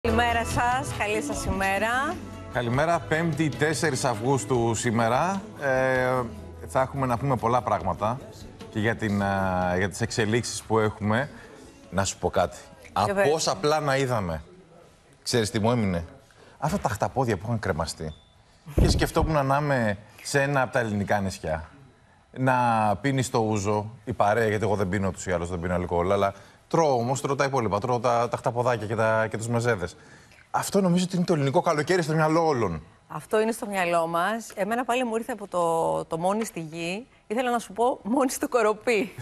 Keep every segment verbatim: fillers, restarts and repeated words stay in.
Καλημέρα σας, καλή σας ημέρα. Καλημέρα, Πέμπτη τέσσερις Αυγούστου σήμερα. Ε, θα έχουμε να πούμε πολλά πράγματα και για, την, για τις εξελίξεις που έχουμε. Να σου πω κάτι. Από όσα πλάνα είδαμε, ξέρεις τι μου έμεινε? Αυτά τα χταπόδια που είχαν κρεμαστεί. Και σκεφτόμουν να είμαι σε ένα από τα ελληνικά νησιά. Να πίνει το ούζο, η παρέα, γιατί εγώ δεν πίνω τους ή άλλως, δεν πίνω αλκοόλ, αλλά τρώω όμως, τρώω τα υπόλοιπα, τρώω τα, τα χταποδάκια και, τα, και τους μεζέδες. Αυτό νομίζω ότι είναι το ελληνικό καλοκαίρι στο μυαλό όλων. Αυτό είναι στο μυαλό μας. Εμένα πάλι μου ήρθε από το, το μόνη στη γη. Ήθελα να σου πω μόνη στο κοροπή.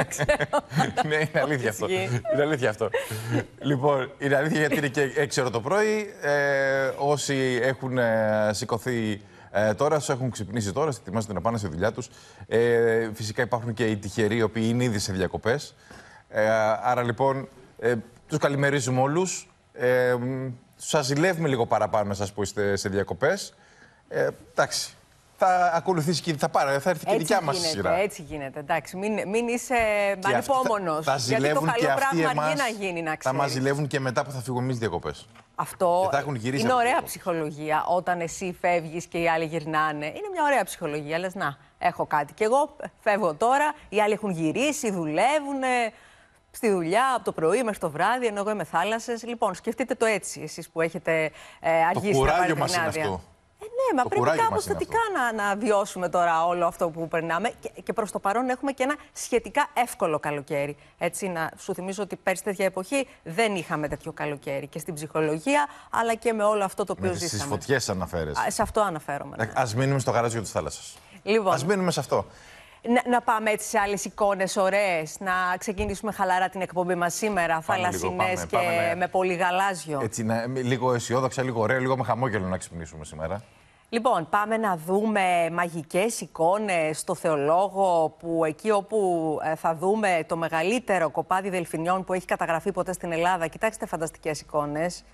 Ναι, είναι αλήθεια αυτό. Είναι αλήθεια αυτό. Λοιπόν, είναι αλήθεια γιατί είναι και έξι το πρωί. Ε, όσοι έχουν ε, σηκωθεί ε, τώρα, όσοι έχουν ξυπνήσει τώρα, ετοιμάζονται να πάνε στη δουλειά τους. Ε, φυσικά υπάρχουν και οι τυχεροί, οι οποίοι είναι ήδη σε διακοπές. Ε, άρα λοιπόν, ε, τους καλημερίζουμε όλους. Ε, σας ζηλεύουμε λίγο παραπάνω εσάς που είστε σε διακοπές. Ε, εντάξει. Θα ακολουθήσει και θα, πάρε, θα έρθει και η δικιά μας σειρά. Έτσι γίνεται, εντάξει. Μην, μην είσαι ανυπόμονος. Θα ζηλεύουν και αυτοί εμάς. Να γίνει, να θα μας ζηλεύουν και μετά που θα φύγουμε εμείς διακοπές. Αυτό είναι ωραία ψυχολογία. Όταν εσύ φεύγεις και οι άλλοι γυρνάνε. Είναι μια ωραία ψυχολογία. Λες, να, έχω κάτι. Και εγώ φεύγω τώρα. Οι άλλοι έχουν γυρίσει, δουλεύουν στη δουλειά από το πρωί μέχρι το βράδυ, ενώ εγώ είμαι θάλασσες. Λοιπόν, σκεφτείτε το έτσι, εσείς που έχετε ε, αργήσει να πάρετε την άδεια. Ε, ναι, μα το πρέπει κάπως θετικά να, να βιώσουμε τώρα όλο αυτό που περνάμε. Και, και προς το παρόν έχουμε και ένα σχετικά εύκολο καλοκαίρι. Έτσι, να σου θυμίζω ότι πέρσι τέτοια εποχή δεν είχαμε τέτοιο καλοκαίρι. Και στην ψυχολογία, αλλά και με όλο αυτό το οποίο ζήσαμε. Στις φωτιές αναφέρεσαι. Α, σε αυτό αναφέρομαι. Ναι. Ας μείνουμε στο γαράζιο της θάλασσας. Λοιπόν, ας μείνουμε σε αυτό. Να, να πάμε έτσι σε άλλες εικόνες ωραίες, να ξεκινήσουμε χαλαρά την εκπομπή μας σήμερα, θαλασσινές και πάμε, ναι, με πολύ γαλάζιο. Έτσι, να, λίγο αισιόδοξα, λίγο ωραία, λίγο με χαμόγελο να ξυπνήσουμε σήμερα. Λοιπόν, πάμε να δούμε μαγικές εικόνες στο Θεολόγο, που εκεί όπου ε, θα δούμε το μεγαλύτερο κοπάδι δελφινιών που έχει καταγραφεί ποτέ στην Ελλάδα. Κοιτάξτε φανταστικές εικόνες.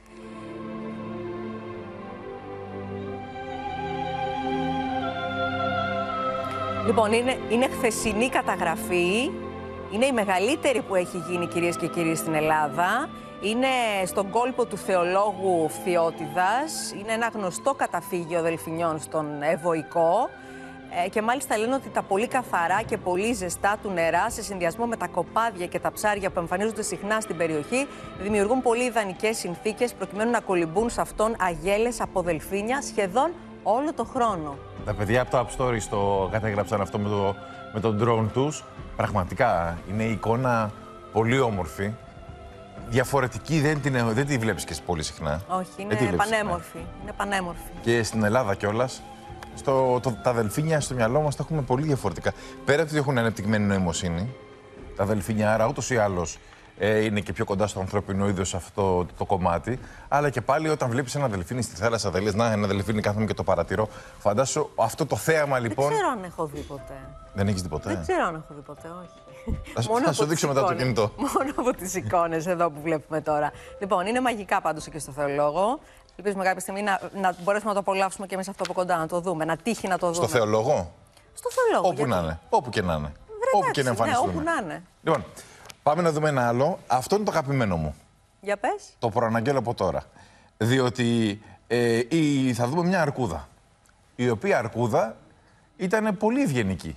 Λοιπόν, είναι, είναι χθεσινή καταγραφή, είναι η μεγαλύτερη που έχει γίνει, κυρίες και κύριοι, στην Ελλάδα. Είναι στον κόλπο του Θεολόγου Φθιώτιδας, είναι ένα γνωστό καταφύγιο δελφινιών στον Ευωικό ε, και μάλιστα λένε ότι τα πολύ καθαρά και πολύ ζεστά του νερά, σε συνδυασμό με τα κοπάδια και τα ψάρια που εμφανίζονται συχνά στην περιοχή, δημιουργούν πολύ ιδανικές συνθήκες προκειμένου να κολυμπούν σε αυτόν αγέλες από δελφίνια σχεδόν όλο το χρόνο. Τα παιδιά από το App Store στο κατέγραψαν αυτό με το, με το drone τους. Πραγματικά είναι η εικόνα πολύ όμορφη. Διαφορετική, δεν, την, δεν τη βλέπεις και πολύ συχνά. Όχι, είναι πανέμορφη. Είναι πανέμορφη. Και στην Ελλάδα κιόλας, στο, το, τα δελφίνια στο μυαλό μας τα έχουμε πολύ διαφορετικά. Πέρα από ότι έχουν ανεπτυγμένη νοημοσύνη, τα δελφίνια άρα ούτως ή άλλως ε, είναι και πιο κοντά στο ανθρώπινο είδος αυτό το, το κομμάτι. Αλλά και πάλι όταν βλέπεις ένα δελφίνι στη θάλασσα, θα λες, να, ένα δελφίνι, κάθομαι και το παρατηρώ. Φαντάσου αυτό το θέαμα λοιπόν. Δεν ξέρω αν έχω δει ποτέ. Δεν έχεις δει ποτέ? Δεν ξέρω αν έχω δει ποτέ, όχι. Μόνο θα σου δείξω μετά το κινητό. Μόνο από τις εικόνες εδώ που βλέπουμε τώρα. Λοιπόν, είναι μαγικά πάντως εκεί στο Θεολόγο. Ελπίζουμε κάποια στιγμή να, να μπορέσουμε να το απολαύσουμε και εμείς αυτό από κοντά, να το δούμε, να τύχει να το δούμε. Στο Θεολόγο? Στο Θεολόγο. Όπου γιατί... να είναι. Όπου και να είναι. Βρε, όπου και να εμφανιστούμε. Ναι, όπου να είναι. Λοιπόν, πάμε να δούμε ένα άλλο. Αυτό είναι το αγαπημένο μου. Για πες. Το προαναγγέλω από τώρα. Διότι ε, η, θα δούμε μια αρκούδα. Η οποία αρκούδα ήταν πολύ ευγενική.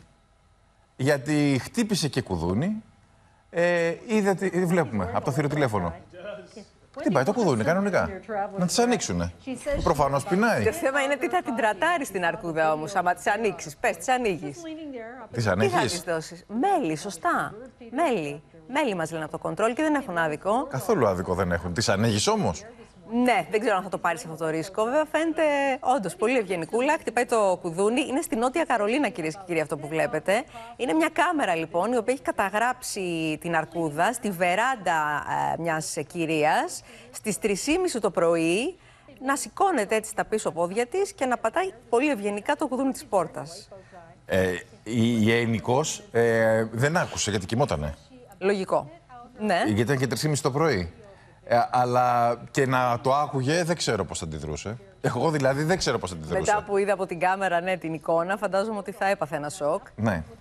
Γιατί χτύπησε και κουδούνι. Ε, είδε, βλέπουμε από το θηροτηλέφωνο. Χτυπάει το κουδούνι κανονικά. Να τις ανοίξουνε. Προφανώς πεινάει. Το θέμα είναι τι θα την τρατάρεις την αρκούδα όμως, άμα τις ανοίξεις. Πες, τις ανοίγεις. Τις ανοίγεις. Τι θα τις δώσεις? Μέλι, σωστά. Μέλι. Μέλι μας λένε από το κοντρόλ και δεν έχουν άδικο. Καθόλου άδικο δεν έχουν. Τις ανοίγεις όμως? Ναι, δεν ξέρω αν θα το πάρεις αυτό το ρίσκο. Βέβαια, φαίνεται όντως πολύ ευγενικούλα. Χτυπάει το κουδούνι. Είναι στη Νότια Καρολίνα, κυρίες και κύριοι, αυτό που βλέπετε. Είναι μια κάμερα, λοιπόν, η οποία έχει καταγράψει την αρκούδα στη βεράντα ε, μιας κυρίας στις τρεις και μισή το πρωί να σηκώνεται έτσι στα πίσω πόδια της και να πατάει πολύ ευγενικά το κουδούνι της πόρτας. Ε, η η Αινικός ε, δεν άκουσε γιατί κοιμότανε. Λογικό. Ναι. Γιατί ήταν και τρεις και μισή το πρωί. Ε, αλλά και να το άκουγε, δεν ξέρω πώς θα αντιδρούσε. Εγώ δηλαδή δεν ξέρω πώς θα αντιδρούσε. Μετά που είδα από την κάμερα, ναι, την εικόνα, φαντάζομαι ότι θα έπαθε ένα σοκ. Ναι.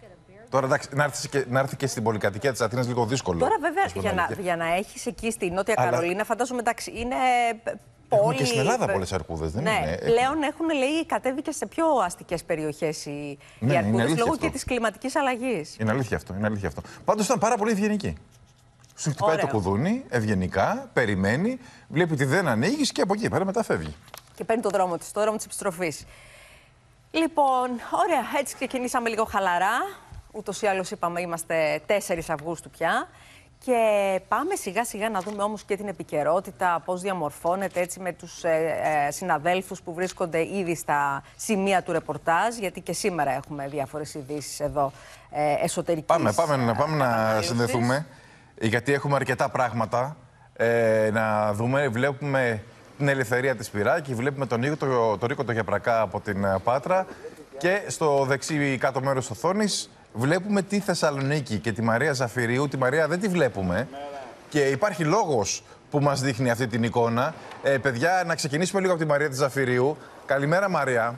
Τώρα εντάξει, να έρθει και, να έρθει και στην πολυκατοικία της Αθήνας λίγο δύσκολο. Τώρα βέβαια για να, για να έχεις εκεί στη Νότια Αλλά... Καρολίνα, φαντάζομαι εντάξει, είναι Έχουν πόλη... και στην Ελλάδα πολλές αρκούδες, δεν ναι, είναι? πλέον έχουν, λέει, κατέβει και σε πιο αστικές περιοχές οι, ναι, οι αρκούδες λόγω αυτό. και της κλιματικής αλλαγής. Είναι αλήθεια αυτό, είναι αλήθεια αυτό. Πάντως ήταν πάρα πολύ ευγενική. Σου χτυπάει το κουδούνι, ευγενικά, περιμένει, βλέπει ότι δεν ανοίγεις και από εκεί πέρα μετά φεύγει. Και παίρνει το δρόμο της, το δρόμο της επιστροφής. Λοιπόν, ωραία, έτσι ξεκινήσαμε λίγο χαλαρά. Ούτως ή άλλως είπαμε είμαστε τέσσερις Αυγούστου πια. Και πάμε σιγά σιγά να δούμε όμως και την επικαιρότητα, πώς διαμορφώνεται έτσι με τους ε, ε, συναδέλφους που βρίσκονται ήδη στα σημεία του ρεπορτάζ, γιατί και σήμερα έχουμε διάφορες ειδήσεις εδώ ε, εσωτερικής. Πάμε, πάμε, πάμε να συνδεθούμε, γιατί έχουμε αρκετά πράγματα ε, να δούμε. Βλέπουμε την ελευθερία της Πυράκη, βλέπουμε τον Νίκο, το, το Ρίκο το Γεπρακά από την Πάτρα και στο δεξί κάτω μέρος της οθόνης βλέπουμε τη Θεσσαλονίκη και τη Μαρία Ζαφυρίου. Τη Μαρία δεν τη βλέπουμε και υπάρχει λόγος που μας δείχνει αυτή την εικόνα. Ε, παιδιά, να ξεκινήσουμε λίγο από τη Μαρία τη Ζαφυρίου. Καλημέρα, Μαρία.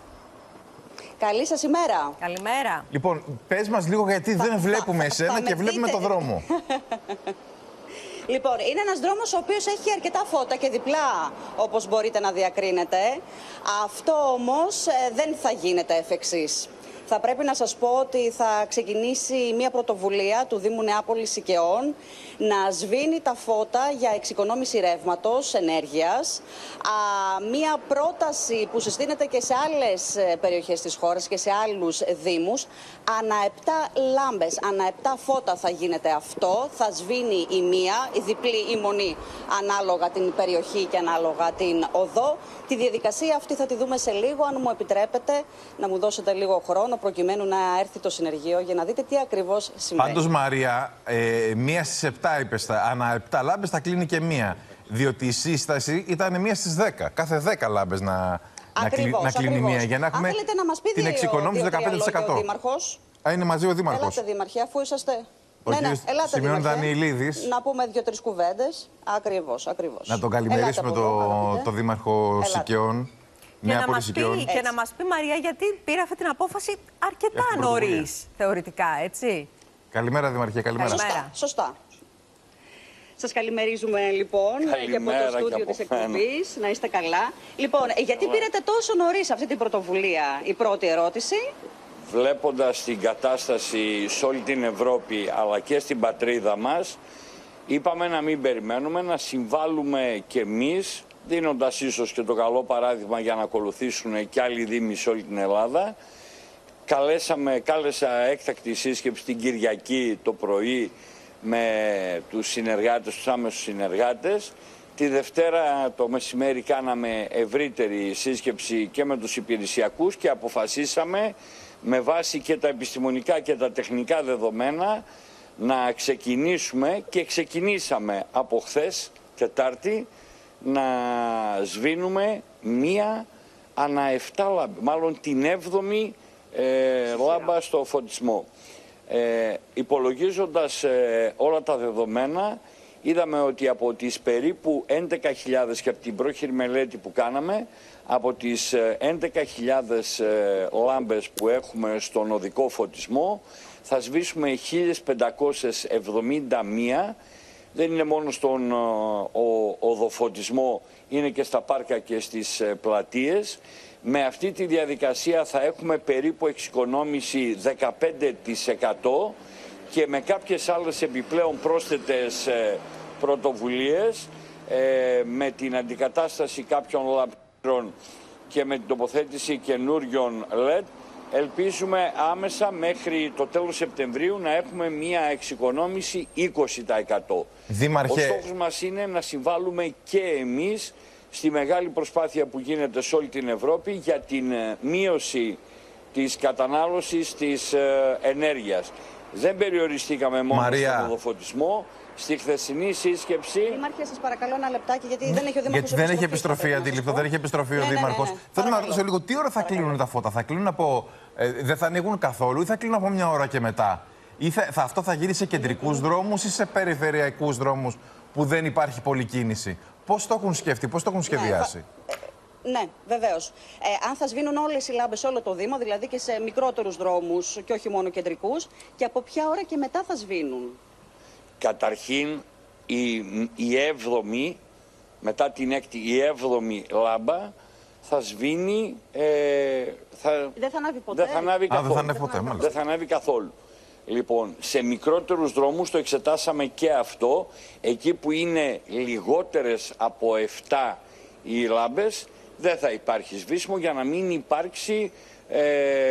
Καλή σας ημέρα. Καλημέρα. Λοιπόν, πες μας λίγο γιατί θα, δεν βλέπουμε θα, εσένα θα και βλέπουμε το δρόμο. Λοιπόν, είναι ένας δρόμος ο οποίος έχει αρκετά φώτα και διπλά, όπως μπορείτε να διακρίνετε. Αυτό όμως δεν θα γίνεται εφ' εξής. Θα πρέπει να σας πω ότι θα ξεκινήσει μια πρωτοβουλία του Δήμου Νεάπολης Οικαιών να σβήνει τα φώτα για εξοικονόμηση ρεύματος, ενέργειας. Α, μια πρόταση που συστήνεται και σε άλλες περιοχές της χώρας και σε άλλους δήμους. Ανά επτά λάμπες, ανά επτά φώτα θα γίνεται αυτό. Θα σβήνει η μία, η διπλή ή μονή, ανάλογα την περιοχή και ανάλογα την οδό. Τη διαδικασία αυτή θα τη δούμε σε λίγο, αν μου επιτρέπετε να μου δώσετε λίγο χρόνο προκειμένου να έρθει το συνεργείο για να δείτε τι ακριβώς συμβαίνει. Πάντως, Μαρία, ε, μία στις επτά είπες, ανά επτά λάμπες θα κλείνει και μία. Διότι η σύσταση ήταν μία στις δέκα. Κάθε δέκα λάμπες να, ακριβώς, να, κλει, να κλείνει μία. Για να έχουμε αν θέλετε να μας πει την εξοικονόμηση δεκαπέντε τοις εκατό. Ο Δήμαρχος. Α, είναι μαζί ο Δήμαρχος. Ελάτε, Δήμαρχε, αφού είσαστε. Ο ναι, ναι, ελάτε, Σημειών Δανεηλίδης. Να πούμε δύο-τρεις κουβέντες. Ακριβώς, ακριβώς. Να τον καλημερίσουμε το, το Δήμαρχο Σικαιών. Και να, μας πει, και να μας πει, Μαρία, γιατί πήρε αυτή την απόφαση αρκετά νωρίς, θεωρητικά, έτσι. Καλημέρα, Δημαρχία, καλημέρα. Σωστά, σωστά. Σας καλημερίζουμε, λοιπόν, και από το στούντιο της εκπομπής. Να είστε καλά. Λοιπόν, γιατί πήρατε τόσο νωρίς αυτή την πρωτοβουλία, η πρώτη ερώτηση. Βλέποντας την κατάσταση σε όλη την Ευρώπη, αλλά και στην πατρίδα μας, είπαμε να μην περιμένουμε, να συμβάλλουμε κι εμείς, δίνοντας ίσως και το καλό παράδειγμα για να ακολουθήσουν και άλλοι δήμοι σε όλη την Ελλάδα. Καλέσαμε, κάλεσα έκτακτη σύσκεψη την Κυριακή το πρωί με τους συνεργάτες, τους άμεσους συνεργάτες. Τη Δευτέρα το μεσημέρι κάναμε ευρύτερη σύσκεψη και με τους υπηρεσιακούς και αποφασίσαμε με βάση και τα επιστημονικά και τα τεχνικά δεδομένα να ξεκινήσουμε και ξεκινήσαμε από χθες, Τετάρτη, να σβήνουμε μία ανά εφτά λάμπη, μάλλον την έβδομη ε, λάμπα στο φωτισμό. Ε, υπολογίζοντας ε, όλα τα δεδομένα, είδαμε ότι από τις περίπου έντεκα χιλιάδες και από την πρόχειρη μελέτη που κάναμε, από τις έντεκα χιλιάδες ε, λάμπες που έχουμε στον οδικό φωτισμό, θα σβήσουμε χίλια πεντακόσιες εβδομήντα μία. Δεν είναι μόνο στον ο, οδοφωτισμό, είναι και στα πάρκα και στις ε, πλατείες. Με αυτή τη διαδικασία θα έχουμε περίπου εξοικονόμηση δεκαπέντε τοις εκατό και με κάποιες άλλες επιπλέον πρόσθετες ε, πρωτοβουλίες, ε, με την αντικατάσταση κάποιων λαμπρών και με την τοποθέτηση καινούριων ελ ι ντι, ελπίζουμε άμεσα μέχρι το τέλος Σεπτεμβρίου να έχουμε μία εξοικονόμηση είκοσι τοις εκατό. Δήμαρχε... Ο στόχος μας είναι να συμβάλλουμε και εμείς στη μεγάλη προσπάθεια που γίνεται σε όλη την Ευρώπη για την μείωση της κατανάλωσης της ενέργειας. Δεν περιοριστήκαμε μόνο Μαρία. στον οδοφωτισμό. Στη χθεσινή σύσκεψη. Δήμαρχε, σας παρακαλώ ένα λεπτάκι, γιατί δεν έχει ο Δήμαρχος. Γιατί δεν έχει επιστροφή, αντίληπτο, δεν έχει επιστροφή ο Δήμαρχος. Θέλω να ρωτήσω λίγο, τι ώρα θα κλείνουν τα φώτα, θα κλείνουν από. Ε, δεν θα ανοίγουν καθόλου ή θα κλείνουν από μια ώρα και μετά. Ή θα, θα, αυτό θα γίνει σε κεντρικούς δρόμους ή σε περιφερειακούς δρόμους που δεν υπάρχει πολλή κίνηση. Πώς το έχουν σκεφτεί, πώς το έχουν σχεδιάσει. Ναι, θα... Ναι, βεβαίως. Ε, αν θα σβήνουν όλες οι λάμπες σε όλο το Δήμο, δηλαδή και σε μικρότερους δρόμους και όχι μόνο κεντρικούς, και από ποια ώρα και μετά θα σβήνουν? Καταρχήν, η, η έβδομη, μετά την έκτη, η έβδομη λάμπα θα σβήνει. Ε, θα, δεν θα ανάβει ποτέ. Δεν θα ανάβει καθόλου. Α, δεν θα ανάβει ποτέ, μάλιστα. Δεν θα ανάβει καθόλου. Λοιπόν, σε μικρότερους δρόμους το εξετάσαμε και αυτό. Εκεί που είναι λιγότερες από επτά οι λάμπες, δεν θα υπάρχει σβήσιμο για να μην υπάρξει ε,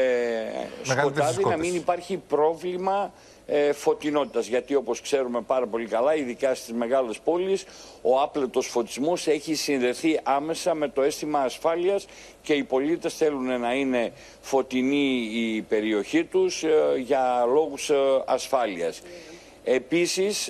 σκοτάδι, να μην υπάρχει πρόβλημα ε, φωτεινότητας. Γιατί όπως ξέρουμε πάρα πολύ καλά, ειδικά στις μεγάλες πόλεις, ο άπλετος φωτισμός έχει συνδεθεί άμεσα με το αίσθημα ασφάλειας και οι πολίτες θέλουν να είναι φωτεινή η περιοχή τους ε, για λόγους ε, ασφάλειας. Επίσης,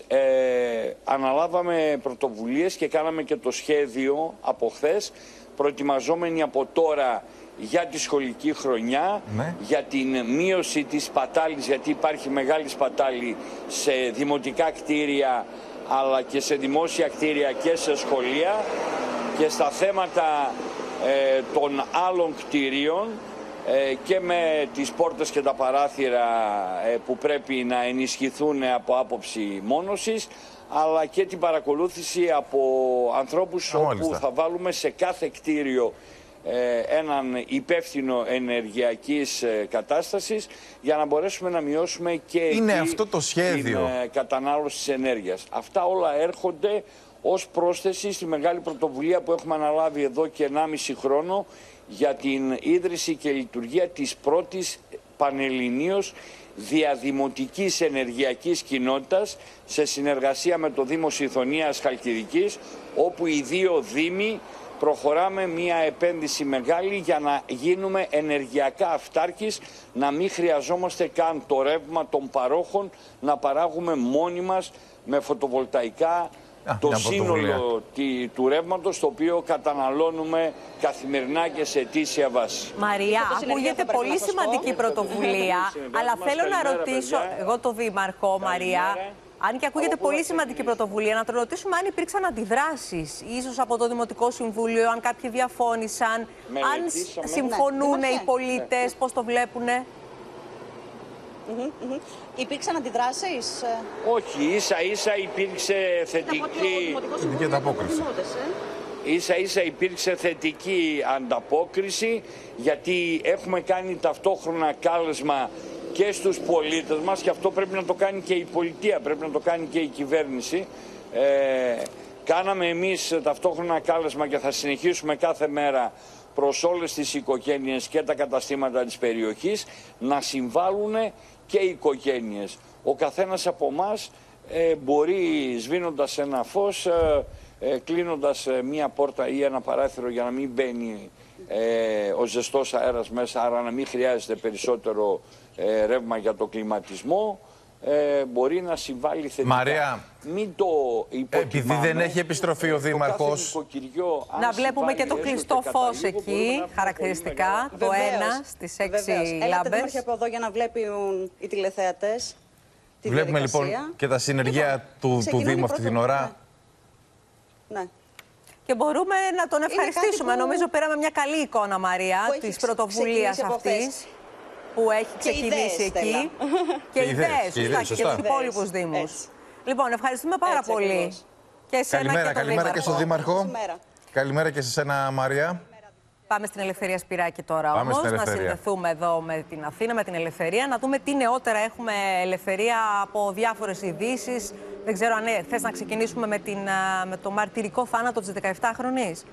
ε, αναλάβαμε πρωτοβουλίες και κάναμε και το σχέδιο από χθες, προετοιμαζόμενοι από τώρα για τη σχολική χρονιά, ναι. για την μείωση της σπατάλης, γιατί υπάρχει μεγάλη σπατάλη σε δημοτικά κτίρια, αλλά και σε δημόσια κτίρια και σε σχολεία, και στα θέματα ε, των άλλων κτίριων, Ε, και με τις πόρτες και τα παράθυρα ε, που πρέπει να ενισχυθούν από άποψη μόνωσης, αλλά και την παρακολούθηση από ανθρώπους, όπου θα βάλουμε σε κάθε κτίριο ε, έναν υπεύθυνο ενεργειακής ε, κατάστασης, για να μπορέσουμε να μειώσουμε και Είναι εκεί αυτό το σχέδιο. την ε, κατανάλωση της ενέργειας. Αυτά όλα έρχονται ως πρόσθεση στη μεγάλη πρωτοβουλία που έχουμε αναλάβει εδώ και ενάμιση χρόνο, για την ίδρυση και λειτουργία της πρώτης πανελληνίως διαδημοτικής ενεργειακής κοινότητας, σε συνεργασία με το Δήμο Σιδωνίας Χαλκιδικής, όπου οι δύο δήμοι προχωράμε μια επένδυση μεγάλη για να γίνουμε ενεργειακά αυτάρκης, να μην χρειαζόμαστε καν το ρεύμα των παρόχων, να παράγουμε μόνοι μας με φωτοβολταϊκά Α, το σύνολο τη, του ρεύματος, το οποίο καταναλώνουμε καθημερινά και σε αιτήσια βάση. Μαρία, ακούγεται πολύ σημαντική πρωτοβουλία, αλλά θέλω να ρωτήσω, εγώ το Δήμαρχο, Μαρία, αν και ακούγεται πολύ σημαντική πρωτοβουλία, να το ρωτήσουμε αν υπήρξαν αντιδράσεις, ίσως από το Δημοτικό Συμβούλιο, αν κάποιοι διαφώνησαν, αν συμφωνούν οι πολίτες, πώς το βλέπουνε. Mm-hmm, mm-hmm. Υπήρξαν αντιδράσεις? Όχι, ίσα ίσα υπήρξε θετική ανταπόκριση. Ίσα ίσα υπήρξε θετική ανταπόκριση, γιατί έχουμε κάνει ταυτόχρονα κάλεσμα και στους πολίτες μας, και αυτό πρέπει να το κάνει και η πολιτεία, πρέπει να το κάνει και η κυβέρνηση. Ε, κάναμε εμείς ταυτόχρονα κάλεσμα και θα συνεχίσουμε κάθε μέρα προς όλες τις οικογένειες και τα καταστήματα της περιοχής να συμβάλλουν και οι οικογένειες. Ο καθένας από εμάς ε, μπορεί, σβήνοντας ένα φως, ε, ε, κλείνοντας ε, μία πόρτα ή ένα παράθυρο για να μην μπαίνει ε, ο ζεστός αέρας μέσα, άρα να μην χρειάζεται περισσότερο ε, ρεύμα για το κλιματισμό, ε, μπορεί να συμβάλλει θετικά. Μαρία, μην το επειδή δεν έχει επιστροφή ο Δήμαρχος, να βλέπουμε και το κλειστό φως εκεί, χαρακτηριστικά, το ένα στις έξι λάμπες. Έλατε, Δήμαρχε, από εδώ για να βλέπουν οι τηλεθεατές τη βλέπουμε διαδικασία. Λοιπόν και τα συνεργεία λοιπόν, του, του Δήμου αυτή την ώρα. Ναι. ναι. Και μπορούμε να τον ευχαριστήσουμε. Που... Νομίζω πήραμε μια καλή εικόνα, Μαρία, της πρωτοβουλίας αυτής που έχει ξεκινήσει εκεί. Και ιδέες, σωστά, και τους υπόλοιπους Δήμους. Λοιπόν, ευχαριστούμε πάρα Έτσι, πολύ. Ακριβώς. Και εσένα καλημέρα, και τον καλημέρα Δήμαρχο. και στον Δήμαρχο. Καλημέρα. Καλημέρα και σε σένα, Μαρία. Πάμε στην Ελευθερία Σπυράκη τώρα όμως, να συνδεθούμε εδώ με την Αθήνα, με την Ελευθερία, να δούμε τι νεότερα έχουμε, Ελευθερία, από διάφορες ειδήσεις. Δεν ξέρω αν ε, θες να ξεκινήσουμε με, την, με το μαρτυρικό θάνατο της δεκαεφτάχρονης.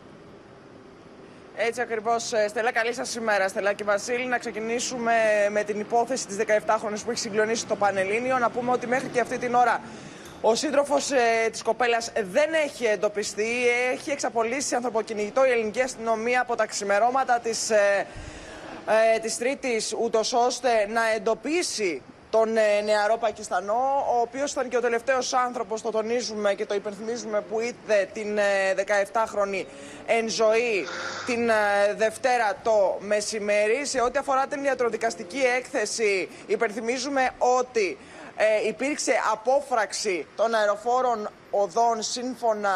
Έτσι ακριβώς, Στέλλα, καλή σας ημέρα, Στέλλα και Βασίλη. Να ξεκινήσουμε με την υπόθεση της δεκαεφτάχρονης που έχει συγκλονίσει το Πανελλήνιο. Να πούμε ότι μέχρι και αυτή την ώρα ο σύντροφος ε, της κοπέλας δεν έχει εντοπιστεί. Έχει εξαπολύσει ανθρωποκυνηγητό η ελληνική αστυνομία από τα ξημερώματα της, ε, ε, της Τρίτης, ούτως ώστε να εντοπίσει τον ε, νεαρό Πακιστανό, ο οποίος ήταν και ο τελευταίος άνθρωπος, το τονίζουμε και το υπενθυμίζουμε, που είδε την ε, δεκαεφτάχρονη εν ζωή την ε, Δευτέρα το μεσημέρι. Σε ό,τι αφορά την ιατροδικαστική έκθεση, υπενθυμίζουμε ότι Ε, υπήρξε απόφραξη των αεροφόρων οδών σύμφωνα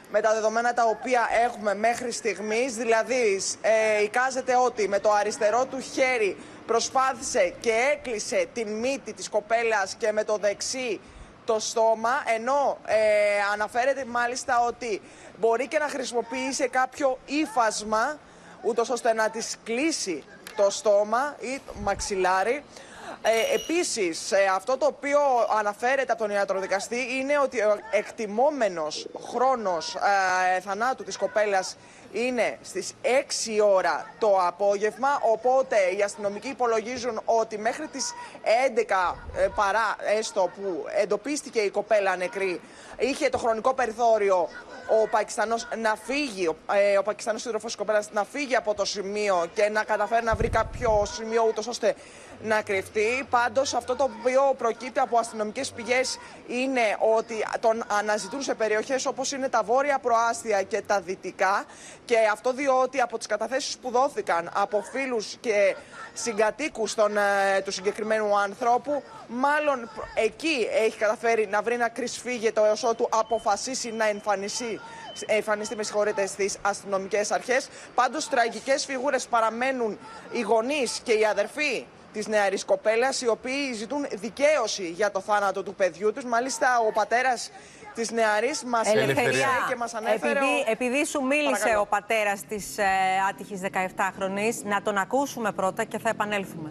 με τα δεδομένα τα οποία έχουμε μέχρι στιγμής. Δηλαδή, ε, εικάζεται ότι με το αριστερό του χέρι προσπάθησε και έκλεισε την μύτη της κοπέλας και με το δεξί το στόμα, ενώ ε, αναφέρεται μάλιστα ότι μπορεί και να χρησιμοποιήσει κάποιο ύφασμα, ούτως ώστε να της κλείσει το στόμα ή το μαξιλάρι. Ε, επίσης, ε, αυτό το οποίο αναφέρεται από τον ιατροδικαστή είναι ότι ο εκτιμόμενος χρόνος ε, θανάτου της κοπέλας είναι στις έξι ώρα το απόγευμα, οπότε οι αστυνομικοί υπολογίζουν ότι μέχρι τις έντεκα ε, παρά έστω που εντοπίστηκε η κοπέλα νεκρή, είχε το χρονικό περιθώριο ο Πακιστανός να φύγει, ε, ο Πακιστανός σύντροφος της κοπέλας να φύγει από το σημείο και να καταφέρει να βρει κάποιο σημείο ούτως ώστε να κρυφτεί. Πάντως, αυτό το οποίο προκύπτει από αστυνομικές πηγές είναι ότι τον αναζητούν σε περιοχές όπως είναι τα βόρεια προάστια και τα δυτικά, και αυτό διότι από τις καταθέσεις που δόθηκαν από φίλους και συγκατοίκους των, ε, του συγκεκριμένου ανθρώπου, μάλλον εκεί έχει καταφέρει να βρει να κρυσφύγεται έως ότου αποφασίσει να εμφανιστεί, εμφανιστεί με συγχωρείτε, στις αστυνομικές αρχές. Πάντως, τραγικές φιγούρες παραμένουν οι γονείς και οι αδερφοί της νεαρής κοπέλας, οι οποίοι ζητούν δικαίωση για το θάνατο του παιδιού τους. Μάλιστα, ο πατέρας της νεαρής μας Ελευθερία, και μας ανέφερε... Επειδή, ο... επειδή σου μίλησε Παρακαλώ. ο πατέρας της ε, άτυχης δεκαεφτάχρονης, να τον ακούσουμε πρώτα και θα επανέλθουμε.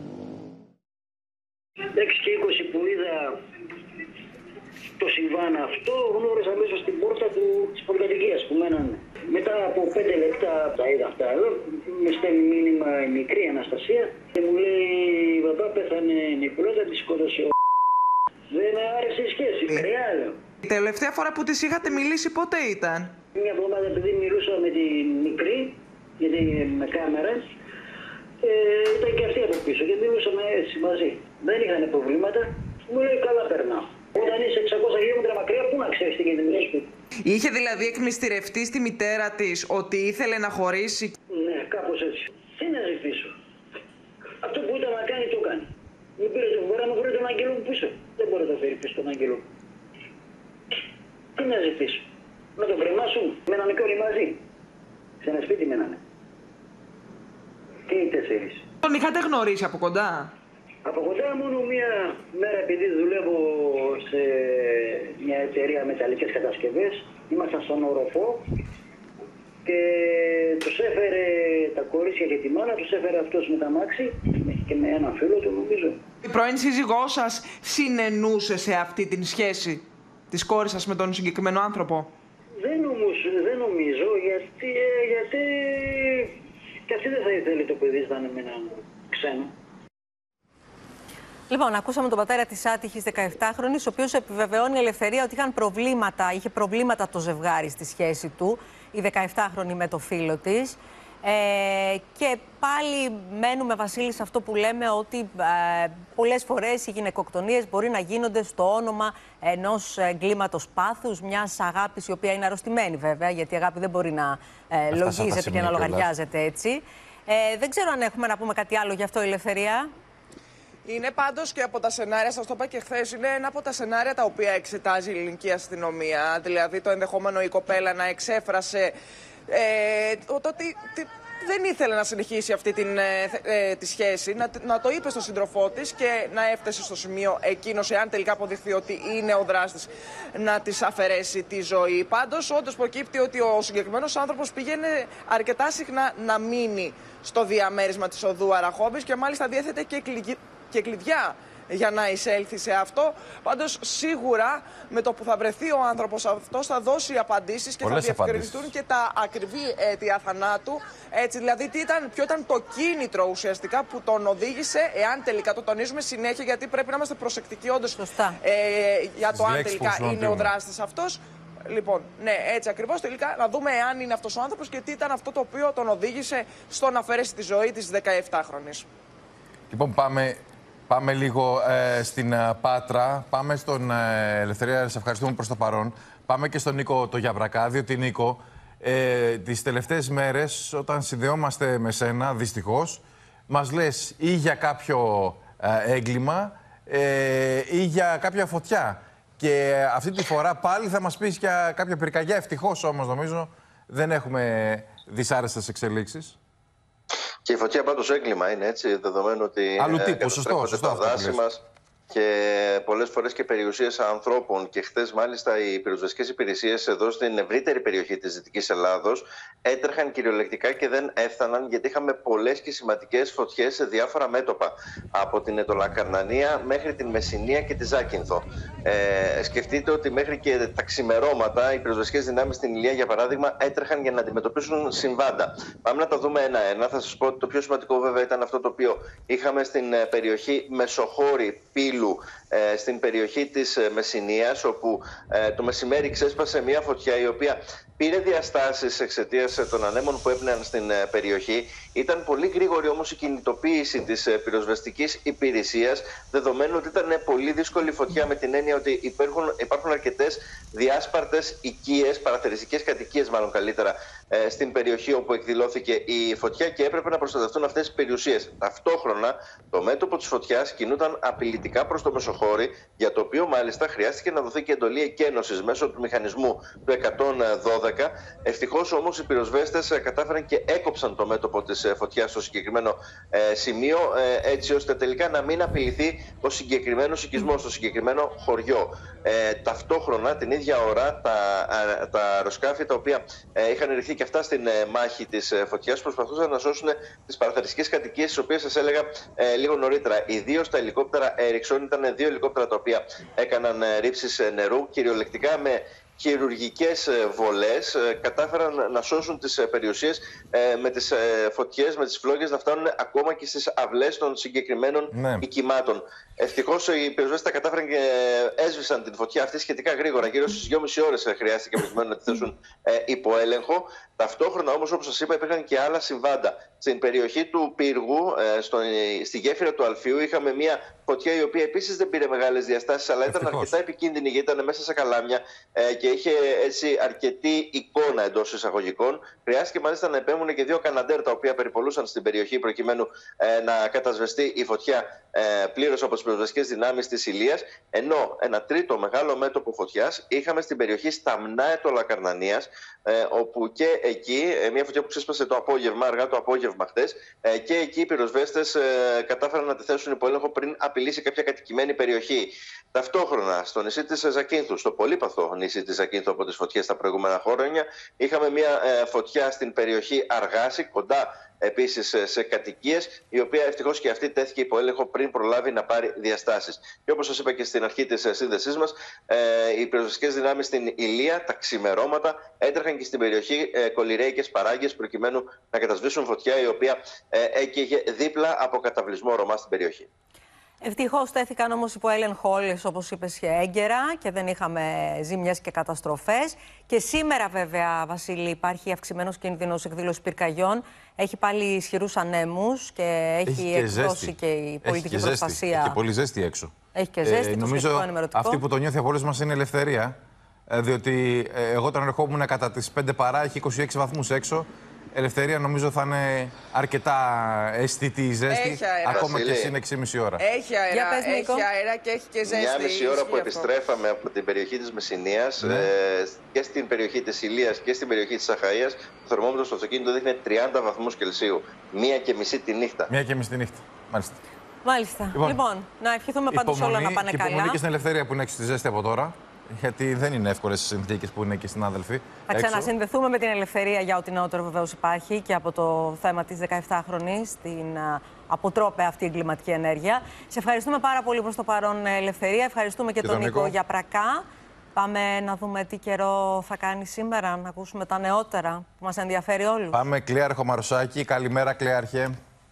έξι και είκοσι που είδα το συμβάν αυτό, γνώριζα μέσα στην πόρτα του, της πολυκατοικίας που μένανε. Μετά από πέντε λεπτά τα είδα αυτά εδώ, με στέλνει μήνυμα η μικρή Αναστασία και μου λέει «Παπά, πέθανε Νικολέτα, τη σκότωσε ο». Δεν με άρεσε η σχέση, χρειά λέω. Η τελευταία φορά που της είχατε μιλήσει πότε ήταν? Μια εβδομάδα, επειδή μιλούσα με τη μικρή, γιατί με κάμερα, ε, ήταν και αυτή από πίσω και μιλούσαμε έτσι μαζί. Δεν είχαν προβλήματα, μου λέει «Καλά περνάω». Όταν είσαι εξακόσια χιλιόμετρα μακριά, πού να ξέρεις τι γίνεται με σπίτι. Είχε δηλαδή εκμυστηρευτεί στη μητέρα της ότι ήθελε να χωρίσει? Ναι, κάπως έτσι. Τι να ζητήσω. Αυτό που ήταν να κάνει, το κάνει. Μου πήρε το βορρά, μου βρει τον Άγγελο μου πίσω. Δεν μπορεί να το φέρει πίσω τον Άγγελο. Τι να ζητήσω. Να τον κρεμάσουν. Μένανε και όλοι μαζί. Σε ένα σπίτι μένανε. Και οι τέσσερις. Τον είχατε γνωρίσει από κοντά? Από κοντά μόνο μία μέρα, επειδή δουλεύω σε μια εταιρεία μεταλλικές κατασκευές, ήμασταν στον οροφό και τους έφερε τα κορίτσια και τη μάνα, τους έφερε αυτός με τα μάξι και με ένα φίλο του νομίζω. Η πρώην σύζυγός σας συνενούσε σε αυτή την σχέση της κόρης σας με τον συγκεκριμένο άνθρωπο? Δεν, όμως, δεν νομίζω, γιατί, ε, γιατί και αυτή δεν θα ήθελε το παιδί να είναι με έναν ξένο. Λοιπόν, ακούσαμε τον πατέρα της άτυχης δεκαεφτάχρονης, ο οποίος επιβεβαιώνει η Ελευθερία ότι είχαν προβλήματα, είχε προβλήματα το ζευγάρι στη σχέση του, η δεκαεφτάχρονη με το φίλο της. Ε, και πάλι μένουμε, Βασίλη, σε αυτό που λέμε, ότι ε, πολλές φορές οι γυναικοκτονίες μπορεί να γίνονται στο όνομα ενός εγκλήματος πάθους, μιας αγάπης η οποία είναι αρρωστημένη βέβαια, γιατί η αγάπη δεν μπορεί να ε, λογίζεται και να λογαριάζεται έτσι. Ε, δεν ξέρω αν έχουμε να πούμε κάτι άλλο γι' αυτό, Ελευθερία. Είναι πάντως και από τα σενάρια, σας το είπα και χθες, είναι ένα από τα σενάρια τα οποία εξετάζει η ελληνική αστυνομία. Δηλαδή το ενδεχόμενο η κοπέλα να εξέφρασε ε, το ότι δεν ήθελε να συνεχίσει αυτή την, ε, τη σχέση, να, να το είπε στον σύντροφό της και να έφτασε στο σημείο εκείνος, εάν τελικά αποδειχθεί ότι είναι ο δράστης, να της αφαιρέσει τη ζωή. Πάντως, όντως προκύπτει ότι ο συγκεκριμένος άνθρωπος πήγαινε αρκετά συχνά να μείνει στο διαμέρισμα της οδού Αραχώβης και μάλιστα διέθετε και, κλει... και κλειδιά για να εισέλθει σε αυτό. Πάντως, σίγουρα με το που θα βρεθεί ο άνθρωπος αυτός θα δώσει απαντήσεις και πολλές θα διευκρινιστούν και τα ακριβή αίτια θανάτου. Έτσι, δηλαδή, τι ήταν, ποιο ήταν το κίνητρο ουσιαστικά που τον οδήγησε, εάν τελικά το τονίζουμε συνέχεια, γιατί πρέπει να είμαστε προσεκτικοί όντως ε, για το αν τελικά είναι ο δράστης αυτός. Λοιπόν, ναι, έτσι ακριβώς. Τελικά να δούμε εάν είναι αυτός ο άνθρωπος και τι ήταν αυτό το οποίο τον οδήγησε στο να αφαιρέσει τη ζωή της δεκαεφτάχρονης. Λοιπόν, πάμε. Πάμε λίγο ε, στην ε, Πάτρα. Πάμε στον ε, Ελευθερία, σε ευχαριστούμε προς το παρόν. Πάμε και στον Νίκο το Γιαβρακά, διότι Νίκο, ε, τις τελευταίες μέρες όταν συνδεόμαστε με σένα, δυστυχώς, μας λες ή για κάποιο ε, έγκλημα ε, ή για κάποια φωτιά. Και αυτή τη φορά πάλι θα μας πεις για κάποια πυρκαγιά. Ευτυχώς όμως νομίζω δεν έχουμε δυσάρεστες εξελίξεις. Και η φωτιά πάντως έγκλημα είναι, έτσι, δεδομένου ότι άλλου τύπου, σωστό, σωστό τα αυτό δάση μας και πολλές φορές και περιουσίες ανθρώπων. Και χθες μάλιστα οι πυροσβεστικές υπηρεσίες εδώ στην ευρύτερη περιοχή της Δυτικής Ελλάδος έτρεχαν κυριολεκτικά και δεν έφταναν, γιατί είχαμε πολλές και σημαντικές φωτιές σε διάφορα μέτωπα, από την Ετωλακαρνανία μέχρι την Μεσσηνία και τη Ζάκυνθο. Ε, σκεφτείτε ότι μέχρι και τα ξημερώματα οι πυροσβεστικές δυνάμεις στην Ηλία, για παράδειγμα, έτρεχαν για να αντιμετωπίσουν συμβάντα. Πάμε να τα δούμε ένα-ένα. Θα σας πω ότι το πιο σημαντικό βέβαια ήταν αυτό το οποίο είχαμε στην περιοχή Μεσοχώρη Πύλου, ε, στην περιοχή της Μεσσηνίας, όπου ε, το μεσημέρι ξέσπασε μια φωτιά η οποία πήρε διαστάσεις εξαιτίας των ανέμων που έπνεαν στην περιοχή. Ήταν πολύ γρήγορη όμως η κινητοποίηση της πυροσβεστικής υπηρεσίας, δεδομένου ότι ήταν πολύ δύσκολη φωτιά, με την έννοια ότι υπάρχουν, υπάρχουν αρκετές διάσπαρτες οικίες, παραθεριστικές κατοικίες μάλλον καλύτερα, στην περιοχή όπου εκδηλώθηκε η φωτιά και έπρεπε να προστατευτούν αυτές τις περιουσίες. Ταυτόχρονα το μέτωπο της φωτιάς κινούταν απειλητικά προς το Μεσοχώρι, για το οποίο μάλιστα χρειάστηκε να δοθεί και εντολή εκένωσης μέσω του μηχανισμού του εκατόν δώδεκα. Ευτυχώς όμως οι πυροσβέστες κατάφεραν και έκοψαν το μέτωπο της φωτιάς στο συγκεκριμένο ε, σημείο, ε, έτσι ώστε τελικά να μην απειληθεί ο συγκεκριμένος οικισμός, το συγκεκριμένο χωριό. Ε, ταυτόχρονα την ίδια ώρα τα, α, τα αεροσκάφη τα οποία ε, είχαν ρηχθεί και αυτά στην ε, μάχη της ε, φωτιάς προσπαθούσαν να σώσουν τις παραθεριστικές κατοικίες, τις οποίες σας έλεγα ε, λίγο νωρίτερα. Ιδίως τα ελικόπτερα Ericsson, ήταν δύο ελικόπτερα τα οποία έκαναν ε, ρήψεις νερού, κυριολεκτικά με χειρουργικές βολές, κατάφεραν να σώσουν τις περιουσίες με τις φωτιές, με τις φλόγες να φτάνουν ακόμα και στις αυλές των συγκεκριμένων ναι. οικημάτων. Ευτυχώς οι πυροσβέστες τα κατάφεραν και έσβησαν την φωτιά αυτή σχετικά γρήγορα. Γύρω στις δυόμιση ώρες χρειάστηκε προκειμένου να τη θέσουν υπό έλεγχο. Ταυτόχρονα όμως, όπως σας είπα, υπήρχαν και άλλα συμβάντα. Στην περιοχή του Πύργου, στο, στη γέφυρα του Αλφίου, είχαμε μια φωτιά η οποία επίσης δεν πήρε μεγάλες διαστάσεις, αλλά ήταν Ευτυχώς. αρκετά επικίνδυνη, γιατί ήταν μέσα σε καλάμια ε, και είχε έτσι αρκετή εικόνα εντός εισαγωγικών. Χρειάστηκε μάλιστα να επέμβουν και δύο καναντέρ τα οποία περιπολούσαν στην περιοχή προκειμένου ε, να κατασβεστεί η φωτιά ε, πλήρως από τις πυροσβεστικές δυνάμεις της Ηλίας. Ενώ ένα τρίτο μεγάλο μέτωπο φωτιάς είχαμε στην περιοχή Σταμνά Ετωλακαρνανίας, ε, όπου και εκεί, ε, μια φωτιά που ξέσπασε το απόγευμα, αργά το απόγευμα χτες, ε, και εκεί οι πυροσβέστες ε, κατάφεραν να τη θέσουν υπό έλεγχο πριν απειλήσει κάποια κατοικημένη περιοχή. Ταυτόχρονα, στο νησί της Ζακύνθου, στο πολύπαθο νησί της Ζακύνθου από τις φωτιές τα προηγούμενα χρόνια, είχαμε μια ε, φωτιά στην περιοχή Αργάση, κοντά επίσης σε κατοικίες, η οποία ευτυχώς και αυτή τέθηκε υπό έλεγχο πριν προλάβει να πάρει διαστάσεις. Και όπως σας είπα και στην αρχή της σύνδεσής μας, ε, οι πυροσβεστικές δυνάμεις στην Ηλία τα ξημερώματα έτρεχαν και στην περιοχή ε, Κολυρέικες Παράγκες προκειμένου να κατασβήσουν φωτιά η οποία ε, έκαιγε δίπλα από καταβλισμό Ρωμά στην περιοχή. Ευτυχώς τέθηκαν όμως υπό έλεγχο όλες, όπως είπες, και έγκαιρα και δεν είχαμε ζήμιες και καταστροφές. Και σήμερα, βέβαια, Βασίλη, υπάρχει αυξημένος κίνδυνος εκδήλωσης πυρκαγιών. Έχει πάλι ισχυρούς ανέμους και έχει, έχει και εκδώσει ζέστη. Και η πολιτική έχει και προστασία. Ζέστη. Έχει και πολύ ζέστη έξω. Έχει και ζέστη. Ε, νομίζω αυτή που το νιώθει από όλες μας είναι η ελευθερία. Ε, διότι ε, εγώ όταν ερχόμουν κατά τις πέντε παρά, έχει είκοσι έξι βαθμούς έξω. Ελευθερία νομίζω θα είναι αρκετά αισθητή η ζέστη, ακόμα Βασίλη. Και στην έξι και μισή ώρα. Έχει αέρα, πες, έχει αέρα και έχει και ζέστη. Μια μισή ώρα που επιστρέφαμε από την περιοχή της Μεσσηνίας, ναι. ε, και στην περιοχή της Ηλίας και στην περιοχή της Αχαΐας, το θερμόμετρο στο αυτοκίνητο δείχνει τριάντα βαθμούς Κελσίου. Μία και μισή τη νύχτα. Μία και μισή τη νύχτα. Μάλιστα. Μάλιστα. Λοιπόν, λοιπόν να ευχηθούμε πάντως όλα να πάνε και καλά. Υπομονή και στην ελευθερία που είναι έξω στη ζέστη από τώρα. Γιατί δεν είναι εύκολες οι συνθήκες που είναι και οι συνάδελφοι. Θα ξανασυνδεθούμε με την ελευθερία για ό,τι νεότερο βεβαίως υπάρχει και από το θέμα της δεκαεφτάχρονης στην αποτρόπαια αυτή η εγκληματική ενέργεια. Σε ευχαριστούμε πάρα πολύ προς το παρόν, Ελευθερία. Ευχαριστούμε και, και τον Νίκο Γιαπρακά. Πάμε να δούμε τι καιρό θα κάνει σήμερα, να ακούσουμε τα νεότερα που μας ενδιαφέρει όλους. Πάμε, Κλέαρχο Μαρουσάκη. Καλημέρα, Κλέαρχε.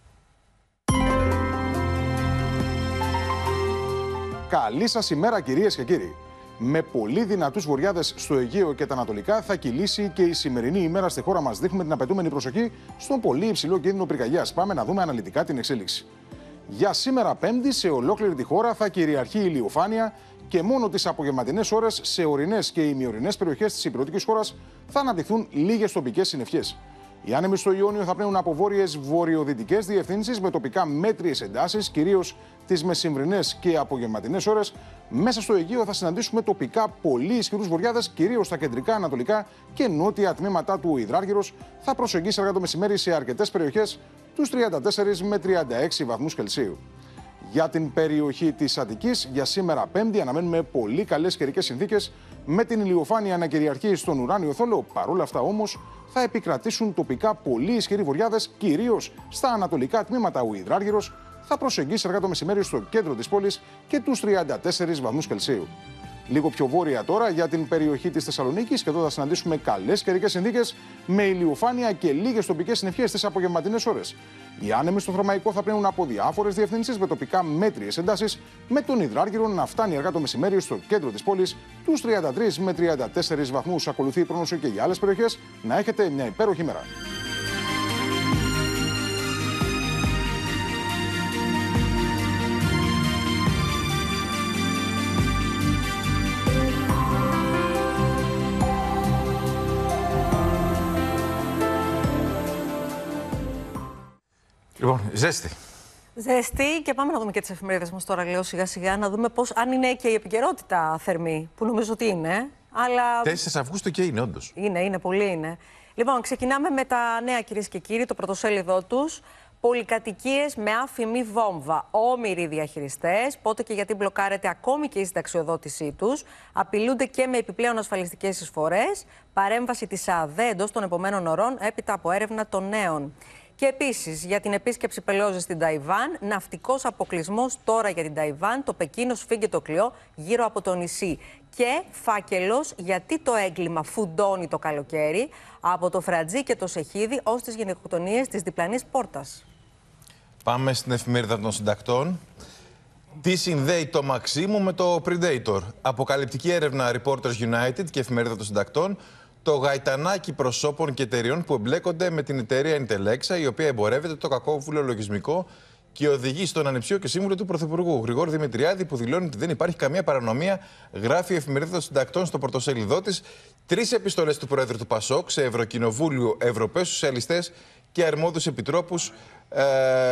Καλή σας ημέρα, κυρίες και κύριοι. Με πολύ δυνατούς βορειάδες στο Αιγαίο και τα Ανατολικά θα κυλήσει και η σημερινή ημέρα στη χώρα μας. Δείχνουμε την απαιτούμενη προσοχή στον πολύ υψηλό κίνδυνο πυρκαγιάς. Πάμε να δούμε αναλυτικά την εξέλιξη. Για σήμερα Πέμπτη, σε ολόκληρη τη χώρα θα κυριαρχεί η ηλιοφάνεια και μόνο τις απογευματινές ώρες σε ορεινές και ημιορεινές περιοχές της υπηρετικής χώρας θα αναπτυχθούν λίγες τοπικές συννεφιές. Οι άνεμοι στο Ιόνιο θα πνέουν από βόρειες βορειοδυτικές διευθύνσεις με τοπικά μέτριες εντάσεις, κυρίως τις μεσημβρινές και απογευματινές ώρες. Μέσα στο Αιγαίο θα συναντήσουμε τοπικά πολύ ισχυρούς βοριάδες, κυρίως στα κεντρικά, ανατολικά και νότια τμήματα του. Ο υδράργυρος θα προσεγγίσει αργά το μεσημέρι σε αρκετές περιοχές τους τριάντα τέσσερα με τριάντα έξι βαθμούς Κελσίου. Για την περιοχή της Αττικής, για σήμερα Πέμπτη, αναμένουμε πολύ καλές καιρικές συνθήκες με την ηλιοφάνεια να κυριαρχεί στον ουράνιο θόλο. Παρ' όλα αυτά όμως θα επικρατήσουν τοπικά πολύ ισχυροί βοριάδες, κυρίως στα ανατολικά τμήματα. Ο υδράργυρος θα προσεγγίσει αργά το μεσημέρι στο κέντρο της πόλης και τους τριάντα τέσσερα βαθμούς Κελσίου. Λίγο πιο βόρεια τώρα για την περιοχή της Θεσσαλονίκης, και εδώ θα συναντήσουμε καλές καιρικές συνθήκες με ηλιοφάνεια και λίγες τοπικές συννεφιές στις απογευματινές ώρες. Οι άνεμοι στο Θρωμαϊκό θα πνέουν από διάφορες διευθύνσεις με τοπικά μέτριες εντάσεις, με τον υδράργυρο να φτάνει αργά το μεσημέρι στο κέντρο της πόλης τους τριάντα τρία με τριάντα τέσσερα βαθμούς. Ακολουθεί η πρόγνωση και για άλλες περιοχές. Να έχετε μια υπέροχη μέρα. Λοιπόν, ζέστη. Ζέστη, και πάμε να δούμε και τις εφημερίδες μας τώρα, λέω σιγά σιγά, να δούμε πώς, αν είναι και η επικαιρότητα θερμή, που νομίζω ότι είναι. Αλλά... τέσσερις Αυγούστου και είναι, όντως. Είναι, είναι, πολύ είναι. Λοιπόν, ξεκινάμε με τα νέα, κυρίες και κύριοι, το πρωτοσέλιδό τους. Πολυκατοικίες με άφημη βόμβα. Όμοιροι διαχειριστές, πότε και γιατί μπλοκάρεται ακόμη και η συνταξιοδότησή τους. Απειλούνται και με επιπλέον ασφαλιστικές εισφορές. Παρέμβαση της ΑΔΕ εντός των επομένων ωρών, έπειτα από έρευνα των νέων. Και επίσης για την επίσκεψη Πελόζη στην Ταϊβάν, ναυτικός αποκλεισμός τώρα για την Ταϊβάν, το Πεκίνο σφίγγει το κλειό γύρω από το νησί. Και φάκελος γιατί το έγκλημα φουντώνει το καλοκαίρι, από το Φρατζί και το Σεχίδι ως τις γυναικοκτονίες της διπλανής πόρτας. Πάμε στην εφημερίδα των συντακτών. Τι συνδέει το Μαξίμου με το Predator? Αποκαλυπτική έρευνα Reporters United και εφημερίδα των συντακτών. Το γαϊτανάκι προσώπων και εταιριών που εμπλέκονται με την εταιρεία Intelexa, η οποία εμπορεύεται το κακόβουλο λογισμικό και οδηγεί στον ανιψιό και σύμβουλο του Πρωθυπουργού Γρηγόρη Δημητριάδη, που δηλώνει ότι δεν υπάρχει καμία παρανομία, γράφει η εφημερίδα των συντακτών στο πρωτοσέλιδό της. Τρεις επιστολές του Προέδρου του ΠΑΣΟΚ σε Ευρωκοινοβούλιο, Ευρωπαίους Σοσιαλιστές και αρμόδιους επιτρόπους ε,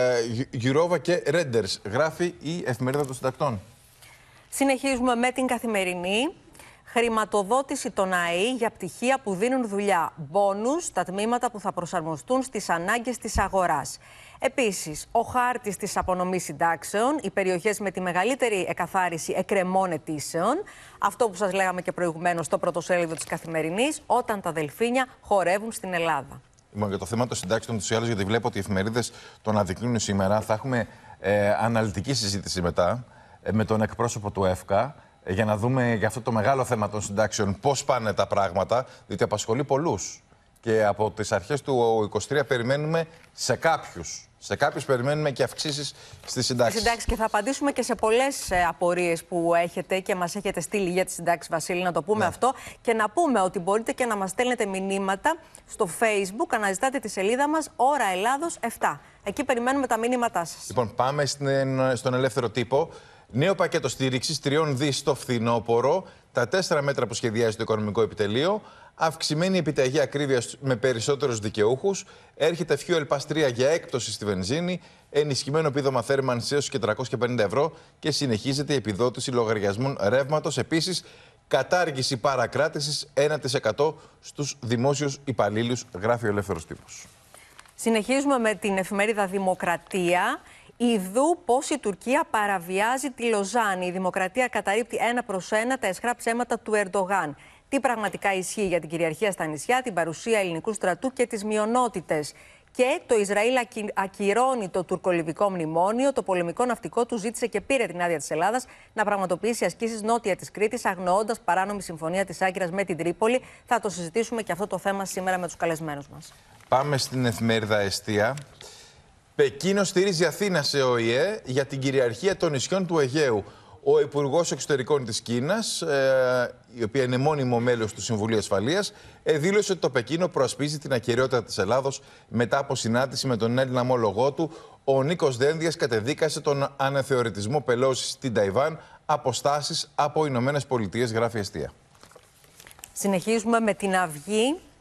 Γιουρόβα και Ρέντερς, γράφει η εφημερίδα των συντακτών. Συνεχίζουμε με την Καθημερινή. Χρηματοδότηση των ΑΕΗ για πτυχία που δίνουν δουλειά. Μπόνους στα τμήματα που θα προσαρμοστούν στις ανάγκες της αγοράς. Επίσης, ο χάρτης της απονομής συντάξεων, οι περιοχές με τη μεγαλύτερη εκαθάριση εκκρεμών αιτήσεων. Αυτό που σας λέγαμε και προηγουμένως στο πρωτοσέλιδο της Καθημερινής, όταν τα δελφίνια χορεύουν στην Ελλάδα. Λοιπόν, για το θέμα των συντάξεων, τους ή άλλως, γιατί βλέπω ότι οι εφημερίδες το αναδεικνύουν σήμερα, θα έχουμε ε, αναλυτική συζήτηση μετά ε, με τον εκπρόσωπο του ΕΦΚΑ, για να δούμε για αυτό το μεγάλο θέμα των συντάξεων πώς πάνε τα πράγματα, διότι απασχολεί πολλούς. Και από τις αρχές του είκοσι τρία περιμένουμε σε κάποιους. Σε κάποιους περιμένουμε και αυξήσεις στις συντάξεις. Συντάξεις, και θα απαντήσουμε και σε πολλές απορίες που έχετε και μας έχετε στείλει για τις συντάξεις, Βασίλη, να το πούμε, ναι, αυτό. Και να πούμε ότι μπορείτε και να μας στέλνετε μηνύματα στο Facebook, αναζητάτε τη σελίδα μας Ώρα Ελλάδος επτά. Εκεί περιμένουμε τα μηνύματά σας. Λοιπόν, πάμε στην, στον ελεύθερο τύπο. Νέο πακέτο στήριξης τριών δις στο φθινόπωρο, τα τέσσερα μέτρα που σχεδιάζει το Οικονομικό Επιτελείο, αυξημένη επιταγή ακρίβειας με περισσότερους δικαιούχους, έρχεται Fuel Pass τρία για έκπτωση στη βενζίνη, ενισχυμένο επίδομα θέρμανσης έως και τριακόσια πενήντα ευρώ και συνεχίζεται η επιδότηση λογαριασμών ρεύματος. Επίσης, κατάργηση παρακράτησης ένα τοις εκατό στους δημόσιους υπαλλήλους, γράφει ο ελεύθερος τύπος. Συνεχίζουμε με την εφημερίδα Δημοκρατία. Ιδού πώς η Τουρκία παραβιάζει τη Λοζάνη. Η Δημοκρατία καταρρίπτει ένα προς ένα τα αισχρά ψέματα του Ερντογάν. Τι πραγματικά ισχύει για την κυριαρχία στα νησιά, την παρουσία ελληνικού στρατού και τις μειονότητες. Και το Ισραήλ ακυρώνει το τουρκολιβικό μνημόνιο. Το πολεμικό ναυτικό του ζήτησε και πήρε την άδεια της Ελλάδας να πραγματοποιήσει ασκήσεις νότια της Κρήτης, αγνοώντας παράνομη συμφωνία της Άγκυρας με την Τρίπολη. Θα το συζητήσουμε και αυτό το θέμα σήμερα με τους καλεσμένους μας. Πάμε στην εφημερίδα Εστία. Πεκίνο στηρίζει Αθήνα σε ΟΗΕ για την κυριαρχία των νησιών του Αιγαίου. Ο Υπουργός Εξωτερικών της Κίνας, ε, η οποία είναι μόνιμο μέλος του Συμβουλίου Ασφαλείας, ε, δήλωσε ότι το Πεκίνο προασπίζει την ακεραιότητα της Ελλάδος μετά από συνάντηση με τον Έλληνα ομόλογό του. Ο Νίκος Δένδιας κατεδίκασε τον αναθεωρητισμό Πελόζη στην Ταϊβάν, αποστάσεις από Ηνωμένες Πολιτείες, γράφει Εστία. Συνεχίζουμε με την Αυγή.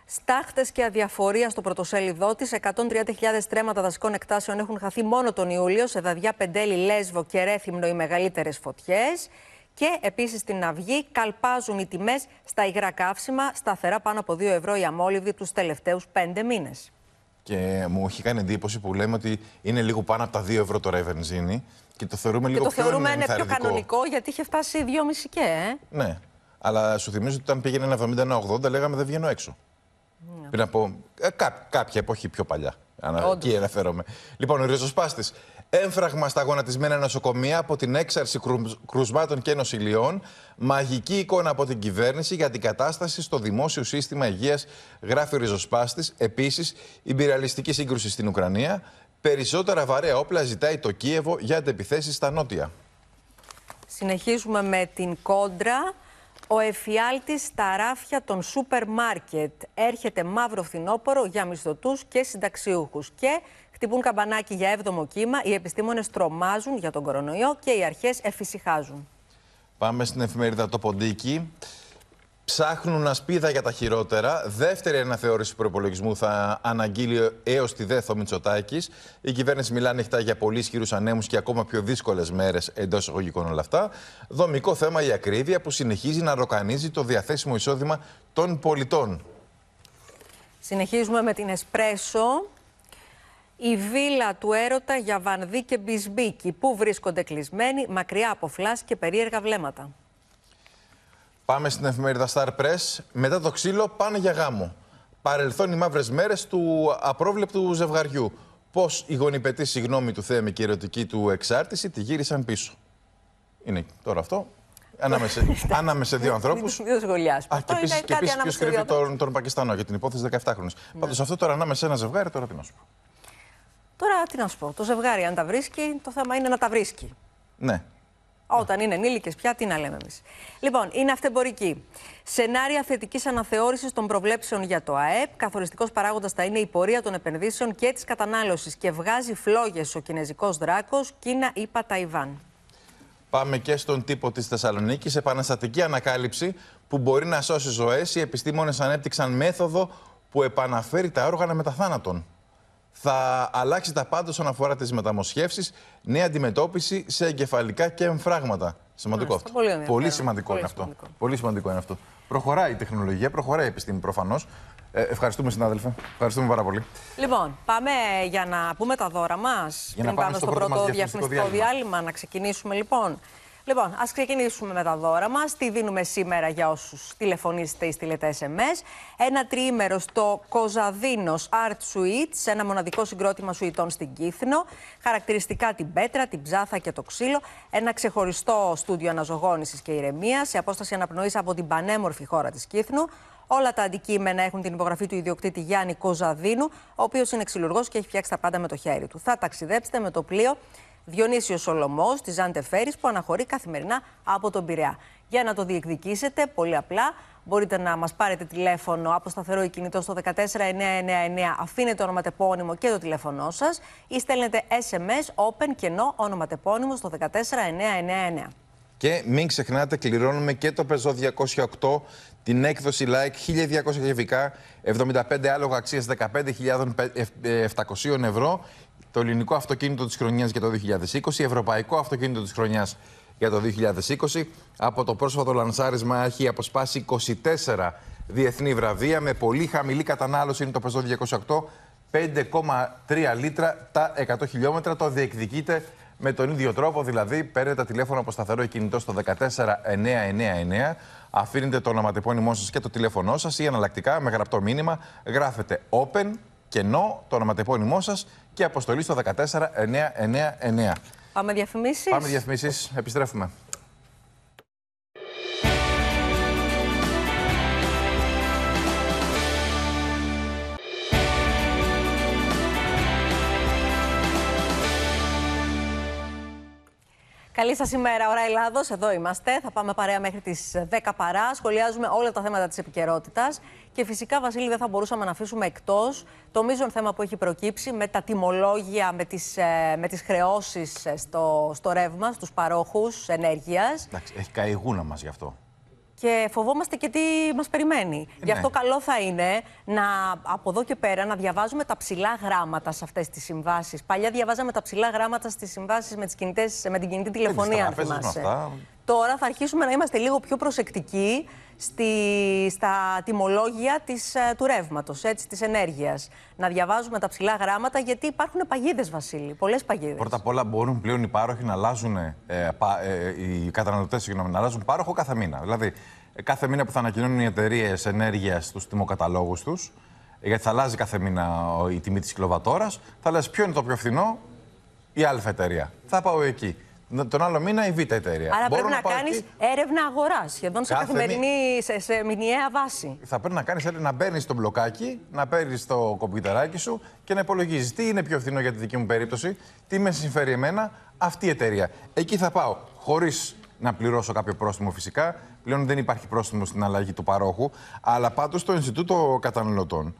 Στάχτες και αδιαφορία στο πρωτοσέλιδό της. εκατόν τριάντα χιλιάδες στρέμματα δασικών εκτάσεων έχουν χαθεί μόνο τον Ιούλιο. Σε Δαδιά, Πεντέλη, Λέσβο και Ρέθυμνο οι μεγαλύτερες φωτιές. Και επίσης στην Αυγή καλπάζουν οι τιμές στα υγρά καύσιμα, σταθερά πάνω από δύο ευρώ η αμόλυβδη τους τελευταίους πέντε μήνες. Και μου έχει κάνει εντύπωση που λέμε ότι είναι λίγο πάνω από τα δύο ευρώ τώρα η βενζίνη και το θεωρούμε λίγο και το πιο θεωρούμε είναι πιο ενθαρρυντικό. κανονικό, γιατί είχε φτάσει δυόμισι και, ε. Ναι. Αλλά σου θυμίζω ότι όταν πήγαινε ένα εβδομήντα ένα ογδόντα λέγαμε δεν βγαίνω έξω. Mm. Πριν από ε, κά, κάποια εποχή πιο παλιά. Ανα, εκεί αναφέρομαι. Λοιπόν, ο ριζοσπάστης. Έμφραγμα στα γονατισμένα νοσοκομεία από την έξαρση κρουσμάτων και νοσηλειών. Μαγική εικόνα από την κυβέρνηση για την κατάσταση στο δημόσιο σύστημα υγείας, γράφει ο ριζοσπάστης. Επίσης, ιμπεριαλιστική σύγκρουση στην Ουκρανία. Περισσότερα βαρέα όπλα ζητάει το Κίεβο για αντεπιθέσεις στα νότια. Συνεχίζουμε με την κόντρα. Ο εφιάλτης στα ράφια των σούπερ μάρκετ. Έρχεται μαύρο φθινόπωρο για μισθωτούς και συνταξιούχους. Και χτυπούν καμπανάκι για έβδομο κύμα. Οι επιστήμονες τρομάζουν για τον κορονοϊό και οι αρχές εφησυχάζουν. Πάμε στην εφημερίδα Το Ποντίκι. Ψάχνουν ασπίδα για τα χειρότερα. Δεύτερη αναθεώρηση του προϋπολογισμού θα αναγγείλει έως τη ΔΕΘ ο Μητσοτάκης. Η κυβέρνηση μιλά ανοιχτά για πολύ ισχυρούς ανέμους και ακόμα πιο δύσκολες μέρες, εντός εισαγωγικών όλα αυτά. Δομικό θέμα η ακρίβεια που συνεχίζει να ροκανίζει το διαθέσιμο εισόδημα των πολιτών. Συνεχίζουμε με την Εσπρέσο. Η βίλα του έρωτα για Βανδύ και Μπισμπίκη, που βρίσκονται κλεισμένοι μακριά από φλάς και περίεργα βλέμματα. Πάμε στην εφημερίδα Star Press. Μετά το ξύλο πάνε για γάμο. Παρελθόν οι μαύρες μέρες του απρόβλεπτου ζευγαριού. Πώς η γονιπετή συγγνώμη του Θέμη και η ερωτική του εξάρτηση τη γύρισαν πίσω. Είναι τώρα αυτό. Ανάμεσα, ανάμεσα σε δύο ανθρώπους. Μην το σχολιάσουμε. Α, και επίσης ποιος κρύβει τον, τον Πακιστανό για την υπόθεση δεκαεφτάχρονης. Ναι. Πάντως αυτό τώρα ανάμεσα σε ένα ζευγάρι, τώρα τι να σου πω. Τώρα τι να σου πω. Το ζευγάρι, αν τα βρίσκει, το θέμα είναι να τα βρίσκει. Ναι. Όταν είναι ενήλικες πια, τι να λέμε εμείς. Λοιπόν, είναι αυτεμπορική. Σενάρια θετικής αναθεώρησης των προβλέψεων για το ΑΕΠ. Καθοριστικός παράγοντας θα είναι η πορεία των επενδύσεων και της κατανάλωσης. Και βγάζει φλόγες ο κινέζικος δράκος, Κίνα, ΗΠΑ, Ταϊβάν. Πάμε και στον τύπο της Θεσσαλονίκης. Επαναστατική ανακάλυψη που μπορεί να σώσει ζωές. Οι επιστήμονες ανέπτυξαν μέθοδο που επαναφέρει τα όργανα μετά θάνατον. Θα αλλάξει τα πάντα όσον αφορά τις μεταμοσχεύσεις, νέα αντιμετώπιση σε εγκεφαλικά και εμφράγματα. Σημαντικό αυτό. Πολύ, πολύ σημαντικό πολύ είναι σημαντικό. αυτό. Πολύ σημαντικό είναι αυτό. Προχωράει η τεχνολογία, προχωράει η επιστήμη προφανώς. Ε, ευχαριστούμε, συνάδελφε. Ευχαριστούμε πάρα πολύ. Λοιπόν, πάμε για να πούμε τα δώρα μας. Για να πάμε πάμε στο, στο πρώτο διαφημιστικό διάλειμμα. διάλειμμα. Να ξεκινήσουμε λοιπόν. Λοιπόν, ας ξεκινήσουμε με τα δώρα μας. Τι δίνουμε σήμερα για όσους τηλεφωνήσετε ή στείλετε ες εμ ες. Ένα τριήμερο στο Κοζαδίνος Art Suites, ένα μοναδικό συγκρότημα σουιτών στην Κύθνο. Χαρακτηριστικά την πέτρα, την ψάθα και το ξύλο. Ένα ξεχωριστό στούντιο αναζωγόνησης και ηρεμίας, σε απόσταση αναπνοής από την πανέμορφη χώρα της Κύθνου. Όλα τα αντικείμενα έχουν την υπογραφή του ιδιοκτήτη Γιάννη Κοζαδίνου, ο οποίος είναι ξυλουργός και έχει φτιάξει τα πάντα με το χέρι του. Θα ταξιδέψετε με το πλοίο Διονύσιος Σολωμός της Ζάντε Φέρις, που αναχωρεί καθημερινά από τον Πειραιά. Για να το διεκδικήσετε, πολύ απλά, μπορείτε να μας πάρετε τηλέφωνο από σταθερό ή κινητό στο ένα τέσσερα εννιά εννιά εννιά, αφήνετε ονοματεπώνυμο και το τηλέφωνό σας ή στέλνετε ες εμ ες open κενό ονοματεπώνυμο στο ένα τέσσερα εννιά εννιά εννιά. Και μην ξεχνάτε, κληρώνουμε και το Peugeot διακόσια οκτώ, την έκδοση Like χίλια διακόσια κυβικά, εβδομήντα πέντε άλογα αξίας δεκαπέντε χιλιάδες επτακόσια ευρώ. Το ελληνικό αυτοκίνητο της χρονιάς για το δύο χιλιάδες είκοσι, ευρωπαϊκό αυτοκίνητο της χρονιάς για το δύο χιλιάδες είκοσι. Από το πρόσφατο λανσάρισμα έχει αποσπάσει είκοσι τέσσερα διεθνή βραβεία με πολύ χαμηλή κατανάλωση. Είναι το Peugeot διακόσια οκτώ, πέντε κόμμα τρία λίτρα τα εκατό χιλιόμετρα. Το διεκδικείτε με τον ίδιο τρόπο, δηλαδή παίρνετε τα τηλέφωνο από σταθερό ή κινητό στο ένα τέσσερα εννιά εννιά εννιά, αφήνετε το ονοματεπώνυμό σας και το τηλέφωνό σας ή αναλλακτικά με γραπτό μήνυμα γράφετε open, κενό, το ονοματεπώνυμό σας και αποστολή στο ένα τέσσερα εννιά εννιά εννιά. Πάμε διαφημίσεις. Πάμε διαφημίσεις. Επιστρέφουμε. Καλή σας ημέρα, ώρα Ελλάδος. Εδώ είμαστε. Θα πάμε παρέα μέχρι τις δέκα παρά. Σχολιάζουμε όλα τα θέματα της επικαιρότητας. Και φυσικά, Βασίλη, δεν θα μπορούσαμε να αφήσουμε εκτός το μείζον θέμα που έχει προκύψει με τα τιμολόγια, με τις, με τις χρεώσεις στο, στο ρεύμα, στους παρόχους ενέργειας. Εντάξει, έχει καεί η γούνα μας γι' αυτό. και φοβόμαστε και τι μας περιμένει. Ναι. Γι' αυτό καλό θα είναι να, από εδώ και πέρα να διαβάζουμε τα ψηλά γράμματα σε αυτές τις συμβάσεις. Παλιά διαβάζαμε τα ψηλά γράμματα στις συμβάσεις με, τις κινητές, με την κινητή τηλεφωνία, αν θυμάσαι. Τώρα θα αρχίσουμε να είμαστε λίγο πιο προσεκτικοί στη, στα τιμολόγια της, του ρεύματος, έτσι, της ενέργειας. Να διαβάζουμε τα ψηλά γράμματα, γιατί υπάρχουν παγίδες, Βασίλη, πολλές παγίδες. Πρώτα απ' όλα μπορούν πλέον οι πάροχοι να αλλάζουν, ε, πα, ε, οι καταναλωτές συγγνώμη, να αλλάζουν πάροχο κάθε μήνα. Δηλαδή, κάθε μήνα που θα ανακοινώνουν οι εταιρείες ενέργειας στους τιμοκαταλόγους τους, γιατί θα αλλάζει κάθε μήνα η τιμή της κιλοβατόρας, θα λες ποιο είναι το πιο φθηνό, η Α εταιρεία. Θα πάω εκεί. Τον άλλο μήνα η Β εταιρεία. Άρα Μπορώ πρέπει να, να κάνεις εκεί έρευνα αγοράς, σχεδόν σε καθημερινή, μη... σε, σε μηνιαία βάση. Θα πρέπει να κάνεις έρευνα, να μπαίνεις στο μπλοκάκι, να παίρνεις το κομπιουτεράκι σου και να υπολογίζεις τι είναι πιο φθηνό για τη δική μου περίπτωση, τι με συμφέρει εμένα αυτή η εταιρεία. Εκεί θα πάω, χωρίς να πληρώσω κάποιο πρόστιμο φυσικά. Πλέον δεν υπάρχει πρόστιμο στην αλλαγή του παρόχου, αλλά πάντως το Ινστιτούτο Καταναλωτών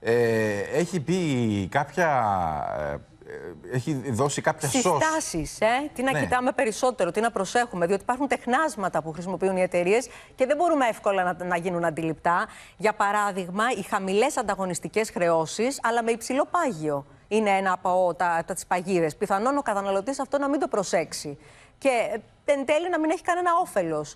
ε, έχει πει κάποια... Ε, έχει δώσει κάποια σως. Συστάσεις, ε? Τι να ναι. κοιτάμε περισσότερο, τι να προσέχουμε, διότι υπάρχουν τεχνάσματα που χρησιμοποιούν οι εταιρείες και δεν μπορούμε εύκολα να, να γίνουν αντιληπτά. Για παράδειγμα, οι χαμηλές ανταγωνιστικές χρεώσεις, αλλά με υψηλό πάγιο. Είναι ένα από τα, τα, τις παγίδες. Πιθανόν ο καταναλωτής αυτό να μην το προσέξει. Και εν τέλει να μην έχει κανένα όφελος.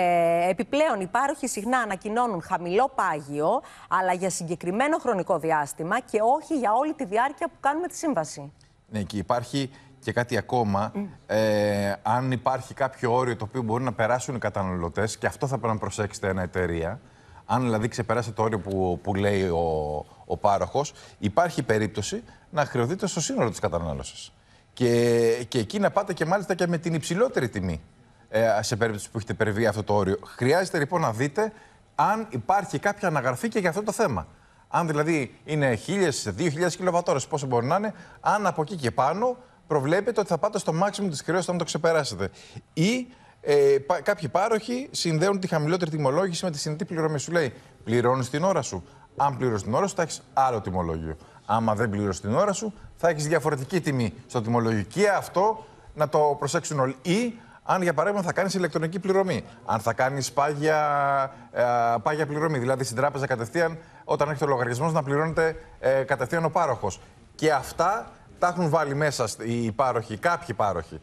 Ε, επιπλέον, οι πάροχοι συχνά ανακοινώνουν χαμηλό πάγιο, αλλά για συγκεκριμένο χρονικό διάστημα και όχι για όλη τη διάρκεια που κάνουμε τη σύμβαση. Ναι, και υπάρχει και κάτι ακόμα. Mm. Ε, αν υπάρχει κάποιο όριο το οποίο μπορεί να περάσουν οι καταναλωτές, και αυτό θα πρέπει να προσέξετε ένα εταιρεία, αν δηλαδή ξεπεράσετε το όριο που, που λέει ο, ο πάροχος, υπάρχει περίπτωση να χρεωθείτε στο σύνολο της κατανάλωσης. Και, και εκεί να πάτε και μάλιστα και με την υψηλότερη τιμή. Σε περίπτωση που έχετε υπερβεί αυτό το όριο. Χρειάζεται λοιπόν να δείτε αν υπάρχει κάποια αναγραφή και για αυτό το θέμα. Αν δηλαδή είναι χίλιες, δύο χιλιάδες κιλοβατόρες, πόσο μπορεί να είναι, αν από εκεί και πάνω προβλέπετε ότι θα πάτε στο maximum της χρέωσης όταν το ξεπεράσετε. Ή ε, πα, κάποιοι πάροχοι συνδέουν τη χαμηλότερη τιμολόγηση με τη συνετή πληρωμή. Σου λέει πληρώνεις την ώρα σου. Αν πληρώνεις την ώρα σου, θα έχεις άλλο τιμολόγιο. Άμα δεν πληρώνεις την ώρα σου, θα έχεις διαφορετική τιμή στο τιμολόγιο. Και αυτό να το προσέξουν όλοι. Ή αν για παράδειγμα θα κάνεις ηλεκτρονική πληρωμή, αν θα κάνεις πάγια, ε, πάγια πληρωμή, δηλαδή στην τράπεζα κατευθείαν, όταν έχει το λογαριασμός να πληρώνεται ε, κατευθείαν ο πάροχος. Και αυτά τα έχουν βάλει μέσα οι πάροχοι, κάποιοι πάροχοι,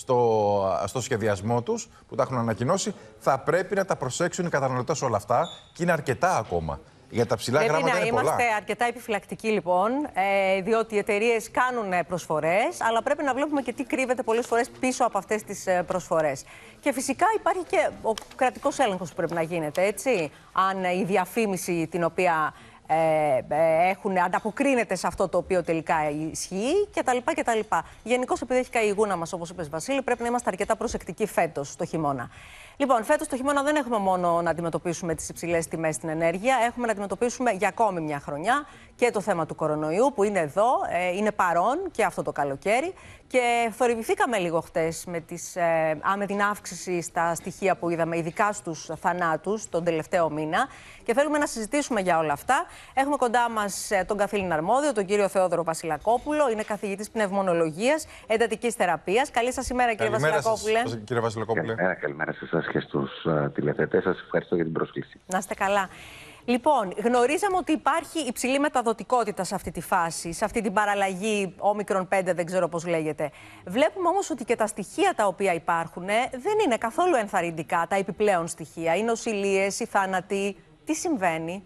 στο, στο σχεδιασμό τους, που τα έχουν ανακοινώσει. Θα πρέπει να τα προσέξουν οι καταναλωτές όλα αυτά και είναι αρκετά ακόμα. Για τα ψηλά Πρέπει γράμματα να είναι είμαστε πολλά. αρκετά επιφυλακτικοί λοιπόν, ε, διότι οι εταιρείες κάνουν προσφορές, αλλά πρέπει να βλέπουμε και τι κρύβεται πολλές φορές πίσω από αυτές τις προσφορές. Και φυσικά υπάρχει και ο κρατικός έλεγχος που πρέπει να γίνεται, έτσι. Αν η διαφήμιση την οποία ε, ε, έχουν, ανταποκρίνεται σε αυτό το οποίο τελικά ισχύει κτλ. κτλ. Γενικώς, επειδή έχει καεί η γούνα μας, όπως είπες Βασίλη, πρέπει να είμαστε αρκετά προσεκτικοί φέτος το χειμώνα. Λοιπόν, φέτος το χειμώνα δεν έχουμε μόνο να αντιμετωπίσουμε τις υψηλές τιμές στην ενέργεια, έχουμε να αντιμετωπίσουμε για ακόμη μια χρονιά και το θέμα του κορονοϊού που είναι εδώ, ε, είναι παρόν και αυτό το καλοκαίρι. Και θορυβηθήκαμε λίγο χτες με, τις, ε, α, με την αύξηση στα στοιχεία που είδαμε, ειδικά στους θανάτους τον τελευταίο μήνα. Και θέλουμε να συζητήσουμε για όλα αυτά. Έχουμε κοντά μας ε, τον καθήλυνα αρμόδιο, τον κύριο Θεόδωρο Βασιλακόπουλο. Είναι καθηγητής πνευμονολογίας, εντατικής θεραπείας. Καλή σας ημέρα, κύριε Βασιλακόπουλε. Σας, κύριε Βασιλακόπουλε. Καλημέρα, καλημέρα σε εσάς και στους uh, τηλεθεατές. Σας ευχαριστώ για την πρόσκληση. Να είστε καλά. Λοιπόν, γνωρίζαμε ότι υπάρχει υψηλή μεταδοτικότητα σε αυτή τη φάση, σε αυτή την παραλλαγή όμικρον πέντε, δεν ξέρω πώς λέγεται. Βλέπουμε όμως ότι και τα στοιχεία τα οποία υπάρχουν δεν είναι καθόλου ενθαρρυντικά, τα επιπλέον στοιχεία. Οι νοσηλίες, οι θάνατοι. Τι συμβαίνει?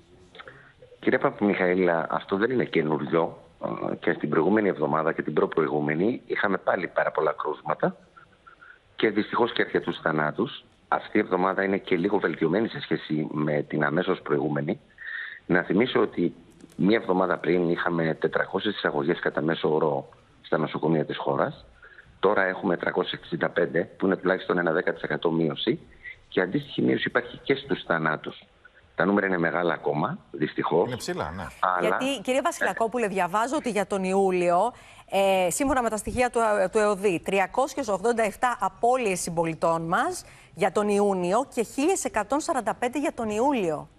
Κύριε Παπαμιχαήλα, αυτό δεν είναι καινούριο. Και στην προηγούμενη εβδομάδα και την προπροηγούμενη είχαμε πάλι πάρα πολλά κρούσματα και δυστυχώς και αρκετούς θανάτους. Αυτή η εβδομάδα είναι και λίγο βελτιωμένη σε σχέση με την αμέσως προηγούμενη. Να θυμίσω ότι μία εβδομάδα πριν είχαμε τετρακόσιες εισαγωγές κατά μέσο όρο στα νοσοκομεία της χώρας. Τώρα έχουμε τριακόσιες εξήντα πέντε, που είναι τουλάχιστον ένα δέκα τοις εκατό μείωση. Και αντίστοιχη μείωση υπάρχει και στους θανάτους. Τα νούμερα είναι μεγάλα ακόμα, δυστυχώς. Είναι ψηλά, ναι. Αλλά... Γιατί, κύριε Βασιλακόπουλε, διαβάζω ότι για τον Ιούλιο, ε, σύμφωνα με τα στοιχεία του, του ΕΟΔΗ, τριακόσιες ογδόντα επτά απώλειες συμπολιτών μας για τον Ιούνιο και χίλια εκατόν σαράντα πέντε για τον Ιούλιο.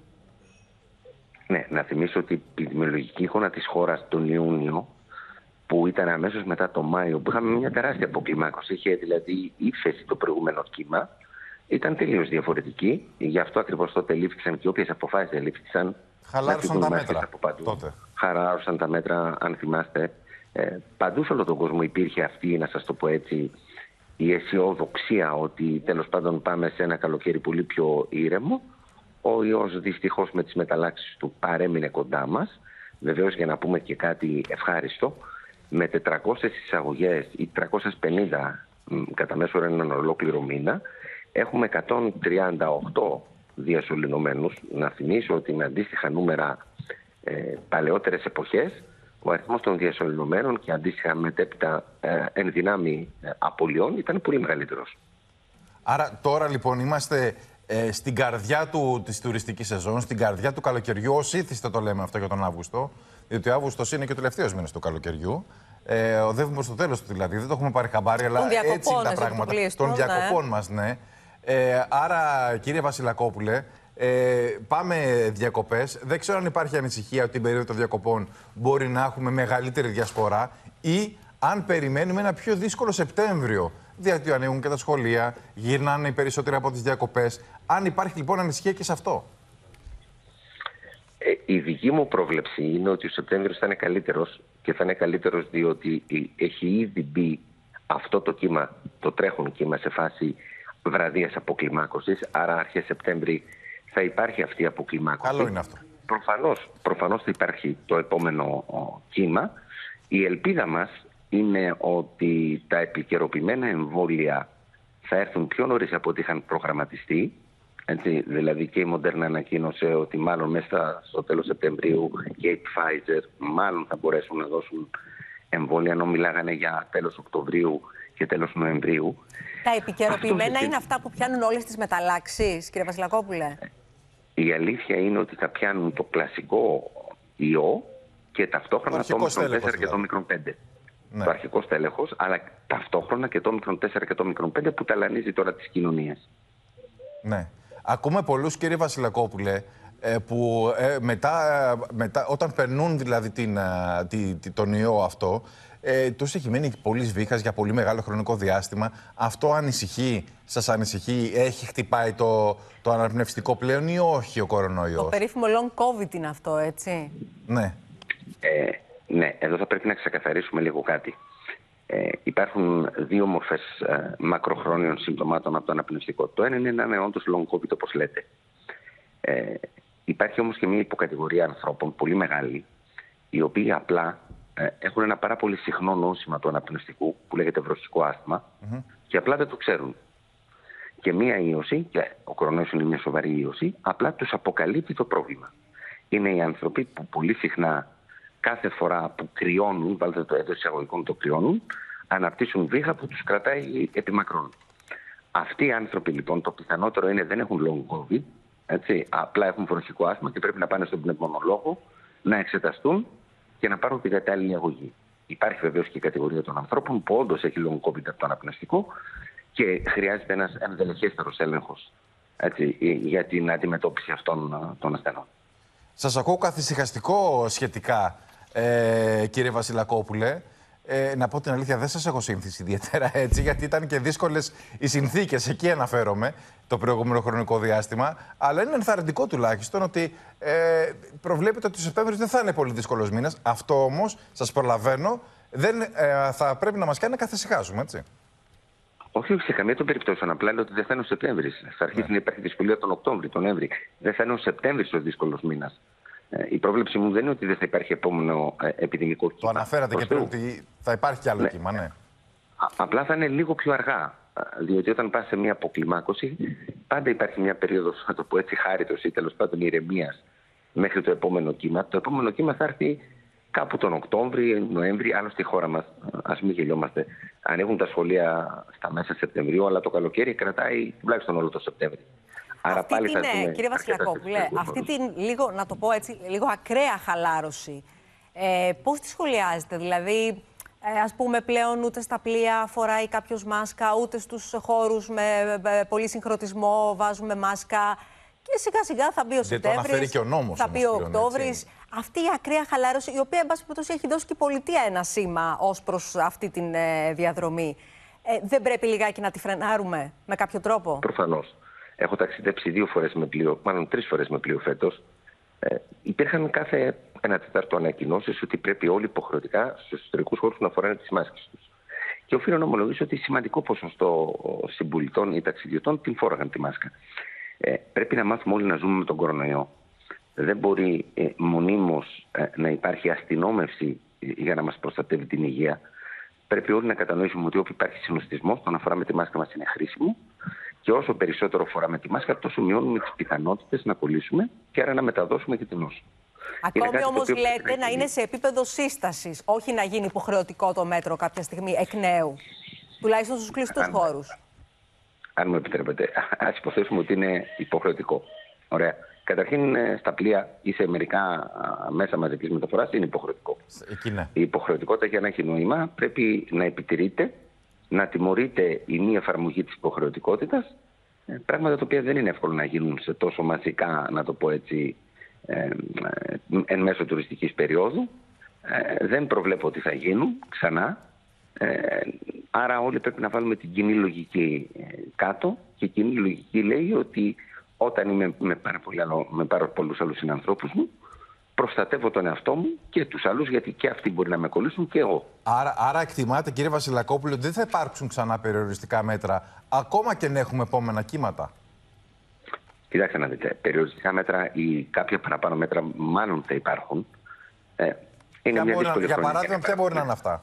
Ναι, να θυμίσω ότι η επιδημιολογική εικόνα της χώρας τον Ιούνιο, που ήταν αμέσως μετά το Μάιο, που είχαμε μια τεράστια αποκλιμάκωση, είχε δηλαδή ύφεση το προηγούμενο κύμα, ήταν τελείως διαφορετική. Γι' αυτό ακριβώς τότε λήφθησαν και όποιες αποφάσεις ελήφθησαν. Χαλάρωσαν τα μέτρα τότε. Χαλάρωσαν τα μέτρα, αν θυμάστε. Ε, παντού σε όλο τον κόσμο υπήρχε αυτή, να σας το πω έτσι, η αισιοδοξία ότι τέλος πάντων πάμε σε ένα καλοκαίρι πολύ πιο ήρεμο. Ο ιός δυστυχώς με τις μεταλλάξεις του παρέμεινε κοντά μας. Βεβαίως, για να πούμε και κάτι ευχάριστο, με τετρακόσιες εισαγωγές ή τριακόσιες πενήντα κατά μέσο όρο έναν ολόκληρο μήνα, έχουμε εκατόν τριάντα οκτώ διασωληνωμένους. Να θυμίσω ότι με αντίστοιχα νούμερα ε, παλαιότερες εποχές, ο αριθμός των διασωληνωμένων και αντίστοιχα μετέπειτα ε, εν δυνάμει ε, απολειών ήταν πολύ μεγαλύτερος. Άρα τώρα λοιπόν είμαστε ε, στην καρδιά του, της τουριστικής σεζόν, στην καρδιά του καλοκαιριού. Ως ήθιστε το λέμε αυτό για τον Αύγουστο, διότι ο Αύγουστος είναι και ο τελευταίος μήνας του καλοκαιριού. Ε, οδεύουμε προς το τέλος του δηλαδή, δεν το έχουμε πάρει χαμπάρι, αλλά έτσι είναι τα πράγματα. Των διακοπών ναι. μας, ναι. Ε, άρα, κύριε Βασιλακόπουλε, ε, πάμε διακοπές. Δεν ξέρω αν υπάρχει ανησυχία ότι την περίοδο των διακοπών μπορεί να έχουμε μεγαλύτερη διασπορά ή αν περιμένουμε ένα πιο δύσκολο Σεπτέμβριο. Διότι ανοίγουν και τα σχολεία, γυρνάνε οι περισσότεροι από τις διακοπές. Αν υπάρχει λοιπόν ανησυχία και σε αυτό. Ε, η δική μου πρόβλεψη είναι ότι ο Σεπτέμβριος θα είναι καλύτερος και θα είναι καλύτερος διότι έχει ήδη μπει αυτό το κύμα, το τρέχον κύμα σε φάση βραδίας αποκλιμάκωσης, άρα αρχές Σεπτέμβρη θα υπάρχει αυτή η αποκλιμάκωση. Καλό είναι αυτό. Προφανώς, προφανώς θα υπάρχει το επόμενο ο, κύμα. Η ελπίδα μας είναι ότι τα επικαιροποιημένα εμβόλια θα έρθουν πιο νωρίς από ό,τι είχαν προγραμματιστεί. Έτσι, δηλαδή και η Moderna ανακοίνωσε ότι μάλλον μέσα στο τέλος Σεπτεμβρίου και η Pfizer μάλλον θα μπορέσουν να δώσουν εμβόλια, ενώ μιλάγανε για τέλος Οκτωβρίου και τέλος Νοεμβρίου. Τα επικαιροποιημένα αυτό είναι αυτά που πιάνουν όλες τις μεταλλάξεις, κύριε Βασιλακόπουλε. Η αλήθεια είναι ότι θα πιάνουν το κλασικό ιό και ταυτόχρονα το όμικρον τέσσερα και το όμικρον πέντε. Ναι. Το αρχικό στέλεχος, αλλά ταυτόχρονα και το όμικρον τέσσερα και το όμικρον πέντε που ταλανίζει τώρα τις κοινωνίες. Ναι. Ακούμε πολλούς, κύριε Βασιλακόπουλε, που ε, μετά, μετά, όταν περνούν δηλαδή την, την, τον ιό αυτό, ε, τους έχει μένει πολλής βήχας για πολύ μεγάλο χρονικό διάστημα. Αυτό ανησυχεί, σας ανησυχεί, έχει χτυπάει το, το αναπνευστικό πλέον ή όχι ο κορονοϊός? Το περίφημο long COVID είναι αυτό, έτσι. Ναι. Ε, ναι, εδώ θα πρέπει να ξεκαθαρίσουμε λίγο κάτι. Ε, υπάρχουν δύο μορφές ε, μακροχρόνιων συμπτωμάτων από το αναπνευστικό. Το ένα είναι να είναι όντως long COVID, όπως λέτε. Ε, υπάρχει όμως και μια υποκατηγορία ανθρώπων πολύ μεγάλη, οι οποίοι απλά ε, έχουν ένα πάρα πολύ συχνό νόσημα του αναπνευστικού, που λέγεται βροσικό άσθμα, mm-hmm. και απλά δεν το ξέρουν. Και μια ίωση, και ο κορονοϊός είναι μια σοβαρή ίωση, απλά τους αποκαλύπτει το πρόβλημα. Είναι οι άνθρωποι που πολύ συχνά, κάθε φορά που κρυώνουν, βάλτε το εντός εισαγωγικών το κρυώνουν, αναπτύσσουν βήχα που τους κρατάει επί μακρόν. Αυτοί οι άνθρωποι λοιπόν το πιθανότερο είναι δεν έχουν long COVID, έτσι, απλά έχουν βροχικό άσθμα και πρέπει να πάνε στον πνευμονολόγο να εξεταστούν και να πάρουν την κατάλληλη αγωγή. Υπάρχει βεβαίως και η κατηγορία των ανθρώπων που όντως έχει long COVID από το αναπνευστικό και χρειάζεται ένας ενδελεχέστερος έλεγχος, έτσι, για την αντιμετώπιση αυτών των ασθενών. Σας ακούω καθησυχαστικό σχετικά, ε, κύριε Βασιλακόπουλε. Ε, να πω την αλήθεια, δεν σας έχω σύνθηση ιδιαίτερα έτσι, γιατί ήταν και δύσκολες οι συνθήκες, εκεί αναφέρομαι, το προηγούμενο χρονικό διάστημα. Αλλά είναι ενθαρρυντικό τουλάχιστον ότι ε, προβλέπετε ότι ο Σεπτέμβριος δεν θα είναι πολύ δύσκολος μήνας. Αυτό όμως, σας προλαβαίνω, δεν ε, θα πρέπει να μας κάνει να καθησυχάσουμε, έτσι. Όχι, όχι, σε καμία των περιπτώσεων. Απλά λέω ότι δεν θα είναι ο Σεπτέμβρης. Θα αρχίσει ναι. να υπάρχει δυσκολία τον Οκτώβρη, τον Νοέμβρη. Δεν θα είναι ο Σεπτέμβρης ο δύσκολος μήνας. Ε, η πρόβλεψη μου δεν είναι ότι δεν θα υπάρχει επόμενο ε, επιδημικό κύμα. Το αναφέρατε και πριν ότι θα υπάρχει κι άλλο ναι. κύμα, ναι. Α, απλά θα είναι λίγο πιο αργά. Διότι όταν πας σε μια αποκλιμάκωση, πάντα υπάρχει μια περίοδος, να το πω έτσι, χάριτος ή τέλος πάντων ηρεμίας μέχρι το επόμενο κύμα. Το επόμενο κύμα θα έρθει κάπου τον Οκτώβρη, Νοέμβρη, άλλο στη χώρα μας. Ας μην γελιόμαστε. Ανοίγουν τα σχολεία στα μέσα Σεπτεμβρίου, αλλά το καλοκαίρι κρατάει τουλάχιστον όλο το Σεπτέμβρη. Άρα αυτή πάλι την, θα δούμε, κύριε Βασιλακόπουλε, αυτή την λίγο, να το πω έτσι, λίγο ακραία χαλάρωση, ε, πώς τη σχολιάζετε? Δηλαδή, ε, ας πούμε πλέον ούτε στα πλοία φοράει κάποιος μάσκα, ούτε στους χώρους με ε, πολύ συγχρονισμό βάζουμε μάσκα. Και σιγά σιγά θα μπει ο Σεπτέμβρης, θα μπει ο Οκτώβρης. Αυτή η ακραία χαλάρωση, η οποία εν πάση περιπτώσει έχει δώσει και η πολιτεία ένα σήμα ως προς αυτή τη ε, διαδρομή. Ε, δεν πρέπει λιγάκι να τη φρενάρουμε με κάποιο τρόπο? Προφανώς. Έχω ταξιδέψει δύο φορές με πλοίο, μάλλον τρεις φορές με πλοίο φέτος. Ε, υπήρχαν κάθε ένα τέταρτο ανακοινώσεις ότι πρέπει όλοι υποχρεωτικά στους εσωτερικούς χώρους να φοράνε τις μάσκες τους. Και οφείλω να ομολογήσω ότι σημαντικό ποσοστό συμπολιτών ή ταξιδιωτών την φόραγαν τη μάσκα. Ε, πρέπει να μάθουμε όλοι να ζούμε με τον κορονοϊό. Δεν μπορεί ε, μονίμως ε, να υπάρχει αστυνόμευση για να μας προστατεύει την υγεία. Πρέπει όλοι να κατανοήσουμε ότι όπου υπάρχει συνοστισμός, το να φοράμε τη μάσκα μας είναι χρήσιμο. Και όσο περισσότερο φοράμε τη μάσκα, τόσο μειώνουμε τις πιθανότητες να κολλήσουμε και άρα να μεταδώσουμε και την νόσο. Ακόμη όμως λέτε να είναι σε επίπεδο σύστασης, όχι να γίνει υποχρεωτικό το μέτρο κάποια στιγμή εκ νέου, τουλάχιστον στους κλειστούς αν, χώρους. Αν μου επιτρέπετε, ας υποθέσουμε ότι είναι υποχρεωτικό. Ωραία. Καταρχήν στα πλοία ή σε μερικά μέσα μαζικής μεταφοράς είναι υποχρεωτικό. Εκεί, ναι. Η υποχρεωτικότητα για να έχει νόημα πρέπει να επιτηρείται, να τιμωρείται η μη εφαρμογή της υποχρεωτικότητας, πράγματα τα οποία δεν είναι εύκολο να γίνουν σε τόσο μαζικά, να το πω έτσι, ε, ε, εν μέσω τουριστικής περίοδου. Ε, δεν προβλέπω ότι θα γίνουν ξανά. Ε, άρα όλοι πρέπει να βάλουμε την κοινή λογική ε, κάτω και η κοινή λογική λέει ότι όταν είμαι με πάρα, πολύ άλλο, με πάρα πολλούς άλλους συνανθρώπους μου, προστατεύω τον εαυτό μου και τους άλλους, γιατί και αυτοί μπορεί να με κολλήσουν και εγώ. Άρα, άρα εκτιμάτε, κύριε Βασιλακόπουλο, ότι δεν θα υπάρξουν ξανά περιοριστικά μέτρα, ακόμα και να έχουμε επόμενα κύματα? Κοιτάξτε να δείτε, περιοριστικά μέτρα ή κάποια παραπάνω μέτρα μάλλον θα υπάρχουν. Ε, είναι μια δύσκολη για παράδειγμα, ποια μπορεί να είναι αυτά?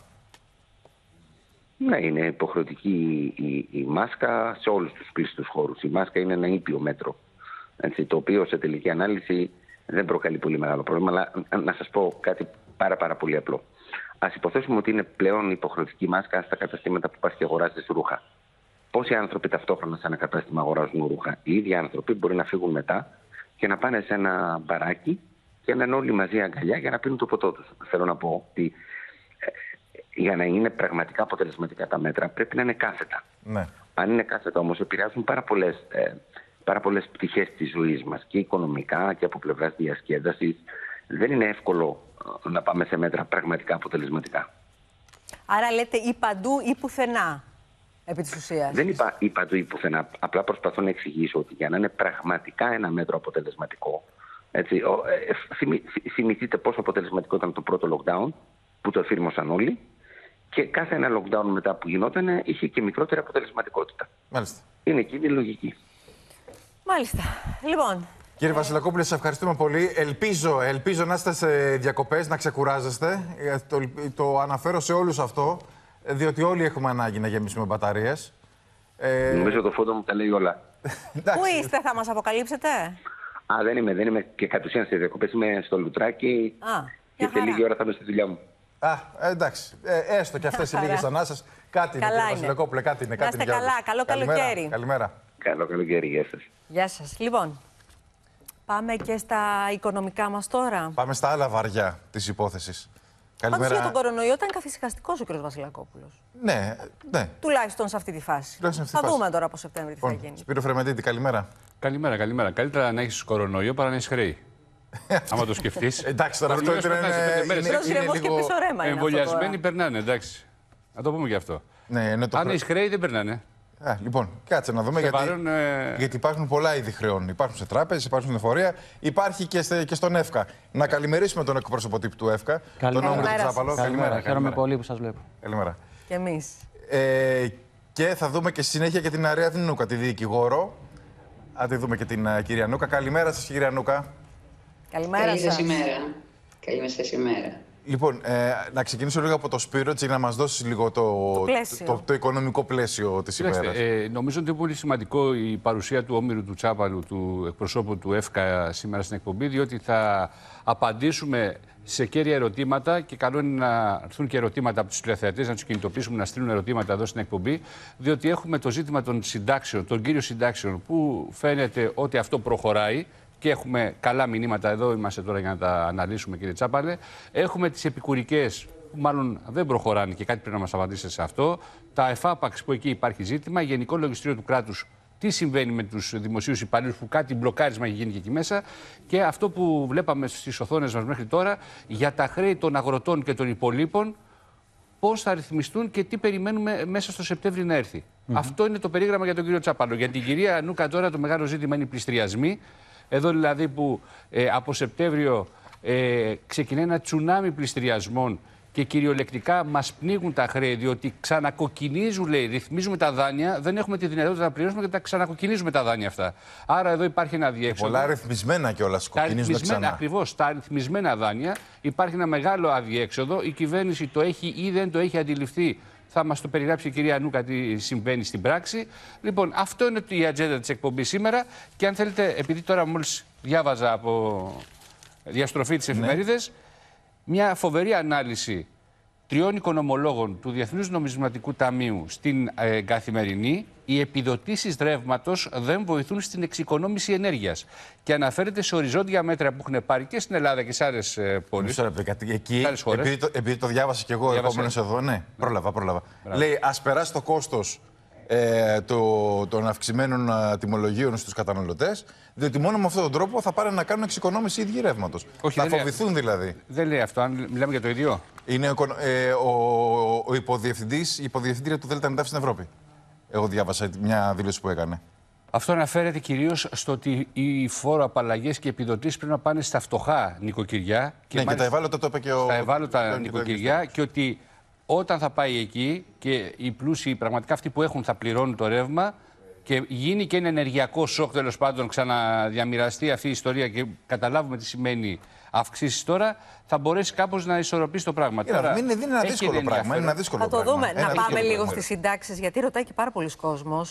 Ναι, είναι υποχρεωτική η, η, η μάσκα σε όλους τους κλειστούς χώρους. Η μάσκα είναι ένα ήπιο μέτρο, έτσι, το οποίο σε τελική ανάλυση δεν προκαλεί πολύ μεγάλο πρόβλημα. Αλλά να σας πω κάτι πάρα, πάρα πολύ απλό. Ας υποθέσουμε ότι είναι πλέον υποχρεωτική μάσκα στα καταστήματα που πας και αγοράζεις ρούχα. Πόσοι άνθρωποι ταυτόχρονα σε ένα κατάστημα αγοράζουν ρούχα? Οι ίδιοι άνθρωποι μπορεί να φύγουν μετά και να πάνε σε ένα μπαράκι και να είναι όλοι μαζί αγκαλιά για να πίνουν το ποτό τους. Θέλω να πω ότι για να είναι πραγματικά αποτελεσματικά τα μέτρα πρέπει να είναι κάθετα. Ναι. Αν είναι κάθετα όμως επηρεάζουν πάρα πολλές, ε, πάρα πολλές πτυχές της ζωής μας και οικονομικά και από πλευράς διασκέδασης. Δεν είναι εύκολο ε, να πάμε σε μέτρα πραγματικά αποτελεσματικά. Άρα λέτε ή παντού ή πουθενά, επί της ουσίας? Δεν είπα ή παντού ή πουθενά. Απλά προσπαθώ να εξηγήσω ότι για να είναι πραγματικά ένα μέτρο αποτελεσματικό, έτσι, ο, ε, θυμη, θυμηθείτε πόσο αποτελεσματικό ήταν το πρώτο lockdown που το εφήρμοσαν όλοι. Και κάθε ένα lockdown μετά που γινόταν είχε και μικρότερη αποτελεσματικότητα. Μάλιστα. Είναι εκείνη η λογική. Μάλιστα. Λοιπόν. Κύριε Βασιλακόπουλε, σας ευχαριστούμε πολύ. Ελπίζω, ελπίζω να είστε σε διακοπές, να ξεκουράζεστε. Το, το αναφέρω σε όλους αυτό, διότι όλοι έχουμε ανάγκη να γεμίσουμε μπαταρίες. Ε... Νομίζω το φόντο μου τα λέει όλα. Πού είστε, θα μας αποκαλύψετε? Α, δεν είμαι, δεν είμαι και κατ' ουσίαν σε διακοπές. Είμαι στο Λουτράκι Α, και σε λίγη ώρα θα είμαι στη δουλειά μου. Α, εντάξει. Ε, έστω και αυτές οι λίγες ανάσες. Κάτι είναι, κύριε Βασιλακόπουλε, κάτι είναι. Να είστε καλά. Καλό καλοκαίρι. Καλημέρα. Καλό καλοκαίρι, γεια σας. Γεια σας. Λοιπόν, πάμε και στα οικονομικά μας τώρα. Πάμε στα άλλα βαριά της υπόθεσης. Πάντως για τον κορονοϊό ήταν καθησυχαστικός ο κ. Βασιλακόπουλος. Ναι, ναι. Τουλάχιστον σε αυτή τη φάση. Αυτή θα φάση. δούμε τώρα από Σεπτέμβρη τι θα γίνει. Σπύρο Φρεμεντίτη, καλημέρα. Καλημέρα, καλημέρα. Καλύτερα να έχεις κορονοϊό παρά να έχεις χρέη. Άμα το σκεφτείς. Εντάξει, τώρα αυτό είναι. Εμβολιασμένοι περνάνε, εντάξει. Να το πούμε και αυτό. Ναι, το Αν έχεις χρέη δεν περνάνε. Α, λοιπόν, κάτσε να δούμε. Γιατί, παρόν, ε... γιατί υπάρχουν πολλά είδη χρεών. Υπάρχουν σε τράπεζες, υπάρχουν στην εφορία, υπάρχει και, στε, και στον ΕΦΚΑ. Να καλημερίσουμε τον εκπρόσωπο τύπου του ΕΦΚΑ, καλημέρα. τον Όμηρο Τσάπαλο. Καλημέρα. Χαίρομαι πολύ που σας βλέπω. Καλημέρα. Και εμείς. Ε, και θα δούμε και στη συνέχεια και την Αρία Νούκα, τη δικηγόρο. Α, τη δούμε και την uh, κυρία Νούκα. Καλημέρα σας, κυρία Νούκα. Καλημέρα σας. Καλή σας ημέρα. Καλή σας ημέρα. Λοιπόν, ε, να ξεκινήσω λίγο από το Σπύρο, έτσι, να μας δώσεις λίγο το, το, το, το οικονομικό πλαίσιο της ημέρας. Ε, νομίζω ότι είναι πολύ σημαντικό η παρουσία του Όμηρου του Τσάπαλου, του εκπροσώπου του ΕΦΚΑ σήμερα στην εκπομπή, διότι θα απαντήσουμε σε κέρια ερωτήματα και καλό είναι να έρθουν και ερωτήματα από τους τηλεθεατές, να τους κινητοποιήσουμε, να στείλουν ερωτήματα εδώ στην εκπομπή, διότι έχουμε το ζήτημα των συντάξεων, των κύριων συντάξεων, που φαίνεται ότι αυτό προχωράει. Και έχουμε καλά μηνύματα εδώ, είμαστε τώρα για να τα αναλύσουμε, κύριε Τσάπαλε. Έχουμε τις επικουρικές, που μάλλον δεν προχωράνε και κάτι πρέπει να μας απαντήσετε σε αυτό. Τα εφάπαξ, που εκεί υπάρχει ζήτημα. Γενικό Λογιστήριο του Κράτους, τι συμβαίνει με τους δημοσίους υπαλλήλους, που κάτι μπλοκάρισμα έχει γίνει και εκεί μέσα. Και αυτό που βλέπαμε στις οθόνες μας μέχρι τώρα, για τα χρέη των αγροτών και των υπολείπων, πώς θα ρυθμιστούν και τι περιμένουμε μέσα στο Σεπτέμβρη να έρθει. Mm-hmm. Αυτό είναι το περίγραμμα για τον κύριο Τσάπαλο. Για την κυρία Νούκα τώρα το μεγάλο ζήτημα είναι οι πληστηριασμοί. Εδώ δηλαδή που ε, από Σεπτέμβριο ε, ξεκινάει ένα τσουνάμι πληστηριασμών και κυριολεκτικά μας πνίγουν τα χρέη, διότι ξανακοκκινίζουν, λέει, ρυθμίζουμε τα δάνεια, δεν έχουμε τη δυνατότητα να πληρώσουμε και τα ξανακοκκινίζουμε τα δάνεια αυτά. Άρα εδώ υπάρχει ένα αδιέξοδο. Πολλά αριθμισμένα κιόλας κοκκινίζουν ξανά. Ακριβώς, τα αριθμισμένα δάνεια υπάρχει ένα μεγάλο αδιέξοδο. Η κυβέρνηση το έχει ή δεν το έχει αντιληφθεί. Θα μας το περιγράψει η κυρία Νούκα τι συμβαίνει στην πράξη. Λοιπόν, αυτό είναι η ατζέντα της εκπομπής σήμερα. Και αν θέλετε, επειδή τώρα μόλις διάβαζα από διαστροφή τις εφημερίδες, μια φοβερή ανάλυση τριών οικονομολόγων του Διεθνούς Νομισματικού Ταμείου στην ε, Καθημερινή, οι επιδοτήσεις ρεύματος δεν βοηθούν στην εξοικονόμηση ενέργειας. Και αναφέρεται σε οριζόντια μέτρα που έχουν πάρει και στην Ελλάδα και σε άλλες ε, πόλεις. Εκεί, επειδή το, επειδή το διάβασα και εγώ ερχόμενος εδώ, ναι, πρόλαβα, πρόλαβα. Λέει, ας περάσει το κόστος ε, το, των αυξημένων α, τιμολογίων στους καταναλωτές, διότι μόνο με αυτόν τον τρόπο θα πάνε να κάνουν εξοικονόμηση ίδιοι ρεύματος. Όχι, θα φοβηθούν λέει, δηλαδή. Δεν λέει αυτό, αν μιλάμε για το ίδιο. Είναι ε, ο, ο υποδιευθυντής, η υποδιευθύντρια του ΔΕΛΤΑ στην Ευρώπη. Εγώ διάβασα μια δήλωση που έκανε. Αυτό αναφέρεται κυρίως στο ότι οι φόροαπαλλαγές και επιδοτήσεις πρέπει να πάνε στα φτωχά νοικοκυριά. Και, ναι, και τα ευάλωτα το είπε και ο. Στα ευάλωτα νοικοκυριά και ότι όταν θα πάει εκεί και οι πλούσιοι, πραγματικά αυτοί που έχουν, θα πληρώνουν το ρεύμα και γίνει και ένα ενεργειακό σοκ, τέλος πάντων, ξαναδιαμοιραστεί αυτή η ιστορία και καταλάβουμε τι σημαίνει αυξήσεις τώρα, θα μπορέσει κάπως να ισορροπήσει το πράγμα. Είναι, τώρα, είναι, είναι ένα δύσκολο πράγμα. Είναι ένα δύσκολο θα το πράγμα. δούμε. Ένα να πάμε λίγο πράγμα. στις συντάξεις, γιατί ρωτάει και πάρα πολλοί κόσμος.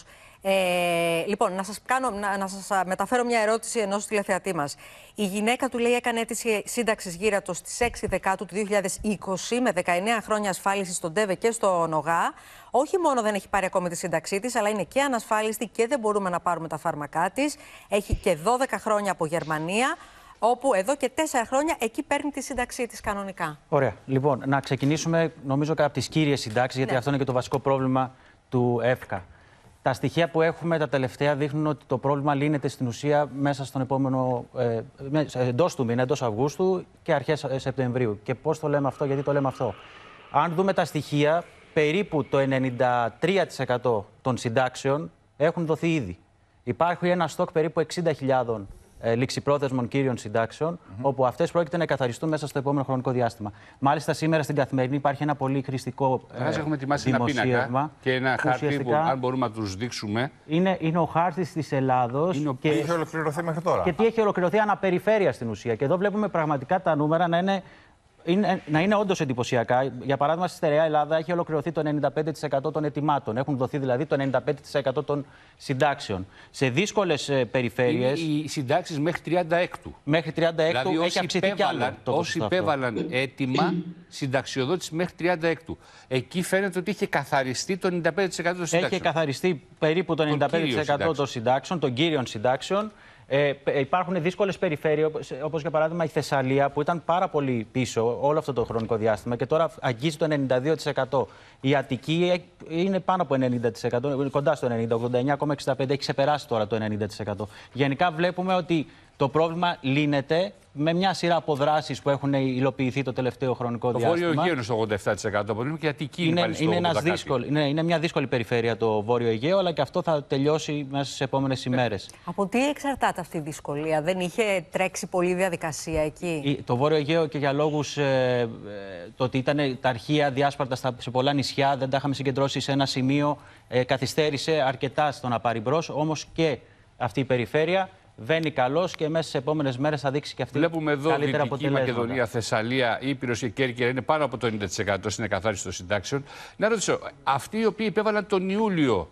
Ε, λοιπόν, να σας, κάνω, να, να σας μεταφέρω μια ερώτηση ενός τηλεθεατή μας. Η γυναίκα του, λέει, έκανε αίτηση σύνταξης γύρατο στις έξι Δεκάτου του δύο χιλιάδες είκοσι με δεκαεννέα χρόνια ασφάλιση στον ΤΕΒΕ και στο ΝΟΓΑ. Όχι μόνο δεν έχει πάρει ακόμη τη σύνταξή της, αλλά είναι και ανασφάλιστη και δεν μπορούμε να πάρουμε τα φάρμακά της. Έχει και δώδεκα χρόνια από Γερμανία, όπου εδώ και τέσσερα χρόνια εκεί παίρνει τη σύνταξή της κανονικά. Ωραία. Λοιπόν, να ξεκινήσουμε νομίζω από τις κύριες συντάξεις, γιατί ναι, αυτό είναι και το βασικό πρόβλημα του ΕΦΚΑ. Τα στοιχεία που έχουμε τα τελευταία δείχνουν ότι το πρόβλημα λύνεται στην ουσία μέσα στον επόμενο, ε, εντός του μήνα, εντός Αυγούστου και αρχές Σεπτεμβρίου. Και πώς το λέμε αυτό, γιατί το λέμε αυτό. Αν δούμε τα στοιχεία, περίπου το ενενήντα τρία τοις εκατό των συντάξεων έχουν δοθεί ήδη. Υπάρχει ένα στόκ περίπου εξήντα χιλιάδες ε, ληξιπρόθεσμων κύριων συντάξεων, mm-hmm. όπου αυτές πρόκειται να εκαθαριστούν μέσα στο επόμενο χρονικό διάστημα. Μάλιστα, σήμερα στην Καθημερινή υπάρχει ένα πολύ χρηστικό ε, έχουμε ετοιμάσει ένα πίνακα και ένα χάρτη που, αν μπορούμε να τους δείξουμε. Είναι, είναι ο χάρτης της Ελλάδος. Είναι ο... Και έχει ολοκληρωθεί μέχρι τώρα. Και τι έχει ολοκληρωθεί αναπεριφέρεια στην ουσία. Και εδώ βλέπουμε πραγματικά τα νούμερα να είναι. Είναι, να είναι όντως εντυπωσιακά. Για παράδειγμα, στη στερεά Ελλάδα έχει ολοκληρωθεί το ενενήντα πέντε τοις εκατό των αιτημάτων. Έχουν δοθεί δηλαδή το ενενήντα πέντε τοις εκατό των συντάξεων. Σε δύσκολες ε, περιφέρειες. Είναι οι συντάξεις μέχρι τριάντα έκτου. Μέχρι τριάντα έκτου δηλαδή, έχει αυξηθεί κι άλλο. Όσοι υπέβαλαν αίτημα συνταξιοδότηση μέχρι τριάντα έκτου. Εκεί φαίνεται ότι είχε καθαριστεί το ενενήντα πέντε τοις εκατό των συντάξεων. Έχει καθαριστεί περίπου το ενενήντα πέντε τοις εκατό των συντάξεων, των κύριων συντάξεων. Ε, υπάρχουν δύσκολες περιφέρειες, όπως για παράδειγμα η Θεσσαλία, που ήταν πάρα πολύ πίσω όλο αυτό το χρονικό διάστημα και τώρα αγγίζει το ενενήντα δύο τοις εκατό. Η Αττική είναι πάνω από ενενήντα τοις εκατό, κοντά στο ενενήντα, ογδόντα εννέα κόμμα εξήντα πέντε, έχει ξεπεράσει τώρα το ενενήντα τοις εκατό. Γενικά βλέπουμε ότι το πρόβλημα λύνεται με μια σειρά από δράσεις που έχουν υλοποιηθεί το τελευταίο χρονικό το διάστημα. Το Βόρειο Αιγαίο είναι στο ογδόντα επτά τοις εκατό, και η Αττική είναι, είναι, είναι, ένας δύσκολη, είναι, είναι μια δύσκολη περιφέρεια το Βόρειο Αιγαίο, αλλά και αυτό θα τελειώσει μέσα στις επόμενες ημέρες. Από τι εξαρτάται αυτή η δυσκολία, δεν είχε τρέξει πολλή διαδικασία εκεί? Το Βόρειο Αιγαίο, και για λόγους ε, ε, το ότι ήταν τα αρχεία διάσπαρτα στα, σε πολλά νησιά, δεν τα είχαμε συγκεντρώσει σε ένα σημείο, ε, καθυστέρησε αρκετά στο να πάρει μπρος, όμως και αυτή η περιφέρεια βαίνει καλώς και μέσα στις επόμενες μέρες θα δείξει και αυτή βλέπουμε εδώ καλύτερα Δυτική αποτελέσματα. Μακεδονία, Θεσσαλία, Ήπειρος και Κέρκυρα είναι πάνω από το ενενήντα τοις εκατό στην εκαθάριση των συντάξεων. Να ρωτήσω, αυτοί οι οποίοι υπέβαλαν τον Ιούλιο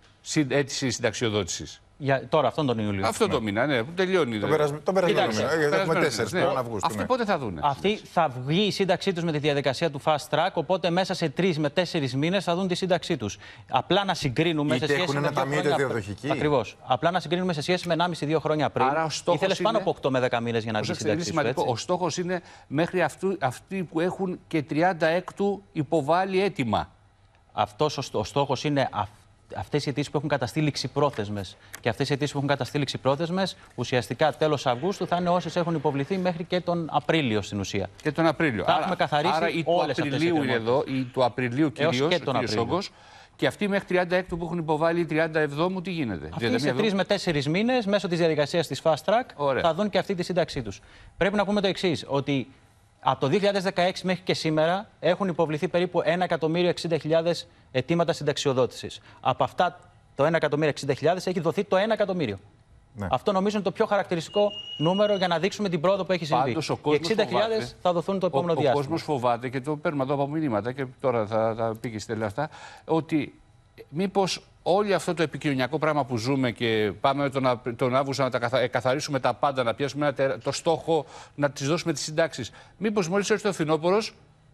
αίτηση συνταξιοδότησης. Για τώρα, αυτόν τον Ιούλιο. Αυτό ναι. το μήνα, ναι, που τελειώνει. Τον περασμένο μήνα. Έχουμε τέσσερις ναι. Αυγούστου. Αυτοί ναι. πότε θα δουν? Αυτοί θα βγει η σύνταξή τους με τη διαδικασία του fast track, οπότε μέσα σε τρεις με τέσσερις μήνες θα δουν τη σύνταξή τους. Απλά να συγκρίνουμε είτε σε σχέση έχουν με. Ένα ταμείο διαδοχική. Ακριβώς. Απλά να συγκρίνουμε σε σχέση με ενάμιση με δύο χρόνια πριν. Ήθελες είναι... πάνω από οκτώ με δέκα μήνες για να βγει η σύνταξή σου. Ο στόχος είναι μέχρι αυτού, αυτοί που έχουν και τριάντα έκτου υποβάλει αίτημα. Αυτός ο στόχος είναι αυτές οι αιτήσεις που έχουν καταστεί ληξιπρόθεσμες. Και αυτές οι αιτήσεις που έχουν καταστεί ληξιπρόθεσμες, ουσιαστικά τέλος Αυγούστου θα είναι όσες έχουν υποβληθεί μέχρι και τον Απρίλιο στην ουσία. Και τον Απρίλιο. Θα άρα, έχουμε καθαρίσει άρα η όλες του Απριλίου αυτές είναι εδώ, η του Απριλίου κυρίως, και τον Απρίλιο. Και αυτοί μέχρι τριάντα έκτου που έχουν υποβάλει τριάντα εβδόμου, τι γίνεται? Αυτοί σε τρεις με τέσσερις μήνες, μέσω της διαδικασίας της Fast Track, Ωραία. θα δουν και αυτή τη σύνταξή τους. Πρέπει να πούμε το εξής, ότι από το δύο χιλιάδες δεκαέξι μέχρι και σήμερα έχουν υποβληθεί περίπου ένα εκατομμύριο εξήντα χιλιάδες αιτήματα συνταξιοδότησης. Από αυτά το ένα εκατομμύριο εξήντα χιλιάδες έχει δοθεί το ένα εκατομμύριο. Ναι. Αυτό νομίζω είναι το πιο χαρακτηριστικό νούμερο για να δείξουμε την πρόοδο που έχει συμβεί. Πάντως, ο οι εξήντα χιλιάδες θα δοθούν το επόμενο ο, διάστημα. Ο κόσμος φοβάται, και το παίρνουμε εδώ από μηνύματα και τώρα θα, θα πει και στη τελευταία αυτά, ότι μήπως όλο αυτό το επικοινωνιακό πράγμα που ζούμε και πάμε τον, τον Αύγουστο να τα καθα, καθαρίσουμε τα πάντα, να πιάσουμε ένα τερ, το στόχο να τις δώσουμε τις συντάξεις, μήπως μόλις έρθει το φθινόπωρος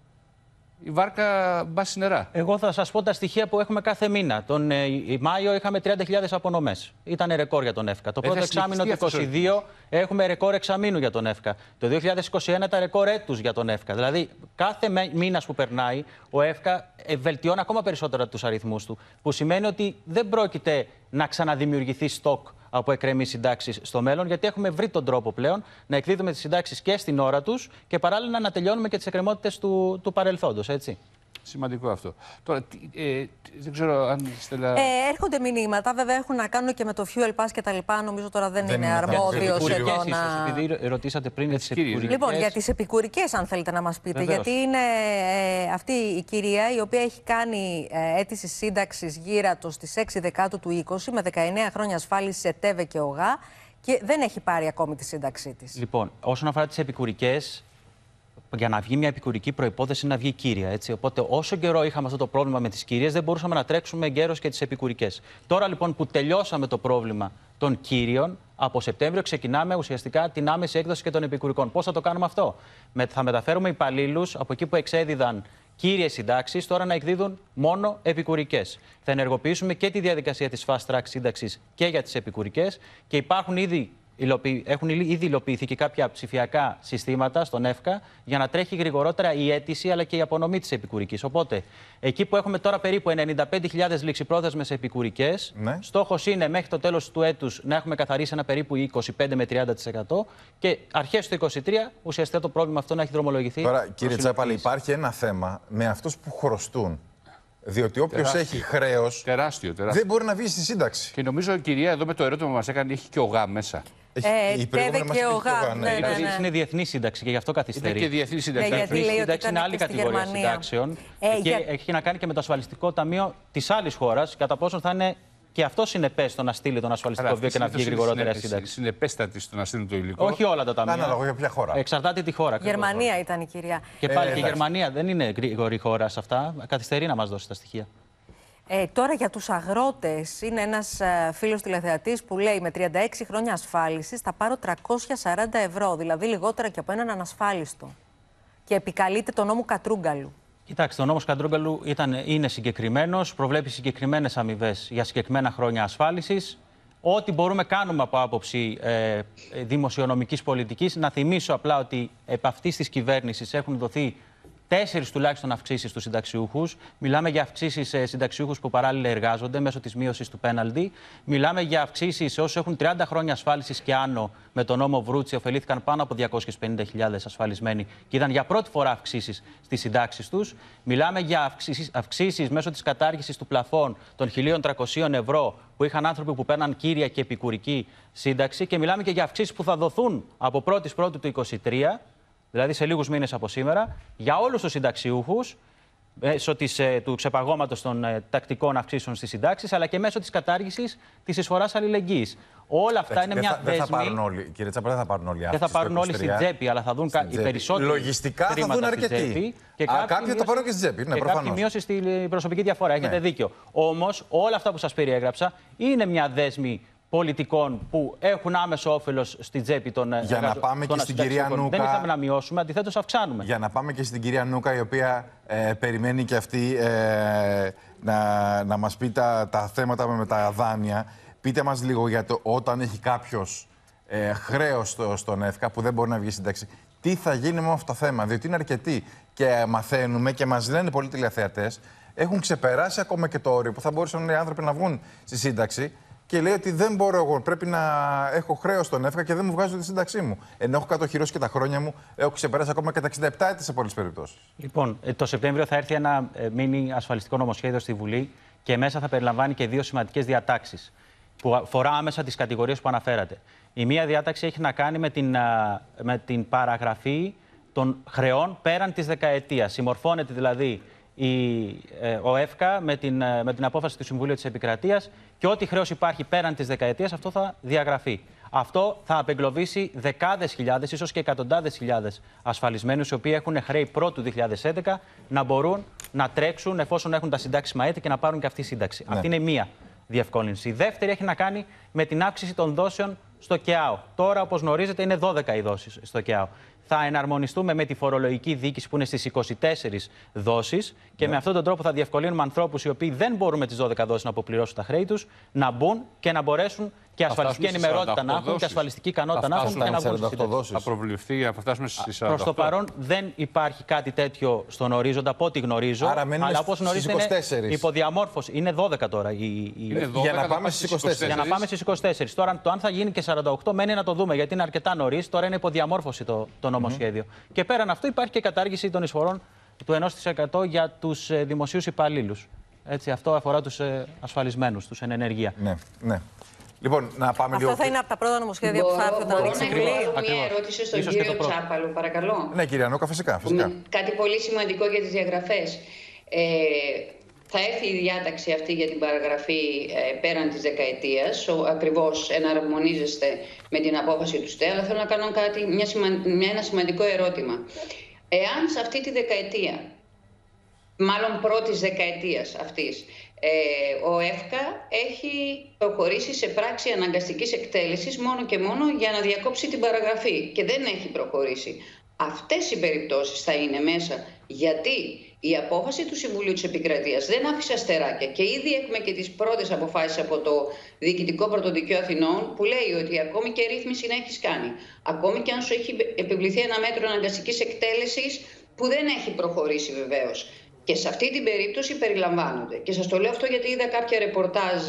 η βάρκα μπάσει στη νερά? Εγώ θα σας πω τα στοιχεία που έχουμε κάθε μήνα. Τον ε, Μάιο είχαμε τριάντα χιλιάδες απονομές. Ήταν ρεκόρ για τον ΕΦΚΑ. Το πρώτο εξάμηνο του είκοσι δύο έχουμε ρεκόρ εξαμήνου για τον ΕΦΚΑ. Το δύο χιλιάδες είκοσι ένα τα ρεκόρ έτους για τον ΕΦΚΑ. Δηλαδή, κάθε μήνα που περνάει, ο ΕΦΚΑ βελτιώνει ακόμα περισσότερα τους αριθμούς του. Που σημαίνει ότι δεν πρόκειται να ξαναδημιουργηθεί στόκ από εκκρεμείς συντάξεις στο μέλλον, γιατί έχουμε βρει τον τρόπο πλέον να εκδίδουμε τις συντάξεις και στην ώρα τους και παράλληλα να τελειώνουμε και τις εκκρεμότητες του, του παρελθόντος, έτσι. Σημαντικό αυτό. Τώρα, ε, δεν ξέρω αν Στέλλα... Ε, έρχονται μηνύματα, βέβαια έχουν να κάνουν και με το fuel pass και τα λοιπά. Νομίζω τώρα δεν, δεν είναι αρμόδιος εδώ να... Επειδή ρωτήσατε πριν για τις επικουρικές. Λοιπόν, για τις επικουρικές, αν θέλετε να μας πείτε. Βεβαίως. Γιατί είναι ε, αυτή η κυρία η οποία έχει κάνει ε, αίτηση σύνταξης γύρατος στις έξι Δεκάτου του είκοσι με δεκαεννέα χρόνια ασφάλισης σε ΤΕΒΕ και ΟΓΑ και δεν έχει πάρει ακόμη τη σύνταξή της. Λοιπόν, όσον αφορά τις επικουρικές, για να βγει μια επικουρική προϋπόθεση είναι να βγει κύρια. Έτσι. Οπότε, όσο καιρό είχαμε αυτό το πρόβλημα με τις κυρίες, δεν μπορούσαμε να τρέξουμε εγκαίρως και τις επικουρικές. Τώρα λοιπόν που τελειώσαμε το πρόβλημα των κύριων, από Σεπτέμβριο ξεκινάμε ουσιαστικά την άμεση έκδοση και των επικουρικών. Πώς θα το κάνουμε αυτό? Με, θα μεταφέρουμε υπαλλήλους από εκεί που εξέδιδαν κύριες συντάξεις, τώρα να εκδίδουν μόνο επικουρικές. Θα ενεργοποιήσουμε και τη διαδικασία της fast track σύνταξης και για τις επικουρικές και υπάρχουν ήδη. Έχουν ήδη υλοποιηθεί και κάποια ψηφιακά συστήματα στον ΕΦΚΑ για να τρέχει γρηγορότερα η αίτηση αλλά και η απονομή της επικουρικής. Οπότε, εκεί που έχουμε τώρα περίπου ενενήντα πέντε χιλιάδες ληξιπρόθεσμες επικουρικές, ναι. στόχος είναι μέχρι το τέλος του έτους να έχουμε καθαρίσει ένα περίπου είκοσι πέντε με τριάντα τοις εκατό και αρχές του είκοσι τρία ουσιαστικά το πρόβλημα αυτό να έχει δρομολογηθεί. Τώρα, κύριε Τσάπαλη, υπάρχει ένα θέμα με αυτούς που χρωστούν. Διότι όποιος έχει χρέος τεράστιο, τεράστιο. δεν μπορεί να βγει στη σύνταξη. Και νομίζω η κυρία εδώ με το ερώτημα που μας έκανε έχει και ΟΓΑ μέσα. Ε, η ΤΕΒΕ και ΟΓΑ. Ναι, ναι, ναι. Είναι διεθνή σύνταξη και γι' αυτό καθυστερεί. Είναι και διεθνή σύνταξη. Ναι, γιατί λέει ότι είναι άλλη κατηγορία συντάξεων. Ε, και για... έχει να κάνει και με το ασφαλιστικό ταμείο της άλλης χώρας, κατά πόσο θα είναι και αυτό συνεπές στο να στείλει τον ασφαλιστικό βίο και να βγει γρηγορότερα σύνταξη. Συνεπέστατη στο να στείλει το υλικό. Όχι όλα τα ταμεία. Ανάλογα για ποια χώρα. Εξαρτάται τη χώρα. Γερμανία ήταν η κυρία. Και πάλι ε, και η Γερμανία δεν είναι γρήγορη χώρα σε αυτά. Καθυστερεί να μας δώσει τα στοιχεία. Ε, τώρα για τους αγρότες, είναι ένας ε, φίλος τηλεθεατής που λέει με τριάντα έξι χρόνια ασφάλισης θα πάρω τριακόσια σαράντα ευρώ, δηλαδή λιγότερα και από έναν ανασφάλιστο. Και επικαλείται τον νόμο Κατρούγκαλου. Κοιτάξτε, ο νόμος Κατρούγκαλου ήταν, είναι συγκεκριμένος, προβλέπει συγκεκριμένες αμοιβές για συγκεκριμένα χρόνια ασφάλισης. Ό,τι μπορούμε κάνουμε από άποψη ε, δημοσιονομικής πολιτικής. Να θυμίσω απλά ότι επ' αυτής της κυβέρνησης έχουν δοθεί τέσσερις τουλάχιστον αυξήσεις στους συνταξιούχους. Μιλάμε για αυξήσεις σε συνταξιούχους που παράλληλα εργάζονται μέσω της μείωσης του πέναλτι. Μιλάμε για αυξήσεις σε όσους έχουν τριάντα χρόνια ασφάλισης και άνω. Με τον νόμο Βρούτσι ωφελήθηκαν πάνω από διακόσιες πενήντα χιλιάδες ασφαλισμένοι και είδαν για πρώτη φορά αυξήσεις στις συντάξεις τους. Μιλάμε για αυξήσεις, αυξήσεις μέσω της κατάργησης του πλαφών των χίλια τριακόσια ευρώ που είχαν άνθρωποι που παίρναν κύρια και επικουρική σύνταξη. Και μιλάμε και για αυξήσεις που θα δοθούν από πρώτη Πρώτου του είκοσι τρία. Δηλαδή σε λίγους μήνες από σήμερα, για όλους τους συνταξιούχους, μέσω της, του ξεπαγώματος των ε, τακτικών αυξήσεων στις συντάξεις, αλλά και μέσω της κατάργησης της εισφοράς αλληλεγγύης. Όλα αυτά είναι μια δεν δέσμη. Θα πάρουν όλοι, κύριε Τσάπα, δεν θα πάρουν όλοι. Δεν θα πάρουν όλοι στην τσέπη, αλλά θα δουν οι περισσότεροι. Λογιστικά θα δουν αρκετοί. Και Α, κάποιοι θα πάρουν και στην τσέπη. Ναι, και κάποιοι μείωση στην προσωπική διαφορά. Έχετε ναι. δίκιο. Όμως, όλα αυτά που σας περιέγραψα είναι μια δέσμη πολιτικών που έχουν άμεσο όφελος στην τσέπη των Για εργαζο... να πάμε και στην κυρία Νούκα. Δεν ήθελαμε να μειώσουμε, αντιθέτως αυξάνουμε. Για να πάμε και στην κυρία Νούκα, η οποία ε, περιμένει και αυτή ε, να, να μας πει τα, τα θέματα με τα δάνεια. Πείτε μας λίγο για το όταν έχει κάποιος ε, χρέος στο, στον ΕΦΚΑ που δεν μπορεί να βγει σύνταξη. Τι θα γίνει με αυτό το θέμα, διότι είναι αρκετοί και μαθαίνουμε και μας λένε πολλοί τηλεθεατές έχουν ξεπεράσει ακόμα και το όριο που θα μπορούσαν οι άνθρωποι να βγουν στη σύνταξη. Και λέει ότι δεν μπορώ εγώ, πρέπει να έχω χρέος στον ΕΦΚΑ και δεν μου βγάζω τη σύνταξή μου. Ενώ έχω κατοχυρώσει και τα χρόνια μου, έχω ξεπεράσει ακόμα και τα εξήντα επτά έτη σε πολλές περιπτώσεις. Λοιπόν, το Σεπτέμβριο θα έρθει ένα μίνι ασφαλιστικό νομοσχέδιο στη Βουλή και μέσα θα περιλαμβάνει και δύο σημαντικές διατάξεις που αφορά άμεσα τις κατηγορίες που αναφέρατε. Η μία διάταξη έχει να κάνει με την, με την παραγραφή των χρεών πέραν της δεκαετίας. Συμμορφώνεται δηλαδή η, ο ΕΦΚΑ με την, με την απόφαση του Συμβουλίου της Επικρατείας και ό,τι χρέος υπάρχει πέραν της δεκαετίας αυτό θα διαγραφεί. Αυτό θα απεγκλωβίσει δεκάδες χιλιάδες, ίσως και εκατοντάδες χιλιάδες ασφαλισμένους, οι οποίοι έχουν χρέη πρώτου δύο χιλιάδες έντεκα, να μπορούν να τρέξουν εφόσον έχουν τα συντάξιμα έτη και να πάρουν και αυτή η σύνταξη. Ναι. Αυτή είναι μία διευκόλυνση. Η δεύτερη έχει να κάνει με την αύξηση των δόσεων στο ΚΕΑΟ. Τώρα, όπως γνωρίζετε, είναι δώδεκα οι δόσεις στο ΚΕΑΟ. Θα εναρμονιστούμε με τη φορολογική δίκηση που είναι στις είκοσι τέσσερις δόσεις και yeah. με αυτόν τον τρόπο θα διευκολύνουμε ανθρώπους οι οποίοι δεν μπορούν με τις δώδεκα δόσεις να αποπληρώσουν τα χρέη τους να μπουν και να μπορέσουν και ασφαλιστική ενημερότητα να έχουν δόσεις. Και ασφαλιστική ικανότητα να έχουν και να βγουν στις δόσεις. Θα προβληθεί, θα φτάσουμε στις σαράντα οκτώ. Προς το παρόν δεν υπάρχει κάτι τέτοιο στον ορίζοντα από ό,τι γνωρίζω. Άρα αλλά όπως γνωρίζετε είναι υποδιαμόρφωση. Είναι δώδεκα τώρα. Η, η... Είναι δώδεκα, για να πάμε στις είκοσι τέσσερις. Για να πάμε στις είκοσι τέσσερις. Τώρα το αν θα γίνει και σαράντα οκτώ μένει να το δούμε γιατί είναι αρκετά νωρίς. Τώρα είναι υποδιαμόρφωση το, το νομοσχέδιο. Mm-hmm. Και πέραν αυτού υπάρχει και κατάργηση των εισφορών του ενός τοις εκατό για τους ε, δημοσίους υπαλλήλους. Έτσι, αυτό αφορά τους ε, ασφαλισμένους, τους εν ενεργεία. Ναι, ναι. Λοιπόν, να πάμε αυτό λίγο... θα είναι από τα πρώτα νομοσχέδια μπορώ, που θα έρθουν να ανοίξει η Βουλή. Μπορώ μια ερώτηση στον Ίσως κύριο Τσάπαλο, παρακαλώ. Ναι, κυρία Νούκα, φυσικά. φυσικά. Κάτι πολύ σημαντικό για τις διαγραφές. Ε, θα έρθει η διάταξη αυτή για την παραγραφή ε, πέραν της δεκαετίας, ακριβώς εναρμονίζεστε με την απόφαση του ΣΤΕ, αλλά θέλω να κάνω κάτι, μια σημα, μια, ένα σημαντικό ερώτημα. Εάν σε αυτή τη δεκαετία, μάλλον πρώτης δεκαετίας αυτής, ε, ο ΕΦΚΑ έχει προχωρήσει σε πράξη αναγκαστικής εκτέλεσης μόνο και μόνο για να διακόψει την παραγραφή και δεν έχει προχωρήσει. Αυτές οι περιπτώσεις θα είναι μέσα γιατί η απόφαση του Συμβουλίου της Επικρατείας δεν άφησε αστεράκια και ήδη έχουμε και τις πρώτες αποφάσεις από το Διοικητικό Πρωτοδικείο Αθηνών που λέει ότι ακόμη και ρύθμιση να έχεις κάνει, ακόμη και αν σου έχει επιβληθεί ένα μέτρο αναγκαστικής εκτέλεσης που δεν έχει προχωρήσει βεβαίως. Και σε αυτή την περίπτωση περιλαμβάνονται. Και σας το λέω αυτό γιατί είδα κάποια ρεπορτάζ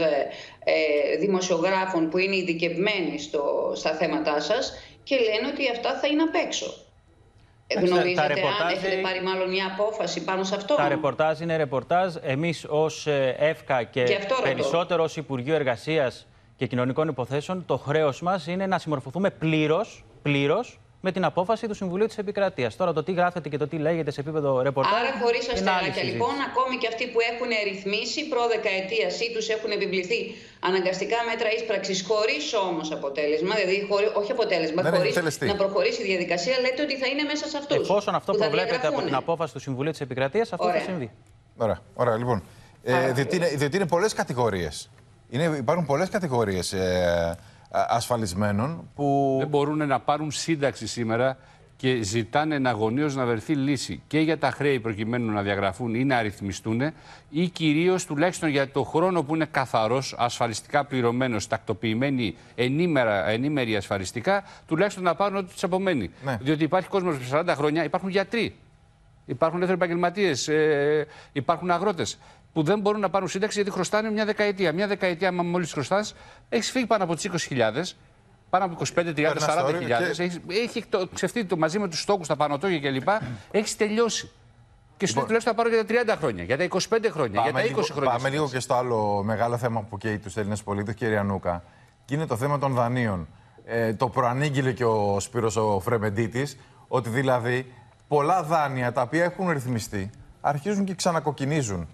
ε, δημοσιογράφων που είναι ειδικευμένοι στο, στα θέματά σας και λένε ότι αυτά θα είναι απ' έξω. Γνωρίζετε αν έχετε πάρει μάλλον μια απόφαση πάνω σε αυτό. Τα ρεπορτάζ είναι ρεπορτάζ. Εμείς ως ΕΦΚΑ και, και περισσότερο ως Υπουργείο Εργασίας και Κοινωνικών Υποθέσεων, το χρέος μας είναι να συμμορφωθούμε πλήρως, πλήρως με την απόφαση του Συμβουλίου της Επικρατείας. Τώρα το τι γράφεται και το τι λέγεται σε επίπεδο ρεπορτάζ. Άρα, χωρίς αστεράκια, λοιπόν, ακόμη και αυτοί που έχουν ρυθμίσει προδεκαετίας ή τους έχουν επιβληθεί αναγκαστικά μέτρα ίσπραξης, χωρίς όμως αποτέλεσμα, δηλαδή χωρί, όχι αποτέλεσμα, χωρίς να προχωρήσει η διαδικασία, λέτε ότι θα είναι μέσα σε αυτούς. Εφόσον αυτό προβλέπεται από την απόφαση του Συμβουλίου της Επικρατείας, αυτό Ωραία. θα συμβεί. Ωραία, Ωραία λοιπόν. Ε, διότι, είναι, διότι είναι πολλές κατηγορίες. Είναι, υπάρχουν πολλές κατηγορίες. Ε, ασφαλισμένων που... Δεν μπορούν να πάρουν σύνταξη σήμερα και ζητάνε εναγωνίως να βρεθεί λύση και για τα χρέη προκειμένου να διαγραφούν ή να αριθμιστούν ή κυρίως τουλάχιστον για το χρόνο που είναι καθαρός, ασφαλιστικά πληρωμένος, τακτοποιημένοι, ενήμερα, ενήμεροι ασφαλιστικά, τουλάχιστον να πάρουν ό,τι τους απομένει. Ναι. Διότι υπάρχει κόσμος με σαράντα χρόνια, υπάρχουν γιατροί, υπάρχουν ελεύθεροι επαγγελματίες, ε, υπάρχουν αγρότες που δεν μπορούν να πάρουν σύνταξη γιατί χρωστάνε μια δεκαετία. Μια δεκαετία, άμα μόλις χρωστάς, έχεις φύγει πάνω από τις είκοσι χιλιάδες, πάνω από είκοσι πέντε, τριάντα, σαράντα χιλιάδες. Και... Έχεις, έχει το, ξεφτεί το μαζί με τους στόκους, τα πανωτόγια κλπ. Έχεις τελειώσει. Και σου λέει τουλάχιστον θα πάρω για τα τριάντα χρόνια, για τα είκοσι πέντε χρόνια, πάμε για τα είκοσι χρόνια. Πάμε λίγο και στο άλλο μεγάλο θέμα που καίει τους Έλληνες πολίτες, κυρία Νούκα, και είναι το θέμα των δανείων. Ε, το προανήγγειλε και ο Σπύρος ο Φρεμεντίτης, ότι δηλαδή πολλά δάνεια τα οποία έχουν ρυθμιστεί αρχίζουν και ξανακοκκινίζουν.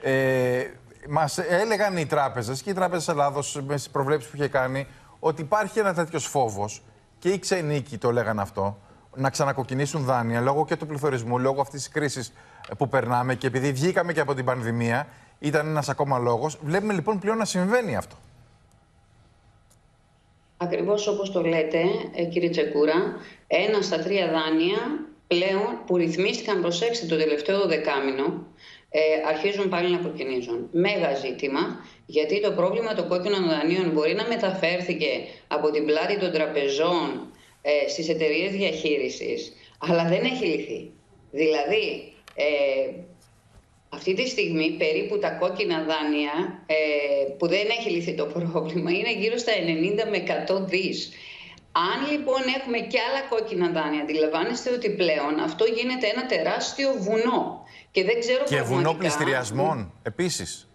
Ε, μας έλεγαν οι τράπεζες και οι τράπεζες Ελλάδος με τις προβλέψεις που είχε κάνει ότι υπάρχει ένα τέτοιος φόβος και οι ξενίκοι το λέγαν αυτό, να ξανακοκκινήσουν δάνεια λόγω και του πληθωρισμού, λόγω αυτής της κρίσης που περνάμε και επειδή βγήκαμε και από την πανδημία, ήταν ένας ακόμα λόγος. Βλέπουμε λοιπόν πλέον να συμβαίνει αυτό. Ακριβώς όπως το λέτε, κύριε Τσεκούρα, ένα στα τρία δάνεια πλέον που ρυθμίστηκαν, προσέξτε, το τελευταίο δεκάμηνο, Ε, αρχίζουν πάλι να κοκκινίζουν. Μέγα ζήτημα, γιατί το πρόβλημα των κόκκινων δανείων μπορεί να μεταφέρθηκε από την πλάτη των τραπεζών ε, στις εταιρείες διαχείρισης, αλλά δεν έχει λυθεί. Δηλαδή, ε, Αυτή τη στιγμή περίπου τα κόκκινα δάνεια, ε, που δεν έχει λυθεί το πρόβλημα, είναι γύρω στα ενενήντα με εκατό δις. Αν λοιπόν έχουμε και άλλα κόκκινα δάνεια, αντιλαμβάνεστε ότι πλέον αυτό γίνεται ένα τεράστιο βουνό. Και δεν ξέρω και πραγματικά... βουνό πληστηριασμών επίσης.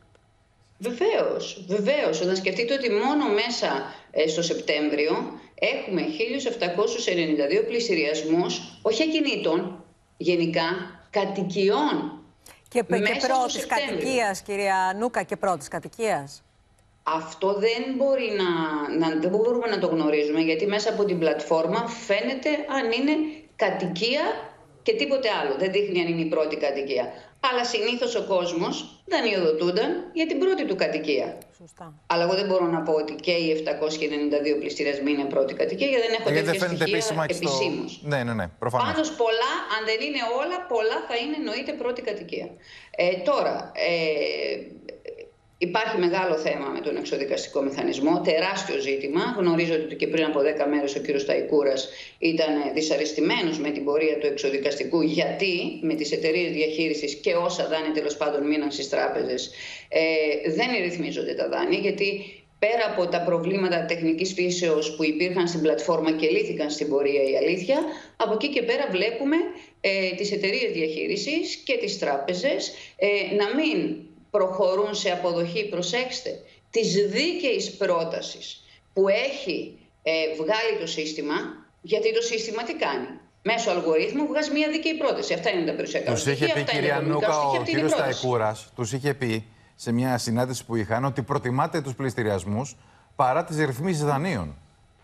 Βεβαίως, βεβαίως. Όταν σκεφτείτε ότι μόνο μέσα ε, στο Σεπτέμβριο έχουμε χίλιους επτακόσιους ενενήντα δύο πληστηριασμούς, όχι ακινήτων, γενικά κατοικιών. Και, και πρώτης κατοικίας, κυρία Νούκα, και πρώτης κατοικίας. Αυτό δεν μπορεί να, να, δεν μπορούμε να το γνωρίζουμε, γιατί μέσα από την πλατφόρμα φαίνεται αν είναι κατοικία και τίποτε άλλο. Δεν δείχνει αν είναι η πρώτη κατοικία. Αλλά συνήθως ο κόσμος δανειοδοτούνταν για την πρώτη του κατοικία. Σωστά. Αλλά εγώ δεν μπορώ να πω ότι και οι επτακόσιοι ενενήντα δύο πληστηριασμοί είναι πρώτη κατοικία, γιατί δεν έχω τέτοια στοιχεία επισήμως. Στο... Ναι, ναι, ναι, προφανώς. Πάντως πολλά, αν δεν είναι όλα, πολλά θα είναι εννοείται πρώτη κατοικία. Ε, τώρα, ε, υπάρχει μεγάλο θέμα με τον εξοδικαστικό μηχανισμό, τεράστιο ζήτημα. Γνωρίζω ότι και πριν από δέκα μέρες ο κύριος Σταϊκούρας ήταν δυσαρεστημένος με την πορεία του εξοδικαστικού, γιατί με τις εταιρείες διαχείρισης και όσα δάνεια τέλος πάντων μείναν στις τράπεζες ε, δεν ρυθμίζονται τα δάνεια, γιατί πέρα από τα προβλήματα τεχνικής φύσεως που υπήρχαν στην πλατφόρμα και λύθηκαν στην πορεία, η αλήθεια, από εκεί και πέρα βλέπουμε ε, τις εταιρείες διαχείρισης και τις τράπεζες ε, να μην προχωρούν σε αποδοχή, προσέξτε, της δίκαιης πρότασης που έχει ε, βγάλει το σύστημα, γιατί το σύστημα τι κάνει. Μέσω αλγορίθμου βγάζει μια δίκαιη πρόταση. Αυτά είναι τα περιουσιακά στοιχεία. Τους είχε πει, κυρία Νούκα, ο κύριος Σταϊκούρας, τους είχε πει σε μια συνάντηση που είχαν ότι προτιμάτε τους πληστηριασμούς παρά τις ρυθμίσεις δανείων.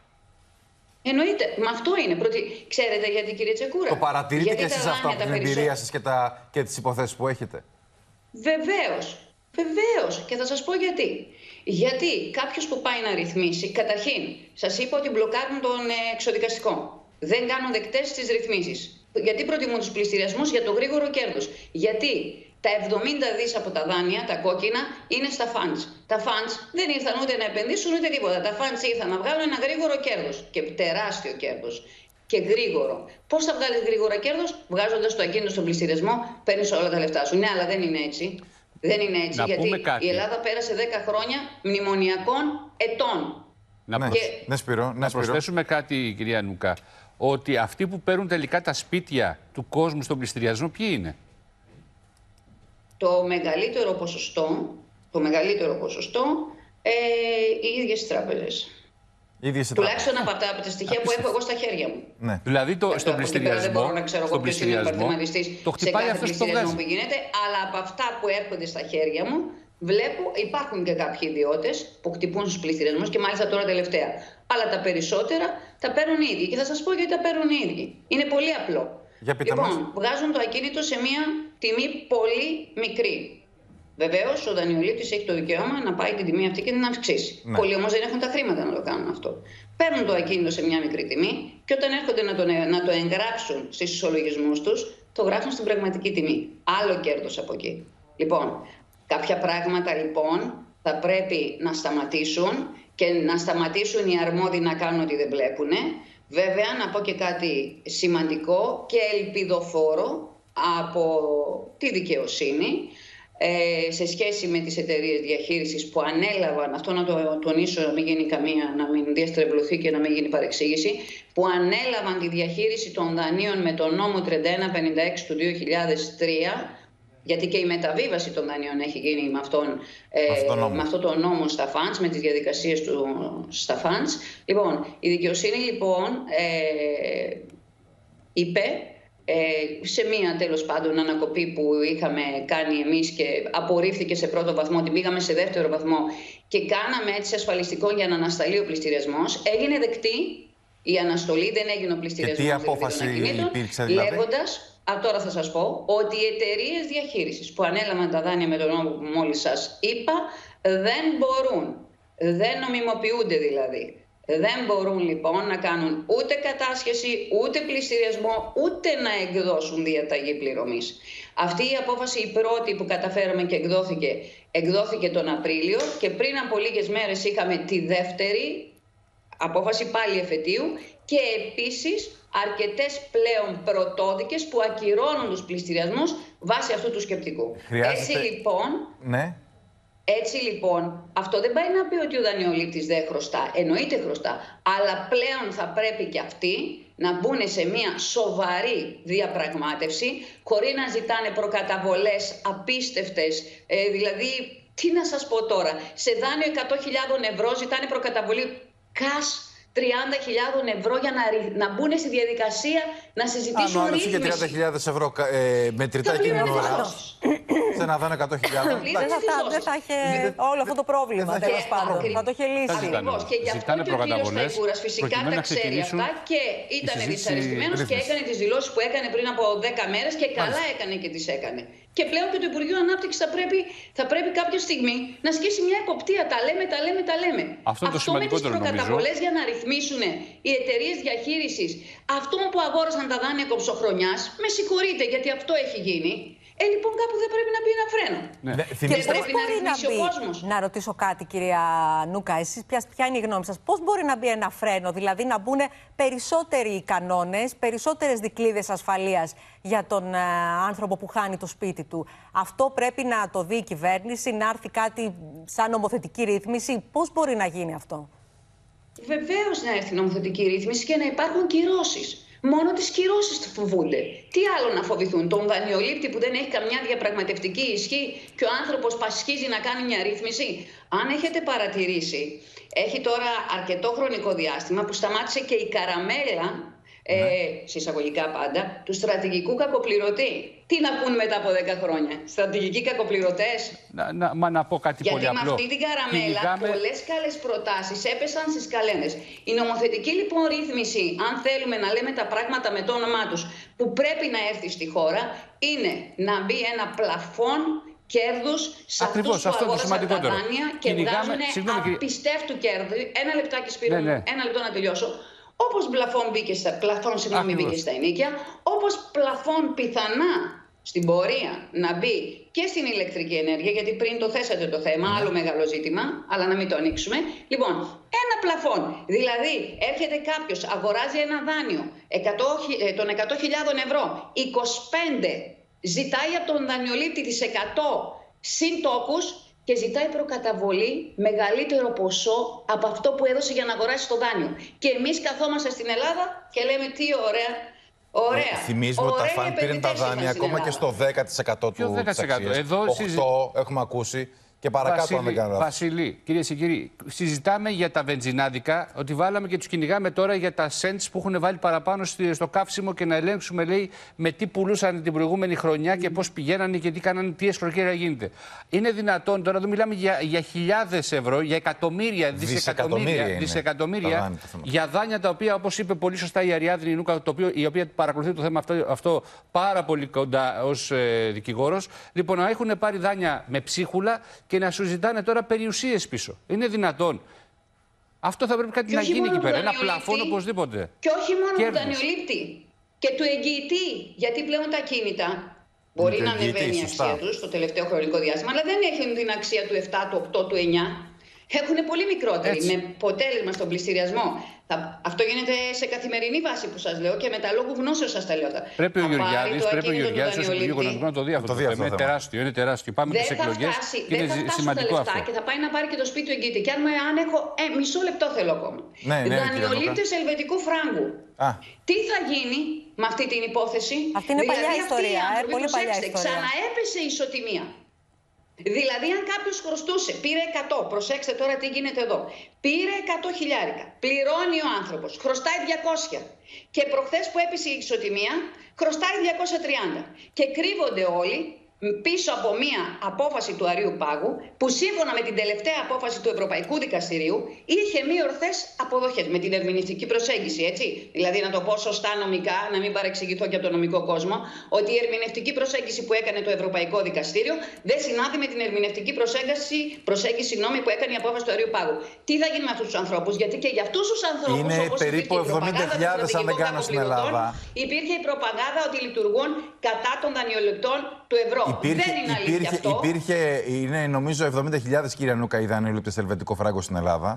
Εννοείται. Μα αυτό είναι. Προτι... Ξέρετε γιατί, κύριε Τσεκούρα? Το παρατηρείτε γιατί και εσείς αυτό από την εμπειρία σας και, τα... και τις υποθέσεις που έχετε? Βεβαίως. Βεβαίως. Και θα σας πω γιατί. Γιατί κάποιος που πάει να ρυθμίσει, καταρχήν, σας είπα ότι μπλοκάρουν τον εξοδικαστικό. Δεν κάνουν δεκτές τις ρυθμίσεις. Γιατί προτιμούν τους πληστηριασμούς? Για το γρήγορο κέρδος. Γιατί τα εβδομήντα δις από τα δάνεια, τα κόκκινα, είναι στα funds. Τα funds δεν ήρθαν ούτε να επενδύσουν ούτε τίποτα. Τα funds ήρθαν να βγάλουν ένα γρήγορο κέρδος. Και τεράστιο κέρδος. Και γρήγορο. Πώς θα βγάλεις γρήγορα κέρδος? Βγάζοντας το ακίνητο στον πληστηριασμό, παίρνεις όλα τα λεφτά σου. Ναι, αλλά δεν είναι έτσι. Δεν είναι έτσι. Να γιατί κάτι. η Ελλάδα πέρασε δέκα χρόνια μνημονιακών ετών. Να, ναι, και... ναι, Σπύρο, ναι, να προσθέσουμε κάτι, κυρία Νούκα, ότι αυτοί που παίρνουν τελικά τα σπίτια του κόσμου στον πληστηριασμό, ποιοι είναι? Το μεγαλύτερο ποσοστό, το μεγαλύτερο ποσοστό ε, οι ίδιες τράπεζες. Τουλάχιστον από τα, από τα στοιχεία που έχω εγώ στα χέρια μου. Ναι. Δηλαδή το, στον πληστηριασμό. Δεν μπορώ να ξέρω εγώ ποιος είναι ο υπαρθηματιστής σε κάθε πληστηριασμό που γίνεται, αλλά από αυτά που έρχονται στα χέρια μου, βλέπω υπάρχουν και κάποιοι ιδιώτες που χτυπούν στους πληστηριασμούς και μάλιστα τώρα τελευταία. Αλλά τα περισσότερα τα παίρνουν οι ίδιοι. Και θα σας πω γιατί τα παίρνουν οι ίδιοι. Είναι πολύ απλό. Για πείτε λοιπόν, μας. βγάζουν το ακίνητο σε μια τιμή πολύ μικρή. Βεβαίως, ο δανειολήπτης έχει το δικαίωμα να πάει την τιμή αυτή και να την αυξήσει. Ναι. Πολλοί όμως δεν έχουν τα χρήματα να το κάνουν αυτό. Παίρνουν το ακίνητο σε μια μικρή τιμή και όταν έρχονται να το, να το εγγράψουν στις ισολογισμούς τους, το γράφουν στην πραγματική τιμή. Άλλο κέρδος από εκεί. Λοιπόν, κάποια πράγματα λοιπόν θα πρέπει να σταματήσουν και να σταματήσουν οι αρμόδιοι να κάνουν ό,τι δεν βλέπουν. Βέβαια, να πω και κάτι σημαντικό και ελπιδοφόρο από τη δικαιοσύνη. Ε, σε σχέση με τις εταιρείες διαχείρισης που ανέλαβαν, αυτό να το τονίσω, να μην γίνει καμία, να μην διαστρεβλωθεί και να μην γίνει παρεξήγηση, που ανέλαβαν τη διαχείριση των δανείων με τον νόμο τριάντα ένα πενήντα έξι του δύο χιλιάδες τρία, γιατί και η μεταβίβαση των δανείων έχει γίνει με, αυτόν, ε, με αυτό το νόμο στα funds, με τις διαδικασίες του στα funds. Λοιπόν, η δικαιοσύνη λοιπόν ε, είπε σε μία τέλος πάντων ανακοπή που είχαμε κάνει εμείς και απορρίφθηκε σε πρώτο βαθμό, την πήγαμε σε δεύτερο βαθμό και κάναμε έτσι ασφαλιστικό για να ανασταλεί ο πληστηριασμός. Έγινε δεκτή η αναστολή, δεν έγινε ο πληστηριασμός. Και τι απόφαση υπήρξε δηλαδή? Λέγοντας, α, τώρα θα σας πω, ότι οι εταιρείες διαχείρισης που ανέλαβαν τα δάνεια με τον νόμο που μόλις σας είπα δεν μπορούν, δεν νομιμοποιούνται δηλαδή. Δεν μπορούν λοιπόν να κάνουν ούτε κατάσχεση, ούτε πληστηριασμό, ούτε να εκδώσουν διαταγή πληρωμής. Αυτή η απόφαση, η πρώτη που καταφέραμε και εκδόθηκε, εκδόθηκε τον Απρίλιο και πριν από λίγες μέρες είχαμε τη δεύτερη απόφαση πάλι εφετείου και επίσης αρκετές πλέον πρωτόδικες που ακυρώνουν τους πληστηριασμούς βάσει αυτού του σκεπτικού. Χρειάζεται... Έτσι λοιπόν... Ναι. Έτσι λοιπόν, αυτό δεν πάει να πει ότι ο δανειολήπτης δεν χρωστά. Εννοείται χρωστά. Αλλά πλέον θα πρέπει και αυτοί να μπουν σε μια σοβαρή διαπραγμάτευση, χωρίς να ζητάνε προκαταβολές απίστευτες. Ε, δηλαδή, τι να σας πω τώρα, σε δάνειο εκατό χιλιάδες ευρώ ζητάνε προκαταβολή cash τριάντα χιλιάδες ευρώ για να, να μπουν στη διαδικασία να συζητήσουν ρύθμιση. Αν και τριάντα χιλιάδες ευρώ ε, μετρητά εκείνη την ώρα, σε ένα δάνειο εκατό χιλιάδες. Δεν θα είχε όλο αυτό το πρόβλημα, τέλος πάντων. Θα το είχε λύσει. Ακριβώς. Και γι' αυτό και ο κύριος Σταϊκούρας φυσικά τα ξέρει αυτά και ήταν δυσαρεστημένος και έκανε τις δηλώσεις που έκανε πριν από δέκα μέρες και καλά έκανε και τις έκανε. Και πλέον και το Υπουργείο Ανάπτυξης θα πρέπει, θα πρέπει κάποια στιγμή να ασκήσει μια εποπτεία. Τα λέμε, τα λέμε, τα λέμε. Αυτό, Αυτό με τις προκαταβολές για να ρυθμίσουν οι εταιρείες διαχείρισης αυτών που αγόρασαν τα δάνεια κομψοχρονιάς, με συγχωρείτε γιατί αυτό έχει γίνει. Ε, λοιπόν, κάπου δεν πρέπει να μπει ένα φρένο. Ναι. Δεν και πρέπει να ρυθμίσει ο κόσμος. Να ρωτήσω κάτι, κυρία Νούκα, εσείς ποια, ποια είναι η γνώμη σας? Πώς μπορεί να μπει ένα φρένο, δηλαδή να μπουν περισσότεροι κανόνες, περισσότερες δικλείδες ασφαλείας για τον ε, άνθρωπο που χάνει το σπίτι του? Αυτό πρέπει να το δει η κυβέρνηση, να έρθει κάτι σαν νομοθετική ρύθμιση? Πώς μπορεί να γίνει αυτό? Βεβαίως να έρθει νομοθετική ρύθμιση και να υπάρχουν κυρώσεις. Μόνο τις κυρώσεις του φοβούνται. Τι άλλο να φοβηθούν? Τον δανειολήπτη που δεν έχει καμιά διαπραγματευτική ισχύ και ο άνθρωπος πασχίζει να κάνει μια ρύθμιση? Αν έχετε παρατηρήσει, έχει τώρα αρκετό χρονικό διάστημα που σταμάτησε και η καραμέλα, ε, συσσαγωγικά πάντα, του στρατηγικού κακοπληρωτή. Τι να πούν μετά από δέκα χρόνια? Στρατηγικοί κακοπληρωτές. Να, να, μα να πω κάτι Γιατί πολύ απλό. Γιατί με αυτή την καραμέλα Κυνηγάμε... πολλές καλές προτάσεις έπεσαν στις καλένδες. Η νομοθετική λοιπόν ρύθμιση, αν θέλουμε να λέμε τα πράγματα με το όνομά τους, που πρέπει να έρθει στη χώρα, είναι να μπει ένα πλαφόν κέρδους σε Ακριβώς, αυτούς που αγόρασαν τα δάνεια και Κυνηγάμε... βγάζουν απιστεύτου κέρδη. Ένα λεπτάκι, Σπύρο, ναι, ναι. ένα λεπτό να τελειώσω. Όπως πλαφόν μπήκε στα, πλαφόν, συγγνώμη, μπήκε στα ενοίκια, όπως πλαφόν πιθανά στην πορεία να μπει και στην ηλεκτρική ενέργεια, γιατί πριν το θέσατε το θέμα, άλλο μεγάλο ζήτημα, αλλά να μην το ανοίξουμε. Λοιπόν, ένα πλαφόν. Δηλαδή, έρχεται κάποιος, αγοράζει ένα δάνειο των εκατό χιλιάδες ευρώ, είκοσι πέντε ζητάει από τον δανειολήπτη τις εκατό συν τόκους και ζητάει προκαταβολή μεγαλύτερο ποσό από αυτό που έδωσε για να αγοράσει το δάνειο. Και εμείς καθόμαστε στην Ελλάδα και λέμε τι ωραία. Ωραία. Θυμίζουμε ότι τα φαν πήραν τα δάνεια ακόμα και στο δέκα τοις εκατό του της αξίας. Εδώ οκτώ συζη... έχουμε ακούσει. Και παρακάτω, Βασίλη, αν δεν κάνω λάθος. Βασίλη, κυρίες και κύριοι, συζητάμε για τα βενζινάδικα, ότι βάλαμε και τους κυνηγάμε τώρα για τα cents που έχουν βάλει παραπάνω στο καύσιμο και να ελέγξουμε, λέει, με τι πουλούσαν την προηγούμενη χρονιά και πώς πηγαίνανε και τι κάνανε, τι εσχροκέρια γίνεται. Είναι δυνατόν τώρα, εδώ μιλάμε για, για χιλιάδες ευρώ, για εκατομμύρια, δισεκατομμύρια, δισεκατομμύρια για δάνεια τα οποία, όπως είπε πολύ σωστά η Αριάδνη Νούκα, το οποίο, η οποία παρακολουθεί το θέμα αυτό, αυτό πάρα πολύ κοντά ως ε, δικηγόρος, λοιπόν, να έχουν πάρει δάνεια με ψίχουλα και να σου ζητάνε τώρα περιουσίες πίσω. Είναι δυνατόν? Αυτό θα πρέπει κάτι να γίνει εκεί πέρα. Ένα πλαφόν οπωσδήποτε. Και όχι μόνο του δανειολήπτη και του εγγυητή. Γιατί πλέον τα κίνητα μπορεί να ανεβαίνει η αξία τους στο τελευταίο χρονικό διάστημα, αλλά δεν έχουν την αξία του επτά, του οκτώ, του εννιά. Έχουν πολύ μικρότερη. Έτσι. Με αποτέλεσμα στον πληστηριασμό. Θα... Αυτό γίνεται σε καθημερινή βάση που σας λέω και με τα λόγου γνώσεως σας τα λέω. Πρέπει ο Γεωργιάδης, πρέπει ο Γεωργιάδης ως Υπουργείο Οικονομικών να το δει αυτό. Είναι τεράστιο, είναι τεράστιο. Πάμε στις εκλογές και είναι σημαντικό αυτό. Και θα πάει να πάρει και το σπίτι του εγγύητη. Και αν, αν έχω. Ε, μισό λεπτό θέλω ακόμα. Ναι, ναι, δανειολήπτες ελβετικού φράγκου. Α. Τι θα γίνει με αυτή την υπόθεση? Αυτή είναι δηλαδή, παλιά ιστορία. Αυτή, ε, πολύ παλιά ιστορία. Ξαναέπεσε η ισοτιμία. Δηλαδή, αν κάποιος χρωστούσε, πήρε εκατό, προσέξτε τώρα τι γίνεται εδώ, πήρε εκατό χιλιάρικα, πληρώνει ο άνθρωπος, χρωστάει διακόσια και προχθές που έπεσε η ισοτιμία, χρωστάει διακόσια τριάντα και κρύβονται όλοι πίσω από μία απόφαση του Αρείου Πάγου, που σύμφωνα με την τελευταία απόφαση του Ευρωπαϊκού Δικαστηρίου είχε μη ορθές αποδοχές με την ερμηνευτική προσέγγιση, έτσι. Δηλαδή, να το πω σωστά νομικά, να μην παρεξηγηθώ και από τον νομικό κόσμο, ότι η ερμηνευτική προσέγγιση που έκανε το Ευρωπαϊκό Δικαστήριο δεν συνάδει με την ερμηνευτική προσέγγιση, προσέγγιση νόμη που έκανε η απόφαση του Αρείου Πάγου. Τι θα γίνει με αυτούς τους ανθρώπους? Γιατί και για αυτούς τους ανθρώπους, είναι όπως περίπου εβδομήντα χιλιάδες αν δεν κάνω στην Ελλάδα. Υπήρχε η προπαγάνδα ότι λειτουργούν κατά των δανειοληπτών του ευρώ. Υπήρχε, δεν είναι αλήθεια υπήρχε, αυτό. Υπήρχε, είναι νομίζω εβδομήντα χιλιάδες, κύριε Νούκα, οι δανειολήπτες ελβετικό φράγκο στην Ελλάδα.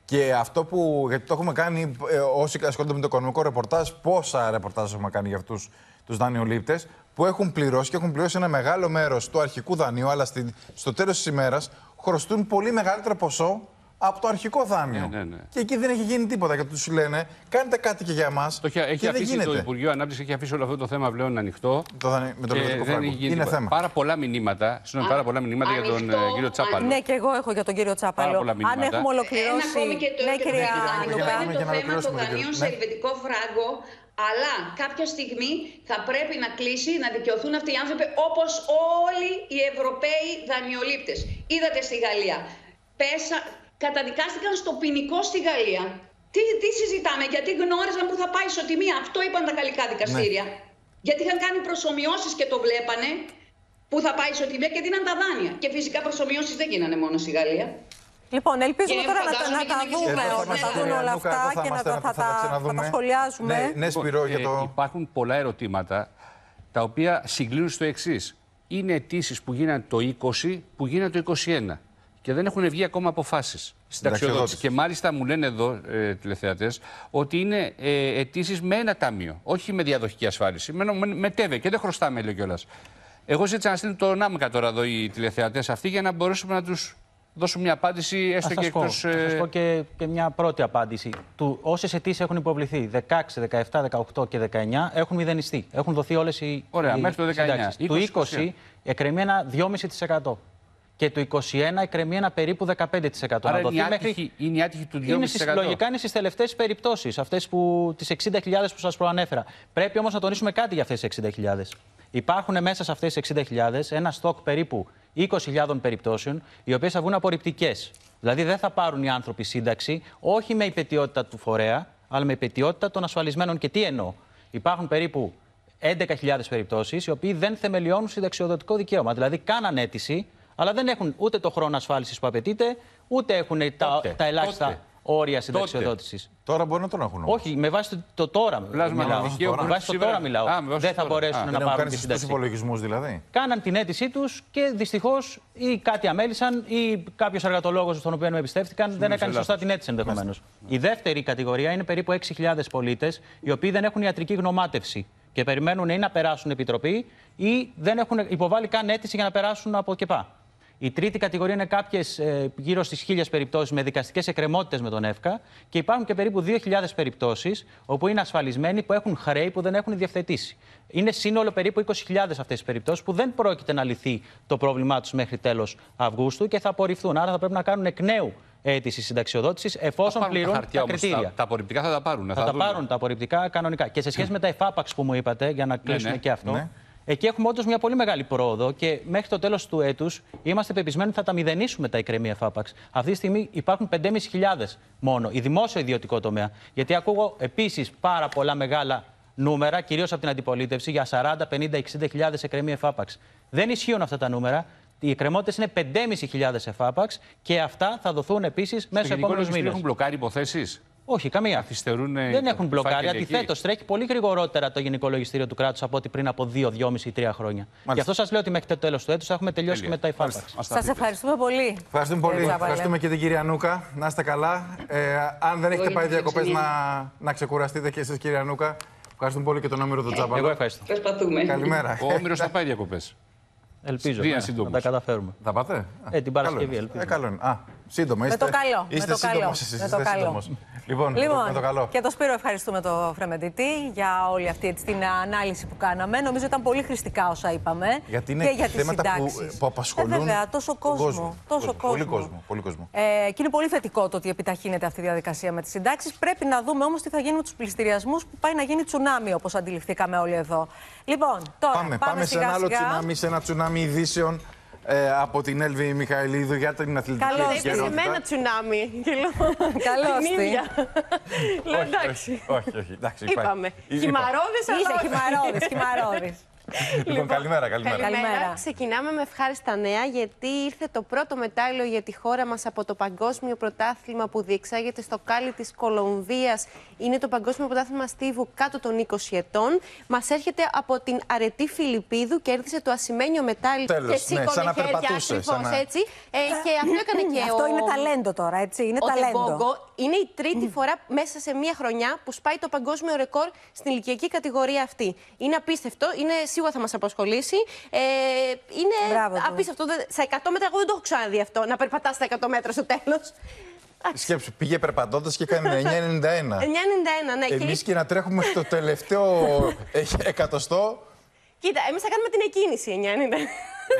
Και αυτό που. Γιατί το έχουμε κάνει ε, όσοι ασχολούνται με το οικονομικό ρεπορτάζ, πόσα ρεπορτάζ έχουμε κάνει για αυτούς τους δανειολήπτες που έχουν πληρώσει και έχουν πληρώσει ένα μεγάλο μέρος του αρχικού δανείου, αλλά στη, στο τέλος της ημέρας χρωστούν πολύ μεγαλύτερο ποσό από το αρχικό δάνειο. Ναι, ναι, ναι. Και εκεί δεν έχει γίνει τίποτα. Γιατί τους λένε, κάντε κάτι και για εμάς. Το έχει, έχει και αφήσει δεν γίνεται. Το Υπουργείο Ανάπτυξης, έχει αφήσει όλο αυτό το θέμα πλέον ανοιχτό. Το δανει... Με το λογιστικό φράγκο. Είναι τίποτα. θέμα. Πάρα πολλά μηνύματα, συγγνώμη, πάρα πολλά μηνύματα για τον uh, κύριο Τσάπαλο. Ναι, και εγώ έχω για τον κύριο Τσάπαλο. Αν έχουμε ολοκληρώσει. Ένα ακόμη και το, ναι, και κυρία Νούκα, είναι το θέμα των δανείων σε ελβετικό φράγκο. Αλλά κάποια στιγμή θα πρέπει να κλείσει, να δικαιωθούν αυτοί οι άνθρωποι όπως όλοι οι Ευρωπαίοι δανειολήπτες. Είδατε στη Γαλλία. Πέσα, καταδικάστηκαν στο ποινικό στη Γαλλία. Τι, τι συζητάμε, γιατί γνώριζαν που θα πάει η ισοτιμία. Αυτό είπαν τα γαλλικά δικαστήρια. Ναι. Γιατί είχαν κάνει προσομοιώσεις και το βλέπανε που θα πάει η ισοτιμία και δίναν τα δάνεια. Και φυσικά προσομοιώσεις δεν γίνανε μόνο στη Γαλλία. Λοιπόν, ελπίζουμε και τώρα να, να τα δούμε, να τα δούμε όλα αυτά και να τα, θα, θα, θα τα σχολιάζουμε. Ναι, ναι, Σπύρο, για το... ε, υπάρχουν πολλά ερωτήματα τα οποία συγκλίνουν στο εξής. Είναι αιτήσεις που γίνανε το είκοσι, που γίνανε το είκοσι ένα. Και δεν έχουν βγει ακόμα αποφάσεις συνταξιοδότηση. Και μάλιστα μου λένε εδώ ε, τηλεθεατές ότι είναι ε, αιτήσεις με ένα ταμείο, όχι με διαδοχική ασφάλιση. Με, με, με τέβε και δεν χρωστάμε, λέει κιόλας. Εγώ ζήτησα να στείλουν τον άμεκα τώρα εδώ οι τηλεθεατές αυτοί για να μπορέσουμε να τους δώσουμε μια απάντηση έστω και εκτός. Θα σας πω και, και μια πρώτη απάντηση. Του, όσες αιτήσεις έχουν υποβληθεί, δεκαέξι, δεκαεπτά, δεκαοκτώ και δεκαεννιά, έχουν μηδενιστεί. Έχουν δοθεί όλες οι. Ωραία, οι μέχρι το δεκαεννιά. Του είκοσι εκκρεμεί ένα δυόμισι τοις εκατό. Και το είκοσι ένα εκκρεμεί ένα περίπου δεκαπέντε τοις εκατό. Άρα είναι, άτυχη, μέχρι... είναι άτυχη του δυόμισι τοις εκατό. Λογικά είναι στις τελευταίες περιπτώσεις, αυτές που, τις εξήντα χιλιάδες που σας προανέφερα. Πρέπει όμως να τονίσουμε κάτι για αυτές τις εξήντα χιλιάδες. Υπάρχουν μέσα σε αυτές τις εξήντα χιλιάδες ένα στόκ περίπου είκοσι χιλιάδες περιπτώσεων, οι οποίες θα βγουν απορριπτικές. Δηλαδή δεν θα πάρουν οι άνθρωποι σύνταξη, όχι με υπαιτιότητα του φορέα, αλλά με υπαιτιότητα των ασφαλισμένων. Και τι εννοώ. Υπάρχουν περίπου έντεκα χιλιάδες περιπτώσεις, οι οποίοι δεν θεμελιώνουν συνταξιοδοτικό δικαίωμα. Δηλαδή κάναν αίτηση, αλλά δεν έχουν ούτε το χρόνο ασφάλισης που απαιτείται, ούτε έχουν τα, τα ελάχιστα τότε. όρια συνταξιοδότησης. Τώρα μπορεί να τον έχουν. Όχι, με βάση το, το τώρα μιλάω. Με βάση το τώρα μιλάω. Α, δεν θα μπορέσουν Α, να πάρουν τη σύνταξη. Τους υπολογισμούς δηλαδή. Κάναν την αίτησή τους και δυστυχώς ή κάτι αμέλησαν ή κάποιος εργατολόγος στον οποίο με εμπιστεύτηκαν δεν έκανε σωστά την αίτηση ενδεχομένως. Η δεύτερη κατηγορία είναι περίπου έξι χιλιάδες πολίτες οι οποίοι δεν έχουν ιατρική γνωμάτευση και περιμένουν ή να περάσουν επιτροπή ή δεν έχουν υποβάλει καν αίτηση για να περάσουν από ΚΕΠΑ. Η τρίτη κατηγορία είναι κάποιες ε, γύρω στις χίλιες περιπτώσεις με δικαστικές εκκρεμότητες με τον ΕΦΚΑ και υπάρχουν και περίπου δύο χιλιάδες περιπτώσεις όπου είναι ασφαλισμένοι που έχουν χρέη που δεν έχουν διευθετήσει. Είναι σύνολο περίπου είκοσι χιλιάδες αυτές τις περιπτώσεις που δεν πρόκειται να λυθεί το πρόβλημά τους μέχρι τέλος Αυγούστου και θα απορριφθούν. Άρα θα πρέπει να κάνουν εκ νέου αίτηση συνταξιοδότησης εφόσον πληρούν τα, τα κριτήρια. Τα, τα απορριπτικά θα τα πάρουν. Θα, θα τα δούμε. πάρουν τα απορριπτικά κανονικά. Και σε σχέση με τα εφάπαξ που μου είπατε, για να κλείσουμε ναι, ναι. και αυτό. Ναι. Εκεί έχουμε όντως μια πολύ μεγάλη πρόοδο και μέχρι το τέλος του έτους είμαστε πεπισμένοι ότι θα τα μηδενίσουμε τα εκκρεμή εφάπαξ. Αυτή τη στιγμή υπάρχουν πέντε χιλιάδες πεντακόσιες μόνο, η δημόσιο-ιδιωτικό τομέα. Γιατί ακούω επίσης πάρα πολλά μεγάλα νούμερα, κυρίως από την αντιπολίτευση, για σαράντα, πενήντα, εξήντα χιλιάδες εκκρεμή εφάπαξ. Δεν ισχύουν αυτά τα νούμερα. Οι εκκρεμότητες είναι πέντε χιλιάδες πεντακόσιες εφάπαξ και αυτά θα δοθούν επίσης μέσα στους επόμενους μήνες. Έχουν μπλοκάρει υποθέσεις. Όχι, καμία. Δεν έχουν μπλοκάρει. Αντιθέτως, τρέχει πολύ γρηγορότερα το Γενικό Λογιστήριο του Κράτους από ό,τι πριν από δύο, δυόμισι ή τρία χρόνια. Μάλιστα. Γι' αυτό σας λέω ότι μέχρι το τέλος του έτους θα έχουμε τελειώσει και με τα υφάπαξ. Σας ευχαριστούμε πολύ. Ευχαριστούμε πολύ. Ευχαριστούμε και την κυρία Νούκα. Να είστε καλά. Ε, αν δεν έχετε πάει διακοπές, να, να ξεκουραστείτε και εσείς, κυρία Νούκα. Ευχαριστούμε πολύ και τον Όμηρο του Τσάπαλο. Εγώ ευχαριστώ. Προσπαθούμε. Καλημέρα. Ο Όμηρος θα πάει διακοπές. Ελπίζω ναι, να τα καταφέρουμε. Θα πάτε? Ε, την Παρασκευή, ελπίζω. Ε, καλό είναι. Α, σύντομα είστε. Με το καλό. Είστε με το καλό. Εσείς, με το καλό. Λοιπόν, λοιπόν με το καλό. Και το Σπύρο ευχαριστούμε το Φρεμεντητή για όλη αυτή την ανάλυση που κάναμε. Νομίζω ήταν πολύ χρηστικά όσα είπαμε. Γιατί είναι και για θέματα τις που, που απασχολούν. Ε, βέβαια, τόσο κόσμο. κόσμο. Τόσο κόσμο. Πολύ κόσμο. Πολύ κόσμο. Ε, και είναι πολύ θετικό το ότι επιταχύνεται αυτή η διαδικασία με τις συντάξεις. Πρέπει να δούμε όμως τι θα γίνει με τους πληστηριασμούς που πάει να γίνει τσουνάμι, όπως αντιληφθήκαμε όλοι εδώ. Λοιπόν, τώρα πάμε, πάμε, πάμε σε ένα άλλο τσουνάμι, σε ένα τσουνάμι ειδήσεων. Ε, από την Έλβη Μιχαηλίδου για την αθλητική επικαιρότητα. Καλώς, σε μένα τσουνάμι. Καλώς, την ίδια. Λέω εντάξει. Όχι, όχι, εντάξει. Είπαμε. Χυμαρώδης, αλλά όχι. Χυμαρώδης, χυμαρώδης. Λοιπόν, καλημέρα, καλημέρα. Καλημέρα. Ξεκινάμε με ευχάριστα νέα, γιατί ήρθε το πρώτο μετάλλιο για τη χώρα μας από το Παγκόσμιο Πρωτάθλημα που διεξάγεται στο Κάλι της Κολομβίας. Είναι το Παγκόσμιο Πρωτάθλημα Στίβου κάτω των είκοσι ετών. Μας έρχεται από την αρετή Φιλιππίδου, κέρδισε το ασημένιο μετάλλιο. Τέλος, και ναι, σαν να περπατούσε. Ακριβώς, σαν να... έτσι. Ε, και αυτό έκανε και αυτό ο... είναι ταλέντο τώρα, έτσι. Είναι ο ταλέντο. Τεμπόγκο. Είναι η τρίτη mm. φορά μέσα σε μία χρονιά που σπάει το παγκόσμιο ρεκόρ στην ηλικιακή κατηγορία αυτή. Είναι απίστευτο, είναι, σίγουρα θα μας απασχολήσει. Ε, είναι Μπράβο απίστευτο. Του. Στα εκατό μέτρα, εγώ δεν το έχω ξαναδεί αυτό, να περπατάς στα εκατό μέτρα στο τέλος. Σκέψου, πήγε περπατώντας και έκανε εννιά ενενήντα ένα. εννιά ενενήντα ένα, ναι. Εμείς και να τρέχουμε στο τελευταίο εκατοστό. Κοίτα, εμείς θα κάνουμε την εκκίνηση εννιά ενενήντα ένα.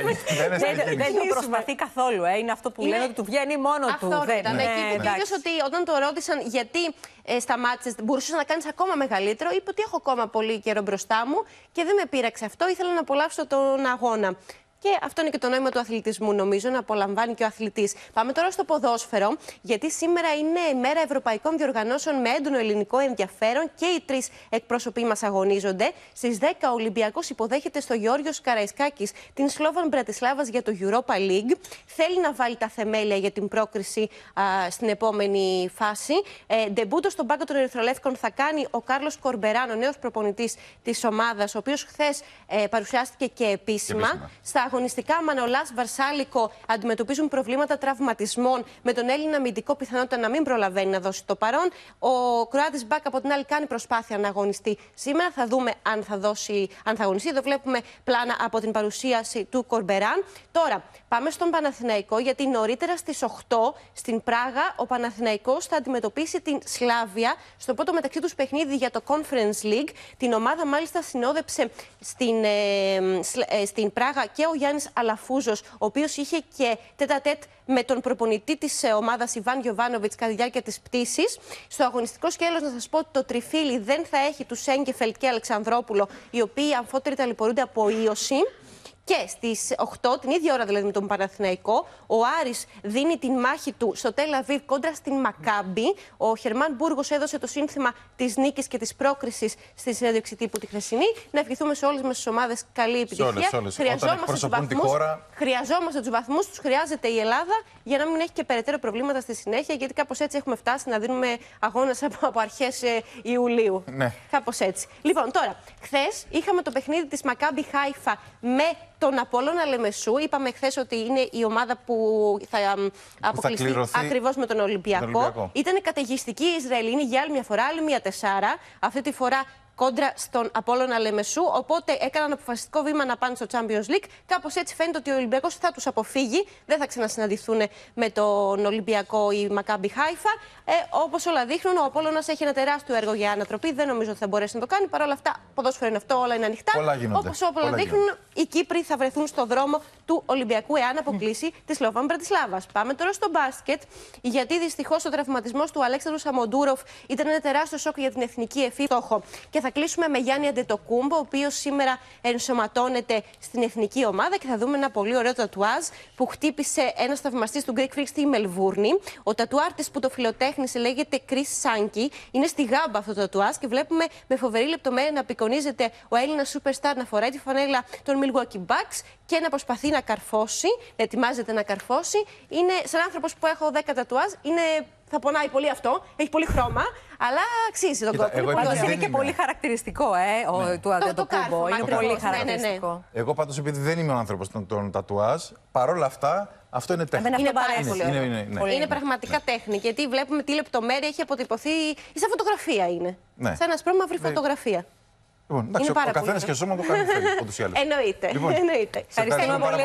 Δεν το προσπαθεί καθόλου. Ε. Είναι αυτό που λένε ότι του βγαίνει μόνο του. Αυτό ήταν. Ναι, εκεί είπε ότι όταν το ρώτησαν γιατί ε, σταμάτησες, μπορούσες να κάνεις ακόμα μεγαλύτερο, είπε ότι έχω ακόμα πολύ καιρό μπροστά μου και δεν με πείραξε αυτό. Ήθελα να απολαύσω τον αγώνα. Και αυτό είναι και το νόημα του αθλητισμού, νομίζω, να απολαμβάνει και ο αθλητής. Πάμε τώρα στο ποδόσφαιρο, γιατί σήμερα είναι η μέρα ευρωπαϊκών διοργανώσεων με έντονο ελληνικό ενδιαφέρον και οι τρεις εκπρόσωποι μας αγωνίζονται. Στις δέκα ο Ολυμπιακός υποδέχεται στο Γεώργιος Καραϊσκάκης την Σλόβαν Μπρατισλάβας για το Europa League. Θέλει να βάλει τα θεμέλια για την πρόκριση α, στην επόμενη φάση. Ε, ντεμπούτο στον πάγκο των Ερυθρολεύκων θα κάνει ο Κάρλος Κορμπεράν, ο νέος προπονητής της ομάδας, ο οποίος χθες ε, παρουσιάστηκε και επίσημα. Και επίσημα. Στα αγωνιστικά, Μανολάς, Βαρσάλικο αντιμετωπίζουν προβλήματα τραυματισμών, με τον Έλληνα αμυντικό πιθανότητα να μην προλαβαίνει να δώσει το παρόν. Ο Κροάτης Μπακ από την άλλη κάνει προσπάθεια να αγωνιστεί σήμερα. Θα δούμε αν θα, δώσει, αν θα αγωνιστεί. Εδώ βλέπουμε πλάνα από την παρουσίαση του Κορμπεράν. Τώρα πάμε στον Παναθηναϊκό, γιατί νωρίτερα στις οκτώ στην Πράγα ο Παναθηναϊκός θα αντιμετωπίσει την Σλάβια στο πρώτο μεταξύ τους παιχνίδι για το Conference League. Την ομάδα μάλιστα συνόδεψε στην, ε, ε, στην Πράγα και ο Γιάννης Αλαφούζος, ο οποίος είχε και τέτα-τέτ με τον προπονητή της ομάδας Ιβάν Γιοβάνοβιτς κατά τη διάρκεια της πτήσης. Στο αγωνιστικό σκέλος, να σας πω ότι το τριφύλι δεν θα έχει τους Σέγκεφελτ και Αλεξανδρόπουλο, οι οποίοι αμφότεροι ταλαιπωρούνται από ίωση. Και στις οκτώ, την ίδια ώρα δηλαδή με τον Παναθηναϊκό, ο Άρης δίνει την μάχη του στο Τελ Αβίβ κόντρα στην Μακάμπι. Ο Χερμάν Μπούργος έδωσε το σύνθημα της νίκης και της πρόκρισης στη συνέντευξη τύπου τη χθεσινή. Να ευχηθούμε σε όλες μας τις ομάδες καλή επιτυχία. Όλες, όλες. Χρειαζόμαστε τους βαθμούς. Χώρα... Χρειαζόμαστε τους βαθμούς, τους χρειάζεται η Ελλάδα για να μην έχει και περαιτέρω προβλήματα στη συνέχεια. Γιατί κάπως έτσι έχουμε φτάσει να δίνουμε αγώνες από, από αρχές ε, Ιουλίου. Ναι. Κάπως έτσι. Λοιπόν, τώρα, χθες είχαμε το παιχνίδι της Μακάμπι Χάιφα με τον Απόλλωνα Λεμεσού. Είπαμε χθες ότι είναι η ομάδα που θα αποκλειστεί ακριβώς με τον Ολυμπιακό. τον Ολυμπιακό. Ήταν καταιγιστική η Ισραηλινή για άλλη μια φορά, άλλη μια τεσσάρα. Αυτή τη φορά κόντρα στον Απόλλωνα Λεμεσού. Οπότε έκαναν αποφασιστικό βήμα να πάνε στο Champions League. Κάπως έτσι φαίνεται ότι ο Ολυμπιακός θα τους αποφύγει. Δεν θα ξανασυναντηθούν με τον Ολυμπιακό ή Μακάμπι Χάιφα. Ε, όπως όλα δείχνουν, ο Απόλλωνας έχει ένα τεράστιο έργο για ανατροπή. Δεν νομίζω ότι θα μπορέσει να το κάνει. Παρ' όλα αυτά, ποδόσφαιρο είναι αυτό, όλα είναι ανοιχτά. Όπως όλα δείχνουν, γίνονται. Οι Κύπροι θα βρεθούν στο δρόμο του Ολυμπιακού εάν αποκλείσει mm. τη Σλόβαν Μπρατισλάβας. Πάμε τώρα στο μπάσκετ, γιατί δυστυχώς ο τραυματισμός του Αλέξανδρου Σαμοντούροφ ήταν ένα τεράστιο σοκ για την εθνική εφή. Και θα κλείσουμε με Γιάννη Αντετοκούμπο, ο οποίος σήμερα ενσωματώνεται στην εθνική ομάδα και θα δούμε ένα πολύ ωραίο τατουάζ που χτύπησε ένας θαυμαστής του Greek Freak στη Μελβούρνη. Ο τατουάρτης που το φιλοτέχνησε λέγεται Chris Sankey. Είναι στη γάμπα αυτό το τατουάζ και βλέπουμε με φοβερή λεπτομέρεια να απεικονίζεται ο Έλληνας superstar να φοράει τη φανέλα των Milwaukee Bucks και να προσπαθεί να καρφώσει, να ετοιμάζεται να καρφώσει. Είναι σαν άνθρωπος που έχω δέκα τατουάζ. Είναι... Θα πονάει πολύ αυτό, έχει πολύ χρώμα, αλλά αξίζει τον κόπο. Πάντως είναι και πολύ χαρακτηριστικό ε, ο, ναι. του Αντετοκούμπο. Είναι πολύ χαρακτηριστικό. Ναι, ναι, ναι. Εγώ πάντως, επειδή δεν είμαι ο άνθρωπος των, των τατουάζ, παρόλα αυτά αυτό είναι τέχνη. Είναι, είναι, είναι, είναι, είναι, είναι, είναι πραγματικά τέχνη, γιατί βλέπουμε τι λεπτομέρεια έχει αποτυπωθεί. Σαν φωτογραφία είναι. Ναι. Σαν ασπρόμαυρη φωτογραφία. Λοιπόν, εντάξει, ο, ο καθένας και σώμα το κάνει ούτως ή άλλως. Εννοείται. Λοιπόν, εννοείται. Ευχαριστούμε πολύ,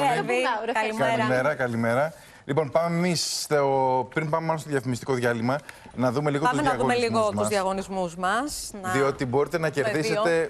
Καλημέρα, καλημέρα. Λοιπόν, πάμε εμείς, πριν πάμε μάλλον στο διαφημιστικό διάλειμμα, να δούμε λίγο πάμε τους να διαγωνισμούς δούμε λίγο μας. τους διαγωνισμούς μας. Να... Διότι μπορείτε να κερδίσετε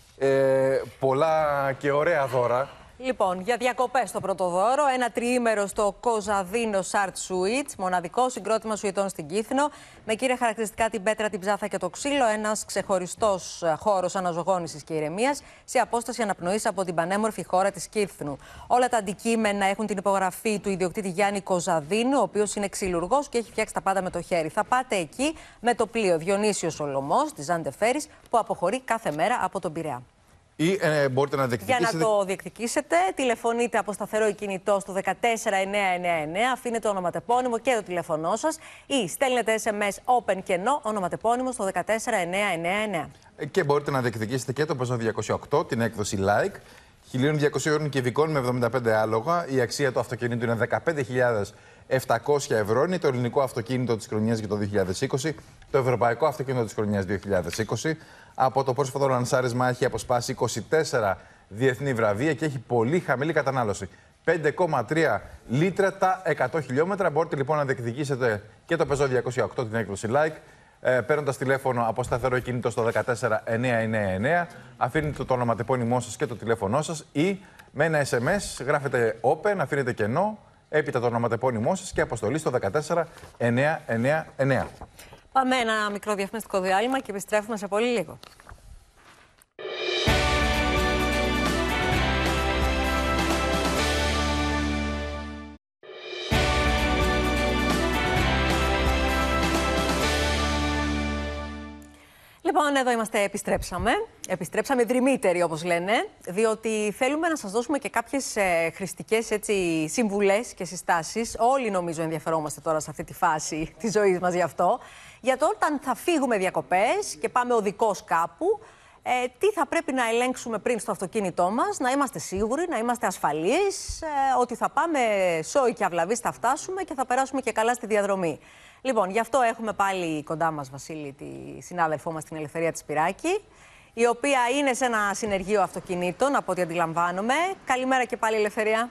ε, πολλά και ωραία δώρα. Λοιπόν, για διακοπές το πρώτο δώρο, ένα τριήμερο στο Κοζαδίνο Art Suites, μοναδικό συγκρότημα σουητών στην Κύθινο, με κύρια χαρακτηριστικά την πέτρα, την ψάθα και το ξύλο, ένας ξεχωριστός χώρος αναζωγόνησης και ηρεμίας, σε απόσταση αναπνοής από την πανέμορφη χώρα της Κύθινου. Όλα τα αντικείμενα έχουν την υπογραφή του ιδιοκτήτη Γιάννη Κοζαδίνου, ο οποίος είναι ξυλουργός και έχει φτιάξει τα πάντα με το χέρι. Θα πάτε εκεί με το πλοίο Διονύσιος Σολωμός της Ζαντεφέρης, που αποχωρεί κάθε μέρα από τον Πειραιά. Ή ε, μπορείτε να διεκδικήσετε. Για να το διεκδικήσετε, τηλεφωνείτε από σταθερό κινητό στο ένα τέσσερα εννιά εννιά εννιά, αφήνετε το ονοματεπώνυμο και το τηλέφωνό σας ή στέλνετε ες εμ ες open κενό ονοματεπώνυμο στο ένα τέσσερα εννιά εννιά εννιά. Και μπορείτε να διεκδικήσετε και το Peugeot διακόσια οκτώ, την έκδοση Like, χίλια διακόσια κυβικών με εβδομήντα πέντε άλογα. Η αξία του αυτοκινήτου είναι δεκαπέντε χιλιάδες επτακόσια ευρώ. Είναι το ελληνικό αυτοκίνητο της χρονιάς για το δύο χιλιάδες είκοσι, το ευρωπαϊκό αυτοκίνητο της χρονιάς δύο χιλιάδες είκοσι. Από το πρόσφατο λανσάρισμα έχει αποσπάσει είκοσι τέσσερα διεθνή βραβεία και έχει πολύ χαμηλή κατανάλωση. πέντε κόμμα τρία λίτρα τα εκατό χιλιόμετρα. Μπορείτε λοιπόν να διεκδικήσετε και το Peugeot διακόσια οκτώ την έκδοση Like, ε, παίρνοντας τηλέφωνο από σταθερό κινητό στο ένα τέσσερα εννιά εννιά εννιά. Αφήνετε το ονοματεπώνυμό σας και το τηλέφωνό σας ή με ένα ες εμ ες γράφετε Open, αφήνετε κενό, έπειτα το ονοματεπώνυμό σας και αποστολή στο ένα τέσσερα εννιά εννιά εννιά. Πάμε ένα μικρό διαφημιστικό διάλειμμα και επιστρέφουμε σε πολύ λίγο. Λοιπόν, εδώ είμαστε, επιστρέψαμε. Επιστρέψαμε δρυμύτεροι, όπως λένε, διότι θέλουμε να σας δώσουμε και κάποιες ε, χρηστικές έτσι, συμβουλές και συστάσεις. Όλοι νομίζω ενδιαφερόμαστε τώρα σε αυτή τη φάση της ζωής μας γι' αυτό. Για το όταν θα φύγουμε διακοπές και πάμε οδικώς κάπου, ε, τι θα πρέπει να ελέγξουμε πριν στο αυτοκίνητό μας, να είμαστε σίγουροι, να είμαστε ασφαλείς, ε, ότι θα πάμε σόι και αυλαβείς, θα φτάσουμε και θα περάσουμε και καλά στη διαδρομή. Λοιπόν, γι' αυτό έχουμε πάλι κοντά μας, Βασίλη, τη συνάδελφό μας, την Ελευθερία της Σπυράκη, η οποία είναι σε ένα συνεργείο αυτοκινήτων, από ό,τι αντιλαμβάνομαι. Καλημέρα και πάλι, Ελευθερία.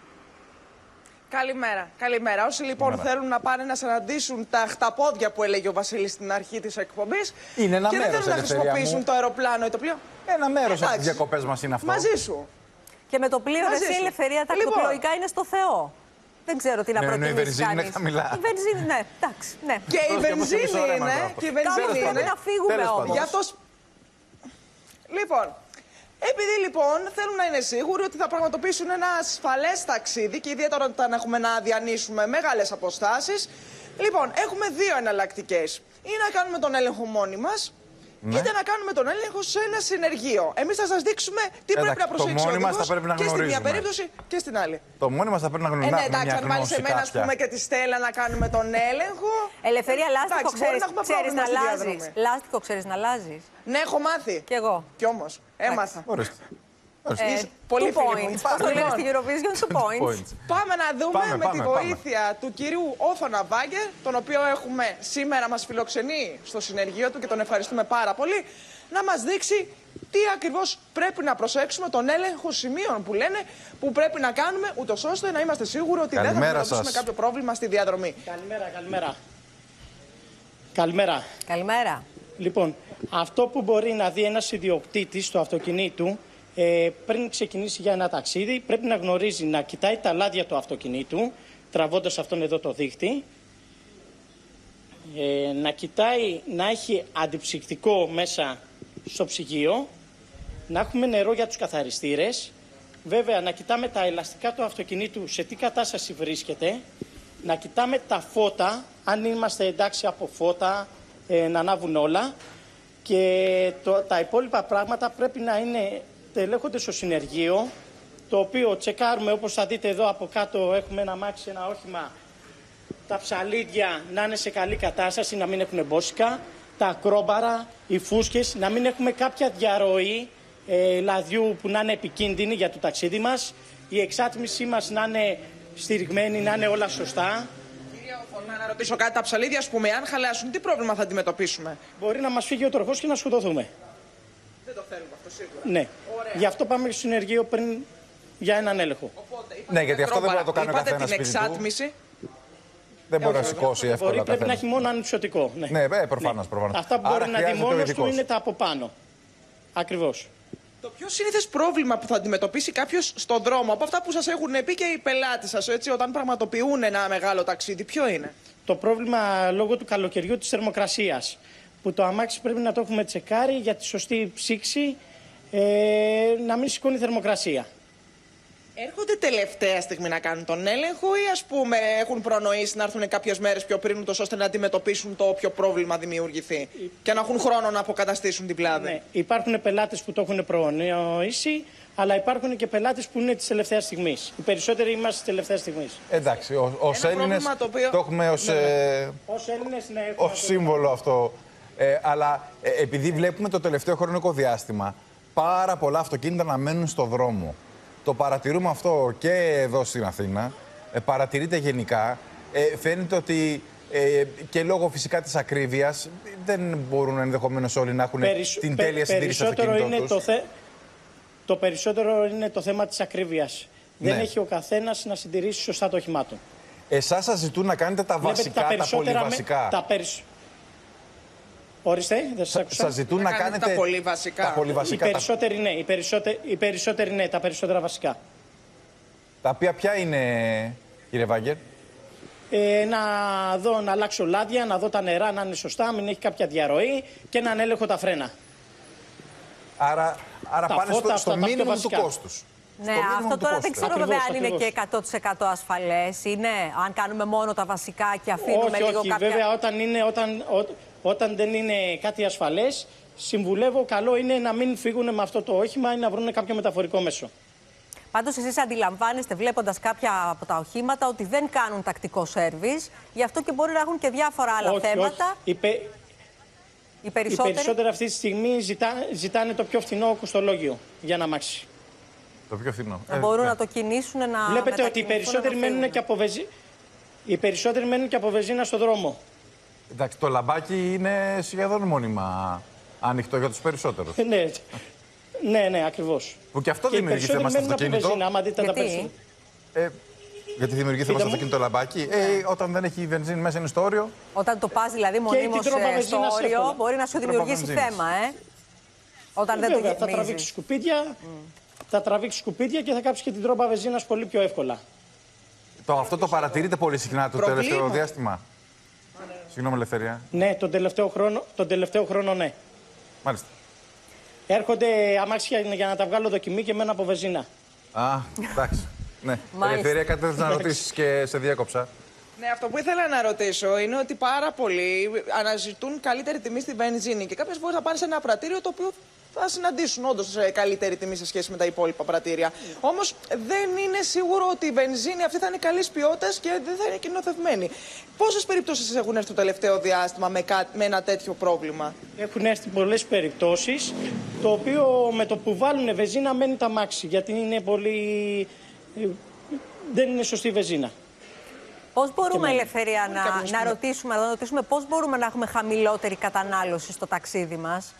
Καλημέρα. Καλημέρα. Όσοι λοιπόν Καλημέρα. θέλουν να πάνε να συναντήσουν τα χταπόδια που έλεγε ο Βασίλης στην αρχή της εκπομπής Είναι ένα και δεν μέρος, θέλουν να Ελευθερία χρησιμοποιήσουν μου. το αεροπλάνο ή το πλοίο. Ένα μέρος από τις Εντάξει. διακοπές μας είναι αυτό. Μαζί σου. Και με το πλοίο, Μαζί εσύ, σου. Ελευθερία, τα Λοιπόν. ακτοπλοϊκά είναι στο Θεό. Δεν ξέρω τι να Ναι, ενώ η προτιμήσεις βενζίνη είναι κανείς. χαμηλά. Η βενζίνη, ναι, εντάξει, ναι. Και η Πρώτος και από βενζίνη μισό ώρα είναι. μακρό. Και η Κάπως βενζίνη πρέπει είναι. να φύγουμε Τέλος πάντων. όμως. Γι' αυτό. σ- Λοιπόν, επειδή λοιπόν θέλουν να είναι σίγουροι ότι θα πραγματοποιήσουν ένα ασφαλές ταξίδι και ιδιαίτερα όταν έχουμε να διανύσουμε μεγάλες αποστάσεις, λοιπόν, έχουμε δύο εναλλακτικές. Ή να κάνουμε τον έλεγχο μόνοι μας, Ναι. είτε να κάνουμε τον έλεγχο σε ένα συνεργείο. Εμείς θα σας δείξουμε τι Εντάξει, πρέπει να το προσέξει ο μόνοι μας οδηγός θα πρέπει να και στην μία γνωρίζουμε. περίπτωση και στην άλλη. Το μόνοι μας θα πρέπει να Ε, γνωρίζουμε ναι, εντάξει, αν βάλει γνώση εμένα, ας κάποια. πούμε, και τη Στέλλα να κάνουμε τον έλεγχο. Ελευθερία, λάστιχο Εντάξει, μπορεί ξέρεις, να έχουμε ξέρεις πρόβλημα να στη αλλάζεις. διαδρομή. Λάστιχο ξέρεις να αλλάζεις. Ναι, έχω μάθει. Κι εγώ. Κι όμως, έμαθα. Ορίστε. Ε, Είσαι πολύ two φίλη μου. points. Πώς το λένε Λοιπόν. στη Eurovision, two points. Points. Πάμε να δούμε Πάμε, με πάμε, τη πάμε. βοήθεια του κυρίου Όθωνα Βάγκερ, τον οποίο έχουμε σήμερα, μας φιλοξενεί στο συνεργείο του και τον ευχαριστούμε πάρα πολύ, να μας δείξει τι ακριβώς πρέπει να προσέξουμε, τον έλεγχο σημείων που λένε που πρέπει να κάνουμε, ούτως ώστε να είμαστε σίγουροι ότι δεν θα Καλημέρα αντιμετωπίσουμε σας. κάποιο πρόβλημα στη διαδρομή. Καλημέρα, καλημέρα. Καλημέρα. Καλημέρα. Λοιπόν, αυτό που μπορεί να δει ένας ιδιοκτήτης του αυτοκινήτου ε, πριν ξεκινήσει για ένα ταξίδι, πρέπει να γνωρίζει να κοιτάει τα λάδια του αυτοκινήτου, τραβώντας αυτόν εδώ το δίχτυ, ε, να κοιτάει να έχει αντιψυκτικό μέσα στο ψυγείο, να έχουμε νερό για τους καθαριστήρες, βέβαια να κοιτάμε τα ελαστικά του αυτοκινήτου σε τι κατάσταση βρίσκεται, να κοιτάμε τα φώτα, αν είμαστε εντάξει από φώτα, ε, να ανάβουν όλα και το, τα υπόλοιπα πράγματα πρέπει να είναι τελέχονται στο συνεργείο, το οποίο τσεκάρουμε, όπως θα δείτε εδώ από κάτω έχουμε ένα αμάξι, ένα όχημα, τα ψαλίδια να είναι σε καλή κατάσταση, να μην έχουν μπόσικα, τα ακρόμπαρα, οι φούσκες, να μην έχουμε κάποια διαρροή ε, λαδιού που να είναι επικίνδυνη για το ταξίδι μας, η εξάτμισή μας να είναι στηριγμένη, να είναι όλα σωστά. Κυρία Όθωνα, να ρωτήσω κάτι, τα ψαλίδια, ας πούμε, αν χαλάσουν, τι πρόβλημα θα αντιμετωπίσουμε? Μπορεί να μας φύγει ο τροχός και να σκοτωθούμε. Δεν το θέλουμε αυτό σίγουρα. Ναι. Ωραία. Γι' αυτό πάμε στο συνεργείο πριν για έναν έλεγχο. Οπότε, Ναι, γιατί αυτό δεν μπορεί να το κάνει ο είπατε καθένας την σπίτι του. εξάτμιση. Δεν μπορεί να σηκώσει εύκολα. Μπορεί, ο πρέπει να καθένας. έχει μόνο ανυψωτικό. Ναι, Ναι, ε, προφανώς, προφανώς. Αυτά που Άρα μπορεί να δει χρειάζεται ο μόνος του ειδικός. είναι τα από πάνω. Ακριβώς. Το πιο συνήθες πρόβλημα που θα αντιμετωπίσει κάποιος στον δρόμο, από αυτά που σας έχουν πει και οι πελάτες σας, έτσι, όταν πραγματοποιούν ένα μεγάλο ταξίδι, ποιο είναι? Το πρόβλημα λόγω του καλοκαιριού της θερμοκρασίας. Που το αμάξι πρέπει να το έχουμε τσεκάρει για τη σωστή ψήξη, ε, να μην σηκώνει θερμοκρασία. Έρχονται τελευταία στιγμή να κάνουν τον έλεγχο ή, ας πούμε, έχουν προνοήσει να έρθουν κάποιες μέρες πιο πριν, ούτως ώστε να αντιμετωπίσουν το όποιο πρόβλημα δημιουργηθεί και να έχουν χρόνο να αποκαταστήσουν την πλάδη? Ναι, υπάρχουν πελάτες που το έχουν προνοήσει, αλλά υπάρχουν και πελάτες που είναι της τελευταίας στιγμής. Οι περισσότεροι είμαστε της τελευταίας στιγμής. Εντάξει, ω- ως Ένα Έλληνες πρόβλημα το οποίο- το έχουμε ως, Ναι, ναι. ε, Ως Έλληνες, ναι, έχουμε ως αυτό. σύμβολο αυτό. Ε, αλλά ε, επειδή βλέπουμε το τελευταίο χρονικό διάστημα πάρα πολλά αυτοκίνητα να μένουν στο δρόμο. Το παρατηρούμε αυτό και εδώ στην Αθήνα. Ε, παρατηρείται γενικά. ε, φαίνεται ότι ε, και λόγω φυσικά της ακρίβειας δεν μπορούν ενδεχομένως όλοι να έχουν Περισσ... την τέλεια συντήρηση στο αυτοκίνητό είναι τους. Το, θε... το περισσότερο είναι το θέμα της ακρίβειας. Ναι. Δεν έχει ο καθένας να συντηρήσει σωστά το όχημά του. Εσάς σας ζητούν να κάνετε τα Βλέπετε, βασικά, τα, τα πολύ βασικά. Με... Τα περισ... Ορίστε, δεν σας άκουσα. Σας ζητούν να, να κάνετε τα πολύ βασικά. Τα πολύ βασικά. Οι περισσότεροι ναι, οι περισσότεροι, οι περισσότεροι ναι, τα περισσότερα βασικά. Τα οποία ποια είναι, κύριε Βάγκερ? Ε, να δω, να αλλάξω λάδια, να δω τα νερά να είναι σωστά, μην έχει κάποια διαρροή και έναν έλεγχο τα φρένα. Άρα, άρα τα πάνε φώτα, στο, στο μήνυμο του κόστους. Ναι, αυτό τώρα δεν ξέρω ακριβώς, βέβαια αν είναι ακριβώς. και εκατό τοις εκατό ασφαλές. Είναι αν κάνουμε μόνο τα βασικά και αφήνουμε όχι, λίγο όχι. κάποια... Βέβαια, όταν, είναι, όταν, ό, όταν δεν είναι κάτι ασφαλές, συμβουλεύω καλό είναι να μην φύγουν με αυτό το όχημα ή να βρουν κάποιο μεταφορικό μέσο. Πάντως εσείς αντιλαμβάνεστε βλέποντας κάποια από τα οχήματα ότι δεν κάνουν τακτικό σέρβις, γι' αυτό και μπορεί να έχουν και διάφορα άλλα όχι, θέματα. Όχι. Οι, πε... Οι περισσότεροι... Οι περισσότεροι αυτή τη στιγμή ζητά... ζητάνε το πιο φθηνό κοστολόγιο για να αμάξει. Το πιο φθηνό. Να ε, μπορούν ε. να το κινήσουν, να βλέπετε ότι οι περισσότεροι, μένουν και από βεζι... οι περισσότεροι μένουν και από βεζίνα στο δρόμο. Εντάξει, το λαμπάκι είναι σχεδόν μόνιμα ανοιχτό για τους περισσότερους. ναι, ναι, ναι, ακριβώς. Που και αυτό και δημιουργεί θέμα στο αυτοκίνητο. Βεζίνα, άμα δείτε γιατί? Τα ε, γιατί δημιουργεί θέμα στο αυτοκίνητο το λαμπάκι. Ε, όταν δεν έχει βενζίνη μέσα είναι στο όριο. Όταν το πας δηλαδή μονίμως στο όριο, μπορεί να σου δημιουργήσει θέμα, ε. Όταν ε, δεν βέβαια, το θα τραβήξει σκουπίδια, mm. θα τραβήξει σκουπίδια και θα κάψει και την τρόπα βενζίνας πολύ πιο εύκολα. Το, αυτό το παρατηρείτε πολύ συχνά το Προβλήμα. τελευταίο διάστημα. Ναι. Συγγνώμη, Ελευθερία. Ναι, τον τελευταίο χρόνο, τον τελευταίο χρόνο ναι. Μάλιστα. Έρχονται αμάξια για να τα βγάλω δοκιμή και μένω από βενζίνα. Α, εντάξει. Ναι. Ελευθερία, κάτι θες να ρωτήσεις και σε διάκοψα. Ναι, αυτό που ήθελα να ρωτήσω είναι ότι πάρα πολλοί αναζητούν καλύτερη τιμή στη βενζίνη και κάποιες φορές θα πάνε σε ένα πρατήριο το οποίο θα συναντήσουν όντως καλύτερη τιμή σε σχέση με τα υπόλοιπα πρατήρια. Mm. Όμως δεν είναι σίγουρο ότι η βενζίνη αυτή θα είναι καλής ποιότητας και δεν θα είναι κοινοθευμένη. Πόσες περιπτώσεις έχουν έρθει το τελευταίο διάστημα με, κα... με ένα τέτοιο πρόβλημα? Έχουν έρθει πολλές περιπτώσεις, το οποίο με το που βάλουν βενζίνα μένει τα μάξι, γιατί είναι πολύ... δεν είναι σωστή η βενζίνα. Πώς μπορούμε, Ελευθερία, να, να, ρωτήσουμε, να ρωτήσουμε πώς μπορούμε να έχουμε χαμηλότερη κατανάλωση στο ταξίδι μας?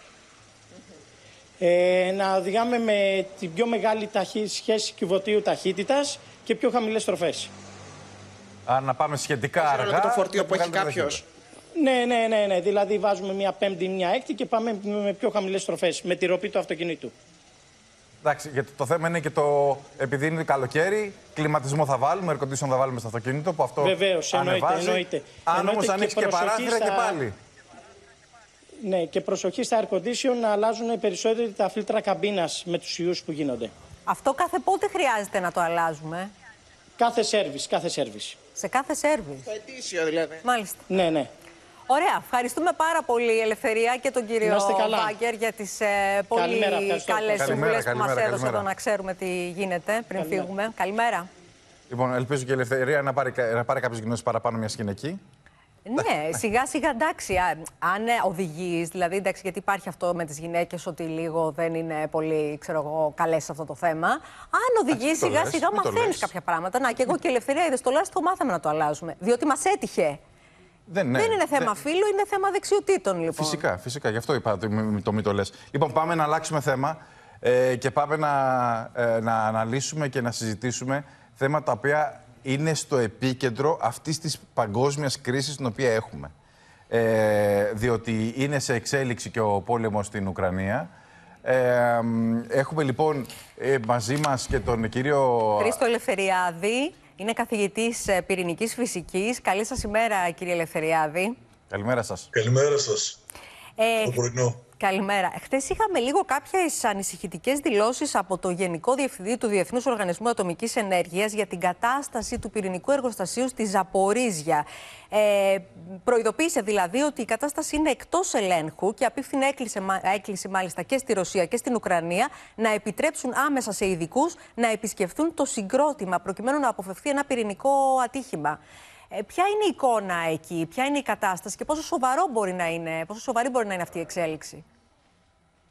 Ε, να οδηγάμε με την πιο μεγάλη ταχύ... σχέση κυβωτίου ταχύτητας και πιο χαμηλές στροφές. Α, να πάμε σχετικά αργά. Και το φορτίο που έχει κάποιος. Ναι, ναι, ναι, ναι. Δηλαδή βάζουμε μια πέμπτη, μια έκτη και πάμε με πιο χαμηλές στροφές, με τη ροπή του αυτοκινήτου. Εντάξει, γιατί το θέμα είναι και το. Επειδή είναι καλοκαίρι, κλιματισμό θα βάλουμε, air condition θα βάλουμε στο αυτοκίνητο. Που αυτό βεβαίως, εννοείται, εννοείται. Αν όμως ανοίξει και παράθυρα στα... και πάλι. Ναι, και προσοχή στα air condition να αλλάζουν περισσότερο τα φίλτρα καμπίνας με τους ιούς που γίνονται. Αυτό κάθε πότε χρειάζεται να το αλλάζουμε? Κάθε σέρβις, κάθε σέρβις. Σε κάθε σέρβις. Το ετήσιο δηλαδή. Μάλιστα. Ναι, ναι. Ωραία. Ευχαριστούμε πάρα πολύ, Ελευθερία, και τον κύριο Βάγκερ για τις ε, πολύ καλές συμβουλές που μας έδωσε εδώ να ξέρουμε τι γίνεται πριν καλημέρα. φύγουμε. Καλημέρα. Λοιπόν, ελπίζω και η Ελευθερία να πάρει, να πάρει κάποιες γνώσεις παραπάνω μια γυναική. Ναι, σιγά σιγά εντάξει. Αν οδηγείς, δηλαδή εντάξει, γιατί υπάρχει αυτό με τις γυναίκες ότι λίγο δεν είναι πολύ, ξέρω εγώ, καλές σε αυτό το θέμα. Αν οδηγείς, σιγά λες, σιγά μαθαίνεις κάποια πράγματα. Να, και εγώ και η Ελευθερία, είδες, το λάστιχο μάθαμε να το αλλάζουμε. Διότι μας έτυχε. Δεν, ναι, δεν είναι θέμα δεν... φίλου, είναι θέμα δεξιοτήτων, λοιπόν. Φυσικά, φυσικά. Γι' αυτό είπα το, το μη το λες. Λοιπόν, πάμε να αλλάξουμε θέμα ε, και πάμε να, ε, να αναλύσουμε και να συζητήσουμε θέματα τα οποία είναι στο επίκεντρο αυτής της παγκόσμιας κρίσης την οποία έχουμε. Ε, διότι είναι σε εξέλιξη και ο πόλεμος στην Ουκρανία. Ε, έχουμε λοιπόν ε, μαζί μας και τον κύριο Χρήστο Ελευθεριάδη. Είναι καθηγητής πυρηνικής φυσικής. Καλή σας ημέρα, κύριε Ελευθεριάδη. Καλημέρα σας. Καλημέρα σας. Ε, το πρωινό. Καλημέρα. Χθες είχαμε λίγο κάποιες ανησυχητικές δηλώσεις από το Γενικό Διευθυντή του Διεθνούς Οργανισμού Ατομικής Ενέργειας για την κατάσταση του πυρηνικού εργοστασίου στη Ζαπορίζια. Ε, προειδοποίησε δηλαδή ότι η κατάσταση είναι εκτός ελέγχου και απίφθινε έκκληση, έκκληση μάλιστα και στη Ρωσία και στην Ουκρανία να επιτρέψουν άμεσα σε ειδικούς να επισκεφθούν το συγκρότημα προκειμένου να αποφευθεί ένα πυρηνικό ατύχημα. Ε, ποια είναι η εικόνα εκεί, ποια είναι η κατάσταση και πόσο, σοβαρό μπορεί να είναι, πόσο σοβαρή μπορεί να είναι αυτή η εξέλιξη?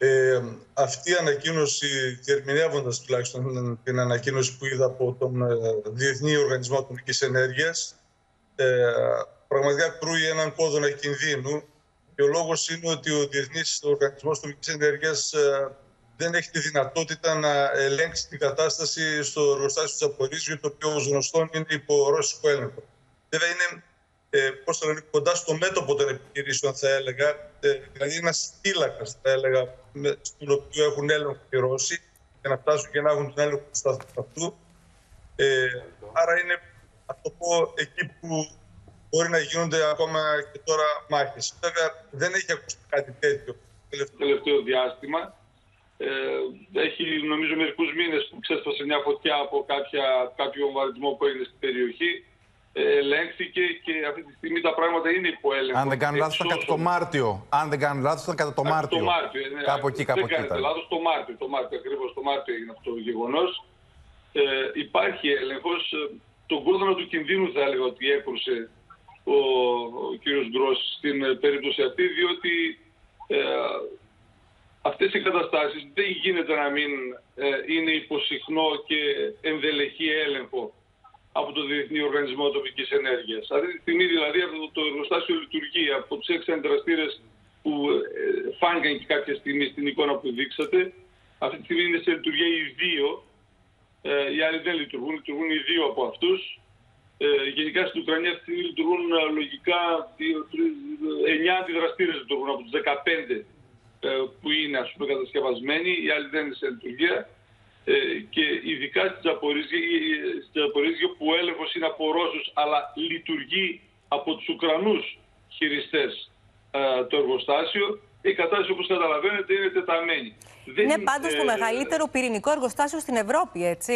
Ε, αυτή η ανακοίνωση, διερμηνεύοντας τουλάχιστον την ανακοίνωση που είδα από τον ε, Διεθνή Οργανισμό Ατομικής Ενέργειας, ε, πραγματικά κρούει έναν κόδωνα κινδύνου. Και ο λόγος είναι ότι ο Διεθνής Οργανισμός Ατομικής Ενέργειας ε, δεν έχει τη δυνατότητα να ελέγξει την κατάσταση στο εργοστάσιο του Ζαπορίζιου, το οποίο ως γνωστόν είναι υπό ρώσικο έλεγχο. Βέβαια είναι ε, πώς θα λένε, κοντά στο μέτωπο των επιχειρήσεων, θα έλεγα, ε, δηλαδή ένας θύλακας, θα έλεγα, με, στον οποίο έχουν έλεγχο οι Ρώσοι, για να φτάσουν και να έχουν τον έλεγχο του σταθμού αυτού. Ε, άρα είναι, θα το πω, εκεί που μπορεί να γίνονται ακόμα και τώρα μάχες. Βέβαια δεν έχει ακουστεί κάτι τέτοιο το τελευταίο διάστημα. Ε, έχει νομίζω μερικούς μήνες που ξέσπασε μια φωτιά από κάποια, κάποιο βομβαρδισμό που έγινε στην περιοχή. Ε, ελέγχθηκε και αυτή τη στιγμή τα πράγματα είναι υπό έλεγχο. Αν δεν κάνω λάθος, ήταν κατά το Μάρτιο. Αν δεν κάνω λάθος, ήταν κατά το Μάρτιο. Το Μάρτιο ναι, κάπου εκεί, κάπου εκεί. Δεν κάνετε λάθος, το Μάρτιο. Το Μάρτιο, ακριβώς το Μάρτιο έγινε αυτό το γεγονός. Ε, υπάρχει έλεγχος. Τον κόδωνα του κινδύνου θα έλεγα ότι έκρουσε ο, ο κύριος Γκρός στην περίπτωση αυτή, διότι ε, αυτές οι καταστάσεις δεν γίνεται να μην ε, είναι υποσυχνό και ενδελεχή έλεγχο από το Διεθνή Οργανισμό Ατομικής Ενέργειας. Αυτή τη στιγμή δηλαδή αυτό το εργοστάσιο λειτουργεί από τους έξι αντιδραστήρες που ε, φάνηκαν και κάποια στιγμή στην εικόνα που δείξατε. Αυτή τη στιγμή είναι σε λειτουργία οι δύο, ε, οι άλλοι δεν λειτουργούν, λειτουργούν οι δύο από αυτούς. Ε, γενικά στην Ουκρανία αυτή τη στιγμή λειτουργούν ε, λογικά εννιά αντιδραστήρες λειτουργούν από τους δεκαπέντε ε, που είναι ας πούμε κατασκευασμένοι, οι άλλοι δεν είναι σε λειτουργία. Ε, και ειδικά στην Ζαπορίζιο που ο έλεγχος είναι από Ρώσους αλλά λειτουργεί από τους Ουκρανούς χειριστές ε, το εργοστάσιο, η κατάσταση όπως καταλαβαίνετε είναι τεταμένη. Είναι δεν, πάντως ε, το μεγαλύτερο πυρηνικό εργοστάσιο στην Ευρώπη, έτσι.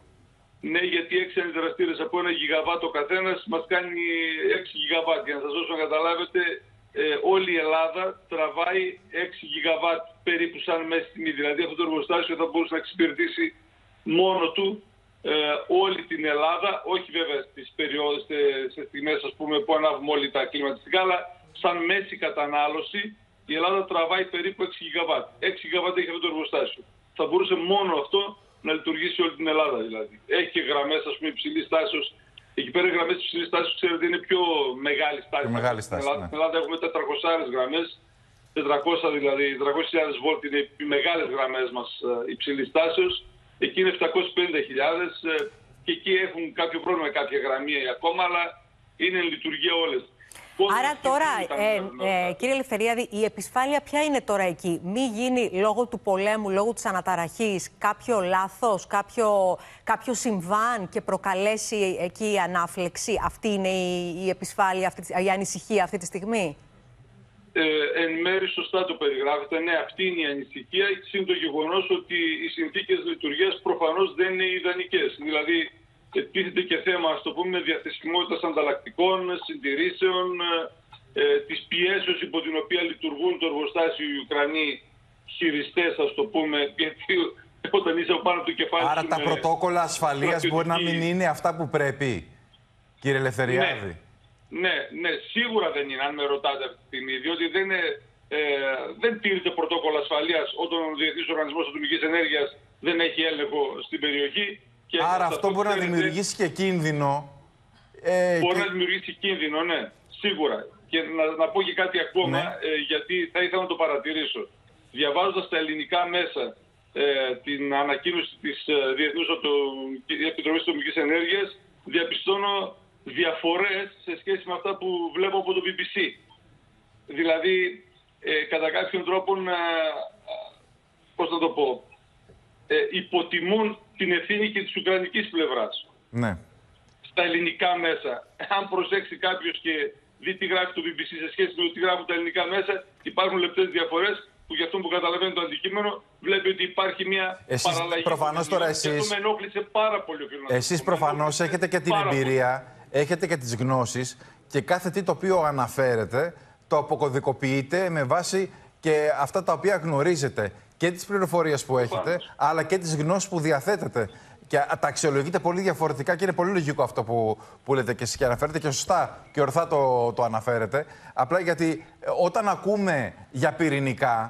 Ναι, γιατί έξι αντιδραστήρες από ένα γιγαβάτ ο καθένας μας κάνει έξι γιγαβάτ. Για να σας δώσω να καταλάβετε, ε, όλη η Ελλάδα τραβάει έξι γιγαβάτ περίπου σαν μέση τιμή. Δηλαδή αυτό το εργοστάσιο θα μπορούσε να εξυπηρετήσει μόνο του ε, όλη την Ελλάδα, όχι βέβαια στις περιόδες, σε στιγμές ας πούμε, που ανάβουμε όλοι τα κλιματιστικά, αλλά σαν μέση κατανάλωση η Ελλάδα τραβάει περίπου έξι γιγαβάτ. έξι γιγαβάτ έχει αυτό το εργοστάσιο. Θα μπορούσε μόνο αυτό να λειτουργήσει όλη την Ελλάδα δηλαδή. Έχει και γραμμές ας πούμε υψηλής τάσεως. Εκεί πέρα οι γραμμές υψηλής τάσεως ξέρετε είναι πιο μεγάλη στάση. Πιο μεγάλη στάση, στην Ελλάδα, ναι. στην Ελλάδα έχουμε τετρακόσιες γραμμές, τετρακόσια δηλαδή, τετρακόσιες βολτ είναι οι μεγάλες γραμμές μας υψηλής τάσεως. Εκεί είναι επτακόσιες πενήντα χιλιάδες και εκεί έχουν κάποιο πρόβλημα κάποια γραμμή ακόμα, αλλά είναι εν λειτουργία όλες. Άρα τώρα, ε, ε, κύριε Ελευθεριάδη, η επισφάλεια ποια είναι τώρα εκεί? Μη γίνει λόγω του πολέμου, λόγω της αναταραχής κάποιο λάθος, κάποιο, κάποιο συμβάν και προκαλέσει εκεί η ανάφλεξη? Αυτή είναι η, η επισφάλεια, αυτή, η ανησυχία αυτή τη στιγμή? Ε, εν μέρει σωστά το περιγράφετε. Ναι, αυτή είναι η ανησυχία. Είναι το γεγονός ότι οι συνθήκες λειτουργίας προφανώς δεν είναι ιδανικές. Δηλαδή, τίθεται και θέμα, ας το πούμε, διαθεσιμότητας ανταλλακτικών, συντηρήσεων, ε, της πιέσεως υπό την οποία λειτουργούν το εργοστάσιο οι Ουκρανοί χειριστές, ας το πούμε, γιατί όταν είσαι πάνω από το κεφάλι. Άρα τα με... πρωτόκολλα ασφαλείας μπορεί να μην είναι αυτά που πρέπει, κύριε Ελευθεριάδη? Ναι, ναι, ναι, σίγουρα δεν είναι, αν με ρωτάτε αυτή τη στιγμή, διότι δεν, είναι, ε, δεν τηρείται πρωτόκολλο ασφαλείας όταν ο Διεθνής Οργανισμός Ατομικής Ενέργειας δεν έχει έλεγχο στην περιοχή. Και άρα αυτό μπορεί ξέρετε, να δημιουργήσει και κίνδυνο. Ε, μπορεί και... να δημιουργήσει κίνδυνο, ναι, σίγουρα. Και να, να πω και κάτι ακόμα, ναι. ε, γιατί θα ήθελα να το παρατηρήσω. Διαβάζοντας τα ελληνικά μέσα ε, την ανακοίνωση της ε, Διεθνούς Επιτροπής Ατομικής Ενέργειας, διαπιστώνω διαφορές σε σχέση με αυτά που βλέπω από το μπι μπι σι. Δηλαδή, ε, κατά κάποιον τρόπο, ε, πώς να το πω, ε, υποτιμούν την ευθύνη και της ουκρανικής πλευράς. Ναι. Στα ελληνικά μέσα. Αν προσέξει κάποιος και δει τι γράφει το μπι μπι σι σε σχέση με το τι γράφουν τα ελληνικά μέσα, υπάρχουν λεπτές διαφορές που για αυτό που καταλαβαίνει το αντικείμενο βλέπει ότι υπάρχει μια εσείς, παραλλαγή. Προφανώς τώρα εσείς... Και αυτό με ενόχλησε πάρα πολύ ο φίλος. Εσείς προφανώς έχετε και την εμπειρία, πολύ. έχετε και τις γνώσεις και κάθε τι το οποίο αναφέρετε το αποκωδικοποιείτε με βάση και αυτά τα οποία γνωρίζετε. Και τις πληροφορίες που έχετε, Φάνος. αλλά και τις γνώσεις που διαθέτετε. Και τα αξιολογείτε πολύ διαφορετικά και είναι πολύ λογικό αυτό που, που λέτε και εσείς και αναφέρετε και σωστά και ορθά το, το αναφέρετε. Απλά γιατί όταν ακούμε για πυρηνικά,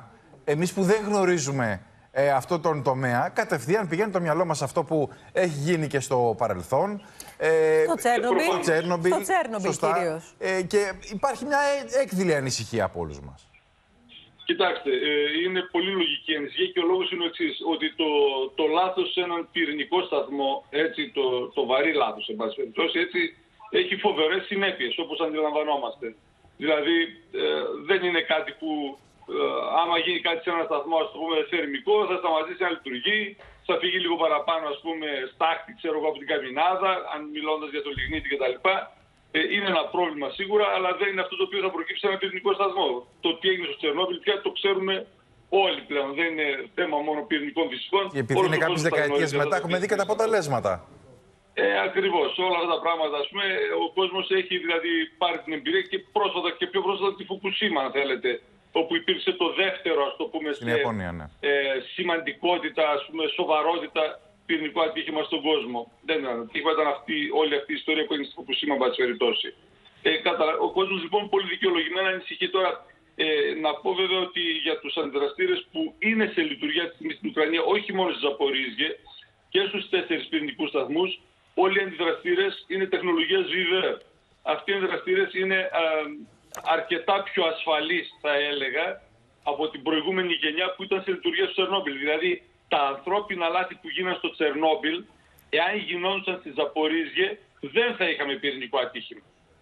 εμείς που δεν γνωρίζουμε ε, αυτό τον τομέα, κατευθείαν πηγαίνει το μυαλό μας αυτό που έχει γίνει και στο παρελθόν. Ε, στο Τσέρνομπιλ, στο Τσέρνομπιλ, στο Τσέρνομπιλ κυρίως. Ε, και υπάρχει μια έκδηλη ανησυχία από όλους μας. Κοιτάξτε, ε, είναι πολύ λογική ανησυχία και ο λόγος είναι ο εξής, ότι το, το λάθος σε έναν πυρηνικό σταθμό, έτσι, το, το βαρύ λάθος, εν πάση περιπτώσει, έτσι, έχει φοβερές συνέπειες, όπως αντιλαμβανόμαστε. Δηλαδή, ε, δεν είναι κάτι που, ε, άμα γίνει κάτι σε έναν σταθμό, ας το πούμε, θερμικό, θα σταματήσει να λειτουργεί, θα φύγει λίγο παραπάνω, ας πούμε, στάχτη, ξέρω εγώ, από την καμινάδα, αν μιλώντας για το λιγνίτη κτλ. Ε, είναι ένα πρόβλημα σίγουρα, αλλά δεν είναι αυτό το οποίο θα προκύψει σε ένα πυρηνικό σταθμό. Το τι έγινε στο Τσερνόμπιλ πια το ξέρουμε όλοι πλέον. Δεν είναι θέμα μόνο πυρηνικών φυσικών. Και επειδή είναι κάποιες δεκαετίες μετά, έχουμε δει και τα αποτελέσματα. Ε, ακριβώς. Όλα αυτά τα πράγματα, ας πούμε, ο κόσμος έχει δηλαδή πάρει την εμπειρία και πρόσφατα και πιο πρόσφατα τη Φουκουσίμα, αν θέλετε. Όπου υπήρξε το δεύτερο, ας το πούμε, σε Ιαπωνία, ναι. ε, σημαντικότητα, ας πούμε, σοβαρότητα πυρηνικό ατύχημα στον κόσμο. Δεν ήταν ατύχημα, ήταν αυτή, όλη αυτή η ιστορία που έγινε στη Φουκουσίμα, εν πάση περιπτώσει. Ε, ο κόσμος λοιπόν πολύ δικαιολογημένα ανησυχεί τώρα. Ε, να πω βέβαια ότι για τους αντιδραστήρες που είναι σε λειτουργία αυτή τη στιγμή στην Ουκρανία, όχι μόνο στη Ζαπορίζιε και στους τέσσερις πυρηνικούς σταθμούς, όλοι οι αντιδραστήρες είναι τεχνολογίας Viver. Αυτοί οι αντιδραστήρες είναι α, αρκετά πιο ασφαλείς, θα έλεγα, από την προηγούμενη γενιά που ήταν σε λειτουργία στο Τσερνόμπιλ. Δηλαδή, τα ανθρώπινα λάθη που γίνανε στο Τσερνόμπιλ, εάν γινόντουσαν στη Ζαπορίζιε, δεν θα είχαμε πυρηνικό ατύχημα.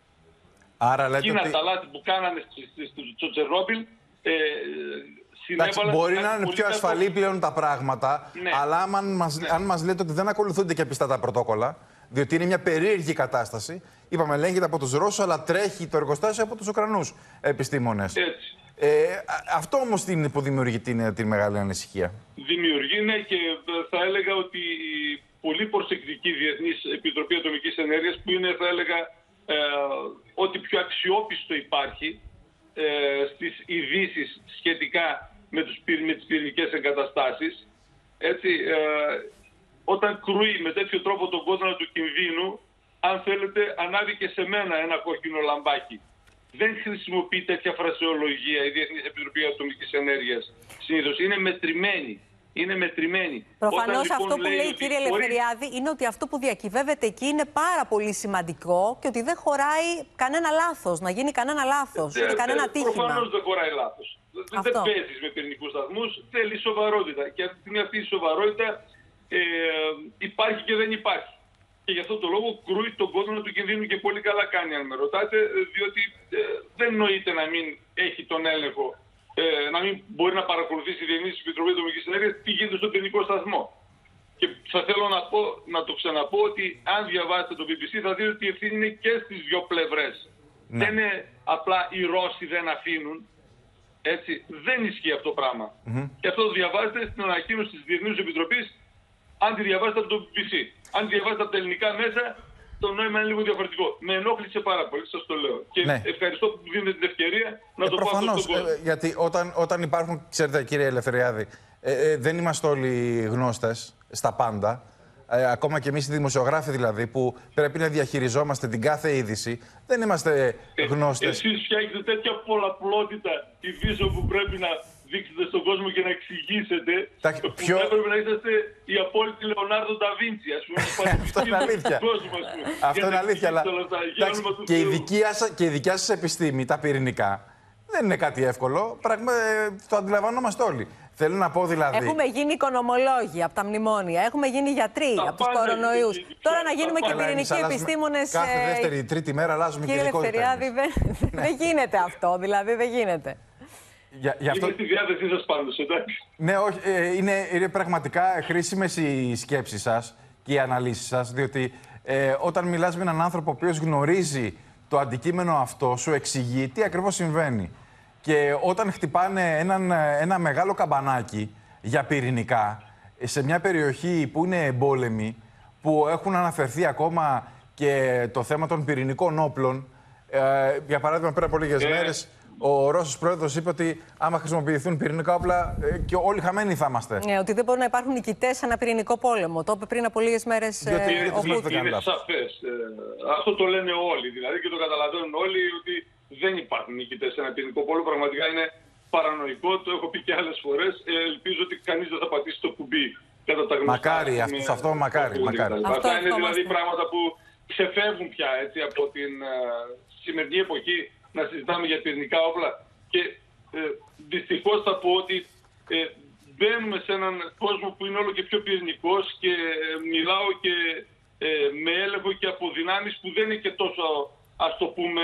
Άρα λέτε Εκείνα ότι... τα λάθη που κάνανε στο Τσερνόμπιλ ε, συνέβαλαν... Μπορεί να είναι πιο ασφαλή πλέον τα πράγματα, ναι. αλλά αν μας, ναι. αν μας λέτε ότι δεν ακολουθούνται και πιστά τα πρωτόκολλα, διότι είναι μια περίεργη κατάσταση, είπαμε ελέγχεται από τους Ρώσους, αλλά τρέχει το εργοστάσιο από τους Ουκρανούς επιστήμονες. Έτσι. Ε, αυτό όμως είναι που δημιουργεί την, την μεγάλη ανησυχία. Δημιουργεί, ναι, και θα έλεγα ότι η πολύ προσεκτική Διεθνής Επιτροπή Ατομικής Ενέργειας, που είναι, θα έλεγα, ε, ό,τι πιο αξιόπιστο υπάρχει ε, στις ειδήσεις σχετικά με, τους, με τις πυρηνικές εγκαταστάσεις, έτσι, ε, όταν κρούει με τέτοιο τρόπο τον κόδωνα του κινδύνου, αν θέλετε, ανάβει και σε μένα ένα κόκκινο λαμπάκι. Δεν χρησιμοποιεί τέτοια φρασεολογία η Διεθνής Επιτροπή Ατομικής Ενέργειας. Συνήθως είναι μετρημένη. Είναι μετρημένη. Προφανώς λοιπόν αυτό που λέει η κυρία Ελευθεριάδη είναι ότι αυτό που διακυβεύεται εκεί είναι πάρα πολύ σημαντικό και ότι δεν χωράει κανένα λάθος, να γίνει κανένα λάθος, ε, ή κανένα ε, τύχημα. Προφανώς δεν χωράει λάθος. Δεν παίζεις με πυρηνικούς σταθμούς, θέλει σοβαρότητα. Και αυτή η σοβαρότητα ε, υπάρχει και δεν υπάρχει. Και γι' αυτό το λόγο κρούει τον κόδωνα του κινδύνου και πολύ καλά κάνει, αν με ρωτάτε, διότι ε, δεν νοείται να μην έχει τον έλεγχο, ε, να μην μπορεί να παρακολουθήσει η Διεθνής Επιτροπή Ατομικής Ενέργειας τι γίνεται στον πυρηνικό σταθμό. Και θα θέλω να, πω, να το ξαναπώ ότι αν διαβάσετε το μπι μπι σι θα δείτε ότι η ευθύνη είναι και στις δύο πλευρές. Ναι. Δεν είναι απλά οι Ρώσοι δεν αφήνουν. Έτσι, δεν ισχύει αυτό το πράγμα. Mm-hmm. Και αυτό το διαβάζετε στην ανακοίνωση της Διεθνούς Επιτροπής, αν τη διαβάσετε από το μπι μπι σι. Αν τη διαβάσετε από τα ελληνικά μέσα, το νόημα είναι λίγο διαφορετικό. Με ενόχλησε πάρα πολύ, σας το λέω. Και ναι. ευχαριστώ που μου δίνετε την ευκαιρία να ε, το προφανώς, πω αυτό στον κόσμο. Ε, γιατί όταν, όταν υπάρχουν, ξέρετε κύριε Ελευθεριάδη, ε, ε, δεν είμαστε όλοι γνώστες στα πάντα. Ε, ακόμα και εμείς οι δημοσιογράφοι δηλαδή, που πρέπει να διαχειριζόμαστε την κάθε είδηση, δεν είμαστε γνώστες. Ε, εσείς φτιάχνετε τέτοια πολλαπλότητα ειδήσεων που πρέπει να δείξετε στον κόσμο και να εξηγήσετε. Τα... Που πιο... έπρεπε να είσαστε η απόλυτη Λεωνάρδο Νταβίντσι, ας πούμε. Αυτό είναι αλήθεια. Κόσμο, ας πούμε, αυτό είναι αλήθεια, αλλά και, η δικιά σας, και η δικιά σας επιστήμη, τα πυρηνικά, δεν είναι κάτι εύκολο. Πραγμα... Το αντιλαμβανόμαστε όλοι. Θέλω να πω δηλαδή. Έχουμε γίνει οικονομολόγοι από τα μνημόνια, έχουμε γίνει γιατροί από τους κορονοϊούς. Τώρα να γίνουμε και πυρηνικοί επιστήμονες. Κάθε δεύτερη ή τρίτη μέρα αλλάζουμε και ειδικότητα. Κύριε Ελευθεριάδη, δεν γίνεται αυτό, δηλαδή δεν γίνεται. Για, για αυτό... Είναι στη διάθεσή σας πάντως, εντάξει. Ναι, όχι, ε, είναι, είναι πραγματικά χρήσιμες οι σκέψεις σας και οι αναλύσεις σας, διότι ε, όταν μιλάς με έναν άνθρωπο ο οποίος γνωρίζει το αντικείμενο αυτό, σου εξηγεί τι ακριβώς συμβαίνει. Και όταν χτυπάνε έναν, ένα μεγάλο καμπανάκι για πυρηνικά, σε μια περιοχή που είναι εμπόλεμη, που έχουν αναφερθεί ακόμα και το θέμα των πυρηνικών όπλων, ε, για παράδειγμα πριν από λίγες ε... μέρες, ο Ρώσος πρόεδρος είπε ότι άμα χρησιμοποιηθούν πυρηνικά όπλα ε, και όλοι χαμένοι θα είμαστε. Ναι, ότι δεν μπορούν να υπάρχουν νικητές σε ένα πυρηνικό πόλεμο. Το είπε πριν από λίγες μέρες ε, ο Πούτιν. Είναι σαφές. Ε, αυτό το λένε όλοι δηλαδή και το καταλαβαίνουν όλοι ότι δεν υπάρχουν νικητές σε ένα πυρηνικό πόλεμο. Πραγματικά είναι παρανοϊκό, το έχω πει και άλλες φορές. Ε, ελπίζω ότι κανείς δεν θα πατήσει το κουμπί κατά τα γνωστά. Μακάρι, αυτό, με, αυτό μακάρι. μακάρι. Αυτά είναι δηλαδή πράγματα που ξεφεύγουν πια έτσι, από την uh, σημερινή εποχή να συζητάμε για πυρηνικά όπλα. Και ε, δυστυχώς θα πω ότι ε, μπαίνουμε σε έναν κόσμο που είναι όλο και πιο πυρηνικός και ε, μιλάω και ε, με έλεγχο και από δυνάμεις που δεν είναι και τόσο, ας το πούμε,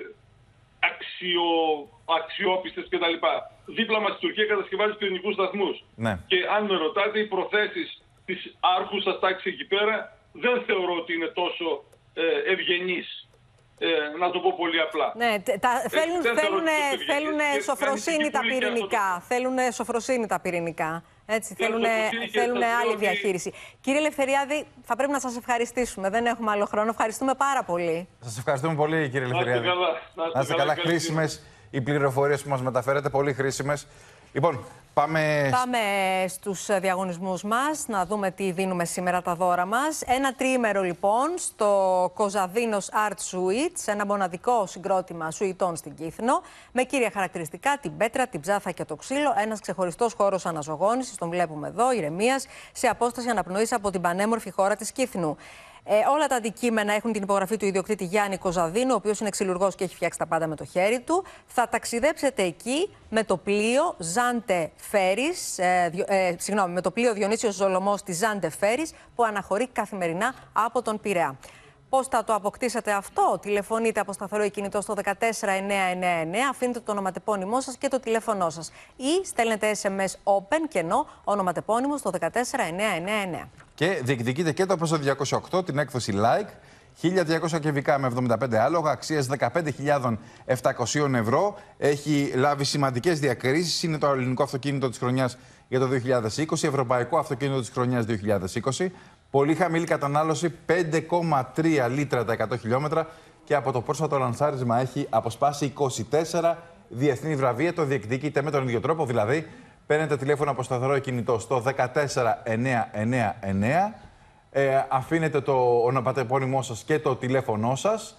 αξιο, αξιόπιστες κτλ. Δίπλα μας η Τουρκία κατασκευάζει πυρηνικούς σταθμούς. Ναι. Και αν με ρωτάτε, οι προθέσεις της άρχουσας τάξης εκεί πέρα δεν θεωρώ ότι είναι τόσο ε, ευγενείς. Ε, να το πω πολύ απλά. Ναι, τα, θέλουν, ε, θέλουν, θέλουν σοφροσύνη τα πυρηνικά. Το... Θέλουν σοφροσύνη τα πυρηνικά. Έτσι, θέλουν, θέλουν άλλη διαχείριση. Ότι... Κύριε Ελευθεριάδη, θα πρέπει να σας ευχαριστήσουμε. Δεν έχουμε άλλο χρόνο. Ευχαριστούμε πάρα πολύ. Σας ευχαριστούμε πολύ, κύριε Ελευθεριάδη. Να είστε καλά. Να είστε καλά. Χρήσιμες οι πληροφορίες που μας μεταφέρετε. Πολύ χρήσιμες. Λοιπόν, πάμε... Πάμε στους διαγωνισμούς μας, να δούμε τι δίνουμε σήμερα τα δώρα μας. Ένα τριήμερο λοιπόν στο Κοζαδίνος Art Suites, ένα μοναδικό συγκρότημα σουιτών στην Κύθνο, με κύρια χαρακτηριστικά την πέτρα, την ψάθα και το ξύλο, ένας ξεχωριστός χώρος αναζωογόνησης, τον βλέπουμε εδώ, ηρεμίας, σε απόσταση αναπνοής από την πανέμορφη χώρα της Κύθνου. Ε, όλα τα αντικείμενα έχουν την υπογραφή του ιδιοκτήτη Γιάννη Κοζαδίνου, ο οποίος είναι ξυλουργός και έχει φτιάξει τα πάντα με το χέρι του. Θα ταξιδέψετε εκεί με το πλοίο Ζάντε Φέρις, ε, ε, συγγνώμη, με το πλοίο Διονύσιος Ζολωμός της Ζάντε Φέρις, που αναχωρεί καθημερινά από τον Πειραιά. Πώς θα το αποκτήσετε αυτό? Τηλεφωνείτε από σταθερό κινητό στο ένα τέσσερα εννιά εννιά εννιά, αφήνετε το ονοματεπώνυμό σας και το τηλέφωνό σας. Ή στέλνετε ες εμ ες open κενό ονοματεπώνυμο στο ένα τέσσερα εννιά εννιά εννιά. Και διεκδικείτε και το πέσο διακόσια οκτώ, την έκδοση Like, χίλια διακόσια κυβικά με εβδομήντα πέντε άλογα, αξίας δεκαπέντε χιλιάδες επτακόσια ευρώ. Έχει λάβει σημαντικές διακρίσεις. Είναι το ελληνικό αυτοκίνητο της χρονιάς για το δύο χιλιάδες είκοσι, ευρωπαϊκό αυτοκίνητο της χρονιάς δύο χιλιάδες είκοσι. Πολύ χαμηλή κατανάλωση, πέντε κόμμα τρία λίτρα τα εκατό χιλιόμετρα, και από το πρόσφατο λανσάρισμα έχει αποσπάσει είκοσι τέσσερα διεθνή βραβεία. Το διεκδικείτε με τον ίδιο τρόπο, δηλαδή παίρνετε τηλέφωνο από σταθερό κινητό στο ένα τέσσερα εννιά εννιά εννιά, ε, αφήνετε το ονοματεπώνυμό σας και το τηλέφωνό σας,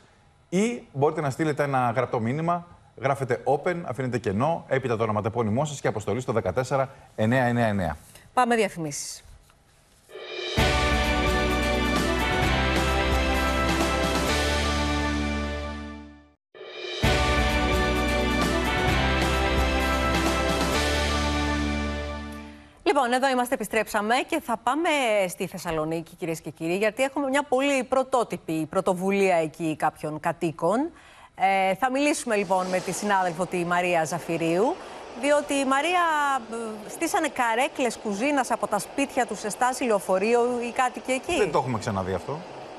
ή μπορείτε να στείλετε ένα γραπτό μήνυμα, γράφετε open, αφήνετε κενό, έπειτα το ονοματεπώνυμό σας και αποστολή στο ένα τέσσερα εννιά εννιά εννιά. Πάμε διαφημίσεις. Λοιπόν, εδώ είμαστε, επιστρέψαμε και θα πάμε στη Θεσσαλονίκη, κυρίες και κύριοι, γιατί έχουμε μια πολύ πρωτότυπη πρωτοβουλία εκεί κάποιων κατοίκων. Ε, θα μιλήσουμε λοιπόν με τη συνάδελφο τη Μαρία Ζαφυρίου, διότι η Μαρία στήσανε καρέκλες κουζίνας από τα σπίτια τους σε στάση λεωφορείου οι κάτοικοι εκεί. Δεν το έχουμε ξαναδεί αυτό.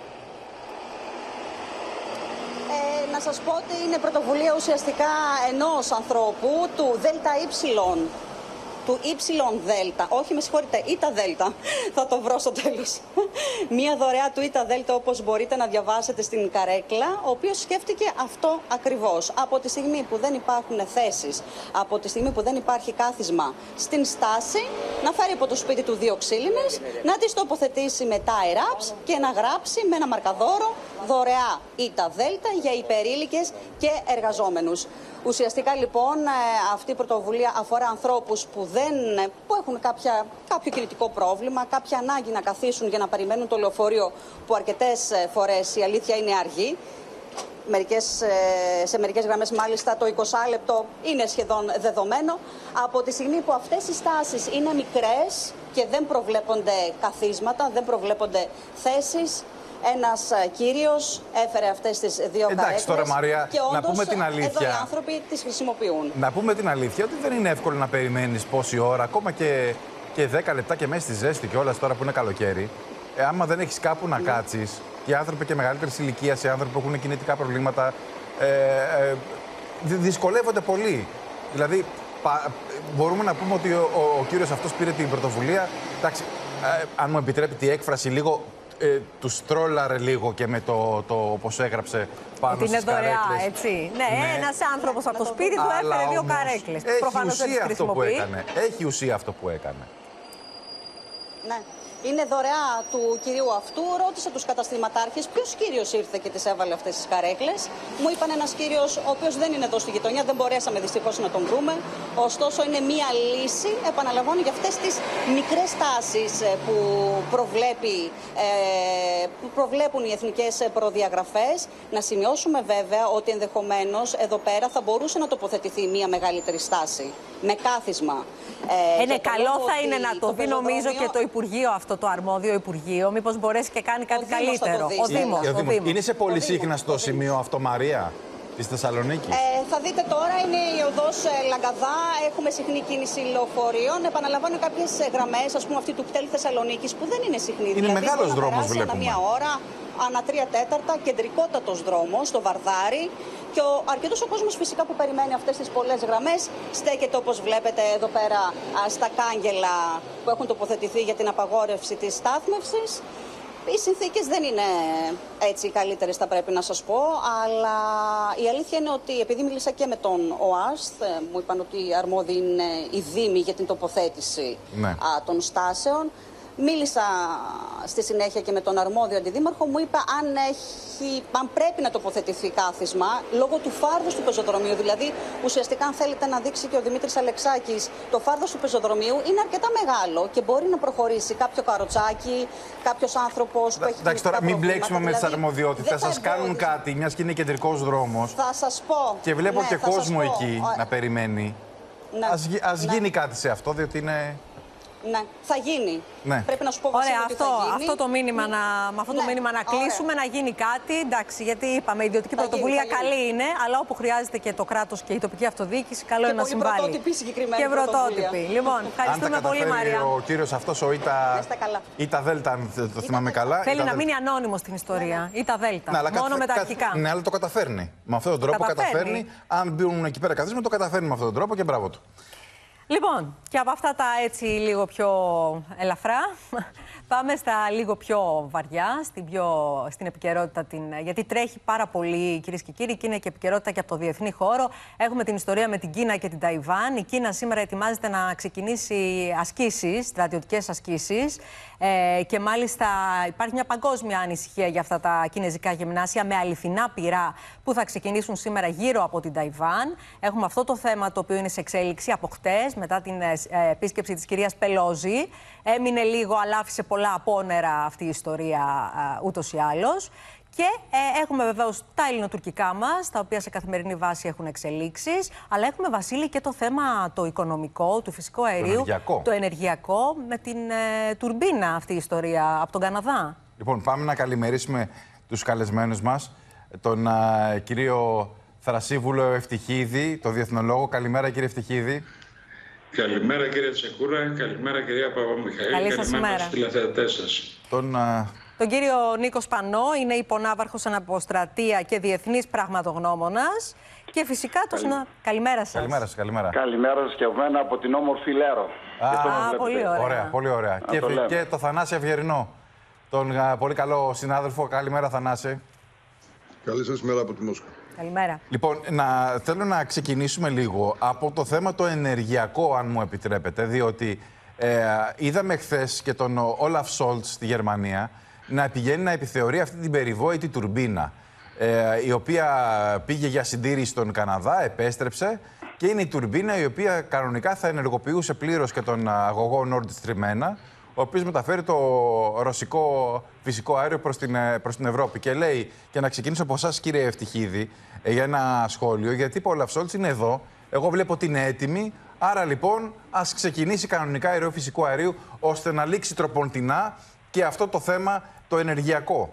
Ε, να σας πω ότι είναι πρωτοβουλία ουσιαστικά ενός ανθρώπου, του ΔΕΛΤΑ του ΙΔ, όχι με συγχωρείτε, ΙΤΑ, θα το βρω στο τέλος. Μία δωρεά του ΙΤΑ, όπως μπορείτε να διαβάσετε στην καρέκλα, ο οποίος σκέφτηκε αυτό ακριβώς. Από τη στιγμή που δεν υπάρχουν θέσεις, από τη στιγμή που δεν υπάρχει κάθισμα στην στάση, να φέρει από το σπίτι του δύο ξύλινες, να τις τοποθετήσει με tie-wraps και να γράψει με ένα μαρκαδόρο δωρεά ΙΤΑ για υπερήλικες και εργαζόμενους. Ουσιαστικά λοιπόν αυτή η πρωτοβουλία αφορά ανθρώπους που, δεν, που έχουν κάποια, κάποιο κινητικό πρόβλημα, κάποια ανάγκη να καθίσουν για να περιμένουν το λεωφορείο, που αρκετές φορές η αλήθεια είναι αργή. Μερικές, σε μερικές γραμμές μάλιστα το είκοσι λεπτό είναι σχεδόν δεδομένο. Από τη στιγμή που αυτές οι στάσεις είναι μικρές και δεν προβλέπονται καθίσματα, δεν προβλέπονται θέσεις, ένας κύριος έφερε αυτές τις δύο καρέκλες. Εντάξει τώρα, Μαρία, και όντως, να πούμε την αλήθεια. Εδώ οι άνθρωποι τις χρησιμοποιούν. Να πούμε την αλήθεια ότι δεν είναι εύκολο να περιμένεις πόση ώρα, ακόμα και, και δέκα λεπτά και μέσα στη ζέστη και όλα τώρα που είναι καλοκαίρι. Ε, άμα δεν έχεις κάπου να mm. κάτσεις, και οι άνθρωποι και μεγαλύτερης ηλικίας, οι άνθρωποι που έχουν κινητικά προβλήματα, ε, ε, δυσκολεύονται πολύ. Δηλαδή, πα, μπορούμε να πούμε ότι ο, ο, ο κύριος αυτός πήρε την πρωτοβουλία. Εντάξει, ε, αν μου επιτρέπετε η έκφραση, λίγο. Ε, του στρόλαρε λίγο και με το, το πώς έγραψε πάνω στις είναι δωρεά, καρέκλες. Έτσι. Ναι, ναι. Ένας άνθρωπος από το σπίτι του έφερε δύο καρέκλες. Έχει Προφανώς ουσία αυτό που έκανε. Έχει ουσία αυτό που έκανε. Ναι. είναι δωρεά του κυρίου αυτού. Ρώτησα τους καταστηματάρχες ποιος κύριος ήρθε και τις έβαλε αυτές τις καρέκλες. Μου είπαν ένας κύριος ο οποίος δεν είναι εδώ στη γειτονιά, δεν μπορέσαμε δυστυχώς να τον βρούμε. Ωστόσο είναι μία λύση, επαναλαμβάνω, για αυτές τις μικρές τάσεις που, προβλέπει, ε, που προβλέπουν οι εθνικές προδιαγραφές. Να σημειώσουμε βέβαια ότι ενδεχομένως εδώ πέρα θα μπορούσε να τοποθετηθεί μία μεγαλύτερη στάση με κάθισμα. Ε, είναι καλό θα είναι να το, το δει νομίζω και το Υπουργείο αυτό, το αρμόδιο Υπουργείο. Μήπως μπορέσει και κάνει κάτι ο καλύτερο. Ο Δήμος, ο Δήμος. Είναι σε πολύ σύχναστο σημείο αυτό, Μαρία, της Θεσσαλονίκης? Ε, θα δείτε τώρα, είναι η οδός Λαγκαδά, έχουμε συχνή κίνηση λεωφορείων. Επαναλαμβάνω κάποιες γραμμές, ας πούμε αυτή του κτέλ Θεσσαλονίκης, που δεν είναι συχνή. Είναι δηλαδή, μεγάλος δρόμος, βλέπουμε. Ανά μία ώρα, ανά τρία τέταρτα, κεντρικότατος δρόμος, το Βαρδάρι. Και ο αρκετός ο κόσμος φυσικά που περιμένει αυτές τις πολλές γραμμές στέκεται, όπως βλέπετε εδώ πέρα, στα κάγκελα που έχουν τοποθετηθεί για την απαγόρευση της στάθμευσης. Οι συνθήκες δεν είναι έτσι οι καλύτερες, θα πρέπει να σας πω, αλλά η αλήθεια είναι ότι επειδή μίλησα και με τον ΟΑΣΤ, μου είπαν ότι αρμόδιοι είναι οι Δήμοι για την τοποθέτηση ναι. α, των στάσεων. Μίλησα στη συνέχεια και με τον αρμόδιο αντιδήμαρχο, μου είπε αν, έχει, αν πρέπει να τοποθετηθεί κάθισμα λόγω του φάρδους του πεζοδρομίου. Δηλαδή, ουσιαστικά, αν θέλετε να δείξει και ο Δημήτρης Αλεξάκης, το φάρδος του πεζοδρομίου είναι αρκετά μεγάλο και μπορεί να προχωρήσει κάποιο καροτσάκι, κάποιος άνθρωπος που έχει. Εντάξει, τώρα μην μπλέξουμε δηλαδή, με τις αρμοδιότητες. Θα σας κάνουν κάτι, μιας και είναι κεντρικός δρόμος. Θα σας πω. Και βλέπω ναι, και κόσμο πω. εκεί Ο... να περιμένει. Ναι. Ας, ας ναι. γίνει κάτι σε αυτό, διότι είναι. Ναι, θα γίνει. Ναι. Πρέπει να σου πω Ωραία, ότι αυτό, θα γίνει. αυτό το μήνυμα να, με αυτό το ναι. μήνυμα να κλείσουμε, Ωραία. να γίνει κάτι. Εντάξει, γιατί είπαμε, η ιδιωτική θα πρωτοβουλία γίνει, καλή γίνει. είναι, αλλά όπου χρειάζεται και το κράτος και η τοπική αυτοδιοίκηση, καλό και είναι να συμβάλλει. Πρωτότυπη συγκεκριμένη. Και πρωτότυπη. Λοιπόν, ευχαριστούμε πολύ, Μαρία. Ο κύριος αυτός, ο Ήτα, Ήτα Δέλτα, αν το θυμάμαι καλά. Θέλει να μείνει ανώνυμος στην ιστορία. Ήτα Δέλτα. Μόνο με τα αρχικά. Ναι, αλλά το καταφέρνει. Με αυτόν τον τρόπο καταφέρνει. Αν μπουν εκεί πέρα καθίσματα, το καταφέρνει με αυτόν τον τρόπο και μπράβο του. Λοιπόν, και από αυτά τα έτσι λίγο πιο ελαφρά, πάμε στα λίγο πιο βαριά, στην, πιο, στην επικαιρότητα, την, γιατί τρέχει πάρα πολύ, κυρίες και κύριοι, και είναι και επικαιρότητα και από το διεθνή χώρο. Έχουμε την ιστορία με την Κίνα και την Ταϊβάν. Η Κίνα σήμερα ετοιμάζεται να ξεκινήσει ασκήσεις, στρατιωτικές ασκήσεις, ε, και μάλιστα υπάρχει μια παγκόσμια ανησυχία για αυτά τα κινέζικα γυμνάσια με αληθινά πυρά που θα ξεκινήσουν σήμερα γύρω από την Ταϊβάν. Έχουμε αυτό το θέμα το οποίο είναι σε εξέλιξη από χτες, μετά την ε, επίσκεψη της κυρίας Πελόζη. Έμεινε λίγο, αλλά άφησε πολλά απόνερα αυτή η ιστορία ε, ούτως ή άλλως. Και ε, έχουμε βεβαίως τα ελληνοτουρκικά μας, τα οποία σε καθημερινή βάση έχουν εξελίξεις. Αλλά έχουμε, Βασίλη, και το θέμα το οικονομικό, του φυσικού αερίου, το ενεργειακό, το ενεργειακό με την ε, τουρμπίνα αυτή η ιστορία από τον Καναδά. Λοιπόν, πάμε να καλημερίσουμε τους καλεσμένους μας. Τον ε, κύριο Θρασίβουλο Ευτυχίδη, το διεθνολόγο. Καλημέρα, κύριε Ευτυχίδη. Καλημέρα, κύριε Τσεκούρα. Καλημέρα, κυρία Παπαμιχαήλ. Καλή σας ημέρα στους τηλεθεατές σας. Τον, uh... τον κύριο Νίκο Σπανό, είναι υπονάβαρχος αναποστρατεία και διεθνής πραγματογνώμονας. Και φυσικά το συνα... Καλημέρα σας. Καλημέρα σας, καλημέρα. Καλημέρα σας και από μένα από την όμορφη Λέρο. Α, Α πολύ ωραία. ωραία. Πολύ ωραία. Και το, και το Θανάση Αυγερινό, τον uh, πολύ καλό συνάδελφο. Καλημέρα, Θανάση. Καλή σας μέρα από τη Μόσχα. Καλημέρα. Λοιπόν, να, θέλω να ξεκινήσουμε λίγο από το θέμα το ενεργειακό, αν μου επιτρέπετε, διότι ε, είδαμε χθες και τον Όλαφ Σόλτς στη Γερμανία να πηγαίνει να επιθεωρεί αυτή την περιβόητη τουρμπίνα, ε, η οποία πήγε για συντήρηση στον Καναδά, επέστρεψε και είναι η τουρμπίνα η οποία κανονικά θα ενεργοποιούσε πλήρως και τον αγωγό Nord Stream ένα, ο οποίος μεταφέρει το ρωσικό φυσικό αέριο προς την, προς την Ευρώπη. Και λέει, και να ξεκινήσω από εσάς, κύριε Ευτυχίδη, για ένα σχόλιο, γιατί ο Όλαφ Σόλτς είναι εδώ, εγώ βλέπω ότι είναι έτοιμη, άρα λοιπόν ας ξεκινήσει κανονικά αέριο φυσικού αερίου, ώστε να λήξει τροποντινά και αυτό το θέμα το ενεργειακό.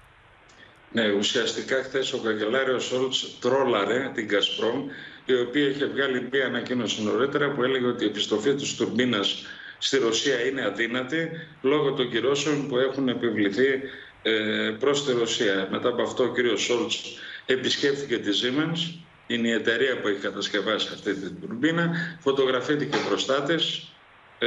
Ναι, ουσιαστικά χθες ο καγκελάριος Σόλτς τρόλαρε την Gazprom, η οποία είχε βγάλει μια ανακοίνωση νωρίτερα που έλεγε ότι η επιστροφή της τουρμπίνας στη Ρωσία είναι αδύνατη λόγω των κυρώσεων που έχουν επιβληθεί ε, προς τη Ρωσία. Μετά από αυτό ο κύριος Σόλτς επισκέφθηκε τη Siemens, είναι η εταιρεία που έχει κατασκευάσει αυτή την τουρμπίνα, φωτογραφήθηκε μπροστά της ε,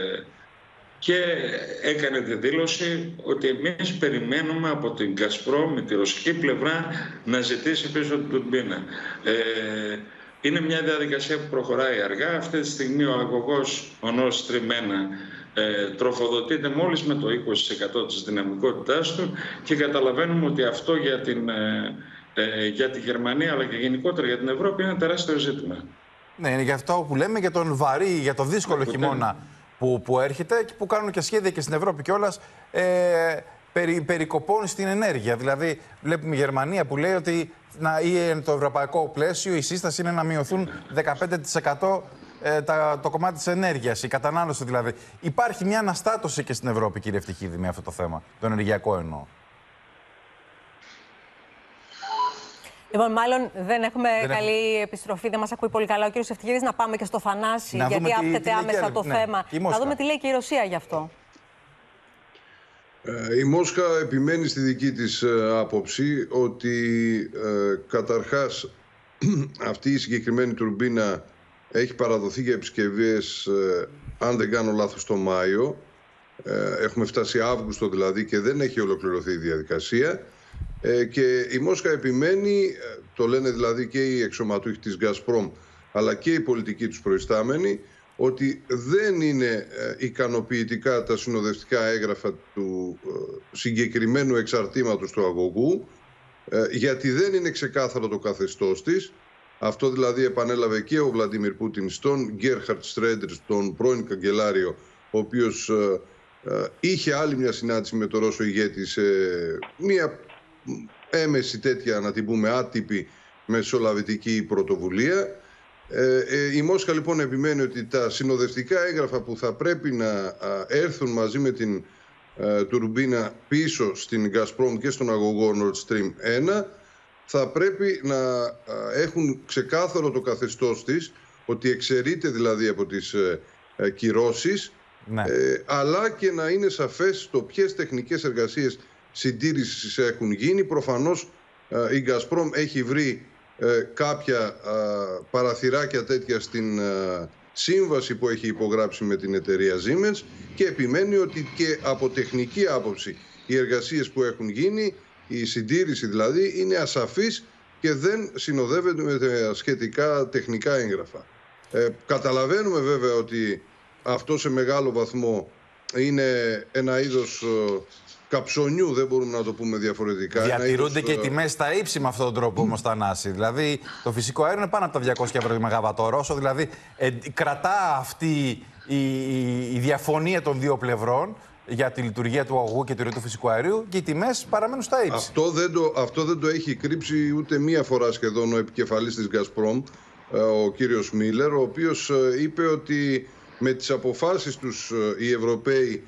και έκανε τη δήλωση ότι εμείς περιμένουμε από την Gazprom, με τη ρωσική πλευρά, να ζητήσει πίσω την τουρμπίνα. Ε, Είναι μια διαδικασία που προχωράει αργά. Αυτή τη στιγμή ο αγωγός, ο Nord Stream ένα, ε, τροφοδοτείται μόλις με το είκοσι τοις εκατό της δυναμικότητάς του και καταλαβαίνουμε ότι αυτό για, την, ε, ε, για τη Γερμανία αλλά και γενικότερα για την Ευρώπη είναι ένα τεράστιο ζήτημα. Ναι, είναι γι' αυτό που λέμε για τον βαρύ, για το δύσκολο ναι, χειμώνα που, που έρχεται και που κάνουν και σχέδια και στην Ευρώπη κιόλας ε, περι, περικοπών στην ενέργεια. Δηλαδή, βλέπουμε η Γερμανία που λέει ότι να, ή το ευρωπαϊκό πλαίσιο, η σύσταση είναι να μειωθούν δεκαπέντε τοις εκατό ε, τα, το κομμάτι της ενέργειας, η κατανάλωση δηλαδή. Υπάρχει μια αναστάτωση και στην Ευρώπη, κύριε Ευτυχίδη, με αυτό το θέμα, το ενεργειακό εννοώ. Λοιπόν, μάλλον δεν έχουμε δεν καλή έχουμε... επιστροφή, δεν μας ακούει πολύ καλά ο κύριος Ευτυχίδης. Να πάμε και στο Θανάση, να γιατί άπτεται άμεσα τι, το ναι, θέμα. Να δούμε τι λέει και η Ρωσία γι' αυτό. Ε, η Μόσχα επιμένει στη δική της ε, άποψη ότι ε, καταρχάς αυτή η συγκεκριμένη τουρμπίνα έχει παραδοθεί για επισκευές, ε, αν δεν κάνω λάθος, το Μάιο. Ε, έχουμε φτάσει Αύγουστο δηλαδή και δεν έχει ολοκληρωθεί η διαδικασία. Ε, και η Μόσχα επιμένει, το λένε δηλαδή και οι εξωματούχοι της Gazprom αλλά και οι πολιτικοί τους προϊστάμενοι, ότι δεν είναι ε, ικανοποιητικά τα συνοδευτικά έγγραφα του ε, συγκεκριμένου εξαρτήματος του αγωγού, ε, γιατί δεν είναι ξεκάθαρο το καθεστώς της. Αυτό δηλαδή επανέλαβε και ο Βλαντίμιρ Πούτιν στον Γκέρχαρτ Στρέντερ, τον πρώην καγκελάριο, ο οποίος ε, ε, είχε άλλη μια συνάντηση με τον Ρώσο ηγέτη σε μια έμεση τέτοια, να την πούμε, άτυπη μεσολαβητική πρωτοβουλία. Ε, ε, η Μόσχα λοιπόν επιμένει ότι τα συνοδευτικά έγγραφα που θα πρέπει να α, έρθουν μαζί με την α, τουρμπίνα πίσω στην Gazprom και στον αγωγό Nord Stream ένα θα πρέπει να α, έχουν ξεκάθαρο το καθεστώς της, ότι εξαιρείται δηλαδή από τις ε, ε, κυρώσεις, ναι. ε, αλλά και να είναι σαφές το ποιες τεχνικές εργασίες συντήρησης έχουν γίνει. Προφανώς ε, η Gazprom έχει βρει ε, κάποια ε, παραθυράκια τέτοια στην ε, σύμβαση που έχει υπογράψει με την εταιρεία Siemens και επιμένει ότι και από τεχνική άποψη οι εργασίες που έχουν γίνει, η συντήρηση δηλαδή, είναι ασαφής και δεν συνοδεύεται με σχετικά τεχνικά έγγραφα. Ε, καταλαβαίνουμε βέβαια ότι αυτό σε μεγάλο βαθμό είναι ένα είδος ε, καψονιού, δεν μπορούμε να το πούμε διαφορετικά. Διατηρούνται είδος, και οι τιμές στα ύψη με αυτόν τον τρόπο όμως, Θανάση. Δηλαδή, το φυσικό αέριο είναι πάνω από τα διακόσια ευρώ τη μεγαβατόρο. Όσο δηλαδή ε, κρατά αυτή η, η, η διαφωνία των δύο πλευρών για τη λειτουργία του αγωγού και του ρητού φυσικού αερίου και οι τιμές παραμένουν στα ύψη. Αυτό δεν το, αυτό δεν το έχει κρύψει ούτε μία φορά σχεδόν ο επικεφαλής της Gazprom, ο κύριος Μίλλερ, ο οποίος είπε ότι με τις αποφάσεις τους οι Ευρωπαίοι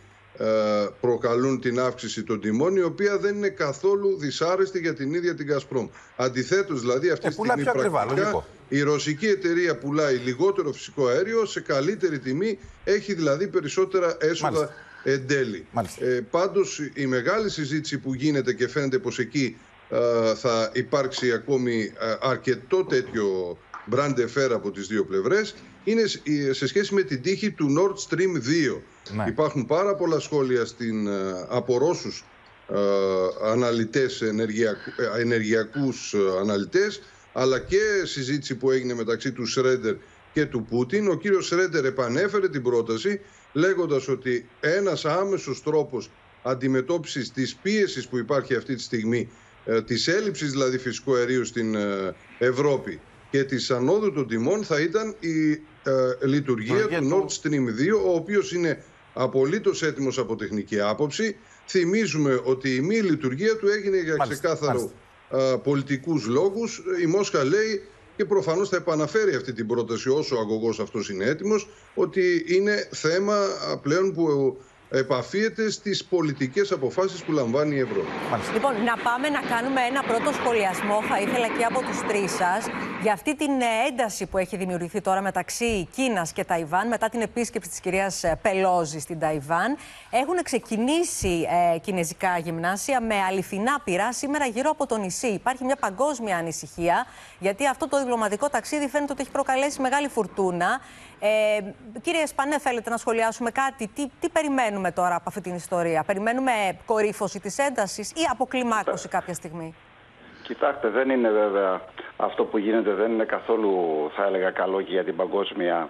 προκαλούν την αύξηση των τιμών, η οποία δεν είναι καθόλου δυσάρεστη για την ίδια την Gazprom. Αντιθέτως, δηλαδή, αυτή τη στιγμή πρακτικά η ρωσική εταιρεία πουλάει λιγότερο φυσικό αέριο σε καλύτερη τιμή, έχει δηλαδή περισσότερα έσοδα. Μάλιστα. Εν τέλει. Ε, πάντως η μεγάλη συζήτηση που γίνεται και φαίνεται πως εκεί ε, θα υπάρξει ακόμη ε, αρκετό τέτοιο brand affair από τις δύο πλευρές είναι σε σχέση με την τύχη του Nord Stream δύο. Ναι. Υπάρχουν πάρα πολλά σχόλια στην, ε, από Ρώσους ε, αναλυτές, ενεργειακού, ε, ενεργειακούς ε, αναλυτές, αλλά και συζήτηση που έγινε μεταξύ του Σρέντερ και του Πούτιν. Ο κύριος Σρέντερ επανέφερε την πρόταση λέγοντας ότι ένας άμεσος τρόπος αντιμετώπισης της πίεσης που υπάρχει αυτή τη στιγμή, ε, της έλλειψης δηλαδή φυσικού αερίου στην ε, Ευρώπη και της ανόδου των τιμών, θα ήταν η ε, λειτουργία του Nord Stream δύο, ο οποίος είναι απολύτως έτοιμος από τεχνική άποψη. Θυμίζουμε ότι η μη λειτουργία του έγινε για ξεκάθαρο ε, πολιτικούς λόγους. Η Μόσχα λέει, και προφανώς θα επαναφέρει αυτή την πρόταση όσο ο αγωγός αυτός είναι έτοιμος, ότι είναι θέμα πλέον που επαφίεται στις πολιτικές αποφάσεις που λαμβάνει η Ευρώπη. Λοιπόν, να πάμε να κάνουμε ένα πρώτο σχολιασμό, θα ήθελα και από τους τρεις σας, για αυτή την ένταση που έχει δημιουργηθεί τώρα μεταξύ Κίνας και Ταϊβάν μετά την επίσκεψη της κυρίας Πελόζη στην Ταϊβάν. Έχουν ξεκινήσει ε, κινεζικά γυμνάσια με αληθινά πυρά σήμερα γύρω από το νησί. Υπάρχει μια παγκόσμια ανησυχία, γιατί αυτό το διπλωματικό ταξίδι φαίνεται ότι έχει προκαλέσει μεγάλη φουρτούνα. Ε, κύριε Σπανέ, θέλετε να σχολιάσουμε κάτι? Τι, τι περιμένουμε τώρα από αυτή την ιστορία? Περιμένουμε κορύφωση της έντασης ή αποκλιμάκωση κάποια στιγμή? Κοιτάξτε, δεν είναι βέβαια αυτό που γίνεται, δεν είναι καθόλου, θα έλεγα, καλό και για την παγκόσμια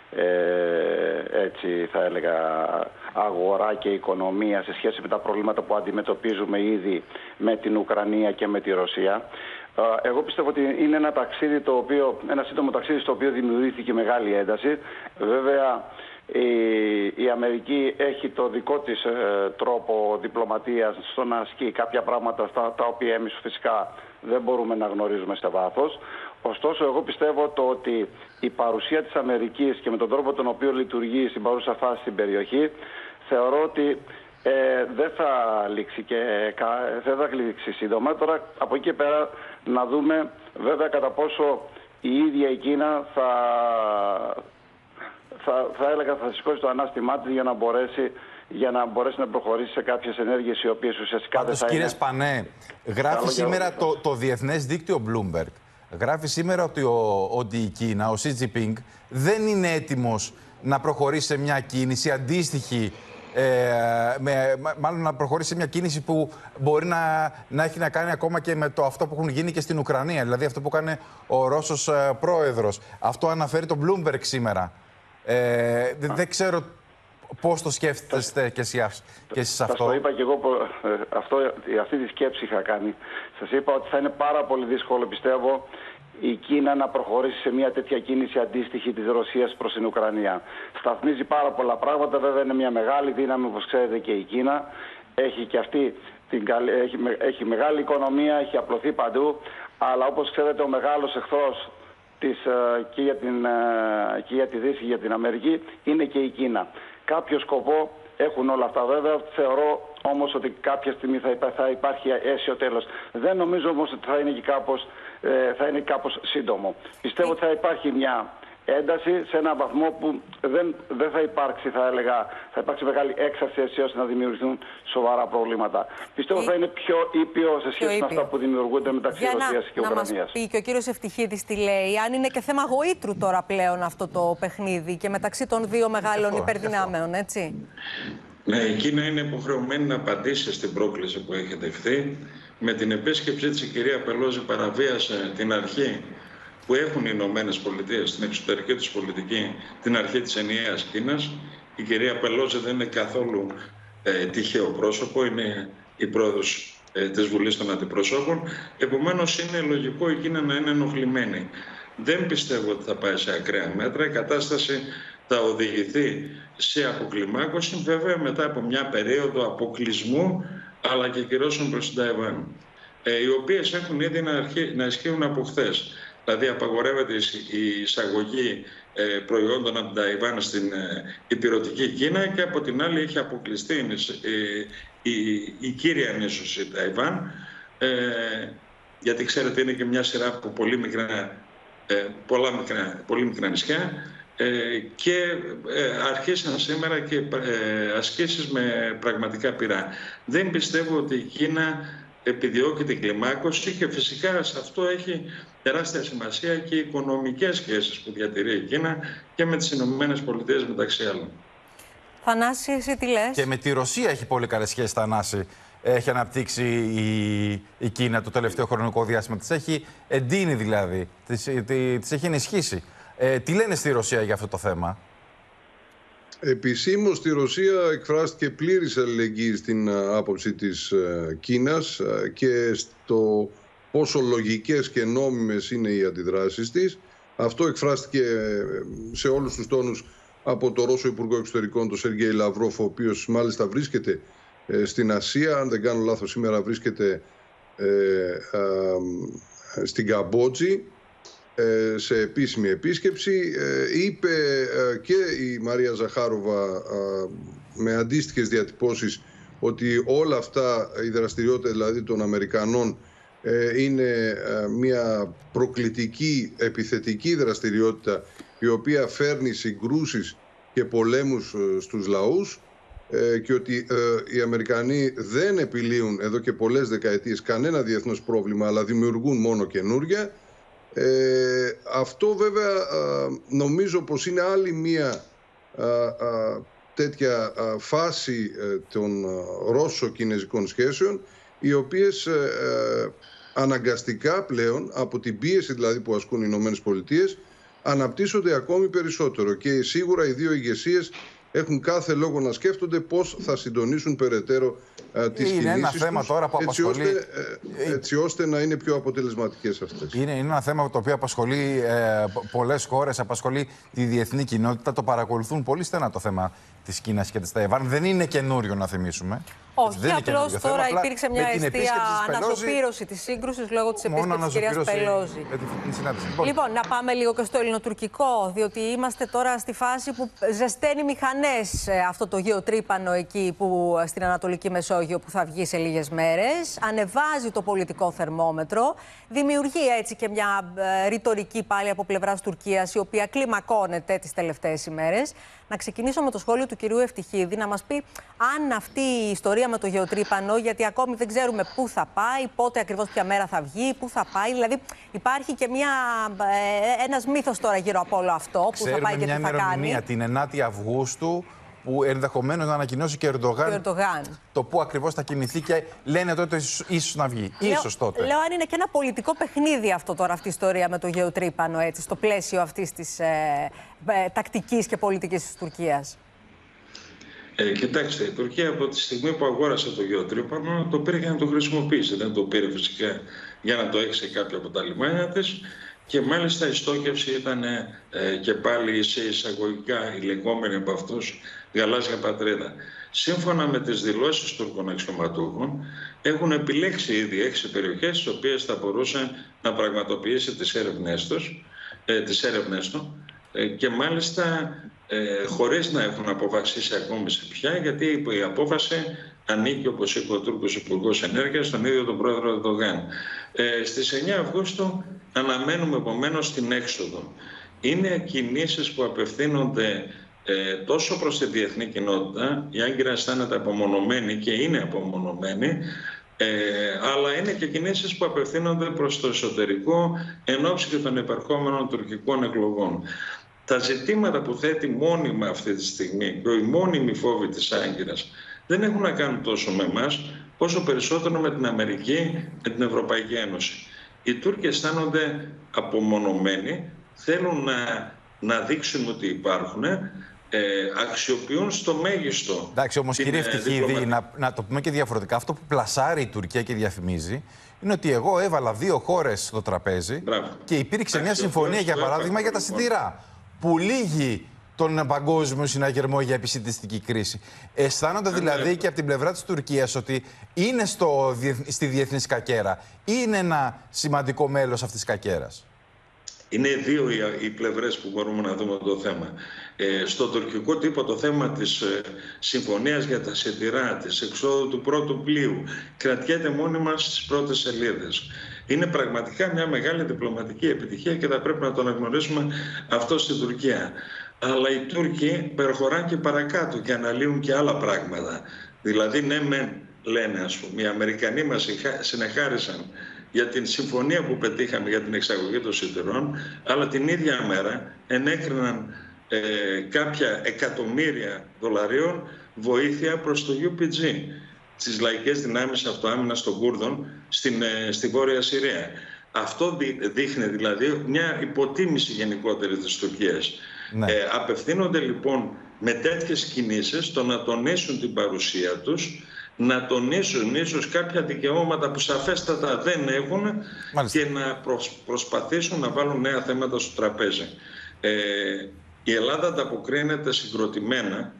ε, έτσι θα έλεγα αγορά και οικονομία σε σχέση με τα προβλήματα που αντιμετωπίζουμε ήδη με την Ουκρανία και με τη Ρωσία. Εγώ πιστεύω ότι είναι ένα ταξίδι το οποίο, ένα σύντομο ταξίδι στο οποίο δημιουργήθηκε μεγάλη ένταση. Βέβαια η, η Αμερική έχει το δικό της ε, τρόπο διπλωματίας στο να ασκεί κάποια πράγματα στα, τα οποία εμείς φυσικά δεν μπορούμε να γνωρίζουμε σε βάθος. Ωστόσο, εγώ πιστεύω το ότι η παρουσία της Αμερικής και με τον τρόπο τον οποίο λειτουργεί στην παρούσα φάση στην περιοχή, θεωρώ ότι ε, δεν θα λήξει και δεν θα λήξει σύντομα. Τώρα από εκεί και πέρα να δούμε βέβαια κατά πόσο η ίδια η Κίνα θα, θα, θα έλεγα θα σηκώσει το ανάστημά της για να μπορέσει για να μπορέσει να προχωρήσει σε κάποιες ενέργειες οι οποίες ουσιαστικά δεν θα είναι. Κύριε Σπανέ, γράφει σήμερα το, το διεθνές δίκτυο Bloomberg. Γράφει σήμερα ότι, ο, ότι η Κίνα, ο Σι Τζινπίνγκ, δεν είναι έτοιμος να προχωρήσει σε μια κίνηση αντίστοιχη, ε, με, μάλλον να προχωρήσει σε μια κίνηση που μπορεί να, να έχει να κάνει ακόμα και με το αυτό που έχουν γίνει και στην Ουκρανία, δηλαδή αυτό που έκανε ο Ρώσος ε, πρόεδρος. Αυτό αναφέρει το Bloomberg σήμερα. Ε, δεν, δεν ξέρω πώς το σκέφτεστε και εσείς, και εσείς αυτό. Σας το είπα και εγώ, αυτό, αυτή τη σκέψη είχα κάνει. Σας είπα ότι θα είναι πάρα πολύ δύσκολο, πιστεύω, η Κίνα να προχωρήσει σε μια τέτοια κίνηση αντίστοιχη της Ρωσίας προς την Ουκρανία. Σταθμίζει πάρα πολλά πράγματα, βέβαια είναι μια μεγάλη δύναμη, όπως ξέρετε, και η Κίνα. Έχει και αυτή την, έχει, έχει μεγάλη οικονομία, έχει απλωθεί παντού, αλλά όπως ξέρετε ο μεγάλος εχθρός της, και, για την, και για τη Δύση και για την Αμερική είναι και η Κίνα. Κάποιο σκοπό έχουν όλα αυτά, βέβαια. Θεωρώ όμως ότι κάποια στιγμή θα, υπά, θα υπάρχει αίσιο τέλος. Δεν νομίζω όμως ότι θα είναι, και κάπως, ε, θα είναι κάπως σύντομο. Πιστεύω ότι θα υπάρχει μια ένταση σε έναν βαθμό που δεν, δεν θα υπάρξει, θα έλεγα, θα υπάρξει μεγάλη έξαρση έτσι ώστε να δημιουργηθούν σοβαρά προβλήματα. Πιστεύω ότι θα είναι πιο ήπιο σε σχέση με αυτά που δημιουργούνται μεταξύ Ρωσίας και Ουκρανίας. Να μας πει και ο κύριος Ευτυχίδης τι λέει, αν είναι και θέμα γοήτρου τώρα πλέον αυτό το παιχνίδι και μεταξύ των δύο μεγάλων υπερδυνάμεων, έτσι. Ναι, η Κίνα είναι υποχρεωμένη να απαντήσει στην πρόκληση που έχει τευχθεί. Με την επίσκεψή της η κυρία Πελόζη παραβίασε την αρχή που έχουν οι Ηνωμένες Πολιτείες στην εξωτερική τους πολιτική, την αρχή της ενιαίας Κίνας. Η κυρία Πελόζη δεν είναι καθόλου ε, τυχαίο πρόσωπο, είναι η πρόεδρος ε, της Βουλής των Αντιπροσώπων. Επομένως είναι λογικό η Κίνα να είναι ενοχλημένη. Δεν πιστεύω ότι θα πάει σε ακραία μέτρα. Η κατάσταση θα οδηγηθεί σε αποκλιμάκωση, βέβαια μετά από μια περίοδο αποκλεισμού αλλά και κυρώσεων προς την Ταϊβάν, ε, οι οποίες έχουν ήδη να, αρχί, να ισχύουν από χθες. Δηλαδή απαγορεύεται η εισαγωγή ε, προϊόντων από την Ταϊβάν στην ε, υπηρετική Κίνα και από την άλλη έχει αποκλειστεί ε, η, η κύρια νήσος η Ταϊβάν, ε, γιατί ξέρετε είναι και μια σειρά από πολύ μικρά, ε, πολλά μικρά, πολύ μικρά νησιά, ε, και ε, αρχίσαν σήμερα και ε, ασκήσεις με πραγματικά πυρά. Δεν πιστεύω ότι η Κίνα επιδιώκει την κλιμάκωση και φυσικά σε αυτό έχει τεράστια σημασία και οι οικονομικές σχέσεις που διατηρεί η Κίνα και με τις Ηνωμένες Πολιτείες μεταξύ άλλων. Θανάση, εσύ τι λες? Και με τη Ρωσία έχει πολύ καλές σχέσεις, Θανάση. Έχει αναπτύξει η, η Κίνα το τελευταίο χρονικό διάστημα. Της έχει εντείνει δηλαδή, της, της έχει ενισχύσει. Ε, τι λένε στη Ρωσία για αυτό το θέμα? Επισήμως στη Ρωσία εκφράστηκε πλήρης αλληλεγγύη στην άποψη της Κίνας και στο πόσο λογικές και νόμιμες είναι οι αντιδράσεις της. Αυτό εκφράστηκε σε όλους τους τόνους από το Ρώσο Υπουργό Εξωτερικών, τον Σεργέη Λαυρόφ, ο οποίος μάλιστα βρίσκεται στην Ασία. Αν δεν κάνω λάθος, σήμερα βρίσκεται ε, ε, στην Καμπότζη σε επίσημη επίσκεψη. Είπε και η Μαρία Ζαχάροβα με αντίστοιχες διατυπώσεις ότι όλα αυτά, η δραστηριότητα δηλαδή των Αμερικανών, είναι μια προκλητική, επιθετική δραστηριότητα η οποία φέρνει συγκρούσεις και πολέμους στους λαούς, και ότι οι Αμερικανοί δεν επιλύουν εδώ και πολλές δεκαετίες κανένα διεθνές πρόβλημα, αλλά δημιουργούν μόνο καινούρια. Ε, αυτό βέβαια νομίζω πως είναι άλλη μία α, α, τέτοια α, φάση ε, των Ρώσο-Κινέζικων σχέσεων, οι οποίες ε, ε, αναγκαστικά πλέον από την πίεση δηλαδή που ασκούν οι Ηνωμένες Πολιτείες αναπτύσσονται ακόμη περισσότερο. Και σίγουρα οι δύο ηγεσίες έχουν κάθε λόγο να σκέφτονται πώς θα συντονίσουν περαιτέρω uh, τις είναι ένα θέμα τους, τώρα που έτσι, απασχολεί... ώστε, ε, έτσι ώστε να είναι πιο αποτελεσματικές αυτές. Είναι, είναι ένα θέμα το οποίο απασχολεί ε, πολλές χώρες, απασχολεί τη διεθνή κοινότητα. Το παρακολουθούν πολύ στενά το θέμα της Κίνας και της Ταϊβάν. Δεν είναι καινούριο να θυμίσουμε. Όχι, απλώς τώρα θέμα, υπήρξε μια αιστεία αναζωπήρωση της σύγκρουσης λόγω της επίσκεψης της κυρίας Πελόζη. Λοιπόν, να πάμε λίγο και στο ελληνοτουρκικό, διότι είμαστε τώρα στη φάση που ζεσταίνει μηχανές αυτό το γεωτρύπανο εκεί που, στην Ανατολική Μεσόγειο που θα βγει σε λίγες μέρες. Ανεβάζει το πολιτικό θερμόμετρο, δημιουργεί έτσι και μια ε, ρητορική πάλι από πλευράς Τουρκίας, η οποία κλιμακώνεται τις τελευταίες ημέρες. Να ξεκινήσω με το σχόλιο του κυρίου Ευτυχίδη, να μας πει αν αυτή η ιστορία με το γεωτρύπανο, γιατί ακόμη δεν ξέρουμε πού θα πάει, πότε ακριβώς ποια μέρα θα βγει, πού θα πάει. Δηλαδή υπάρχει και μια, ε, ένας μύθος τώρα γύρω από όλο αυτό, που θα πάει και τι θα κάνει. Την ενάτη Αυγούστου, που ενδεχομένως να ανακοινώσει και ο Ερντογάν, Ερντογάν το πού ακριβώς θα κινηθεί και λένε τότε ίσως να βγει. Λέω, ίσως τότε. Λέω αν είναι και ένα πολιτικό παιχνίδι αυτό τώρα, αυτή η ιστορία με το γεωτρύπανο, έτσι, στο πλαίσιο αυτής της ε, ε, τακτικής και πολιτικής της Τουρκίας. Ε, κοιτάξτε, η Τουρκία από τη στιγμή που αγόρασε το γεωτρύπανο το πήρε για να το χρησιμοποιήσει. Δεν το πήρε φυσικά για να το έχει σε κάποια από τα λιμάνια της. Και μάλιστα η στόχευση ήταν ε, και πάλι σε εισαγωγικά η λεγόμενη από αυτούς γαλάζια πατρίδα. Σύμφωνα με τις δηλώσεις Τούρκων αξιωματούχων, έχουν επιλέξει ήδη έξι περιοχές στις οποίες θα μπορούσε να πραγματοποιήσει τις έρευνές τους, ε, τις έρευνές του ε, και μάλιστα ε, χωρίς να έχουν αποφασίσει ακόμη σε ποια, γιατί η απόφαση ανήκει, όπως είπε ο Τούρκος Υπουργός Ενέργειας, στον ίδιο τον πρόεδρο Ερντογάν. Ε, στις εννέα Αυγούστου αναμένουμε επομένως την έξοδο. Είναι κινήσεις που απευθύνονται ε, τόσο προς τη διεθνή κοινότητα, η Άγκυρα αισθάνεται απομονωμένη και είναι απομονωμένη, ε, αλλά είναι και κινήσεις που απευθύνονται προς το εσωτερικό εν ώψη και των επερχόμενων τουρκικών εκλογών. Τα ζητήματα που θέτει μόνιμα αυτή τη στιγμή και οι μόνιμοι φόβοι της Άγκυρας δεν έχουν να κάνουν τόσο με εμάς, όσο περισσότερο με την Αμερική, με την Ευρωπαϊκή Ένωση. Οι Τούρκοι αισθάνονται απομονωμένοι, θέλουν να, να δείξουν ότι υπάρχουν, ε, αξιοποιούν στο μέγιστο. Εντάξει, όμως κύριε Ευτυχίδη, να, να το πούμε και διαφορετικά, αυτό που πλασάρει η Τουρκία και διαφημίζει, είναι ότι εγώ έβαλα δύο χώρες στο τραπέζι. Μπράβο. Και υπήρξε μια συμφωνία, για παράδειγμα, για τα σιτηρά, που λύγει τον παγκόσμιο συναγερμό για επισιτιστική κρίση. Αισθάνονται δηλαδή και από την πλευρά της Τουρκίας ότι είναι στο, στη διεθνή σκακέρα. Είναι ένα σημαντικό μέλος αυτής της σκακέρας. Είναι δύο οι πλευρές που μπορούμε να δούμε το θέμα. Ε, στο τουρκικό τύπο το θέμα της ε, συμφωνίας για τα σιτηρά, της εξόδου του πρώτου πλοίου, κρατιέται μόνιμα στις πρώτες σελίδες. Είναι πραγματικά μια μεγάλη διπλωματική επιτυχία και θα πρέπει να το αναγνωρίσουμε αυτό στην Τουρκία. Αλλά οι Τούρκοι προχωράνε και παρακάτω και αναλύουν και άλλα πράγματα. Δηλαδή, ναι, μεν, λένε, ας πούμε, οι Αμερικανοί μας συνεχάρισαν για την συμφωνία που πετύχαμε για την εξαγωγή των σιτηρών, αλλά την ίδια μέρα ενέκριναν ε, κάποια εκατομμύρια δολαρίων βοήθεια προς το γιου πι τζι, τις λαϊκές δυνάμεις αυτοάμυνας των Κούρδων στην, ε, στη Βόρεια Συρία. Αυτό δείχνει δηλαδή μια υποτίμηση γενικότερη της Τουρκίας. Ναι. Ε, απευθύνονται λοιπόν με τέτοιες κινήσεις στο να τονίσουν την παρουσία τους, να τονίσουν ίσως κάποια δικαιώματα που σαφέστατα δεν έχουν. Μάλιστα. Και να προσ, προσπαθήσουν να βάλουν νέα θέματα στο τραπέζι. Ε, η Ελλάδα ανταποκρίνεται συγκροτημένα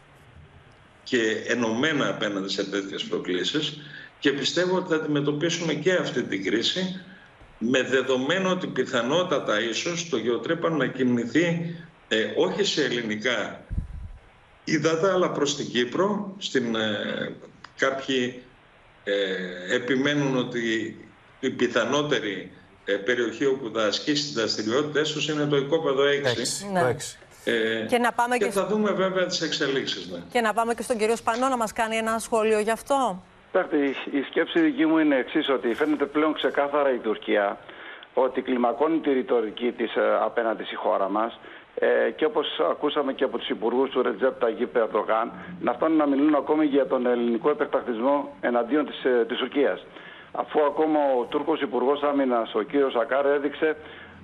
και ενωμένα απέναντι σε τέτοιες προκλήσεις και πιστεύω ότι θα αντιμετωπίσουμε και αυτή την κρίση με δεδομένο ότι πιθανότατα ίσως το γεωτρύπανο να κινηθεί ε, όχι σε ελληνικά ύδατα αλλά προς την Κύπρο. Στην, ε, κάποιοι ε, επιμένουν ότι η πιθανότερη ε, περιοχή όπου θα ασκήσει τις δραστηριότητες τους είναι το οικόπεδο έξι. Ναι. Ε, και να πάμε και, και θα στο... δούμε βέβαια τις εξελίξεις. Ναι. Και να πάμε και στον κύριο Σπανό να μας κάνει ένα σχόλιο γι' αυτό. Η σκέψη δική μου είναι εξής, ότι φαίνεται πλέον ξεκάθαρα η Τουρκία ότι κλιμακώνει τη ρητορική της απέναντι στη χώρα μας ε, και όπως ακούσαμε και από τους υπουργούς του Ρετζέπ Ταγίπ Ερντογάν να φτάνουν να μιλούν ακόμη για τον ελληνικό επεκτακτισμό εναντίον της, της Τουρκίας. Αφού ακόμα ο Τούρκος Υπουργός Άμυνας, ο κύριος Ακάρ, έδειξε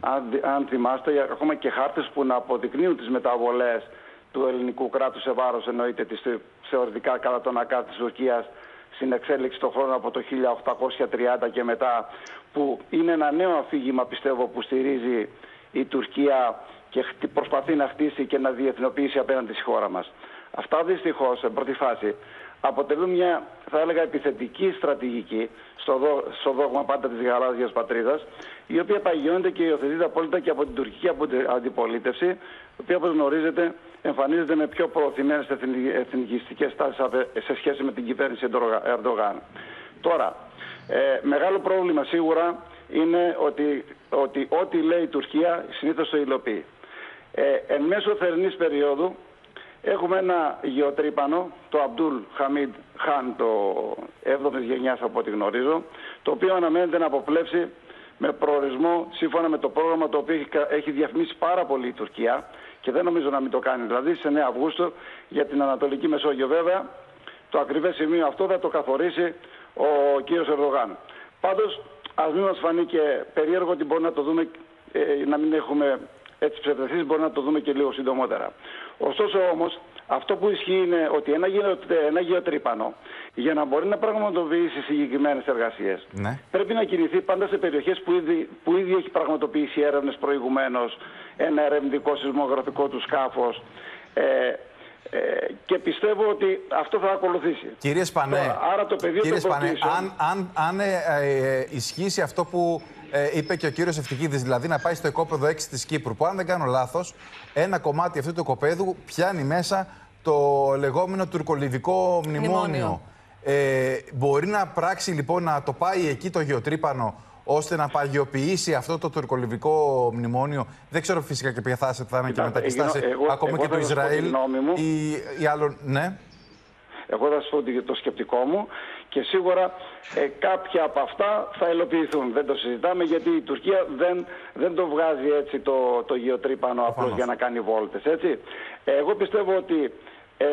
αν, αν θυμάστε, ακόμα και χάρτες που να αποδεικνύουν τις μεταβολές του ελληνικού κράτους σε βάρος, εννοείται της θεωρητικά κατά τον ΑΚΑ της Τουρκίας, στην εξέλιξη των χρόνων από το χίλια οκτακόσια τριάντα και μετά, που είναι ένα νέο αφήγημα, πιστεύω, που στηρίζει η Τουρκία και προσπαθεί να χτίσει και να διεθνοποιήσει απέναντι στη χώρα μας. Αυτά δυστυχώς, σε πρώτη φάση, αποτελούν μια, θα έλεγα, επιθετική στρατηγική στο, δο, στο δόγμα πάντα της γαλάζιας πατρίδας, η οποία παγιώνεται και υιοθετείται απόλυτα και από την τουρκική αντιπολίτευση, η οποία, όπως γνωρίζετε, εμφανίζεται με πιο προωθημένες εθνικιστικές τάσεις σε σχέση με την κυβέρνηση Ερντογάν. Τώρα, ε, μεγάλο πρόβλημα σίγουρα είναι ότι ότι ό,τι λέει η Τουρκία συνήθως το υλοποιεί. Ε, εν μέσω θερινής περίοδου έχουμε ένα γεωτρύπανο, το Αμπτούλ Χαμίντ Χάν, το έβδομης γενιάς από ό,τι γνωρίζω, το οποίο αναμένεται να αποπλέψει με προορισμό σύμφωνα με το πρόγραμμα το οποίο έχει, έχει διαφημίσει πάρα πολύ η Τουρκία και δεν νομίζω να μην το κάνει, δηλαδή σε εννέα Αυγούστου για την Ανατολική Μεσόγειο. Βέβαια, το ακριβές σημείο αυτό θα το καθορίσει ο κύριος Ερντογάν. Πάντως, ας μην μας φανεί και περίεργο ότι μπορεί να το δούμε, ε, να μην έχουμε έτσι ψευδεστήσεις, μπορεί να το δούμε και λίγο συντομότερα. Ωστόσο όμως, αυτό που ισχύει είναι ότι ένα, γεω, ένα γεωτρύπανο, για να μπορεί να πραγματοποιήσει συγκεκριμένες εργασίες, ναι, πρέπει να κινηθεί πάντα σε περιοχές που ήδη, που ήδη έχει πραγματοποιήσει έρευνες προηγουμένως, ένα ερευνητικό σεισμογραφικό του σκάφος. Ε, Ε, και πιστεύω ότι αυτό θα ακολουθήσει. Κύριε Σπανέ, Τώρα, άρα το πεδίο κύριε των Σπανέ προκλήσεων... αν, αν, αν ε, ε, ισχύσει αυτό που ε, είπε και ο κύριος Ευτυχίδης, δηλαδή να πάει στο οικόπεδο έξι της Κύπρου, που αν δεν κάνω λάθος, ένα κομμάτι αυτού του οικοπέδου πιάνει μέσα το λεγόμενο τουρκολιβικό μνημόνιο. μνημόνιο. Ε, μπορεί να πράξει λοιπόν να το πάει εκεί το γεωτρύπανο, ώστε να παγιοποιήσει αυτό το τουρκολιβικό μνημόνιο. Δεν ξέρω φυσικά και ποια θα είναι και μετά και στάση ακόμα και του Ισραήλ ή, ή άλλων. Ναι. Εγώ θα σας πω το σκεπτικό μου και σίγουρα ε, κάποια από αυτά θα υλοποιηθούν. Δεν το συζητάμε γιατί η Τουρκία δεν, δεν το βγάζει έτσι το, το γεωτρύπανο απλώς για να κάνει βόλτες. Έτσι. Ε, εγώ πιστεύω ότι ε,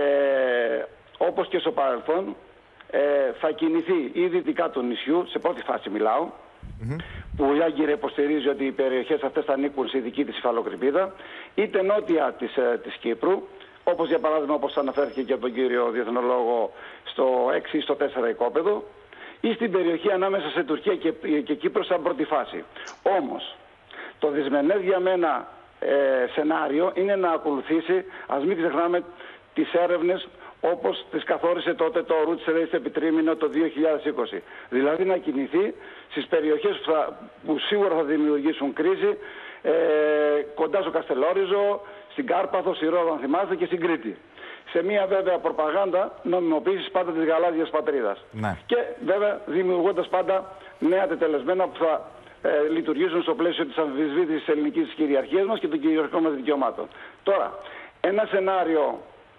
όπως και στο παρελθόν ε, θα κινηθεί ή δυτικά του νησιού, σε πρώτη φάση μιλάω, Mm-hmm. που η Άγκυρα υποστηρίζει ότι οι περιοχές αυτές θα ανήκουν στη δική της υφαλοκρηπίδα, είτε νότια της, ε, της Κύπρου, όπως για παράδειγμα όπως αναφέρθηκε και από τον κύριο διεθνολόγο στο έξι ή στο τέσσερα οικόπεδο, ή στην περιοχή ανάμεσα σε Τουρκία και, και Κύπρο σαν πρώτη φάση. Όμως, το δυσμενές για μένα ε, σενάριο είναι να ακολουθήσει, ας μην ξεχνάμε, τις έρευνες όπως τις καθόρισε τότε το Roots Race επιτρίμηνο το δύο χιλιάδες είκοσι. Δηλαδή να κινηθεί στις περιοχές που, θα, που σίγουρα θα δημιουργήσουν κρίση, ε, κοντά στο Καστελόριζο, στην Κάρπαθο, στη Ρόδο, αν θυμάστε, και στην Κρήτη. Σε μια βέβαια προπαγάνδα νομιμοποίησης πάντα της γαλάζιας πατρίδας. Ναι. Και βέβαια δημιουργώντας πάντα νέα τετελεσμένα που θα ε, λειτουργήσουν στο πλαίσιο της αμφισβήτησης της ελληνικής κυριαρχίας μας και των κυριαρχικών μας δικαιωμάτων. Τώρα, ένα σενάριο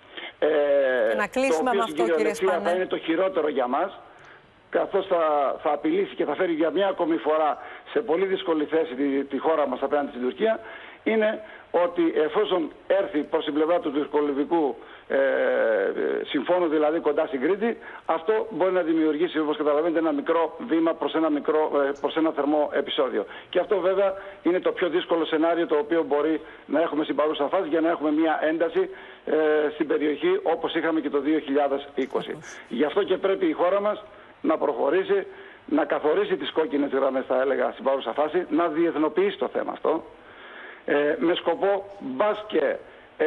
Ε, να κλείσουμε το με αυτό, κύριε Σπανέ, θα είναι το χειρότερο για μας, καθώς θα, θα απειλήσει και θα φέρει για μια ακόμη φορά σε πολύ δύσκολη θέση τη, τη χώρα μας απέναντι στην Τουρκία, είναι ότι εφόσον έρθει προς την πλευρά του τουρκολιβικού ε, συμφώνου, δηλαδή κοντά στην Κρήτη, αυτό μπορεί να δημιουργήσει, όπως καταλαβαίνετε, ένα μικρό βήμα προς ένα, μικρό, προς ένα θερμό επεισόδιο. Και αυτό βέβαια είναι το πιο δύσκολο σενάριο το οποίο μπορεί να έχουμε στην παρούσα φάση για να έχουμε μια ένταση ε, στην περιοχή όπως είχαμε και το δύο χιλιάδες είκοσι. Γι' αυτό και πρέπει η χώρα μας να προχωρήσει, να καθορίσει τις κόκκινες γραμμές, θα έλεγα, στην παρούσα φάση, να διεθνοποιήσει το θέμα αυτό. Ε, με σκοπό μπας και ε,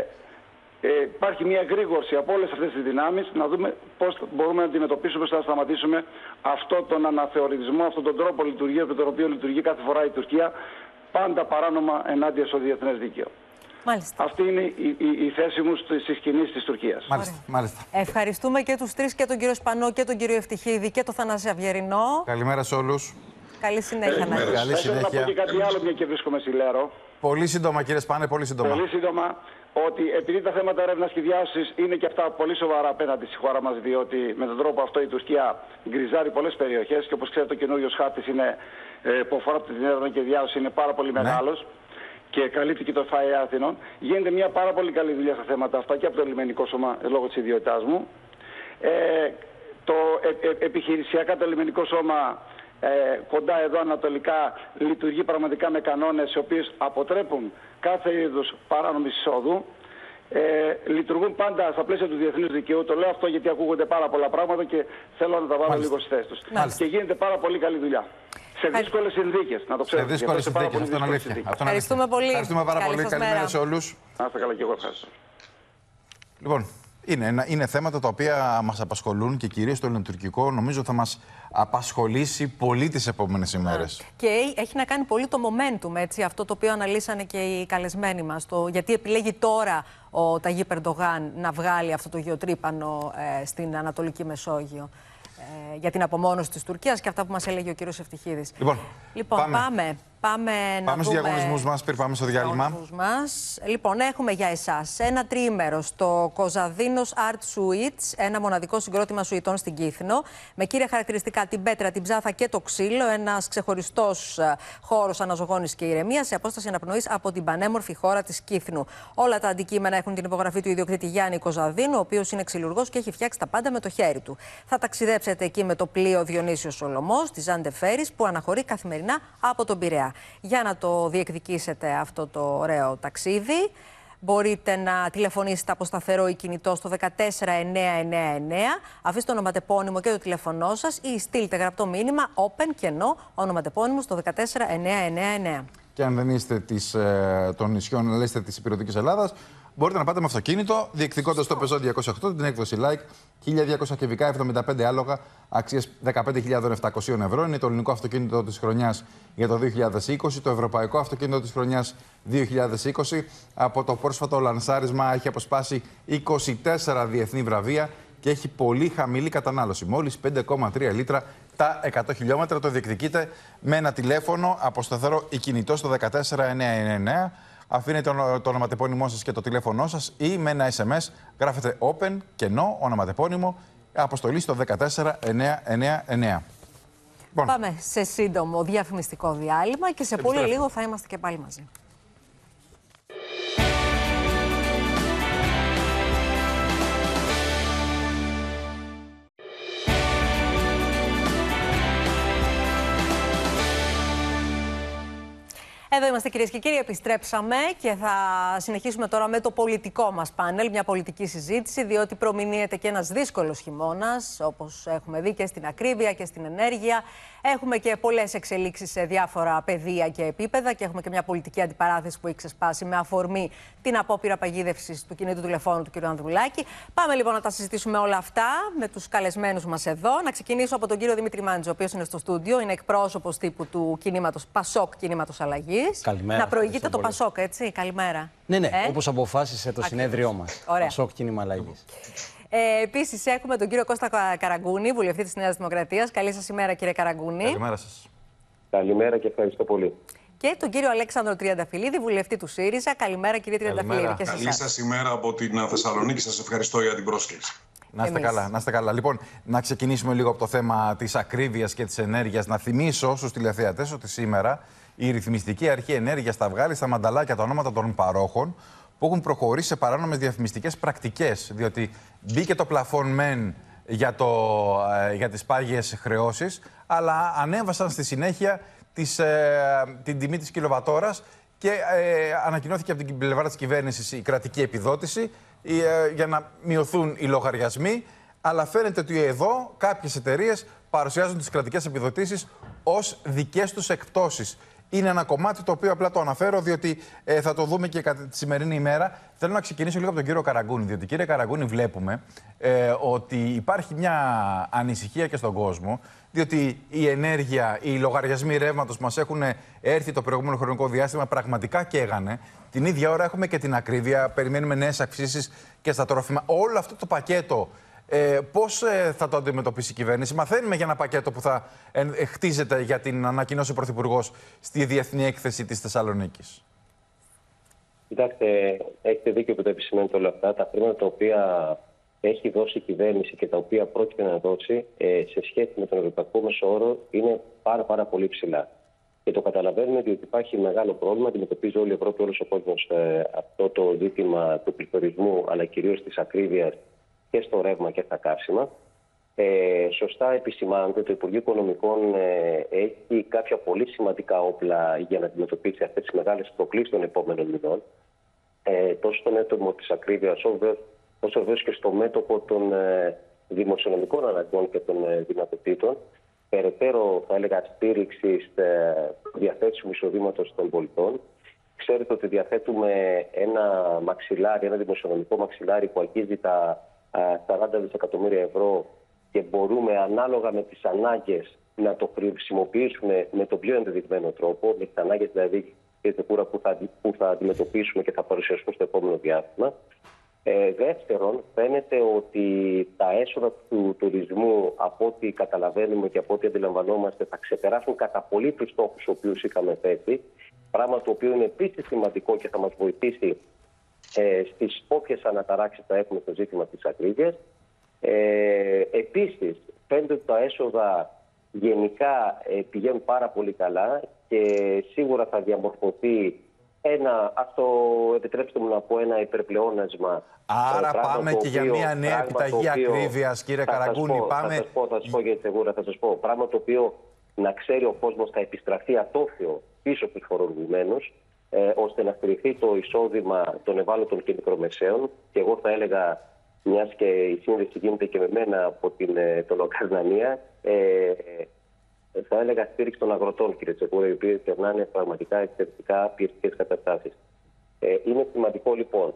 ε, υπάρχει μια εγρήγορση από όλες αυτές τις δυνάμεις να δούμε πώς μπορούμε να αντιμετωπίσουμε, να σταματήσουμε αυτό τον αναθεωρητισμό, αυτόν τον τρόπο λειτουργίας με τον οποίο λειτουργεί κάθε φορά η Τουρκία, πάντα παράνομα ενάντια στο διεθνές δίκαιο. Μάλιστα. Αυτή είναι η, η, η θέση μου στις κινήσεις της Τουρκίας. Μάλιστα, μάλιστα. Ευχαριστούμε και τους τρεις, και τον κύριο Σπανό και τον κύριο Ευτυχίδη και τον Θανάση Αυγερινό. Καλημέρα σε όλους. Καλή συνέχεια να έχετε. Καλή συνέχεια. Θέλω να πω και κάτι άλλο, μια και βρίσκομαι στη Λέρο. Πολύ σύντομα, κύριε Σπάνε, πολύ σύντομα. Πολύ σύντομα, ότι επειδή τα θέματα έρευνας και διάσωσης είναι και αυτά πολύ σοβαρά απέναντι στη χώρα μας, διότι με τον τρόπο αυτό η Τουρκία γκριζάρει πολλές περιοχές και όπως ξέρετε ο καινούριος χάρτης είναι, ε, που αφορά την έρευνα και διάσωση είναι πάρα πολύ ναι. μεγάλος και καλύπτει και το ΦΑΕ Άθηνων. Γίνεται μια πάρα πολύ καλή δουλειά στα θέματα αυτά και από το λιμενικό σώμα λόγω της ιδιότητάς μου. Ε, το ε, ε, επιχειρησιακά το λιμενικό σώμα ε, κοντά εδώ ανατολικά λειτουργεί πραγματικά με κανόνες οι οποίοι αποτρέπουν κάθε είδους παράνομης εισόδου. Ε, λειτουργούν πάντα στα πλαίσια του διεθνούς δικαίου. Το λέω αυτό γιατί ακούγονται πάρα πολλά πράγματα και θέλω να τα βάλω Μάλιστα. λίγο στη θέση τους. Και γίνεται πάρα πολύ καλή δουλειά. Σε δύσκολες συνθήκες, να το ξέρετε. Σε δύσκολες συνθήκες, αυτό είναι αλήθεια. Ευχαριστούμε πολύ. Ευχαριστούμε πάρα πολύ. Καλημέρα σε όλους. Να είστε καλά και εγώ ευχαριστώ. Λοιπόν, είναι, είναι θέματα τα οποία μας απασχολούν και κυρίως το ελληνοτουρκικό νομίζω θα μας απασχολήσει πολύ τις επόμενες ημέρες. Και έχει να κάνει πολύ το momentum, έτσι, αυτό το οποίο αναλύσανε και οι καλεσμένοι μας. Το, γιατί επιλέγει τώρα ο Ταγίπ Ερντογάν να βγάλει αυτό το γεωτρύπανο ε, στην Ανατολική Μεσόγειο. Ε, για την απομόνωση της Τουρκίας και αυτά που μας έλεγε ο κύριος Ευτυχίδης. Λοιπόν, λοιπόν πάμε. πάμε. Πάμε, πάμε στους διαγωνισμούς μας, πριν πάμε στο διάλειμμα. Μας. Λοιπόν, έχουμε για εσάς ένα τριήμερο στο Κοζαδίνος Art Suites, ένα μοναδικό συγκρότημα σουιτών στην Κύθινο, με κύρια χαρακτηριστικά την πέτρα, την ψάθα και το ξύλο, ένας ξεχωριστός χώρος αναζωγόνησης και ηρεμίας σε απόσταση αναπνοής από την πανέμορφη χώρα της Κύθινου. Όλα τα αντικείμενα έχουν την υπογραφή του ιδιοκτήτη Γιάννη Κοζαδίνου, ο οποίος είναι ξυλουργός και έχει φτιάξει τα πάντα με το χέρι του. Θα ταξιδέψετε εκεί με το πλοίο Διονύσιος Σολωμός, τη Ζάντε Φέρις, που αναχωρεί καθημερινά από τον Πειραιά. Για να το διεκδικήσετε αυτό το ωραίο ταξίδι, μπορείτε να τηλεφωνήσετε από σταθερό ή κινητό στο ένα τέσσερα εννιά εννιά εννιά, αφήστε το ονοματεπώνυμο και το τηλέφωνό σας ή στείλτε γραπτό μήνυμα open κενό ονοματεπώνυμο στο ένα τέσσερα εννιά εννιά εννιά. Και αν δεν είστε της, ε, των νησιών, αλλά είστε της υπηρετικής Ελλάδας, μπορείτε να πάτε με αυτοκίνητο, διεκδικώντας το Peugeot διακόσια οκτώ, την έκδοση Like, χίλια διακόσια κυβικά, εβδομήντα πέντε άλογα, αξίας δεκαπέντε χιλιάδες επτακόσια ευρώ. Είναι το ελληνικό αυτοκίνητο της χρονιάς για το δύο χιλιάδες είκοσι, το ευρωπαϊκό αυτοκίνητο της χρονιάς δύο χιλιάδες είκοσι. Από το πρόσφατο λανσάρισμα έχει αποσπάσει είκοσι τέσσερα διεθνή βραβεία και έχει πολύ χαμηλή κατανάλωση, μόλις πέντε κόμμα τρία λίτρα τα εκατό χιλιόμετρα. Το διεκδικείτε με ένα τηλέφωνο από σταθερό ή κινητό στο ένα τέσσερα εννιά εννιά εννιά. Αφήνετε το ονοματεπώνυμό σας και το τηλέφωνό σας ή με ένα ες εμ ες γράφετε open, κενό, ονοματεπώνυμο, αποστολή στο ένα τέσσερα εννιά εννιά εννιά. Λοιπόν. Πάμε σε σύντομο διαφημιστικό διάλειμμα και σε πολύ λίγο θα είμαστε και πάλι μαζί. Εδώ είμαστε, κυρίες και κύριοι, επιστρέψαμε και θα συνεχίσουμε τώρα με το πολιτικό μας πάνελ, μια πολιτική συζήτηση, διότι προμηνύεται και ένας δύσκολος χειμώνας, όπως έχουμε δει και στην ακρίβεια και στην ενέργεια. Έχουμε και πολλές εξελίξεις σε διάφορα πεδία και επίπεδα και έχουμε και μια πολιτική αντιπαράθεση που έχει ξεσπάσει με αφορμή την απόπειρα παγίδευσης του κινητού τηλεφώνου του κ. Ανδρουλάκη. Πάμε λοιπόν να τα συζητήσουμε όλα αυτά με τους καλεσμένους μας εδώ. Να ξεκινήσω από τον κύριο Δημήτρη Μάντζο, ο οποίος είναι στο στούντιο, είναι εκπρόσωπος τύπου του κινήματος Πασόκ, κινήματος Αλλαγής. Καλημέρα. Να προηγείται το Πασόκ, έτσι. Καλημέρα. Ναι, ναι, ε? όπως αποφάσισε το συνέδριό μας. Πασόκ, κίνημα Αλλαγής. Ε, Επίσης, έχουμε τον κύριο Κώστα Καραγκούνη, βουλευτή της Νέας Δημοκρατίας. Καλή σας ημέρα, κύριε Καραγκούνη. Καλημέρα σας. Καλημέρα και ευχαριστώ πολύ. Και τον κύριο Αλέξανδρο Τριανταφυλλίδη, βουλευτή του ΣΥΡΙΖΑ. Καλημέρα, κύριε Τριανταφυλλίδη. Και Καλή σας ημέρα από την Θεσσαλονίκη. Σας ευχαριστώ για την πρόσκληση. Να είστε καλά, να είστε καλά. Λοιπόν, να ξεκινήσουμε λίγο από το θέμα της ακρίβειας και της ενέργειας. Να θυμίσω στους τηλεθεατές ότι σήμερα η Ρυθμιστική Αρχή Ενέργειας θα βγάλει στα μανταλάκια τα ονόματα των παρόχων που έχουν προχωρήσει σε παράνομες διαφημιστικές πρακτικές. Διότι μπήκε το πλαφόν μεν για, το, ε, για τις πάγιες χρεώσεις, αλλά ανέβασαν στη συνέχεια τις, ε, την τιμή της κιλοβατόρας και ε, ανακοινώθηκε από την πλευρά της κυβέρνησης η κρατική επιδότηση ε, για να μειωθούν οι λογαριασμοί. Αλλά φαίνεται ότι εδώ κάποιες εταιρείες παρουσιάζουν τις κρατικές επιδοτήσεις ως δικές τους εκπτώσεις. Είναι ένα κομμάτι το οποίο απλά το αναφέρω, διότι ε, θα το δούμε και κατά τη σημερινή ημέρα. Θέλω να ξεκινήσω λίγο από τον κύριο Καραγκούνη, διότι κύριε Καραγκούνη, βλέπουμε ε, ότι υπάρχει μια ανησυχία και στον κόσμο, διότι η ενέργεια, οι λογαριασμοί ρεύματος μας έχουν έρθει το προηγούμενο χρονικό διάστημα, πραγματικά καίγανε. Την ίδια ώρα έχουμε και την ακρίβεια, περιμένουμε νέες αυξήσεις και στα τρόφιμα. Όλο αυτό το πακέτο. Ε, πώς ε, θα το αντιμετωπίσει η κυβέρνηση? Μαθαίνουμε για ένα πακέτο που θα ε, χτίζεται για την ανακοινώσει ο Πρωθυπουργός στη Διεθνή Έκθεση της Θεσσαλονίκης. Κοιτάξτε, έχετε δίκιο που το επισημαίνετε όλα αυτά. Τα χρήματα τα οποία έχει δώσει η κυβέρνηση και τα οποία πρόκειται να δώσει ε, σε σχέση με τον ευρωπαϊκό μέσο όρο είναι πάρα, πάρα πολύ ψηλά. Και το καταλαβαίνουμε διότι υπάρχει μεγάλο πρόβλημα. Αντιμετωπίζει όλη η Ευρώπη, όλος ο κόσμος ε, αυτό το ζήτημα του πληθωρισμού, αλλά κυρίως της ακρίβειας και στο ρεύμα και στα καύσιμα. Ε, σωστά επισημάνεται, το Υπουργείο Οικονομικών ε, έχει κάποια πολύ σημαντικά όπλα για να αντιμετωπίσει αυτές τις μεγάλες προκλήσεις των επόμενων μηνών. Ε, τόσο στο μέτωπο της ακρίβειας, όσο βεβαίως και στο μέτωπο των ε, δημοσιονομικών αναγκών και των ε, δυνατοτήτων. Περαιτέρω, θα έλεγα, στήριξη ε, διαθέσιμου εισοδήματος των πολιτών. Ξέρετε ότι διαθέτουμε ένα μαξιλάρι, ένα δημοσιονομικό μαξιλάρι που αγγίζει τα σαράντα δισεκατομμύρια ευρώ και μπορούμε ανάλογα με τις ανάγκες να το χρησιμοποιήσουμε με τον πιο ενδεδειγμένο τρόπο, με τις ανάγκες δηλαδή που θα, που θα αντιμετωπίσουμε και θα παρουσιαστούν στο επόμενο διάστημα. Ε, δεύτερον, φαίνεται ότι τα έσοδα του τουρισμού, από ό,τι καταλαβαίνουμε και από ό,τι αντιλαμβανόμαστε, θα ξεπεράσουν κατά πολύ τους στόχους τους οποίους είχαμε θέσει. Πράγμα το οποίο είναι επίσης σημαντικό και θα μας βοηθήσει ε, στις όποιες αναταράξεις θα έχουμε στο ζήτημα της ακρίβειας. Ε, επίσης, φαίνεται ότι τα έσοδα γενικά ε, πηγαίνουν πάρα πολύ καλά και σίγουρα θα διαμορφωθεί ένα, αυτό επιτρέψτε μου να πω, ένα υπερπλεόνασμα. Άρα ε, πάμε και για μια νέα επιταγή ακρίβειας, κύριε Καραγκούνη. Πω, πάμε... Θα σας πω, θα σας πω γιατί σίγουρα θα σας πω. Πράγμα το οποίο να ξέρει ο κόσμος θα επιστραφεί ατόφιο πίσω από τους φορολογουμένους, ε, ώστε να στηριχθεί το εισόδημα των ευάλωτων και μικρομεσαίων. Και εγώ θα έλεγα, μιας και η σύνδεση γίνεται και με μένα από την ε, Λοκαρνανία, ε, θα έλεγα στήριξη των αγροτών, κύριε Τσεκούρα, οι οποίοι περνάνε πραγματικά εξαιρετικά πιεστικές καταστάσεις. Ε, είναι σημαντικό λοιπόν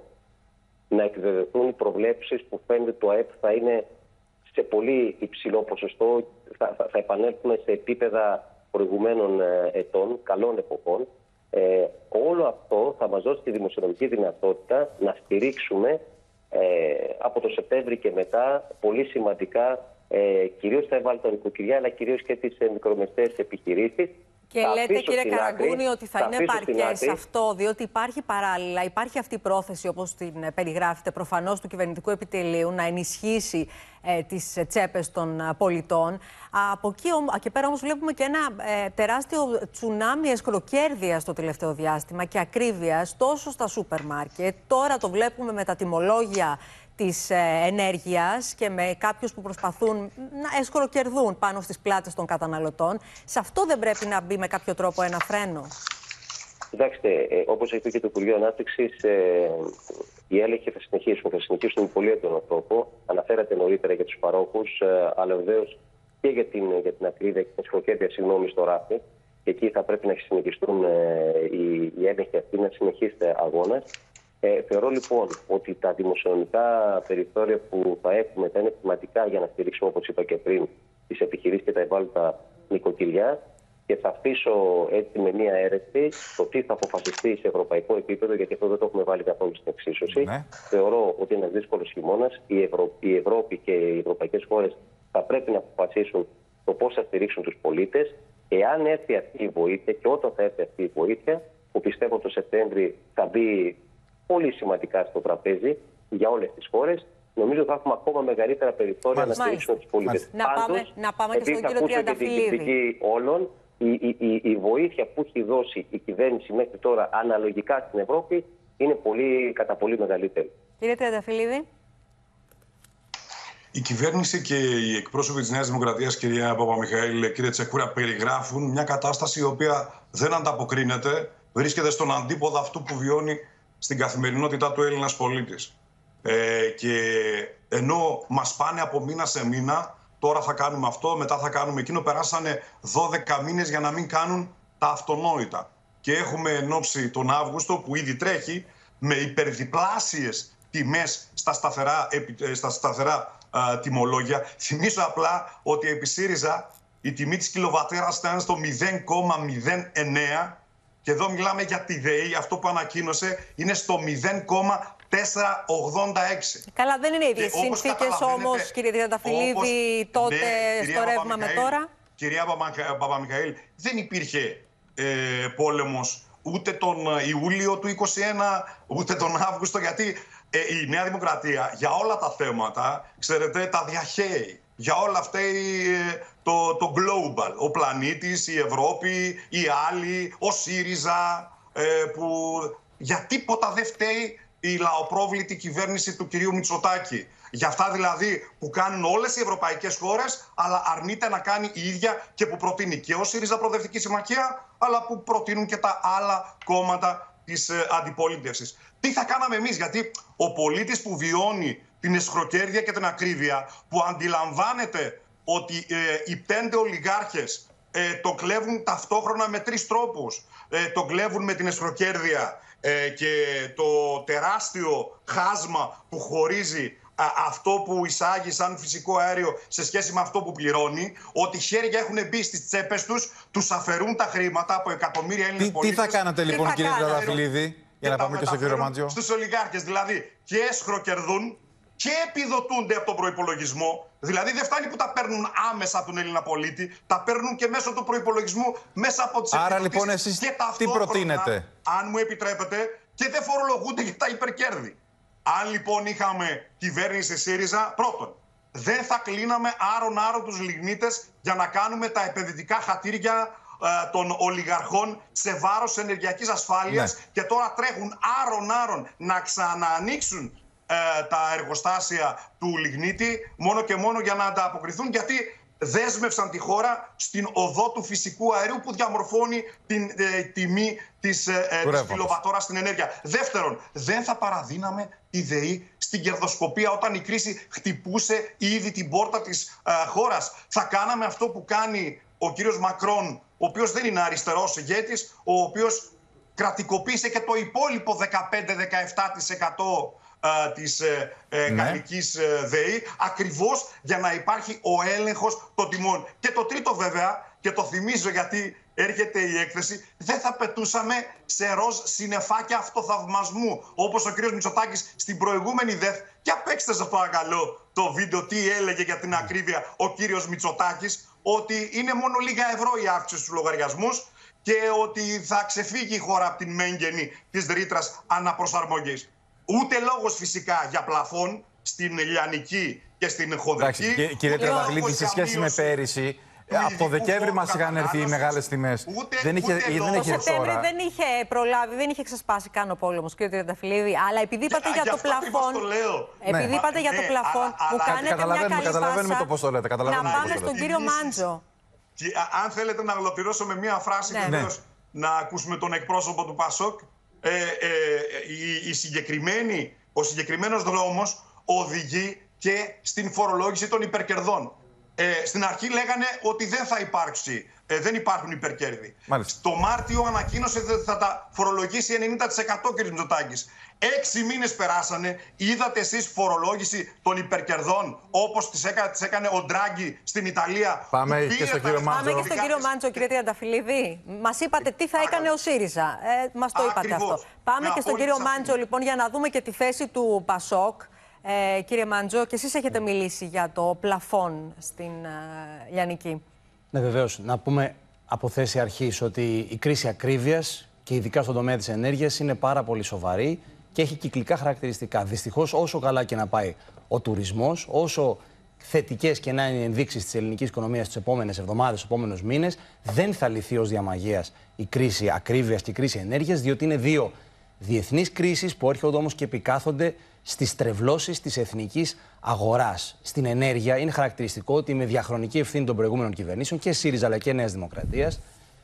να επιβεβαιωθούν οι προβλέψεις που φαίνεται το ΑΕΠ θα είναι σε πολύ υψηλό ποσοστό, θα, θα, θα επανέλθουμε σε επίπεδα προηγουμένων ε, ετών, καλών εποχών. Ε, όλο αυτό θα μας δώσει τη δημοσιονομική δυνατότητα να στηρίξουμε ε, από το Σεπτέμβρη και μετά πολύ σημαντικά ε, κυρίως τα ευάλωτα νοικοκυριά, αλλά κυρίως και τις ε, μικρομεσαίες επιχειρήσεις. Και θα λέτε, κύριε Καραγκούνη, ότι θα, θα είναι επαρκές αυτό, διότι υπάρχει παράλληλα, υπάρχει αυτή η πρόθεση, όπως την περιγράφετε προφανώς, του κυβερνητικού επιτελείου να ενισχύσει ε, τις τσέπες των πολιτών. Από εκεί και πέρα όμως βλέπουμε και ένα ε, τεράστιο τσουνάμι εσχροκέρδειας το τελευταίο διάστημα και ακρίβειας τόσο στα σούπερ μάρκετ. Τώρα το βλέπουμε με τα τιμολόγια της ε, ενέργειας και με κάποιους που προσπαθούν να εσχροκερδούν πάνω στις πλάτες των καταναλωτών. Σε αυτό δεν πρέπει να μπει με κάποιο τρόπο ένα φρένο? Κοιτάξτε, ε, όπως έχει πει και το Υπουργείο Ανάπτυξης, ε, οι έλεγχοι θα συνεχίσουν. Θα συνεχίσουν με πολύ έντονο τρόπο. Αναφέρατε νωρίτερα για τους παρόχους, ε, αλλά βεβαίως και για την, για την ακρίβεια και την εσχροκέρδεια, συγγνώμη, στο ράφι. Και εκεί θα πρέπει να συνεχιστούν ε, οι, οι έλεγχοι αυτοί, να συνεχίσετε αγώνας. Ε, θεωρώ λοιπόν ότι τα δημοσιονομικά περιθώρια που θα έχουμε θα είναι σημαντικά για να στηρίξουμε, όπως είπα και πριν, τις επιχειρήσεις και τα ευάλωτα νοικοκυριά. Και θα αφήσω έτσι με μία αίρεση το τι θα αποφασιστεί σε ευρωπαϊκό επίπεδο, γιατί αυτό δεν το έχουμε βάλει καθόλου στην εξίσωση. Ναι. Θεωρώ ότι είναι ένας δύσκολος χειμώνας. Η, Ευρω... η Ευρώπη και οι ευρωπαϊκές χώρες θα πρέπει να αποφασίσουν το πώς θα στηρίξουν τους πολίτες. Εάν έρθει αυτή η βοήθεια και όταν θα έρθει αυτή η βοήθεια, που πιστεύω το Σεπτέμβρη θα μπει πολύ σημαντικά στο τραπέζι για όλες τις χώρες, νομίζω θα έχουμε ακόμα μεγαλύτερα περιθώρια Μάλιστα. να στηρίξουμε τους πολίτες. Να Πάντως, πάμε, να πάμε και στον κύριο Τριανταφυλλίδη. Και όλων, η, η, η, η βοήθεια που έχει δώσει η κυβέρνηση μέχρι τώρα αναλογικά στην Ευρώπη είναι πολύ, κατά πολύ μεγαλύτερη. Κύριε Τριανταφυλλίδη. Η κυβέρνηση και οι εκπρόσωποι της Νέας Δημοκρατίας, κυρία Παπαμιχαήλ, κύριε Τσεκούρα, περιγράφουν μια κατάσταση η οποία δεν ανταποκρίνεται, βρίσκεται στον αντίποδα αυτού που βιώνει στην καθημερινότητά του Έλληνας πολίτης. Ε, και ενώ μας πάνε από μήνα σε μήνα, τώρα θα κάνουμε αυτό, μετά θα κάνουμε εκείνο, περάσανε δώδεκα μήνες για να μην κάνουν τα αυτονόητα. Και έχουμε ενόψει τον Αύγουστο, που ήδη τρέχει, με υπερδιπλάσιες τιμές στα σταθερά, στα σταθερά α, τιμολόγια. Θυμίζω απλά ότι επί ΣΥΡΙΖΑ η τιμή της κιλοβατέρας ήταν στο μηδέν κόμμα μηδέν εννέα και εδώ μιλάμε για τη ΔΕΗ, αυτό που ανακοίνωσε είναι στο μηδέν κόμμα τετρακόσια ογδόντα έξι. Καλά, δεν είναι οι ίδιες συνθήκες όμως, κύριε Τριανταφυλλίδη, τότε ναι, στο ρεύμα με τώρα. Κυρία Παπαμιχαήλ, δεν υπήρχε ε, πόλεμος ούτε τον Ιούλιο του είκοσι ένα, ούτε τον Αύγουστο, γιατί ε, η Νέα Δημοκρατία για όλα τα θέματα, ξέρετε, τα διαχέει. Για όλα αυτά το, το global, ο πλανήτης, η Ευρώπη, οι άλλοι, ο ΣΥΡΙΖΑ, ε, που για τίποτα δεν φταίει η λαοπρόβλητη κυβέρνηση του κυρίου Μητσοτάκη. Για αυτά δηλαδή που κάνουν όλες οι ευρωπαϊκές χώρες, αλλά αρνείται να κάνει η ίδια και που προτείνει και ο ΣΥΡΙΖΑ Προοδευτική Συμμαχία, αλλά που προτείνουν και τα άλλα κόμματα της ε, αντιπολίτευσης. Τι θα κάναμε εμείς, γιατί ο πολίτης που βιώνει την εσχροκέρδεια και την ακρίβεια, που αντιλαμβάνεται ότι ε, οι πέντε ολιγάρχες ε, το κλέβουν ταυτόχρονα με τρεις τρόπους. Ε, το κλέβουν με την εσχροκέρδεια ε, και το τεράστιο χάσμα που χωρίζει α, αυτό που εισάγει σαν φυσικό αέριο σε σχέση με αυτό που πληρώνει, ότι χέρια έχουν μπει στις τσέπες τους, τους αφαιρούν τα χρήματα από εκατομμύρια Έλληνες πολίτες. Τι θα κάνατε λοιπόν, κύριε Τριανταφυλλίδη, για να πάμε και στον κύριο Μάντζιο? Στους ολιγάρχες, δηλαδή και εσχροκερδούν και επιδοτούνται από τον προϋπολογισμό. Δηλαδή δεν φτάνει που τα παίρνουν άμεσα από τον Έλληνα πολίτη, τα παίρνουν και μέσω του προϋπολογισμού, μέσα από τις Άρα επιδοτήσεις. λοιπόν εσείς και τι προτείνετε? Αν μου επιτρέπετε, και δεν φορολογούνται για τα υπερκέρδη. Αν λοιπόν είχαμε κυβέρνηση ΣΥΡΙΖΑ, πρώτον, δεν θα κλείναμε άρον-άρον τους λιγνίτες για να κάνουμε τα επενδυτικά χατήρια ε, των ολιγαρχών σε βάρος ενεργειακής ασφάλειας, ναι. Και τώρα τρέχουν άρον-άρον να ξαναανοίξουν ε, τα εργοστάσια του λιγνίτη μόνο και μόνο για να ανταποκριθούν, γιατί δέσμευσαν τη χώρα στην οδό του φυσικού αερίου που διαμορφώνει την ε, τιμή της, ε, της κιλοβατόρας στην ενέργεια. Δεύτερον, δεν θα παραδίναμε τη ΔΕΗ στην κερδοσκοπία όταν η κρίση χτυπούσε ήδη την πόρτα της ε, χώρας. Θα κάναμε αυτό που κάνει ο κύριος Μακρόν, ο οποίος δεν είναι αριστερός ηγέτης, ο οποίος κρατικοποίησε και το υπόλοιπο δεκαπέντε με δεκαεπτά τοις εκατό της ε, ε, ναι. γαλλικής ε, ΔΕΗ, ακριβώς για να υπάρχει ο έλεγχος των τιμών. Και το τρίτο βέβαια, και το θυμίζω γιατί έρχεται η έκθεση, δεν θα πετούσαμε σε ροζ συννεφάκια αυτοθαυμασμού, όπως ο κ. Μητσοτάκης στην προηγούμενη ΔΕΘ. Και απέξτε σας παρακαλώ το βίντεο τι έλεγε για την ακρίβεια ο κ. Μητσοτάκης, ότι είναι μόνο λίγα ευρώ η αύξηση στους λογαριασμούς και ότι θα ξεφύγει η χώρα από την μέγενη της ρήτρας αναπροσαρμογής. Ούτε λόγος φυσικά για πλαφόν στην λιανική και στην χονδρική. Εντάξει, κύριε Τριανταφυλλίδη, σε σχέση με πέρυσι, από το Δεκέμβρη μας είχαν έρθει οι μεγάλες τιμές. Δεν είχε έρθει ώρα. Δεν είχε προλάβει, δεν είχε ξεσπάσει καν ο πόλεμος, κύριε Τριανταφυλλίδη. Αλλά επειδή είπατε για το πλαφόν. Επειδή είπατε για το πλαφόν, μου κάνετε μια καλή πάσα. Καταλαβαίνουμε το πώς το λέτε. Να πάμε στον κύριο Μάντζο. Αν θέλετε να ολοκληρώσω με μία φράση, βεβαίως, να ακούσουμε τον εκπρόσωπο του ΠΑΣΟΚ. Ε, ε, η, η συγκεκριμένη, ο συγκεκριμένος δρόμος οδηγεί και στην φορολόγηση των υπερκερδών. Ε, στην αρχή λέγανε ότι δεν θα υπάρξει, ε, δεν υπάρχουν υπερκέρδη. Μάλιστα. Στο Μάρτιο ανακοίνωσε ότι θα τα φορολογήσει ενενήντα τοις εκατό κ. Μητσοτάκης. Έξι μήνες περάσανε, είδατε εσείς φορολόγηση των υπερκερδών όπως τις έκανε, τις έκανε ο Ντράγκη στην Ιταλία. Πάμε και στον κύριο Μάντζο. Πάμε και στον κύριο Μάντζο, κύριε Τριανταφυλλίδη. Μας είπατε τι θα έκανε ο ΣΥΡΙΖΑ. Ε, μας το είπατε Ακριβώς. αυτό. Πάμε και στον κύριο Μάντζο, λοιπόν, για να δούμε και τη θέση του ΠΑΣΟΚ. Ε, κύριε Μάντζο, και εσείς έχετε μιλήσει για το πλαφόν στην ε, Λιανική. Ναι, βεβαίως. Να πούμε από θέση αρχής ότι η κρίση ακρίβειας και ειδικά στον τομέα της ενέργειας είναι πάρα πολύ σοβαρή και έχει κυκλικά χαρακτηριστικά. Δυστυχώς, όσο καλά και να πάει ο τουρισμός, όσο θετικές και να είναι οι ενδείξεις της ελληνικής οικονομίας τις επόμενες εβδομάδες, τους επόμενους μήνες, δεν θα λυθεί ως διαμαγείας η κρίση ακρίβειας και η κρίση ενέργειας, διότι είναι δύο διεθνείς κρίσεις που έρχονται όμως και επικάθονται στις τρευλώσεις της εθνικής αγοράς. Στην ενέργεια είναι χαρακτηριστικό ότι με διαχρονική ευθύνη των προηγούμενων κυβερνήσεων και ΣΥΡΙΖΑ αλλά και Νέας Δημοκρατίας,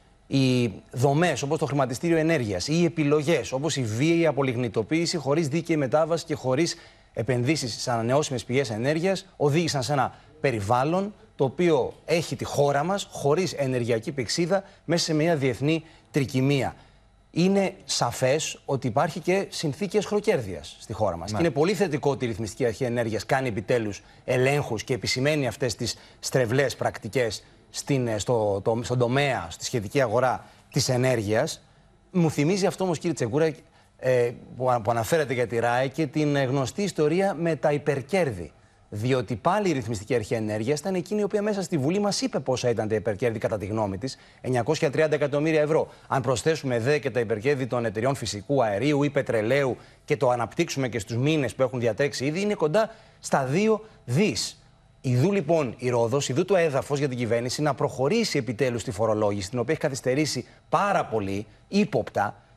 οι δομές όπως το χρηματιστήριο ενέργειας ή οι επιλογές όπως η βίαιη απολιγνητοποίηση χωρίς δίκαιη μετάβαση και χωρίς επενδύσεις σε ανανεώσιμες πηγές ενέργειας οδήγησαν σε ένα περιβάλλον το οποίο έχει τη χώρα μας χωρίς ενεργειακή πυξίδα μέσα σε μια διεθνή τρικυμία. Είναι σαφές ότι υπάρχει και συνθήκη εσχροκέρδειας στη χώρα μας. Ναι. Και είναι πολύ θετικό ότι η Ρυθμιστική Αρχή Ενέργειας κάνει επιτέλους ελέγχους και επισημαίνει αυτές τις στρεβλές πρακτικές στην, στο, το, στον τομέα, στη σχετική αγορά της ενέργειας. Μου θυμίζει αυτό όμως, κύριε Τσεκούρα, ε, που, που αναφέρατε για τη ΡΑΕ και την γνωστή ιστορία με τα υπερκέρδη. Διότι πάλι η Ρυθμιστική Αρχή Ενέργειας ήταν εκείνη η οποία μέσα στη Βουλή μας είπε πόσα ήταν τα υπερκέρδη κατά τη γνώμη της, εννιακόσια τριάντα εκατομμύρια ευρώ. Αν προσθέσουμε δε και τα υπερκέρδη των εταιριών φυσικού αερίου ή πετρελαίου και το αναπτύξουμε και στους μήνες που έχουν διατρέξει ήδη, είναι κοντά στα δύο δις. Ιδού λοιπόν η Ρόδος, ιδού το έδαφος για την κυβέρνηση να προχωρήσει επιτέλους στη φορολόγηση, την οποία έχει καθυστερήσει πάρα πολύ, ύποπτα,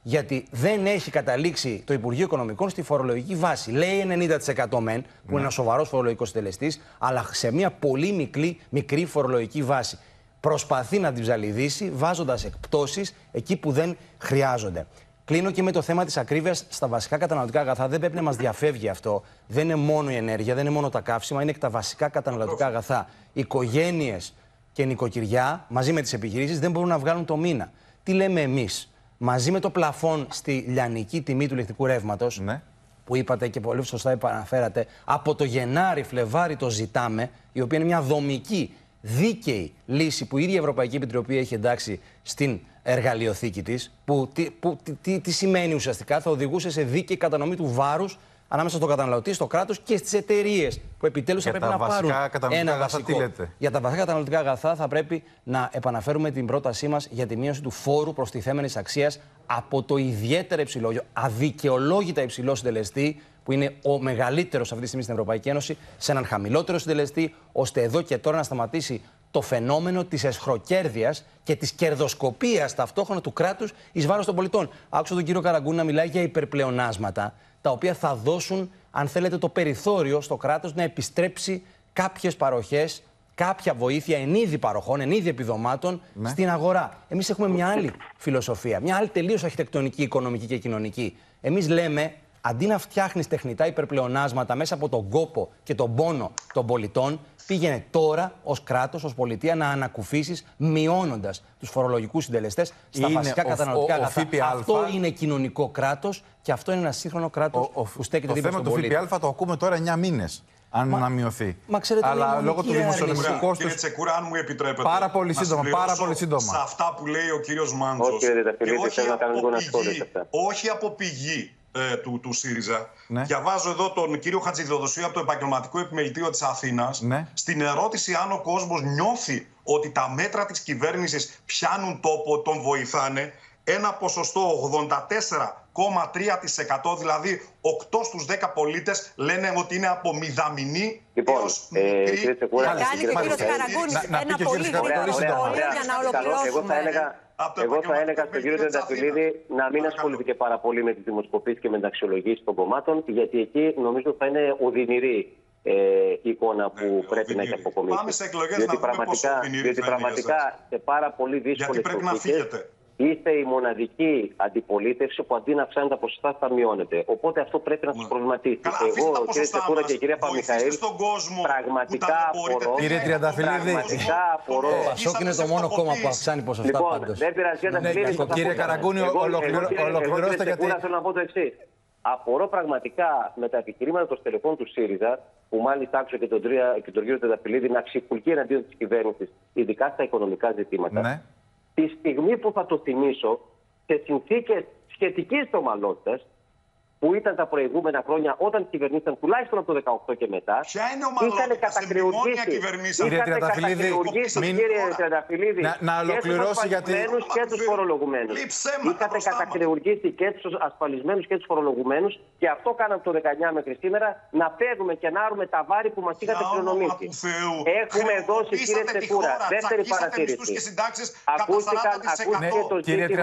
Γιατί δεν έχει καταλήξει το Υπουργείο Οικονομικών στη φορολογική βάση. Λέει ενενήντα τοις εκατό μεν, που ναι. είναι ένα σοβαρός φορολογικός συντελεστής, αλλά σε μια πολύ μικρή, μικρή φορολογική βάση. Προσπαθεί να την ψαλιδίσει βάζοντας εκπτώσεις εκεί που δεν χρειάζονται. Κλείνω και με το θέμα της ακρίβειας στα βασικά καταναλωτικά αγαθά. Δεν πρέπει να μας διαφεύγει αυτό. Δεν είναι μόνο η ενέργεια, δεν είναι μόνο τα καύσιμα, είναι και τα βασικά καταναλωτικά αγαθά. Οι οικογένειες και νοικοκυριά μαζί με τις επιχειρήσεις δεν μπορούν να βγάλουν το μήνα. Τι λέμε εμείς? Μαζί με το πλαφόν στη λιανική τιμή του ηλεκτρικού ρεύματος, ναι. που είπατε και πολύ σωστά επαναφέρατε, από το Γενάρη-Φλεβάρη το ζητάμε, η οποία είναι μια δομική, δίκαιη λύση που η ίδια η Ευρωπαϊκή Επιτροπή έχει εντάξει στην εργαλειοθήκη της, που, τι, που τι, τι, τι σημαίνει ουσιαστικά? Θα οδηγούσε σε δίκαιη κατανομή του βάρους ανάμεσα στον καταναλωτή, στο κράτος και στις εταιρείες που επιτέλους θα πρέπει να πάρουν ένα βασικό. Για τα βασικά καταναλωτικά αγαθά θα πρέπει να επαναφέρουμε την πρότασή μας για τη μείωση του φόρου προστιθέμενης αξίας από το ιδιαίτερα υψηλό, αδικαιολόγητα υψηλό συντελεστή, που είναι ο μεγαλύτερος αυτή τη στιγμή στην Ευρωπαϊκή Ένωση, σε έναν χαμηλότερο συντελεστή, ώστε εδώ και τώρα να σταματήσει το φαινόμενο της εσχροκέρδειας και της κερδοσκοπίας ταυτόχρονα του κράτους εις βάρος των πολιτών. Άκουσα τον κύριο Καραγκούνη να μιλάει για υπερπλεονάσματα, τα οποία θα δώσουν, αν θέλετε, το περιθώριο στο κράτος να επιστρέψει κάποιες παροχές, κάποια βοήθεια εν είδη παροχών, εν είδη επιδομάτων ναι. στην αγορά. Εμείς έχουμε μια άλλη φιλοσοφία, μια άλλη τελείως αρχιτεκτονική, οικονομική και κοινωνική. Εμείς λέμε, αντί να φτιάχνεις τεχνητά υπερπλεονάσματα μέσα από τον κόπο και τον πόνο των πολιτών, πήγαινε τώρα ως κράτος, ως πολιτεία να ανακουφίσεις μειώνοντας τους φορολογικούς συντελεστές στα είναι βασικά ο, καταναλωτικά ο, ο, αγαθά. ο αυτό είναι κοινωνικό κράτος και αυτό είναι ένα σύγχρονο κράτος ο, ο, που στέκεται δίπλα στον πολίτη. Το θέμα του ΦΠΑ το ακούμε τώρα εννιά μήνες. Αν μα, να μειωθεί. Μα ξέρετε, αλλά λόγω του δημοσιονομικού κόστους. Κύριε Τσεκούρα, αν μου επιτρέπετε. Πάρα πολύ σύντομα. Πάρα πολύ σύντομα. Σε αυτά που λέει ο κύριος Μάντζος. Όχι, και όχι, από πηγή, όχι από πηγή ε, του, του ΣΥΡΙΖΑ. Ναι. Διαβάζω εδώ τον κύριο Χατζηδοδοσίου από το Επαγγελματικό Επιμελητήριο της Αθήνας. Ναι. Στην ερώτηση αν ο κόσμος νιώθει ότι τα μέτρα της κυβέρνησης πιάνουν τόπο, τον βοηθάνε, ένα ποσοστό ογδόντα τέσσερα κόμμα τρία τοις εκατό, δηλαδή οκτώ στους δέκα πολίτες λένε ότι είναι από μηδαμινή λοιπόν, έως μικρή. Κύριε Τσεκούρα, να κάνει και ο κύριος Καραγκούνης ένα πολύ γρήγορο σχόλιο για να ολοκληρώσουμε. Εγώ θα έλεγα, εγώ θα έλεγα στον κύριο Τρενταφυλλίδη να μην ασχοληθεί και πάρα πολύ με τις δημοσκοπήσεις και με τις αξιολογήσεις των κομμάτων, γιατί εκεί νομίζω θα είναι οδυνηρή ε, εικόνα που ναι, πρέπει οδυνηρή. να έχει αποκομίσει. Πάμε σε εκλογές διότι να δούμε πραγματικά, διότι πραγματικά σε πάρα πολύ δύσκολες συνθήκες είστε η μοναδική αντιπολίτευση που αντί να αυξάνει τα ποσοστά θα μειώνεται. Οπότε αυτό πρέπει να σας προβληματίσει. Εγώ, κύριε Τσεκούρα και κυρία Παπαμιχαήλ, πραγματικά απορώ. Κύριε Τριανταφυλλίδη, πραγματικά απορώ. Ο Πασόκ είναι το μόνο κόμμα που αυξάνει ποσοστά λοιπόν, πάντως. Δεν πειράζει. Κύριε Καραγκούνη, ολοκληρώστε γιατί. Εγώ θέλω να πω το εξής. Απορώ πραγματικά με τα επιχειρήματα των στελεχών του ΣΥΡΙΖΑ, που μάλιστα άκουσα και τον, και τον κύριο Τριανταφυλλίδη να ξυπουλκεί εναντίον της κυβέρνησης, ειδικά στα οικονομικά ζητήματα. Ναι. Τη στιγμή που θα το θυμίσω, σε συνθήκες σχετικής ομαλότητας, που ήταν τα προηγούμενα χρόνια όταν κυβερνήσαν τουλάχιστον από το δεκαοκτώ και μετά, είχαν κατακριουργήσει, είχαν κατακριουργήσει μην... κύριε Τριανταφυλλίδη, να, να ολοκληρώσει και τους ασφαλισμένους γιατί... και τους φορολογουμένους. Είχατε κατακριουργήσει και τους ασφαλισμένους και τους φορολογουμένους και αυτό κάναμε το δεκαεννιά μέχρι σήμερα, να φεύγουμε και να άρουμε τα βάρη που μας είχατε κληρονομήσει. Έχουμε δώσει, κύριε Τσεκούρα, δεύτερη παρατήρηση. Ακούστηκαν, ακούστηκε το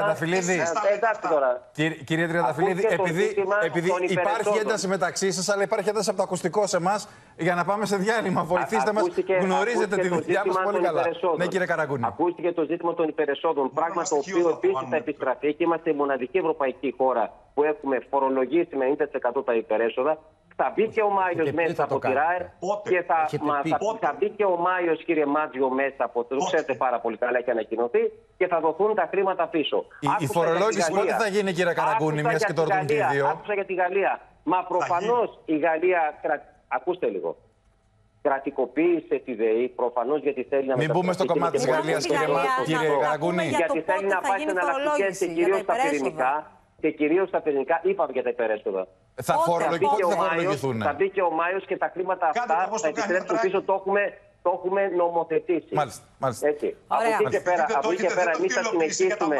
ζήτημα. Κύριε Τριανταφυλλίδη, επειδή Επειδή υπάρχει ένταση μεταξύ σας, αλλά υπάρχει ένταση από το ακουστικό σε εμάς, για να πάμε σε διάλειμμα. Βοηθήστε μας. Γνωρίζετε τη δουλειά μας πολύ καλά. Ναι, κύριε Καραγκούνη. Ακούστηκε το ζήτημα των υπερεσόδων. Πράγμα το οποίο επίσης θα επιστραφεί και είμαστε η μοναδική ευρωπαϊκή χώρα που έχουμε φορολογήσει με ενενήντα τοις εκατό τα υπερέσοδα. Θα μπει και ο Μάιος μέσα από τη ΡΑΕ και θα, μα, θα, θα μπει και ο Μάιος, κύριε Μάτζιο, μέσα από το. Το ξέρετε πάρα πολύ καλά, έχει ανακοινωθεί και θα δοθούν τα χρήματα πίσω. Η, η φορολόγηση πότε θα γίνει, κύριε Καραγκούνη, μια και τώρα τον κύριο. Άκουσα για τη Γαλλία. Μα προφανώς η Γαλλία. Κρα... Ακούστε λίγο. Κρατικοποίησε τη ΔΕΗ προφανώς γιατί θέλει να. Μην μπούμε στο κομμάτι της Γαλλίας, κύριε Καραγκούνη. Γιατί θέλει να πάει σε εναλλακτικές και κυρίως στα πυρηνικά. Και κυρίως στα πυρηνικά, είπαμε για τα υπερέσοδα. Θα φορολογηθούν. Θα μπει και ο Μάιος και τα χρήματα αυτά θα επιστρέψουν πίσω. Το έχουμε, το έχουμε νομοθετήσει. Μάλιστα. μάλιστα. Έτσι. Από εκεί και πέρα, από εκεί και πέρα εμείς θα συνεχίσουμε.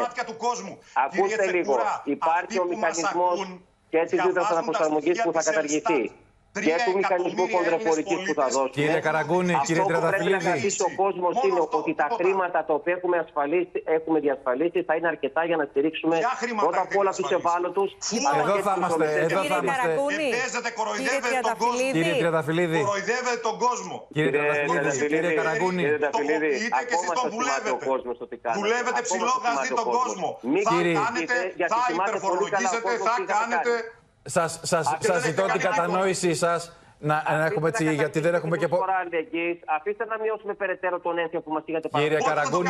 Ακούστε λίγο. Υπάρχει ο μηχανισμός και έτσι δίδοντας αναπροσαρμογής που θα καταργηθεί. και του μηχανισμού κοντρεφορικής που θα δώσουμε. Κύριε Καραγκούνη, αυτό κύριε που πρέπει να Τριανταφυλλίδη. κρατήσει ο κόσμος είναι ότι τα χρήματα τα οποία έχουμε, ασφαλίσει, έχουμε διασφαλίσει θα είναι αρκετά για να στηρίξουμε πρώτα απ' όλα τους ευάλωτους. Εδώ θα είμαστε. Εδώ θα είμαστε. Επέζετε, κοροϊδεύετε τον κόσμο. Κύριε Τριανταφυλλίδη. Κοροϊδεύετε τον κόσμο. Κύριε Τριανταφυλλίδη, κύριε Καραγκούνη. Είτε και εσείς τον δουλεύετε. Δουλεύετε ψηλό γαζί τον κόσμο. Θα κάνετε, θα υπερφορολογήσετε, θα κάνετε. Σας, σας, σας ζητώ την κατανόησή σας να, να έχουμε έτσι, γιατί δεν έχουμε και... Πο... Αφήστε να μειώσουμε περαιτέρω τον ένθιο που μας είχατε πάρει. Κύριε Καραγκούνη,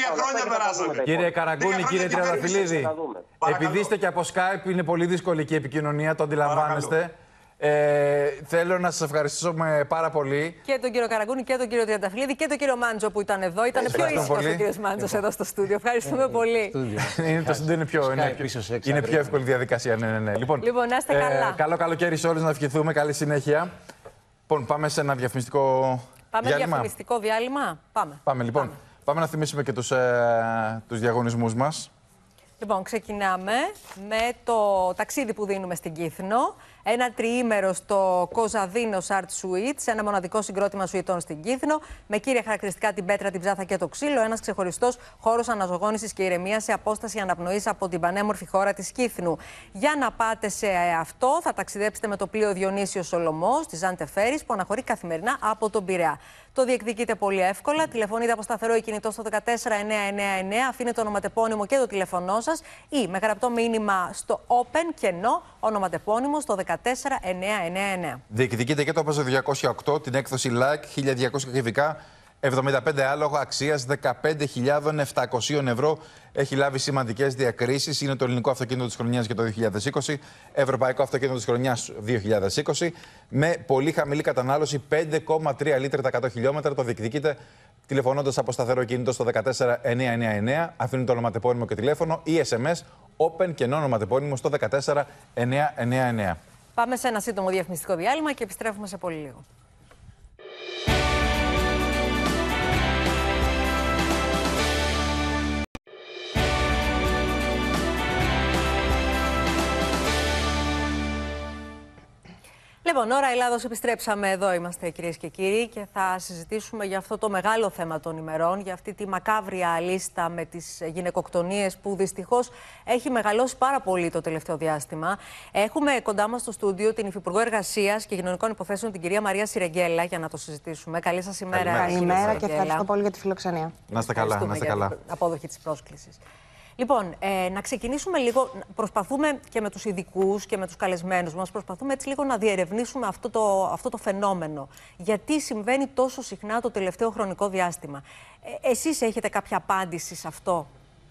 κύριε Καραγκούνη, κύριε Τριανταφυλλίδη, επειδή είστε και από Skype, είναι πολύ δύσκολη και η επικοινωνία, το αντιλαμβάνεστε. Ε, θέλω να σας ευχαριστήσω πάρα πολύ. Και τον κύριο Καραγκούνη και τον κύριο Τριανταφυλλίδη και τον κύριο Μάντζο που ήταν εδώ. Ήταν πιο ήσυχος ο κύριος Μάντζος εδώ στο στούντιο. Ευχαριστούμε πολύ. Είναι, το στούντιο είναι πιο, είναι, είναι πιο εύκολη διαδικασία. Ναι, ναι, ναι. Λοιπόν, λοιπόν, να είστε καλά. Ε, καλό καλοκαίρι σε όλους, να ευχηθούμε. Καλή συνέχεια. Λοιπόν, πάμε σε ένα διαφημιστικό πάμε διάλειμμα. διαφημιστικό διάλειμμα. Πάμε. Πάμε, λοιπόν. Πάμε, πάμε να θυμίσουμε και τους, ε, τους διαγωνισμούς μας. Λοιπόν, ξεκινάμε με το ταξίδι που δίνουμε στην Κύθνο. Ένα τριήμερο στο Κοζαδίνος Art Suites, ένα μοναδικό συγκρότημα σουιτών στην Κύθνο, με κύρια χαρακτηριστικά την πέτρα, την ψάθα και το ξύλο. Ένας ξεχωριστός χώρος αναζωογόνησης και ηρεμίας σε απόσταση αναπνοής από την πανέμορφη χώρα της Κύθνου. Για να πάτε σε αυτό, θα ταξιδέψετε με το πλοίο Διονύσιος Σολωμός της Ζάντε Φέρις, που αναχωρεί καθημερινά από τον Πειραιά. Το διεκδικείτε πολύ εύκολα. Τηλεφωνείτε από σταθερό ή κινητό στο ένα τέσσερα εννιά εννιά εννιά, αφήνετε το ονοματεπώνυμο και το τηλέφωνό σας ή με γραπτό μήνυμα στο Open κενό ονοματεπώνυμο στο ένα τέσσερα εννιά εννιά εννιά. Διεκδικείτε και το Πάζο διακόσια οκτώ, την έκδοση Like χίλια διακόσια κυβικά, εβδομήντα πέντε άλογα αξίας δεκαπέντε χιλιάδες επτακόσια ευρώ. Έχει λάβει σημαντικές διακρίσεις. Είναι το ελληνικό αυτοκίνητο της χρονιάς για το δύο χιλιάδες είκοσι, ευρωπαϊκό αυτοκίνητο της χρονιάς δύο χιλιάδες είκοσι, με πολύ χαμηλή κατανάλωση πέντε κόμμα τρία λίτρα τα εκατό χιλιόμετρα. Το διεκδικείτε τηλεφωνώντας από σταθερό κινητό στο ένα τέσσερα εννιά εννιά εννιά, αφήνουν το ονοματεπώνυμο και τηλέφωνο ή ες εμ ες Open κενό ονοματεπώνυμο στο ένα τέσσερα εννιά εννιά εννιά. Πάμε σε ένα σύντομο διαφημιστικό διάλειμμα και επιστρέφουμε σε πολύ λίγο. Λοιπόν, ώρα Ελλάδος, επιστρέψαμε. Εδώ είμαστε, κυρίες και κύριοι, και θα συζητήσουμε για αυτό το μεγάλο θέμα των ημερών, για αυτή τη μακάβρια λίστα με τις γυναικοκτονίες που δυστυχώς έχει μεγαλώσει πάρα πολύ το τελευταίο διάστημα. Έχουμε κοντά μας στο στούντιο την Υφυπουργό Εργασίας και Κοινωνικών Υποθέσεων, την κυρία Μαρία Σιρεγγέλα, για να το συζητήσουμε. Καλή σας ημέρα. Καλημέρα, Καλημέρα και ευχαριστώ πολύ για τη φιλοξενία. Να είστε καλά, να είστε καλά. Απόδοχη της πρόσκλησης. Λοιπόν, ε, να ξεκινήσουμε λίγο. Προσπαθούμε και με τους ειδικούς και με τους καλεσμένους μας, προσπαθούμε έτσι λίγο να διερευνήσουμε αυτό το, αυτό το φαινόμενο. Γιατί συμβαίνει τόσο συχνά το τελευταίο χρονικό διάστημα. Ε, εσείς έχετε κάποια απάντηση σε αυτό?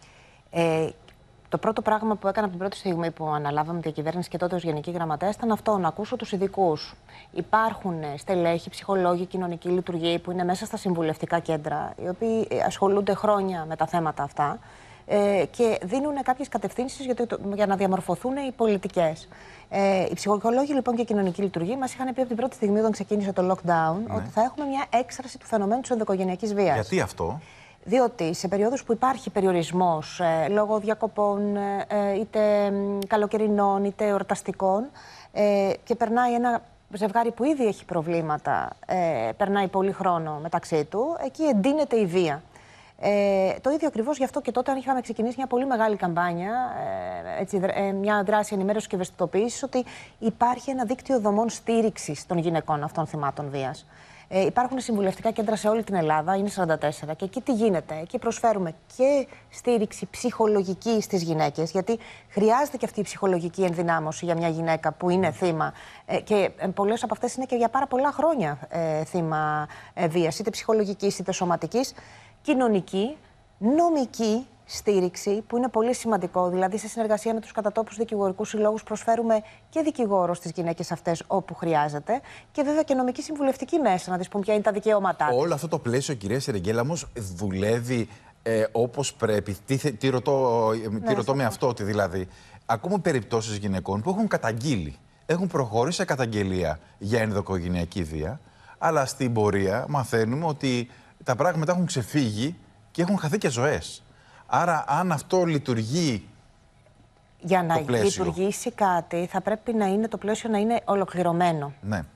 Ε, το πρώτο πράγμα που έκανα από την πρώτη στιγμή που αναλάβαμε τη διακυβέρνηση και τότε ως Γενική Γραμματέας ήταν αυτό, να ακούσω τους ειδικούς. Υπάρχουν στελέχοι, ψυχολόγοι, κοινωνικοί λειτουργοί που είναι μέσα στα συμβουλευτικά κέντρα, οι οποίοι ασχολούνται χρόνια με τα θέματα αυτά. Και δίνουν κάποιες κατευθύνσεις για, το, για να διαμορφωθούν οι πολιτικές. Ε, οι ψυχολόγοι λοιπόν και οι κοινωνικοί λειτουργοί μας είχαν πει από την πρώτη στιγμή, όταν ξεκίνησε το lockdown, ναι, ότι θα έχουμε μια έξαρση του φαινομένου της ενδοοικογενειακής βίας. Γιατί αυτό? Διότι σε περίοδους που υπάρχει περιορισμός ε, λόγω διακοπών, ε, είτε καλοκαιρινών είτε εορταστικών, ε, και περνάει ένα ζευγάρι που ήδη έχει προβλήματα, ε, περνάει πολύ χρόνο μεταξύ του, εκεί εντείνεται η βία. Ε, το ίδιο ακριβώς γι' αυτό και τότε είχαμε ξεκινήσει μια πολύ μεγάλη καμπάνια, ε, έτσι, ε, μια δράση ενημέρωσης και ευαισθητοποίησης, ότι υπάρχει ένα δίκτυο δομών στήριξης των γυναικών αυτών θυμάτων βίας. Ε, υπάρχουν συμβουλευτικά κέντρα σε όλη την Ελλάδα, είναι σαράντα τέσσερα, και εκεί τι γίνεται? Εκεί προσφέρουμε και στήριξη ψυχολογική στις γυναίκες, γιατί χρειάζεται και αυτή η ψυχολογική ενδυνάμωση για μια γυναίκα που είναι θύμα, ε, και ε, πολλές από αυτές είναι και για πάρα πολλά χρόνια ε, θύμα ε, βίας, είτε ψυχολογικής είτε σωματικής. Κοινωνική, νομική στήριξη, που είναι πολύ σημαντικό. Δηλαδή, σε συνεργασία με τους κατατόπους δικηγορικούς συλλόγους, προσφέρουμε και δικηγόρο στις γυναίκες αυτές όπου χρειάζεται. Και βέβαια και νομική συμβουλευτική μέσα, να τις πούμε ποια είναι τα δικαιώματά τους. Όλο αυτό το πλαίσιο, κυρία Σιρεγγέλα, όμως δουλεύει ε, όπως πρέπει. Τι, τι ρωτώ, ναι, τι ρωτώ με αυτό, ότι δηλαδή ακούμε περιπτώσεις γυναικών που έχουν καταγγείλει, έχουν προχωρήσει σε καταγγελία για ενδοοικογενειακή βία, αλλά στην πορεία μαθαίνουμε ότι τα πράγματα έχουν ξεφύγει και έχουν χαθεί και ζωές. Άρα, αν αυτό λειτουργεί. Για να λειτουργήσει κάτι, θα πρέπει να είναι το πλαίσιο να είναι ολοκληρωμένο. Ναι.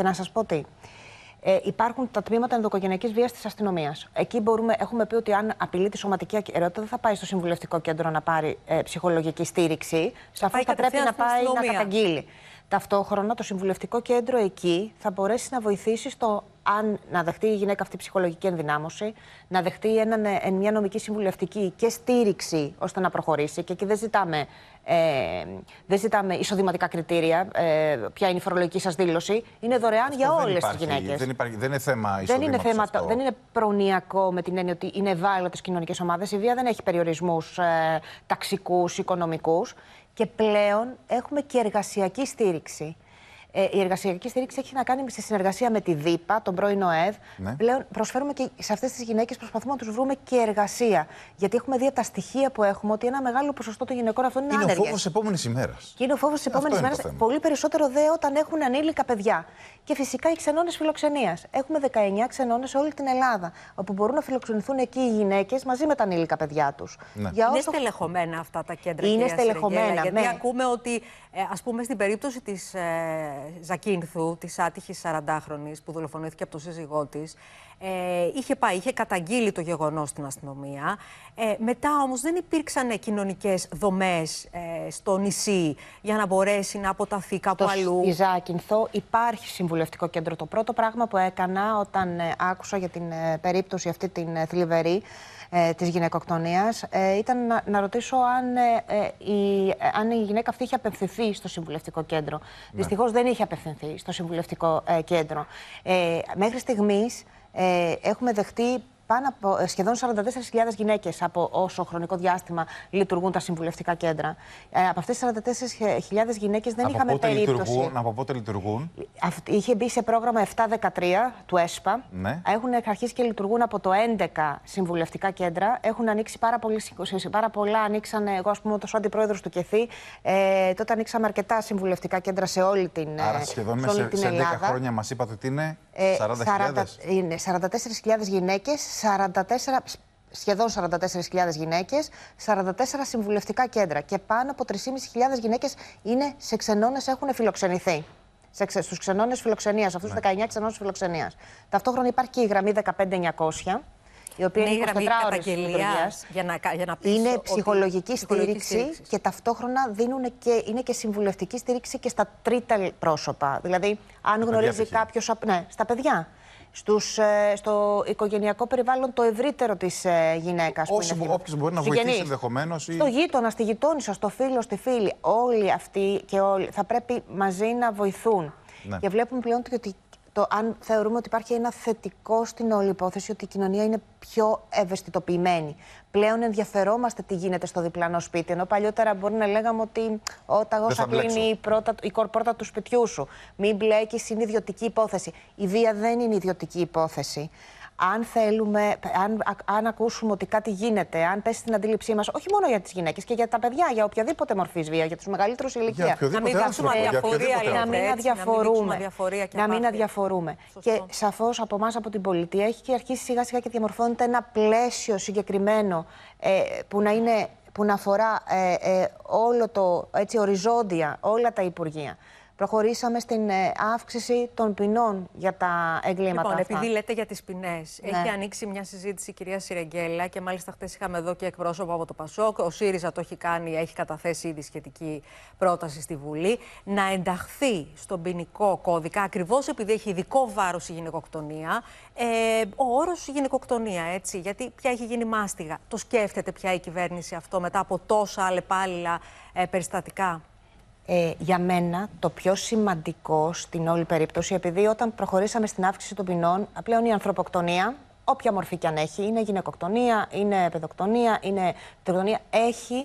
Και να σας πω τι. Ε, υπάρχουν τα τμήματα ενδοοικογενειακής βίας της αστυνομίας. Εκεί μπορούμε, έχουμε πει ότι αν απειλεί τη σωματική ακεραιότητα, δεν θα πάει στο συμβουλευτικό κέντρο να πάρει ε, ψυχολογική στήριξη. Σαφώς θα πρέπει να πάει να καταγγείλει. Ταυτόχρονα, το συμβουλευτικό κέντρο εκεί θα μπορέσει να βοηθήσει στο αν να δεχτεί η γυναίκα αυτή ψυχολογική ενδυνάμωση, να δεχτεί έναν, μια νομική συμβουλευτική και στήριξη ώστε να προχωρήσει. Και εκεί δεν ζητάμε, ε, δεν ζητάμε εισοδηματικά κριτήρια, ε, ποια είναι η φορολογική σας δήλωση. Είναι δωρεάν αυτό για όλες τις γυναίκες. Δεν, υπάρχει, δεν είναι θέμα εισοδήματος. Δεν είναι, θέμα, δεν είναι προνοιακό με την έννοια ότι είναι ευάλωτες κοινωνικές ομάδες. Η βία δεν έχει περιορισμούς ε, ταξικούς, οικονομικούς. Και πλέον έχουμε και εργασιακή στήριξη. Ε, η εργασιακή στήριξη έχει να κάνει σε συνεργασία με τη ΔΥΠΑ, τον πρώην ΟΕΔ. Ναι. Πλέον προσφέρουμε και σε αυτές τις γυναίκες, προσπαθούμε να τους βρούμε και εργασία. Γιατί έχουμε δει από τα στοιχεία που έχουμε ότι ένα μεγάλο ποσοστό των γυναικών αυτών είναι, είναι άνεργες. Είναι ο φόβος της επόμενης ημέρας. Και είναι ο φόβος της επόμενης ημέρας. Πολύ περισσότερο δε όταν έχουν ανήλικα παιδιά. Και φυσικά οι ξενώνες φιλοξενίας. Έχουμε δεκαεννιά ξενώνες σε όλη την Ελλάδα, όπου μπορούν να φιλοξενηθούν εκεί οι γυναίκες μαζί με τα ανήλικα παιδιά τους. Ναι. Είναι όσο... στελεχωμένα αυτά τα κέντρα. Είναι στελεχωμένα. Γιατί ναι. ακούμε ότι, ε, ας πούμε, στην περίπτωση της ε, Ζακίνθου, της άτυχης σαραντάχρονης που δολοφονήθηκε από τον σύζυγό της, ε, είχε πάει, είχε καταγγείλει το γεγονός στην αστυνομία. Ε, μετά όμως δεν υπήρξαν κοινωνικές δομές ε, στο νησί για να μπορέσει να αποταθεί κάπου το, αλλού. Στη Ζάκυνθο υπάρχει συμβουλευτικό κέντρο. Το πρώτο πράγμα που έκανα όταν ε, άκουσα για την ε, περίπτωση αυτή την ε, θλιβερή ε, της γυναικοκτονίας ε, ήταν να, να ρωτήσω αν, ε, η, ε, αν η γυναίκα αυτή είχε απευθυνθεί στο συμβουλευτικό κέντρο. Ναι. Δυστυχώς δεν είχε απευθυνθεί στο συμβουλευτικό ε, κέντρο. Ε, μέχρι στιγμής ε, έχουμε δεχτεί πάνω από σχεδόν σαράντα τέσσερις χιλιάδες γυναίκες από όσο χρονικό διάστημα λειτουργούν τα συμβουλευτικά κέντρα. Ε, από αυτές τις σαράντα τέσσερις χιλιάδες γυναίκες δεν από είχαμε πότε περίπτωση. Λειτουργούν, από πότε λειτουργούν. Είχε μπει σε πρόγραμμα επτά δεκατρία του ΕΣΠΑ. Ναι. Έχουν αρχίσει και λειτουργούν από το έντεκα συμβουλευτικά κέντρα. Έχουν ανοίξει πάρα, πολύ, πάρα πολλά. Ανοίξαν, εγώ ας πούμε, ως αντιπρόεδρος του ΚΕΘΗ, ε, τότε ανοίξαμε αρκετά συμβουλευτικά κέντρα σε όλη την, Άρα σχεδόν σε όλη σε, την σε Ελλάδα. έντεκα χρόνια μας είπατε ότι είναι ε, σαράντα χιλιάδες. Είναι σαράντα τέσσερις χιλιάδες γυναίκες, σαράντα τέσσερα, σχεδόν σαράντα τέσσερις χιλιάδες γυναίκες, σαράντα τέσσερα συμβουλευτικά κέντρα και πάνω από τρεις χιλιάδες πεντακόσιες γυναίκες είναι σε ξενώνες, έχουν φιλοξενηθεί. Στους ξενώνες φιλοξενίας, αυτούς τους ναι. δεκαεννιά ξενώνες φιλοξενίας. Ταυτόχρονα υπάρχει και η γραμμή δεκαπέντε εννιακόσια, η οποία είναι είκοσι τέσσερις ώρες λειτουργίας. Για να, για να είναι ψυχολογική στήριξη, στήριξη και ταυτόχρονα δίνουν και, είναι και συμβουλευτική στήριξη και στα τρίτα πρόσωπα. Δηλαδή, αν γνωρίζει κάποιος. Ναι, στα παιδιά. Στους, στο οικογενειακό περιβάλλον το ευρύτερο της ε, γυναίκας. Όποιος μπορεί να βοηθήσει ενδεχομένως. Ή... Στο γείτονα, στη γειτόνισσα, στο φίλο, στη φίλη. Όλοι αυτοί και όλοι θα πρέπει μαζί να βοηθούν. Ναι. Και βλέπουμε πλέον ότι το, αν θεωρούμε ότι υπάρχει ένα θετικό στην όλη υπόθεση, ότι η κοινωνία είναι πιο ευαισθητοποιημένη. Πλέον ενδιαφερόμαστε τι γίνεται στο διπλανό σπίτι. Ενώ παλιότερα μπορεί να λέγαμε ότι όταν όσα κλείνει η, πρώτα, η πόρτα του σπιτιού σου, μην μπλέκεις, είναι ιδιωτική υπόθεση. Η βία δεν είναι ιδιωτική υπόθεση. Αν θέλουμε, αν, αν ακούσουμε ότι κάτι γίνεται, αν πέσει στην αντίληψή μας, όχι μόνο για τις γυναίκες και για τα παιδιά, για οποιαδήποτε μορφή βία, για τους μεγαλύτερους ηλικία. Να μην δώσουμε αδιαφορία, να μην αδιαφορούμε. Να μην αδιαφορούμε. Και σαφώς από εμάς, από την πολιτεία, έχει και αρχίσει σιγά σιγά και διαμορφώνεται ένα πλαίσιο συγκεκριμένο ε, που, να είναι, που να αφορά ε, ε, όλο το έτσι, οριζόντια, όλα τα υπουργεία. Προχωρήσαμε στην ε, αύξηση των ποινών για τα εγκλήματα λοιπόν, αυτά. Επειδή λέτε για τις ποινές, ναι. έχει ανοίξει μια συζήτηση η κυρία Σιρεγγέλα και μάλιστα χτες είχαμε εδώ και εκπρόσωπο από το ΠΑΣΟΚ. Ο ΣΥΡΙΖΑ το έχει κάνει, έχει καταθέσει ήδη σχετική πρόταση στη Βουλή, να ενταχθεί στον ποινικό κώδικα, ακριβώς επειδή έχει ειδικό βάρος η γυναικοκτονία, ε, ο όρος γυναικοκτονία, έτσι, γιατί πια έχει γίνει μάστιγα. Το σκέφτεται πια η κυβέρνηση αυτό μετά από τόσα αλλεπάλληλα ε, περιστατικά? Ε, για μένα το πιο σημαντικό στην όλη περίπτωση, επειδή όταν προχωρήσαμε στην αύξηση των ποινών, πλέον η ανθρωποκτονία, όποια μορφή και αν έχει, είναι γυναικοκτονία, είναι παιδοκτονία, είναι παιδοκτονία, έχει,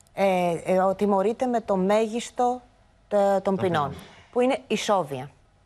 ε, ε, τιμωρείται με το μέγιστο ε, των ποινών, που είναι ισόβια.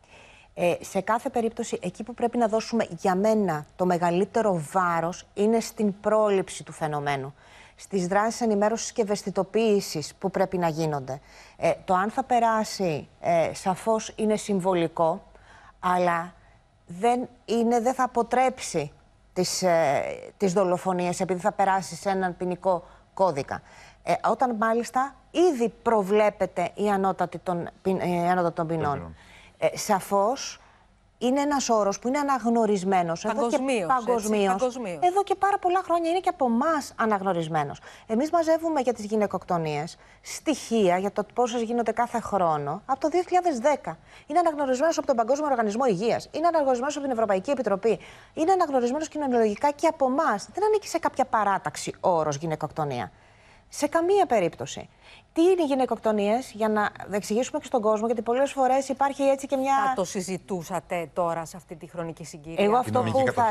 Ε, σε κάθε περίπτωση, εκεί που πρέπει να δώσουμε για μένα το μεγαλύτερο βάρος είναι στην πρόληψη του φαινομένου. Στις δράσεις ενημέρωσης και ευαισθητοποίησης που πρέπει να γίνονται. Ε, το αν θα περάσει ε, σαφώς είναι συμβολικό, αλλά δεν, είναι, δεν θα αποτρέψει τις, ε, τις δολοφονίες επειδή θα περάσει σε έναν ποινικό κώδικα. Ε, όταν μάλιστα ήδη προβλέπεται η ανώτατη των, η ανώτατη των ποινών. Ε, σαφώς είναι ένας όρος που είναι αναγνωρισμένος παγκοσμίως, παγκοσμίως. παγκοσμίως. Εδώ και πάρα πολλά χρόνια είναι και από εμάς αναγνωρισμένος. Εμείς μαζεύουμε για τις γυναικοκτονίες στοιχεία για το πόσες γίνονται κάθε χρόνο από το δύο χιλιάδες δέκα. Είναι αναγνωρισμένος από τον Παγκόσμιο Οργανισμό Υγείας, είναι αναγνωρισμένος από την Ευρωπαϊκή Επιτροπή, είναι αναγνωρισμένος κοινωνιολογικά και από εμάς. Δεν ανήκει σε κάποια παράταξη ο όρος γυναικοκτονία. Σε καμία περίπτωση. Τι είναι οι γυναικοκτονίες, για να εξηγήσουμε και στον κόσμο, γιατί πολλές φορές υπάρχει έτσι και μια. Θα το συζητούσατε τώρα σε αυτή τη χρονική συγκυρία? Εγώ αυτό που θα.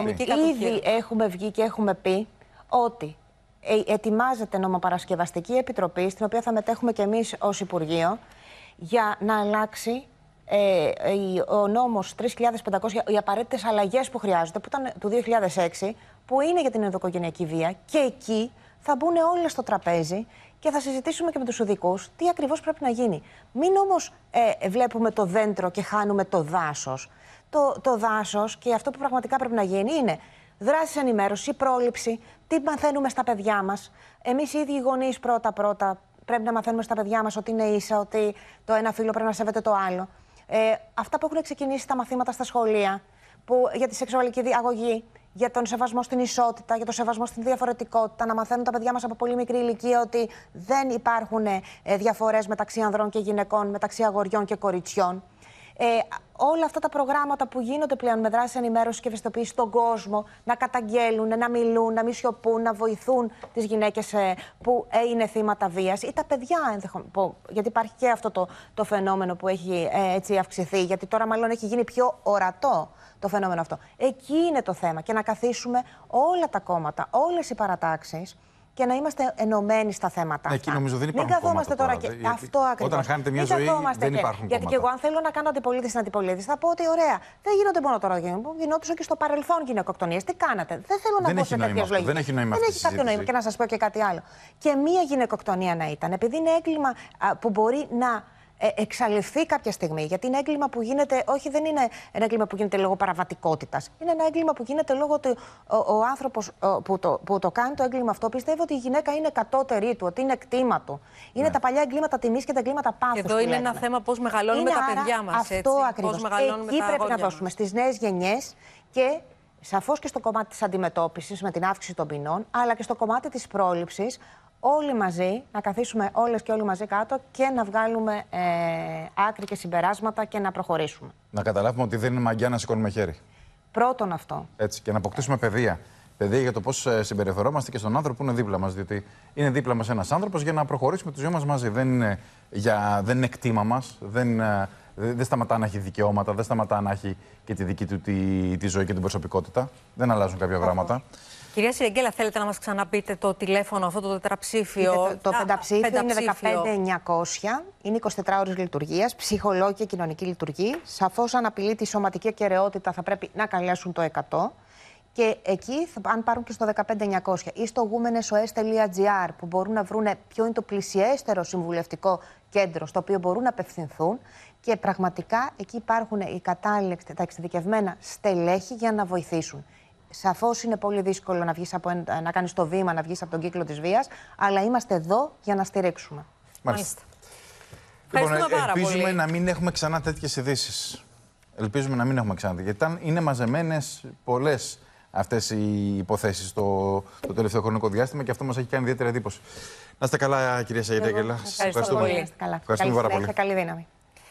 Ήδη έχουμε βγει και έχουμε πει ότι ετοιμάζεται νομοπαρασκευαστική επιτροπή, στην οποία θα μετέχουμε και εμείς ως Υπουργείο, για να αλλάξει ε, ο νόμος τρεις χιλιάδες πεντακόσια, οι απαραίτητες αλλαγές που χρειάζονται, που ήταν του δύο χιλιάδες έξι, που είναι για την ενδοοικογενειακή βία, και εκεί θα μπουν όλες στο τραπέζι και θα συζητήσουμε και με τους ειδικούς τι ακριβώς πρέπει να γίνει. Μην όμως ε, βλέπουμε το δέντρο και χάνουμε το δάσος. Το, το δάσος και αυτό που πραγματικά πρέπει να γίνει είναι δράσεις ενημέρωση, πρόληψη, τι μαθαίνουμε στα παιδιά μας. Εμείς οι ίδιοι οι γονείς πρώτα-πρώτα πρέπει να μαθαίνουμε στα παιδιά μας ότι είναι ίσα, ότι το ένα φύλο πρέπει να σέβεται το άλλο. Ε, αυτά που έχουν ξεκινήσει τα μαθήματα στα σχολεία, που, για τη σεξουαλική αγωγή, για τον σεβασμό στην ισότητα, για τον σεβασμό στην διαφορετικότητα, να μαθαίνουν τα παιδιά μας από πολύ μικρή ηλικία ότι δεν υπάρχουν ε, διαφορές μεταξύ ανδρών και γυναικών, μεταξύ αγοριών και κοριτσιών. Ε, όλα αυτά τα προγράμματα που γίνονται πλέον με δράσεις ενημέρωσης και ευαισθητοποίησης στον κόσμο, να καταγγέλουν, να μιλούν, να μη σιωπούν, να βοηθούν τις γυναίκες ε, που ε, είναι θύματα βίας ή τα παιδιά, ενδεχομένως, γιατί υπάρχει και αυτό το, το φαινόμενο που έχει ε, έτσι αυξηθεί, γιατί τώρα μάλλον έχει γίνει πιο ορατό το φαινόμενο αυτό. Εκεί είναι το θέμα, και να καθίσουμε όλα τα κόμματα, όλες οι παρατάξεις, και να είμαστε ενωμένοι στα θέματα αυτά. Εκεί νομίζω δεν υπάρχουν. Μην καθόμαστε τώρα, τώρα και δε, αυτό ακριβώς. Όταν χάνετε μια ζωή, δεν και... υπάρχουν. Γιατί και εγώ, αν θέλω να κάνω αντιπολίτευση στην αντιπολίτευση, θα πω ότι ωραία, δεν γίνονται μόνο τώρα, γινόντουσαν και στο παρελθόν γυναικοκτονίες. Τι κάνατε? Δεν θέλω να πω σε τέτοιες λογικές. Δεν έχει νόημα. Δεν έχει κάποιο νόημα. Και να σας πω και κάτι άλλο. Και μία γυναικοκτονία να ήταν, επειδή είναι έγκλημα που μπορεί να εξαλειφθεί κάποια στιγμή. Γιατί είναι έγκλημα που γίνεται, όχι, δεν είναι ένα έγκλημα που γίνεται λόγω παραβατικότητας. Είναι ένα έγκλημα που γίνεται λόγω ότι ο, ο άνθρωπος που το, που το κάνει το έγκλημα αυτό πιστεύει ότι η γυναίκα είναι κατώτερη του, ότι είναι κτήμα του. Είναι ναι. τα παλιά εγκλήματα τιμής και τα εγκλήματα πάθους. Εδώ είναι ένα θέμα πώς μεγαλώνουμε είναι, τα παιδιά μας. Αυτό ακριβώς. Εκεί τα πρέπει να δώσουμε μας. Στις νέες γενιές και σαφώς και στο κομμάτι της αντιμετώπισης με την αύξηση των ποινών, αλλά και στο κομμάτι της πρόληψης. Όλοι μαζί, να καθίσουμε όλες και όλοι μαζί κάτω και να βγάλουμε ε, άκρη και συμπεράσματα και να προχωρήσουμε. Να καταλάβουμε ότι δεν είναι μαγιά να σηκώνουμε χέρι. Πρώτον αυτό. Έτσι, και να αποκτήσουμε παιδεία. Παιδεία για το πώς συμπεριφερόμαστε και στον άνθρωπο που είναι δίπλα μας. Διότι είναι δίπλα μας ένας άνθρωπος για να προχωρήσουμε τη ζωή μας μαζί. Δεν είναι, για, δεν είναι κτήμα μας, δεν, δεν σταματά να έχει δικαιώματα, δεν σταματά να έχει και τη δική του τη, τη ζωή και την προσωπικότητα. Δεν αλλάζουν κάποια πράγματα. Κυρία Σιρεγγέλα, θέλετε να μας ξαναπείτε το τηλέφωνο, αυτό το τετραψήφιο? Το, το πενταψήφιο είναι δεκαπέντε εννιακόσια, είναι είκοσι τέσσερις ώρες λειτουργίας, ψυχολόγοι και κοινωνική λειτουργία. Σαφώς, αν απειλεί τη σωματική ακεραιότητα, θα πρέπει να καλέσουν το εκατό. Και εκεί, αν πάρουν και στο δεκαπέντε εννιακόσια ή στο women s o s τελεία g r, που μπορούν να βρουν ποιο είναι το πλησιέστερο συμβουλευτικό κέντρο στο οποίο μπορούν να απευθυνθούν. Και πραγματικά εκεί υπάρχουν οι κατάλληλα, τα εξειδικευμένα στελέχη για να βοηθήσουν. Σαφώς είναι πολύ δύσκολο να, βγεις από, να κάνεις το βήμα, να βγεις από τον κύκλο της βίας, αλλά είμαστε εδώ για να στηρίξουμε. Μάλιστα. Λοιπόν, ελπίζουμε πολύ. να μην έχουμε ξανά τέτοιες ειδήσεις. Ελπίζουμε να μην έχουμε ξανά. Γιατί είναι μαζεμένες πολλές αυτές οι υποθέσεις το, το τελευταίο χρονικό διάστημα και αυτό μας έχει κάνει ιδιαίτερη εντύπωση. Να είστε καλά, κυρία Σιρεγγέλα. Σας ευχαριστούμε πολύ. Ευχαριστούμε πάρα πολύ. Καλή δύναμη.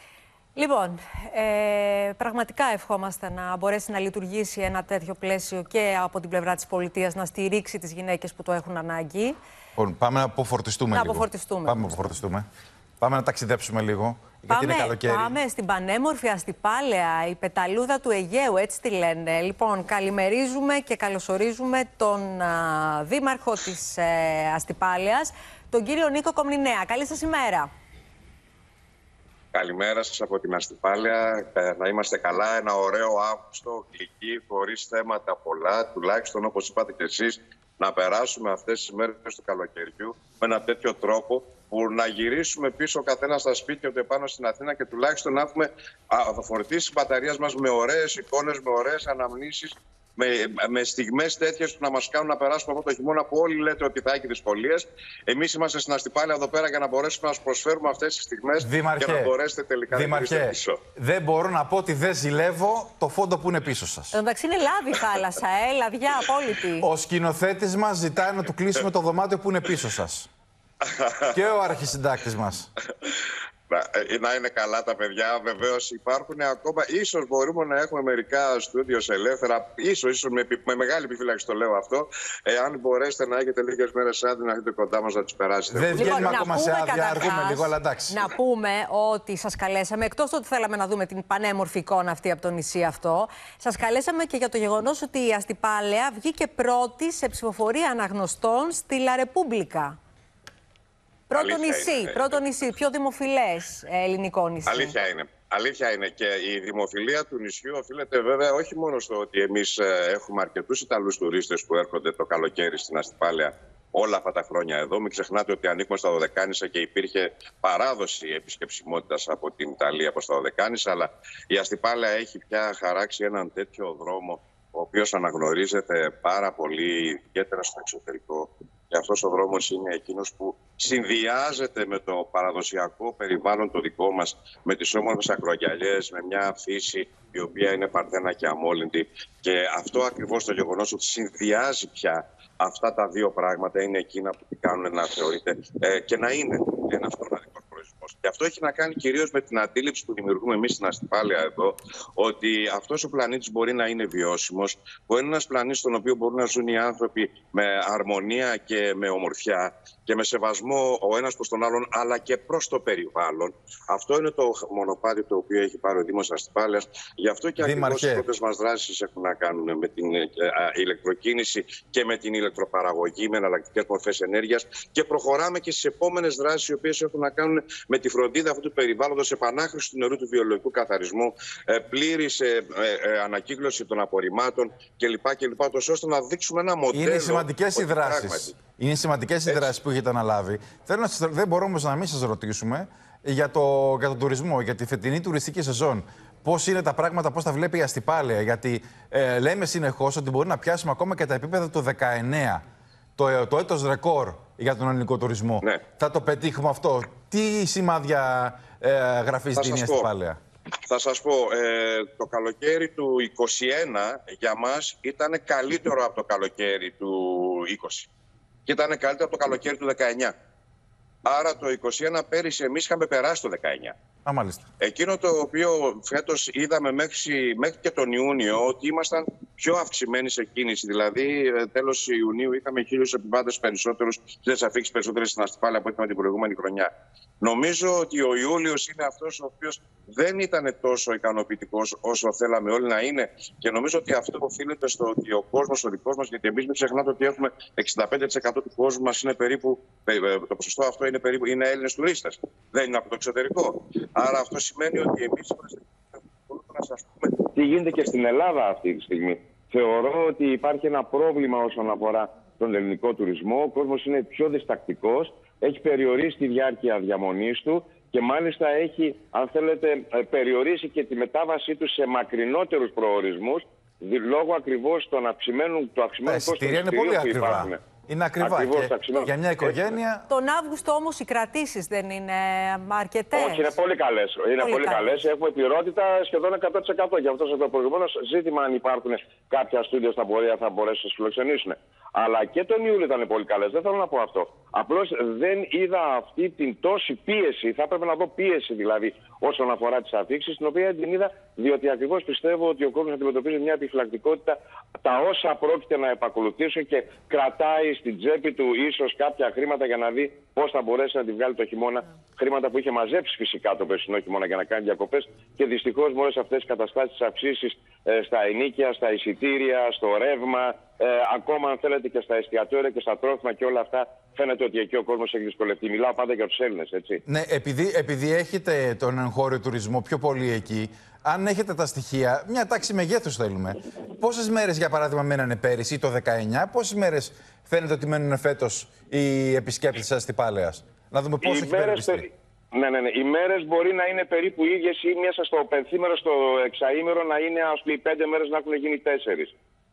Λοιπόν, ε, πραγματικά ευχόμαστε να μπορέσει να λειτουργήσει ένα τέτοιο πλαίσιο και από την πλευρά της πολιτείας, να στηρίξει τις γυναίκες που το έχουν ανάγκη. Λοιπόν, πάμε να αποφορτιστούμε να λίγο. Αποφορτιστούμε. Πάμε να αποφορτιστούμε. Πάμε να ταξιδέψουμε λίγο, γιατί είναι καλοκαίρι. Πάμε στην πανέμορφη Αστυπάλαια, η πεταλούδα του Αιγαίου, έτσι τη λένε. Λοιπόν, καλημερίζουμε και καλωσορίζουμε τον α, δήμαρχο της ε, Αστυπάλαιας, τον κύριο Νίκο Κομνηνέα. Καλή σας ημέρα. Καλημέρα σας από την Αστυπάλαια. Να είμαστε καλά. Ένα ωραίο Αύγουστο, γλυκή, χωρίς θέματα πολλά. Τουλάχιστον, όπως είπατε και εσείς, να περάσουμε αυτές τις μέρες του καλοκαιριού με ένα τέτοιο τρόπο που να γυρίσουμε πίσω ο καθένας στα σπίτια του επάνω στην Αθήνα και τουλάχιστον να έχουμε φορτίσει τις μπαταρίες μας με ωραίες εικόνες, με ωραίες αναμνήσεις με, με στιγμές τέτοιες που να μας κάνουν να περάσουμε αυτό το χειμώνα που όλοι λέτε ότι θα έχει δυσκολίες. Εμείς είμαστε στην Αστυπάλαια εδώ πέρα για να μπορέσουμε να σας προσφέρουμε αυτές τις στιγμές και να μπορέσετε τελικά να γυρίσετε πίσω. Δεν μπορώ να πω ότι δεν ζηλεύω το φόντο που είναι πίσω σας. Εντάξει, είναι λάδι η θάλασσα, ε, λαδιά απόλυτη. Ο σκηνοθέτης μας ζητάει να του κλείσουμε το δωμάτιο που είναι πίσω σας. Και ο αρχισυντάκτης μας. Να, να είναι καλά τα παιδιά, βεβαίως υπάρχουν ακόμα. Ίσως μπορούμε να έχουμε μερικά στούντιος ελεύθερα. Ίσως, ίσως με, με μεγάλη επιφύλαξη το λέω αυτό. Εάν μπορέσετε να έχετε λίγες μέρες άδεια, να έχετε κοντά μας να τις περάσετε. Δεν βγαίνουμε λοιπόν, ακόμα σε άδεια, αργούμε λίγο, αλλά εντάξει. Να πούμε ότι σας καλέσαμε, εκτός ότι θέλαμε να δούμε την πανέμορφη εικόνα αυτή από το νησί αυτό, σας καλέσαμε και για το γεγονός ότι η Αστυπάλαια βγήκε πρώτη σε ψηφοφορία αναγνωστών στη Λα Ρεπούμπλικα. Πρώτο νησί, είναι. πρώτο νησί, πιο δημοφιλές ελληνικό νησί. Αλήθεια είναι. Αλήθεια είναι. Και η δημοφιλία του νησιού οφείλεται βέβαια όχι μόνο στο ότι εμείς έχουμε αρκετούς Ιταλούς τουρίστες που έρχονται το καλοκαίρι στην Αστυπάλαια όλα αυτά τα χρόνια εδώ. Μην ξεχνάτε ότι ανήκουμε στα Δωδεκάνησα και υπήρχε παράδοση επισκεψιμότητας από την Ιταλία προς τα Δωδεκάνησα. Αλλά η Αστυπάλαια έχει πια χαράξει έναν τέτοιο δρόμο, ο οποίος αναγνωρίζεται πάρα πολύ, ιδιαίτερα στο εξωτερικό. Και αυτός ο δρόμος είναι εκείνος που συνδυάζεται με το παραδοσιακό περιβάλλον το δικό μας, με τις όμορφες ακρογιαλιές, με μια φύση η οποία είναι παρθένα και αμόλυντη. Και αυτό ακριβώς το γεγονός ότι συνδυάζει πια αυτά τα δύο πράγματα είναι εκείνα που την κάνουν να θεωρείται ε, και να είναι ένας μοναδικός προορισμός. Και αυτό έχει να κάνει κυρίως με την αντίληψη που δημιουργούμε εμείς στην Αστυπάλαια εδώ, ότι αυτός ο πλανήτης μπορεί να είναι βιώσιμος, μπορεί να είναι ένας πλανήτης στον οποίο μπορούν να ζουν οι άνθρωποι με αρμονία και με ομορφιά και με σεβασμό ο ένας προς τον άλλον, αλλά και προς το περιβάλλον. Αυτό είναι το μονοπάτι το οποίο έχει πάρει ο Δήμος Αστυπάλαιας. Γι' αυτό και ακριβώς οι πρώτες μας δράσεις έχουν να κάνουν με την ηλεκτροκίνηση και με την ηλεκτροπαραγωγή, με εναλλακτικές μορφές ενέργειας. Και προχωράμε και στις επόμενες δράσεις, οι οποίες έχουν να κάνουν με τη φροντίδα αυτού του περιβάλλοντος, επανάχρηση του νερού του βιολογικού καθαρισμού, πλήρης ανακύκλωση των απορριμμάτων κλπ. κλπ ώστε να δείξουμε ένα μοντέλο. Είναι σημαντικές οι δράσεις. Είναι σημαντικές οι δράσεις που έχετε αναλάβει. Θέλω να σας, δεν μπορούμε όμως να μην σας ρωτήσουμε για, το, για τον τουρισμό, για τη φετινή τουριστική σεζόν. Πώς είναι τα πράγματα, πώς τα βλέπει η Αστυπάλαια. Γιατί ε, λέμε συνεχώς ότι μπορεί να πιάσουμε ακόμα και τα επίπεδα του δεκαεννέα. Το, το έτος ρεκόρ για τον ελληνικό τουρισμό. Ναι. Θα το πετύχουμε αυτό. Τι σημάδια ε, γραφίζει την Αστυπάλαια? Θα σας πω, ε, το καλοκαίρι του είκοσι ένα για μας ήταν καλύτερο από το καλοκαίρι του είκοσι. Και ήταν καλύτερο από το καλοκαίρι του δεκαεννέα. Άρα το είκοσι ένα πέρυσι εμείς είχαμε περάσει το δεκαεννέα. Α, μάλιστα. Εκείνο το οποίο φέτος είδαμε μέχρι, μέχρι και τον Ιούνιο ότι ήμασταν πιο αυξημένοι σε κίνηση. Δηλαδή, τέλος Ιουνίου είχαμε χίλιους επιβάτες περισσότερους, χίλιες αφήξεις περισσότερες στην Αστυπάλαια από ό,τι με την προηγούμενη χρονιά. Νομίζω ότι ο Ιούλιος είναι αυτός ο οποίος δεν ήταν τόσο ικανοποιητικός όσο θέλαμε όλοι να είναι. Και νομίζω ότι αυτό οφείλεται στο ότι ο κόσμος ο δικός μας, γιατί εμείς μην ξεχνάτε ότι έχουμε εξήντα πέντε τοις εκατό του κόσμου μας είναι περίπου, το ποσοστό αυτό είναι περίπου είναι Έλληνες τουρίστες. Δεν είναι από το εξωτερικό. Άρα αυτό σημαίνει ότι εμείς μπορούμε να σας πούμε τι γίνεται και στην Ελλάδα αυτή τη στιγμή. Θεωρώ ότι υπάρχει ένα πρόβλημα όσον αφορά τον ελληνικό τουρισμό. Ο κόσμος είναι πιο διστακτικός, έχει περιορίσει τη διάρκεια διαμονής του και μάλιστα έχει, αν θέλετε, περιορίσει και τη μετάβασή του σε μακρινότερους προορισμούς λόγω ακριβώς των αυξημένων, του αυξημένου κόστου του εισιτηρίου που υπάρχουν. Είναι ακριβά. Ακριβώς, και για μια οικογένεια. Τον Αύγουστο όμως οι κρατήσεις δεν είναι αρκετές? Όχι, είναι πολύ καλές. Είναι πολύ, πολύ καλές. Έχουμε πληρότητα σχεδόν εκατό τοις εκατό. Γι' αυτό σας το προηγουμένως ζήτημα αν υπάρχουν κάποια στούντιο στα πορεία θα μπορέσουν να σας φιλοξενήσουν. Αλλά και τον Ιούλιο ήταν πολύ καλές. Δεν θέλω να πω αυτό. Απλώς δεν είδα αυτή την τόση πίεση. Θα έπρεπε να δω πίεση δηλαδή όσον αφορά τις αφήξεις, την οποία την είδα διότι ακριβώς πιστεύω ότι ο κόσμος αντιμετωπίζει μια επιφυλακτικότητα τα όσα πρόκειται να επακολουθήσουν και κρατάει στην τσέπη του ίσως κάποια χρήματα για να δει πώς θα μπορέσει να τη βγάλει το χειμώνα. Mm. Χρήματα που είχε μαζέψει φυσικά το περσινό χειμώνα για να κάνει διακοπές. Και δυστυχώς με όλες αυτές τις καταστάσεις, αυξήσεις ε, στα ενοίκια, στα εισιτήρια, στο ρεύμα, ε, ακόμα αν θέλετε και στα εστιατόρια και στα τρόφιμα και όλα αυτά, φαίνεται ότι εκεί ο κόσμος έχει δυσκολευτεί. Μιλάω πάντα για τους Έλληνες, έτσι. Ναι, επειδή, επειδή έχετε τον εγχώριο τουρισμό πιο πολύ εκεί, αν έχετε τα στοιχεία, μια τάξη μεγέθους θέλουμε. Πόσες μέρες, για παράδειγμα, μένανε πέρυσι το δεκαεννέα, πόσες μέρες φαίνεται ότι μένουν φέτος οι επισκέπτες της Αστυπάλαιας? Να δούμε πώς έχει περιοριστεί. Ναι, ναι, ναι. Οι μέρες μπορεί να είναι περίπου ίδιες ή μέσα στο πενθήμερο, στο εξαήμερο να είναι, ας πούμε, πέντε μέρες να έχουν γίνει τέσσερις.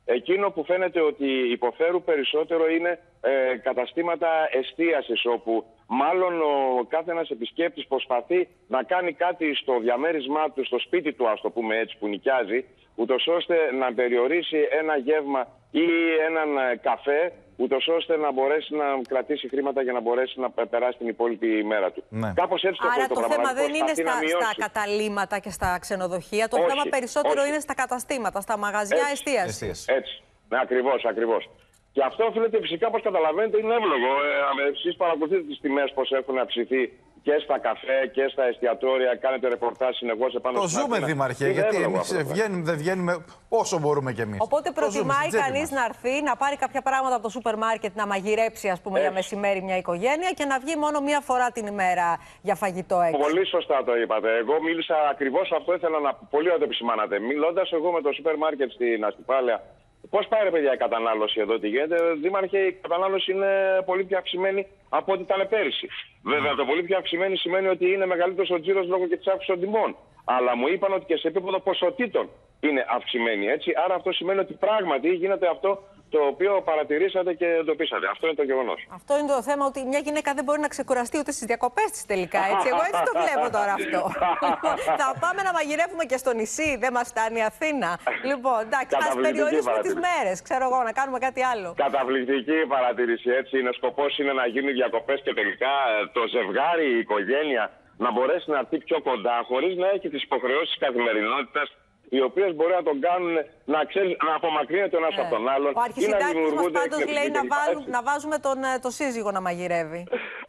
Εκείνο που φαίνεται ότι υποφέρουν περισσότερο είναι ε, καταστήματα εστίασης, όπου μάλλον ο κάθε ένας επισκέπτης προσπαθεί να κάνει κάτι στο διαμέρισμά του, στο σπίτι του, ας το πούμε έτσι, που νοικιάζει, ούτως ώστε να περιορίσει ένα γεύμα ή έναν καφέ, ούτως ώστε να μπορέσει να κρατήσει χρήματα για να μπορέσει να περάσει την υπόλοιπη ημέρα του. Ναι. Κάπως έτσι το Άρα το, το θέμα δεν είναι στα, στα καταλύματα και στα ξενοδοχεία. Το όχι, θέμα περισσότερο όχι. είναι στα καταστήματα, στα μαγαζιά εστίαση. Έτσι. Ναι, ακριβώς, ακριβώς. Και αυτό οφείλεται φυσικά, όπως καταλαβαίνετε, είναι εύλογο. Ε, εσείς παρακολουθείτε τις τιμές πώς έχουν αυξηθεί και στα καφέ και στα εστιατόρια. Κάνετε ρεπορτάζ συνεχώς επάνω Το ζούμε, Δήμαρχε, γιατί εμείς βγαίνουμε, δεν βγαίνουμε όσο μπορούμε κι εμείς. Οπότε προτιμάει κανείς να έρθει, να πάρει κάποια πράγματα από το σούπερ μάρκετ, να μαγειρέψει, ας πούμε, για μεσημέρι μια οικογένεια και να βγει μόνο μία φορά την ημέρα για φαγητό έξω. Πολύ σωστά το είπατε. Εγώ μίλησα ακριβώς αυτό, ήθελα να. Πολύ ωραία το επισημάνατε. Μιλώντας εγώ με το σούπερ μάρκετ στην Αστυπάλαια. Πώς πάει, ρε παιδιά, η κατανάλωση εδώ, τι γίνεται? Δήμαρχε, η κατανάλωση είναι πολύ πιο αυξημένη από ό,τι ήταν πέρυσι. Βέβαια, το πολύ πιο αυξημένη σημαίνει ότι είναι μεγαλύτερος ο τζίρος λόγω και της αύξησης των τιμών. Αλλά μου είπαν ότι και σε επίπεδο ποσοτήτων είναι αυξημένη, έτσι. Άρα αυτό σημαίνει ότι πράγματι γίνεται αυτό το οποίο παρατηρήσατε και εντοπίσατε. Αυτό είναι το γεγονός. Αυτό είναι το θέμα, ότι μια γυναίκα δεν μπορεί να ξεκουραστεί ούτε στις διακοπές της τελικά, έτσι. Εγώ έτσι το βλέπω τώρα αυτό. Θα πάμε να μαγειρεύουμε και στο νησί, δεν μας φτάνει η Αθήνα. Λοιπόν, εντάξει, ας περιορίσουμε τις μέρες, ξέρω εγώ, να κάνουμε κάτι άλλο. Καταπληκτική παρατήρηση, έτσι. Είναι σκοπός είναι να γίνουν διακοπές και τελικά το ζευγάρι, η οικογένεια να μπορέσει να έρθει πιο κοντά, χωρίς να έχει τις υποχρεώσεις της καθημερινότητας, οι οποίες μπορεί να τον κάνουν να, ξέρει, να απομακρύνεται ο ένας από τον άλλον. Ο αρχισυντάκτης μας πάντως λέει να, βάλουν, να βάζουμε τον το σύζυγο να μαγειρεύει.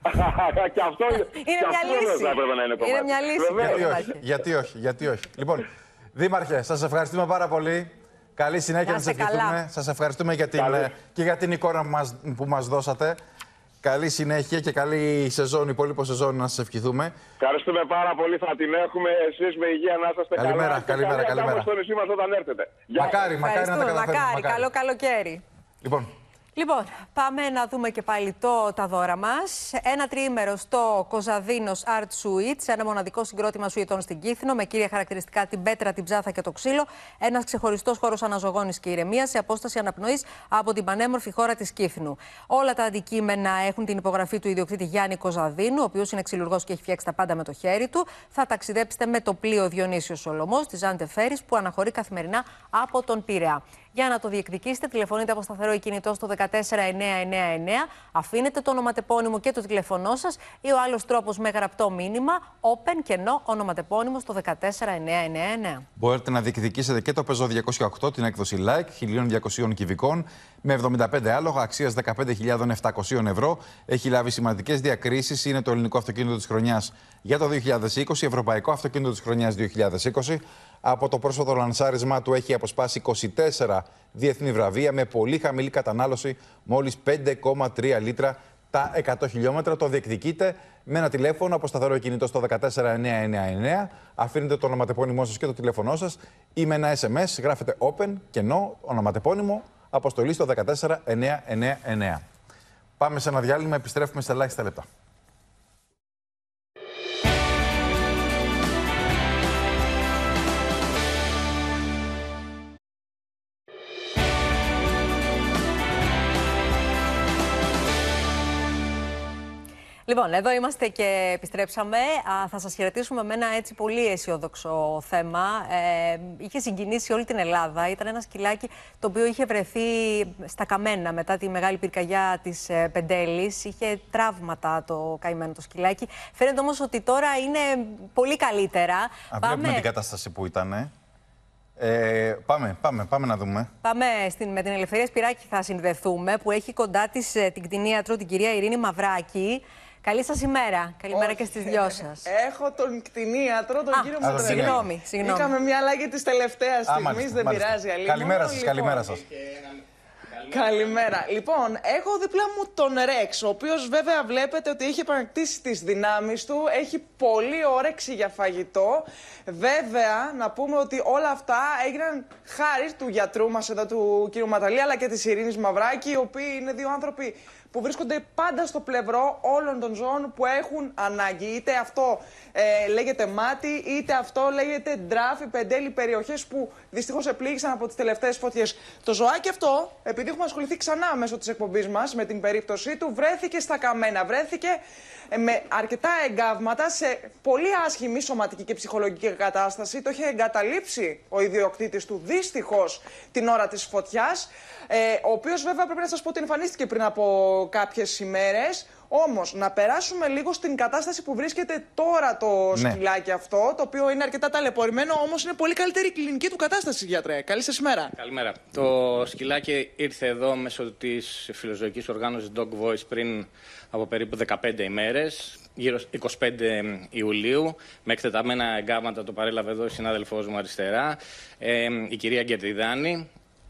Και αυτό είναι μια λύση. Είναι, είναι μια λύση. Γιατί όχι, γιατί όχι, γιατί όχι. Λοιπόν, Δήμαρχε, σας ευχαριστούμε πάρα πολύ. Καλή συνέχεια να σας ευχηθούμε. Σας ευχαριστούμε για την, και για την εικόνα που μας, που μας δώσατε. Καλή συνέχεια και καλή σεζόν, υπόλοιπο σεζόν να σας ευχηθούμε. Ευχαριστούμε πάρα πολύ, θα την έχουμε. Εσείς με υγεία να είστε καλά. Καλημέρα, καλημέρα, καλημέρα. Στο νησί μας όταν έρθετε. Μακάρι, μακάρι να τα καταφέρουμε. Μακάρι, μακάρι. καλό καλοκαίρι. Λοιπόν. Λοιπόν, πάμε να δούμε και πάλι το, τα δώρα μας. Ένα τριήμερο στο Κοζαδίνος Art Suites, ένα μοναδικό συγκρότημα σουιτών στην Κύθινο, με κύρια χαρακτηριστικά την πέτρα, την ψάθα και το ξύλο. Ένας ξεχωριστός χώρος αναζωογόνης και ηρεμίας σε απόσταση αναπνοής από την πανέμορφη χώρα της Κύθινου. Όλα τα αντικείμενα έχουν την υπογραφή του ιδιοκτήτη Γιάννη Κοζαδίνου, ο οποίος είναι ξυλουργός και έχει φτιάξει τα πάντα με το χέρι του. Θα ταξιδέψετε με το πλοίο Διονύσιος Σολωμός της Ζάντε Φέρις, που αναχωρεί καθημερινά από τον Πειραιά. Για να το διεκδικήσετε, τηλεφωνείτε από σταθερό ή κινητό στο δεκατέσσερα εννιακόσια ενενήντα εννέα, αφήνετε το ονοματεπώνυμο και το τηλεφωνό σας, ή ο άλλος τρόπος με γραπτό μήνυμα, open κενό ονοματεπώνυμο στο δεκατέσσερα εννιακόσια ενενήντα εννέα. Μπορείτε να διεκδικήσετε και το Peugeot διακόσια οκτώ, την έκδοση Like, χίλια διακόσια κυβικών, με εβδομήντα πέντε άλογα αξίας δεκαπέντε χιλιάδες επτακόσια ευρώ. Έχει λάβει σημαντικές διακρίσεις. Είναι το ελληνικό αυτοκίνητο της χρονιάς για το δύο χιλιάδες είκοσι, ευρωπαϊκό αυτοκίνητο της χρονιάς δύο χιλιάδες είκοσι. Από το πρόσφατο λανσάρισμά του έχει αποσπάσει είκοσι τέσσερα διεθνή βραβεία με πολύ χαμηλή κατανάλωση, μόλις πέντε κόμμα τρία λίτρα τα εκατό χιλιόμετρα. Το διεκδικείτε με ένα τηλέφωνο από σταθερό κινητό στο δεκατέσσερα εννιακόσια ενενήντα εννέα. Αφήνετε το ονοματεπώνυμό σας και το τηλέφωνό σας ή με ένα ες εμ ες γράφετε open, κενό, ονοματεπώνυμο, αποστολή στο δεκατέσσερα εννιακόσια ενενήντα εννέα. Πάμε σε ένα διάλειμμα, επιστρέφουμε σε ελάχιστα λεπτά. Λοιπόν, εδώ είμαστε και επιστρέψαμε. Α, θα σας χαιρετήσουμε με ένα έτσι πολύ αισιόδοξο θέμα. Ε, είχε συγκινήσει όλη την Ελλάδα. Ήταν ένα σκυλάκι το οποίο είχε βρεθεί στα καμένα μετά τη μεγάλη πυρκαγιά της ε, Πεντέλης. Είχε τραύματα το καημένο το σκυλάκι. Φαίνεται όμως ότι τώρα είναι πολύ καλύτερα. Α, πάμε... Βλέπουμε την κατάσταση που ήταν. Ε, πάμε, πάμε, πάμε να δούμε. Πάμε στην, με την Ελευθερία Σπυράκη θα συνδεθούμε, που έχει κοντά της ε, την κτηνίατρο, την κυρία Ειρήνη Μαυράκη. Καλή σας ημέρα. Καλημέρα Όχι. και στις δυο σας. Έχω τον κτηνίατρο, τον Α, κύριο Μαυράκη. Συγγνώμη, συγγνώμη. Είχαμε μια αλλαγή της τελευταίας στιγμής, δεν μάλιστα. πειράζει. Αλίμονο. Καλημέρα σας, λοιπόν. καλημέρα σας. Καλημέρα. Λοιπόν, έχω δίπλα μου τον Ρεξ, ο οποίος βέβαια βλέπετε ότι έχει επανακτήσει τις δυνάμεις του, έχει πολύ όρεξη για φαγητό. Βέβαια, να πούμε ότι όλα αυτά έγιναν χάρη του γιατρού μας εδώ, του κ. Ματαλή, αλλά και της Ειρήνης Μαυράκη, οι οποίοι είναι δύο άνθρωποι που βρίσκονται πάντα στο πλευρό όλων των ζώων που έχουν ανάγκη. Είτε αυτό ε, λέγεται μάτι, είτε αυτό λέγεται ντράφι, πεντέλη, περιοχές που δυστυχώς επλήγησαν από τις τελευταίες φωτιές. Το ζωάκι αυτό, επειδή έχουμε ασχοληθεί ξανά μέσω της εκπομπής μας με την περίπτωσή του, βρέθηκε στα καμένα. Βρέθηκε με αρκετά εγκάβματα σε πολύ άσχημη σωματική και ψυχολογική κατάσταση. Το είχε εγκαταλείψει ο ιδιοκτήτης του δυστυχώς την ώρα της φωτιάς, ε, ο οποίος βέβαια πρέπει να σας πω ότι εμφανίστηκε πριν από κάποιες ημέρες. Όμως, να περάσουμε λίγο στην κατάσταση που βρίσκεται τώρα το ναι. σκυλάκι αυτό, το οποίο είναι αρκετά ταλαιπωρημένο, όμως είναι πολύ καλύτερη η κλινική του κατάσταση, γιατρέ. Καλή σας ημέρα. Καλημέρα. Το σκυλάκι ήρθε εδώ μέσω της φιλοζωικής οργάνωσης Dog Voice πριν από περίπου δεκαπέντε ημέρες, γύρω είκοσι πέντε Ιουλίου, με εκτεταμένα εγκάβματα. Το παρέλαβε εδώ η συνάδελφός μου αριστερά, ε, η κυρία Γκερδιδάνη.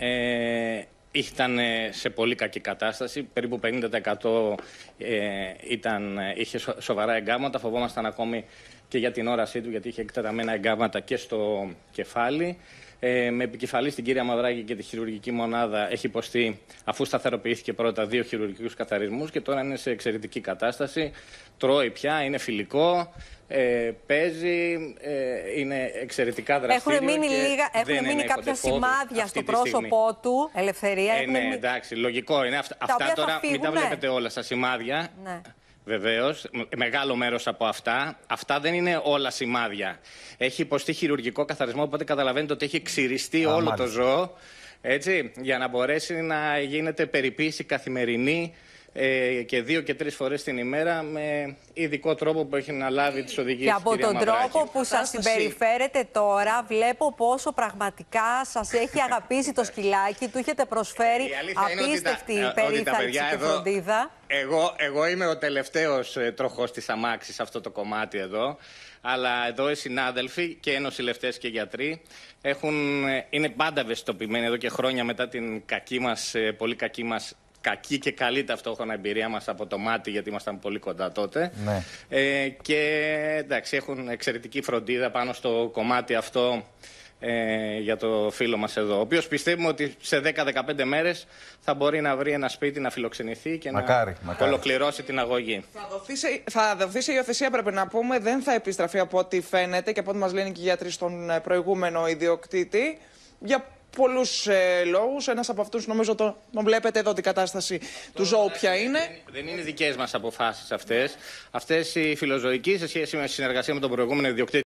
Ε, Ήταν σε πολύ κακή κατάσταση, περίπου πενήντα τοις εκατό ε, ήταν, είχε σοβαρά εγκάβματα. Φοβόμασταν ακόμη και για την όρασή του, γιατί είχε εκτεταμένα εγκάβματα και στο κεφάλι. Ε, με επικεφαλή στην κυρία Μαυράκη και τη χειρουργική μονάδα έχει υποστεί, αφού σταθεροποιήθηκε πρώτα, δύο χειρουργικούς καθαρισμούς και τώρα είναι σε εξαιρετική κατάσταση. Τρώει πια, είναι φιλικό. Ε, παίζει, ε, είναι εξαιρετικά δραστήριο. Έχουν μείνει, λίγα, έχουν μείνει κάποια σημάδια στο πρόσωπό του, Ελευθερία. Ε, ναι, μείνει... εντάξει, λογικό είναι. Αυτά, αυτά τώρα μην τα βλέπετε όλα στα σημάδια. Ναι. Βεβαίως, μεγάλο μέρος από αυτά. Αυτά δεν είναι όλα σημάδια. Έχει υποστεί χειρουργικό καθαρισμό, οπότε καταλαβαίνετε ότι έχει ξυριστεί όλο μάλιστα. το ζώο, έτσι, για να μπορέσει να γίνεται περιποίηση καθημερινή ε, και δύο και τρεις φορές την ημέρα με ειδικό τρόπο που έχει αναλάβει τις οδηγίες και από τον Μαυράκη. τρόπο που σας συμπεριφέρετε τώρα, βλέπω πόσο πραγματικά σας έχει αγαπήσει το σκυλάκι, του έχετε προσφέρει απίστευτη περίθαλψη και φροντίδα. Εγώ, εγώ είμαι ο τελευταίος ε, τροχός της αμάξης σε αυτό το κομμάτι εδώ. Αλλά εδώ οι συνάδελφοι και νοσηλευτές και γιατροί έχουν, ε, είναι πάντα ευαισθητοποιημένοι εδώ και χρόνια μετά την κακή μας, ε, πολύ κακή μας, κακή και καλή ταυτόχρονα εμπειρία μας από το μάτι, γιατί ήμασταν πολύ κοντά τότε. Ναι. Ε, και εντάξει, έχουν εξαιρετική φροντίδα πάνω στο κομμάτι αυτό. Ε, για το φίλο μας εδώ, ο οποίος πιστεύουμε ότι σε δέκα με δεκαπέντε μέρες θα μπορεί να βρει ένα σπίτι, να φιλοξενηθεί και μακάρι, να μακάρι. ολοκληρώσει την αγωγή. Θα δοθεί, σε, θα δοθεί σε υιοθεσία, πρέπει να πούμε, δεν θα επιστραφεί από ό,τι φαίνεται και από ό,τι μας λένε και οι γιατροί στον προηγούμενο ιδιοκτήτη, για πολλούς ε, λόγους. Ένας από αυτούς, νομίζω, τον το βλέπετε εδώ την κατάσταση του ζώου ποια είναι. Δεν, δεν είναι δικές μας αποφάσεις αυτές. Αυτές οι φιλοζωικοί, σε σχέση με συνεργασία με τον προηγούμενο ιδιοκτήτη.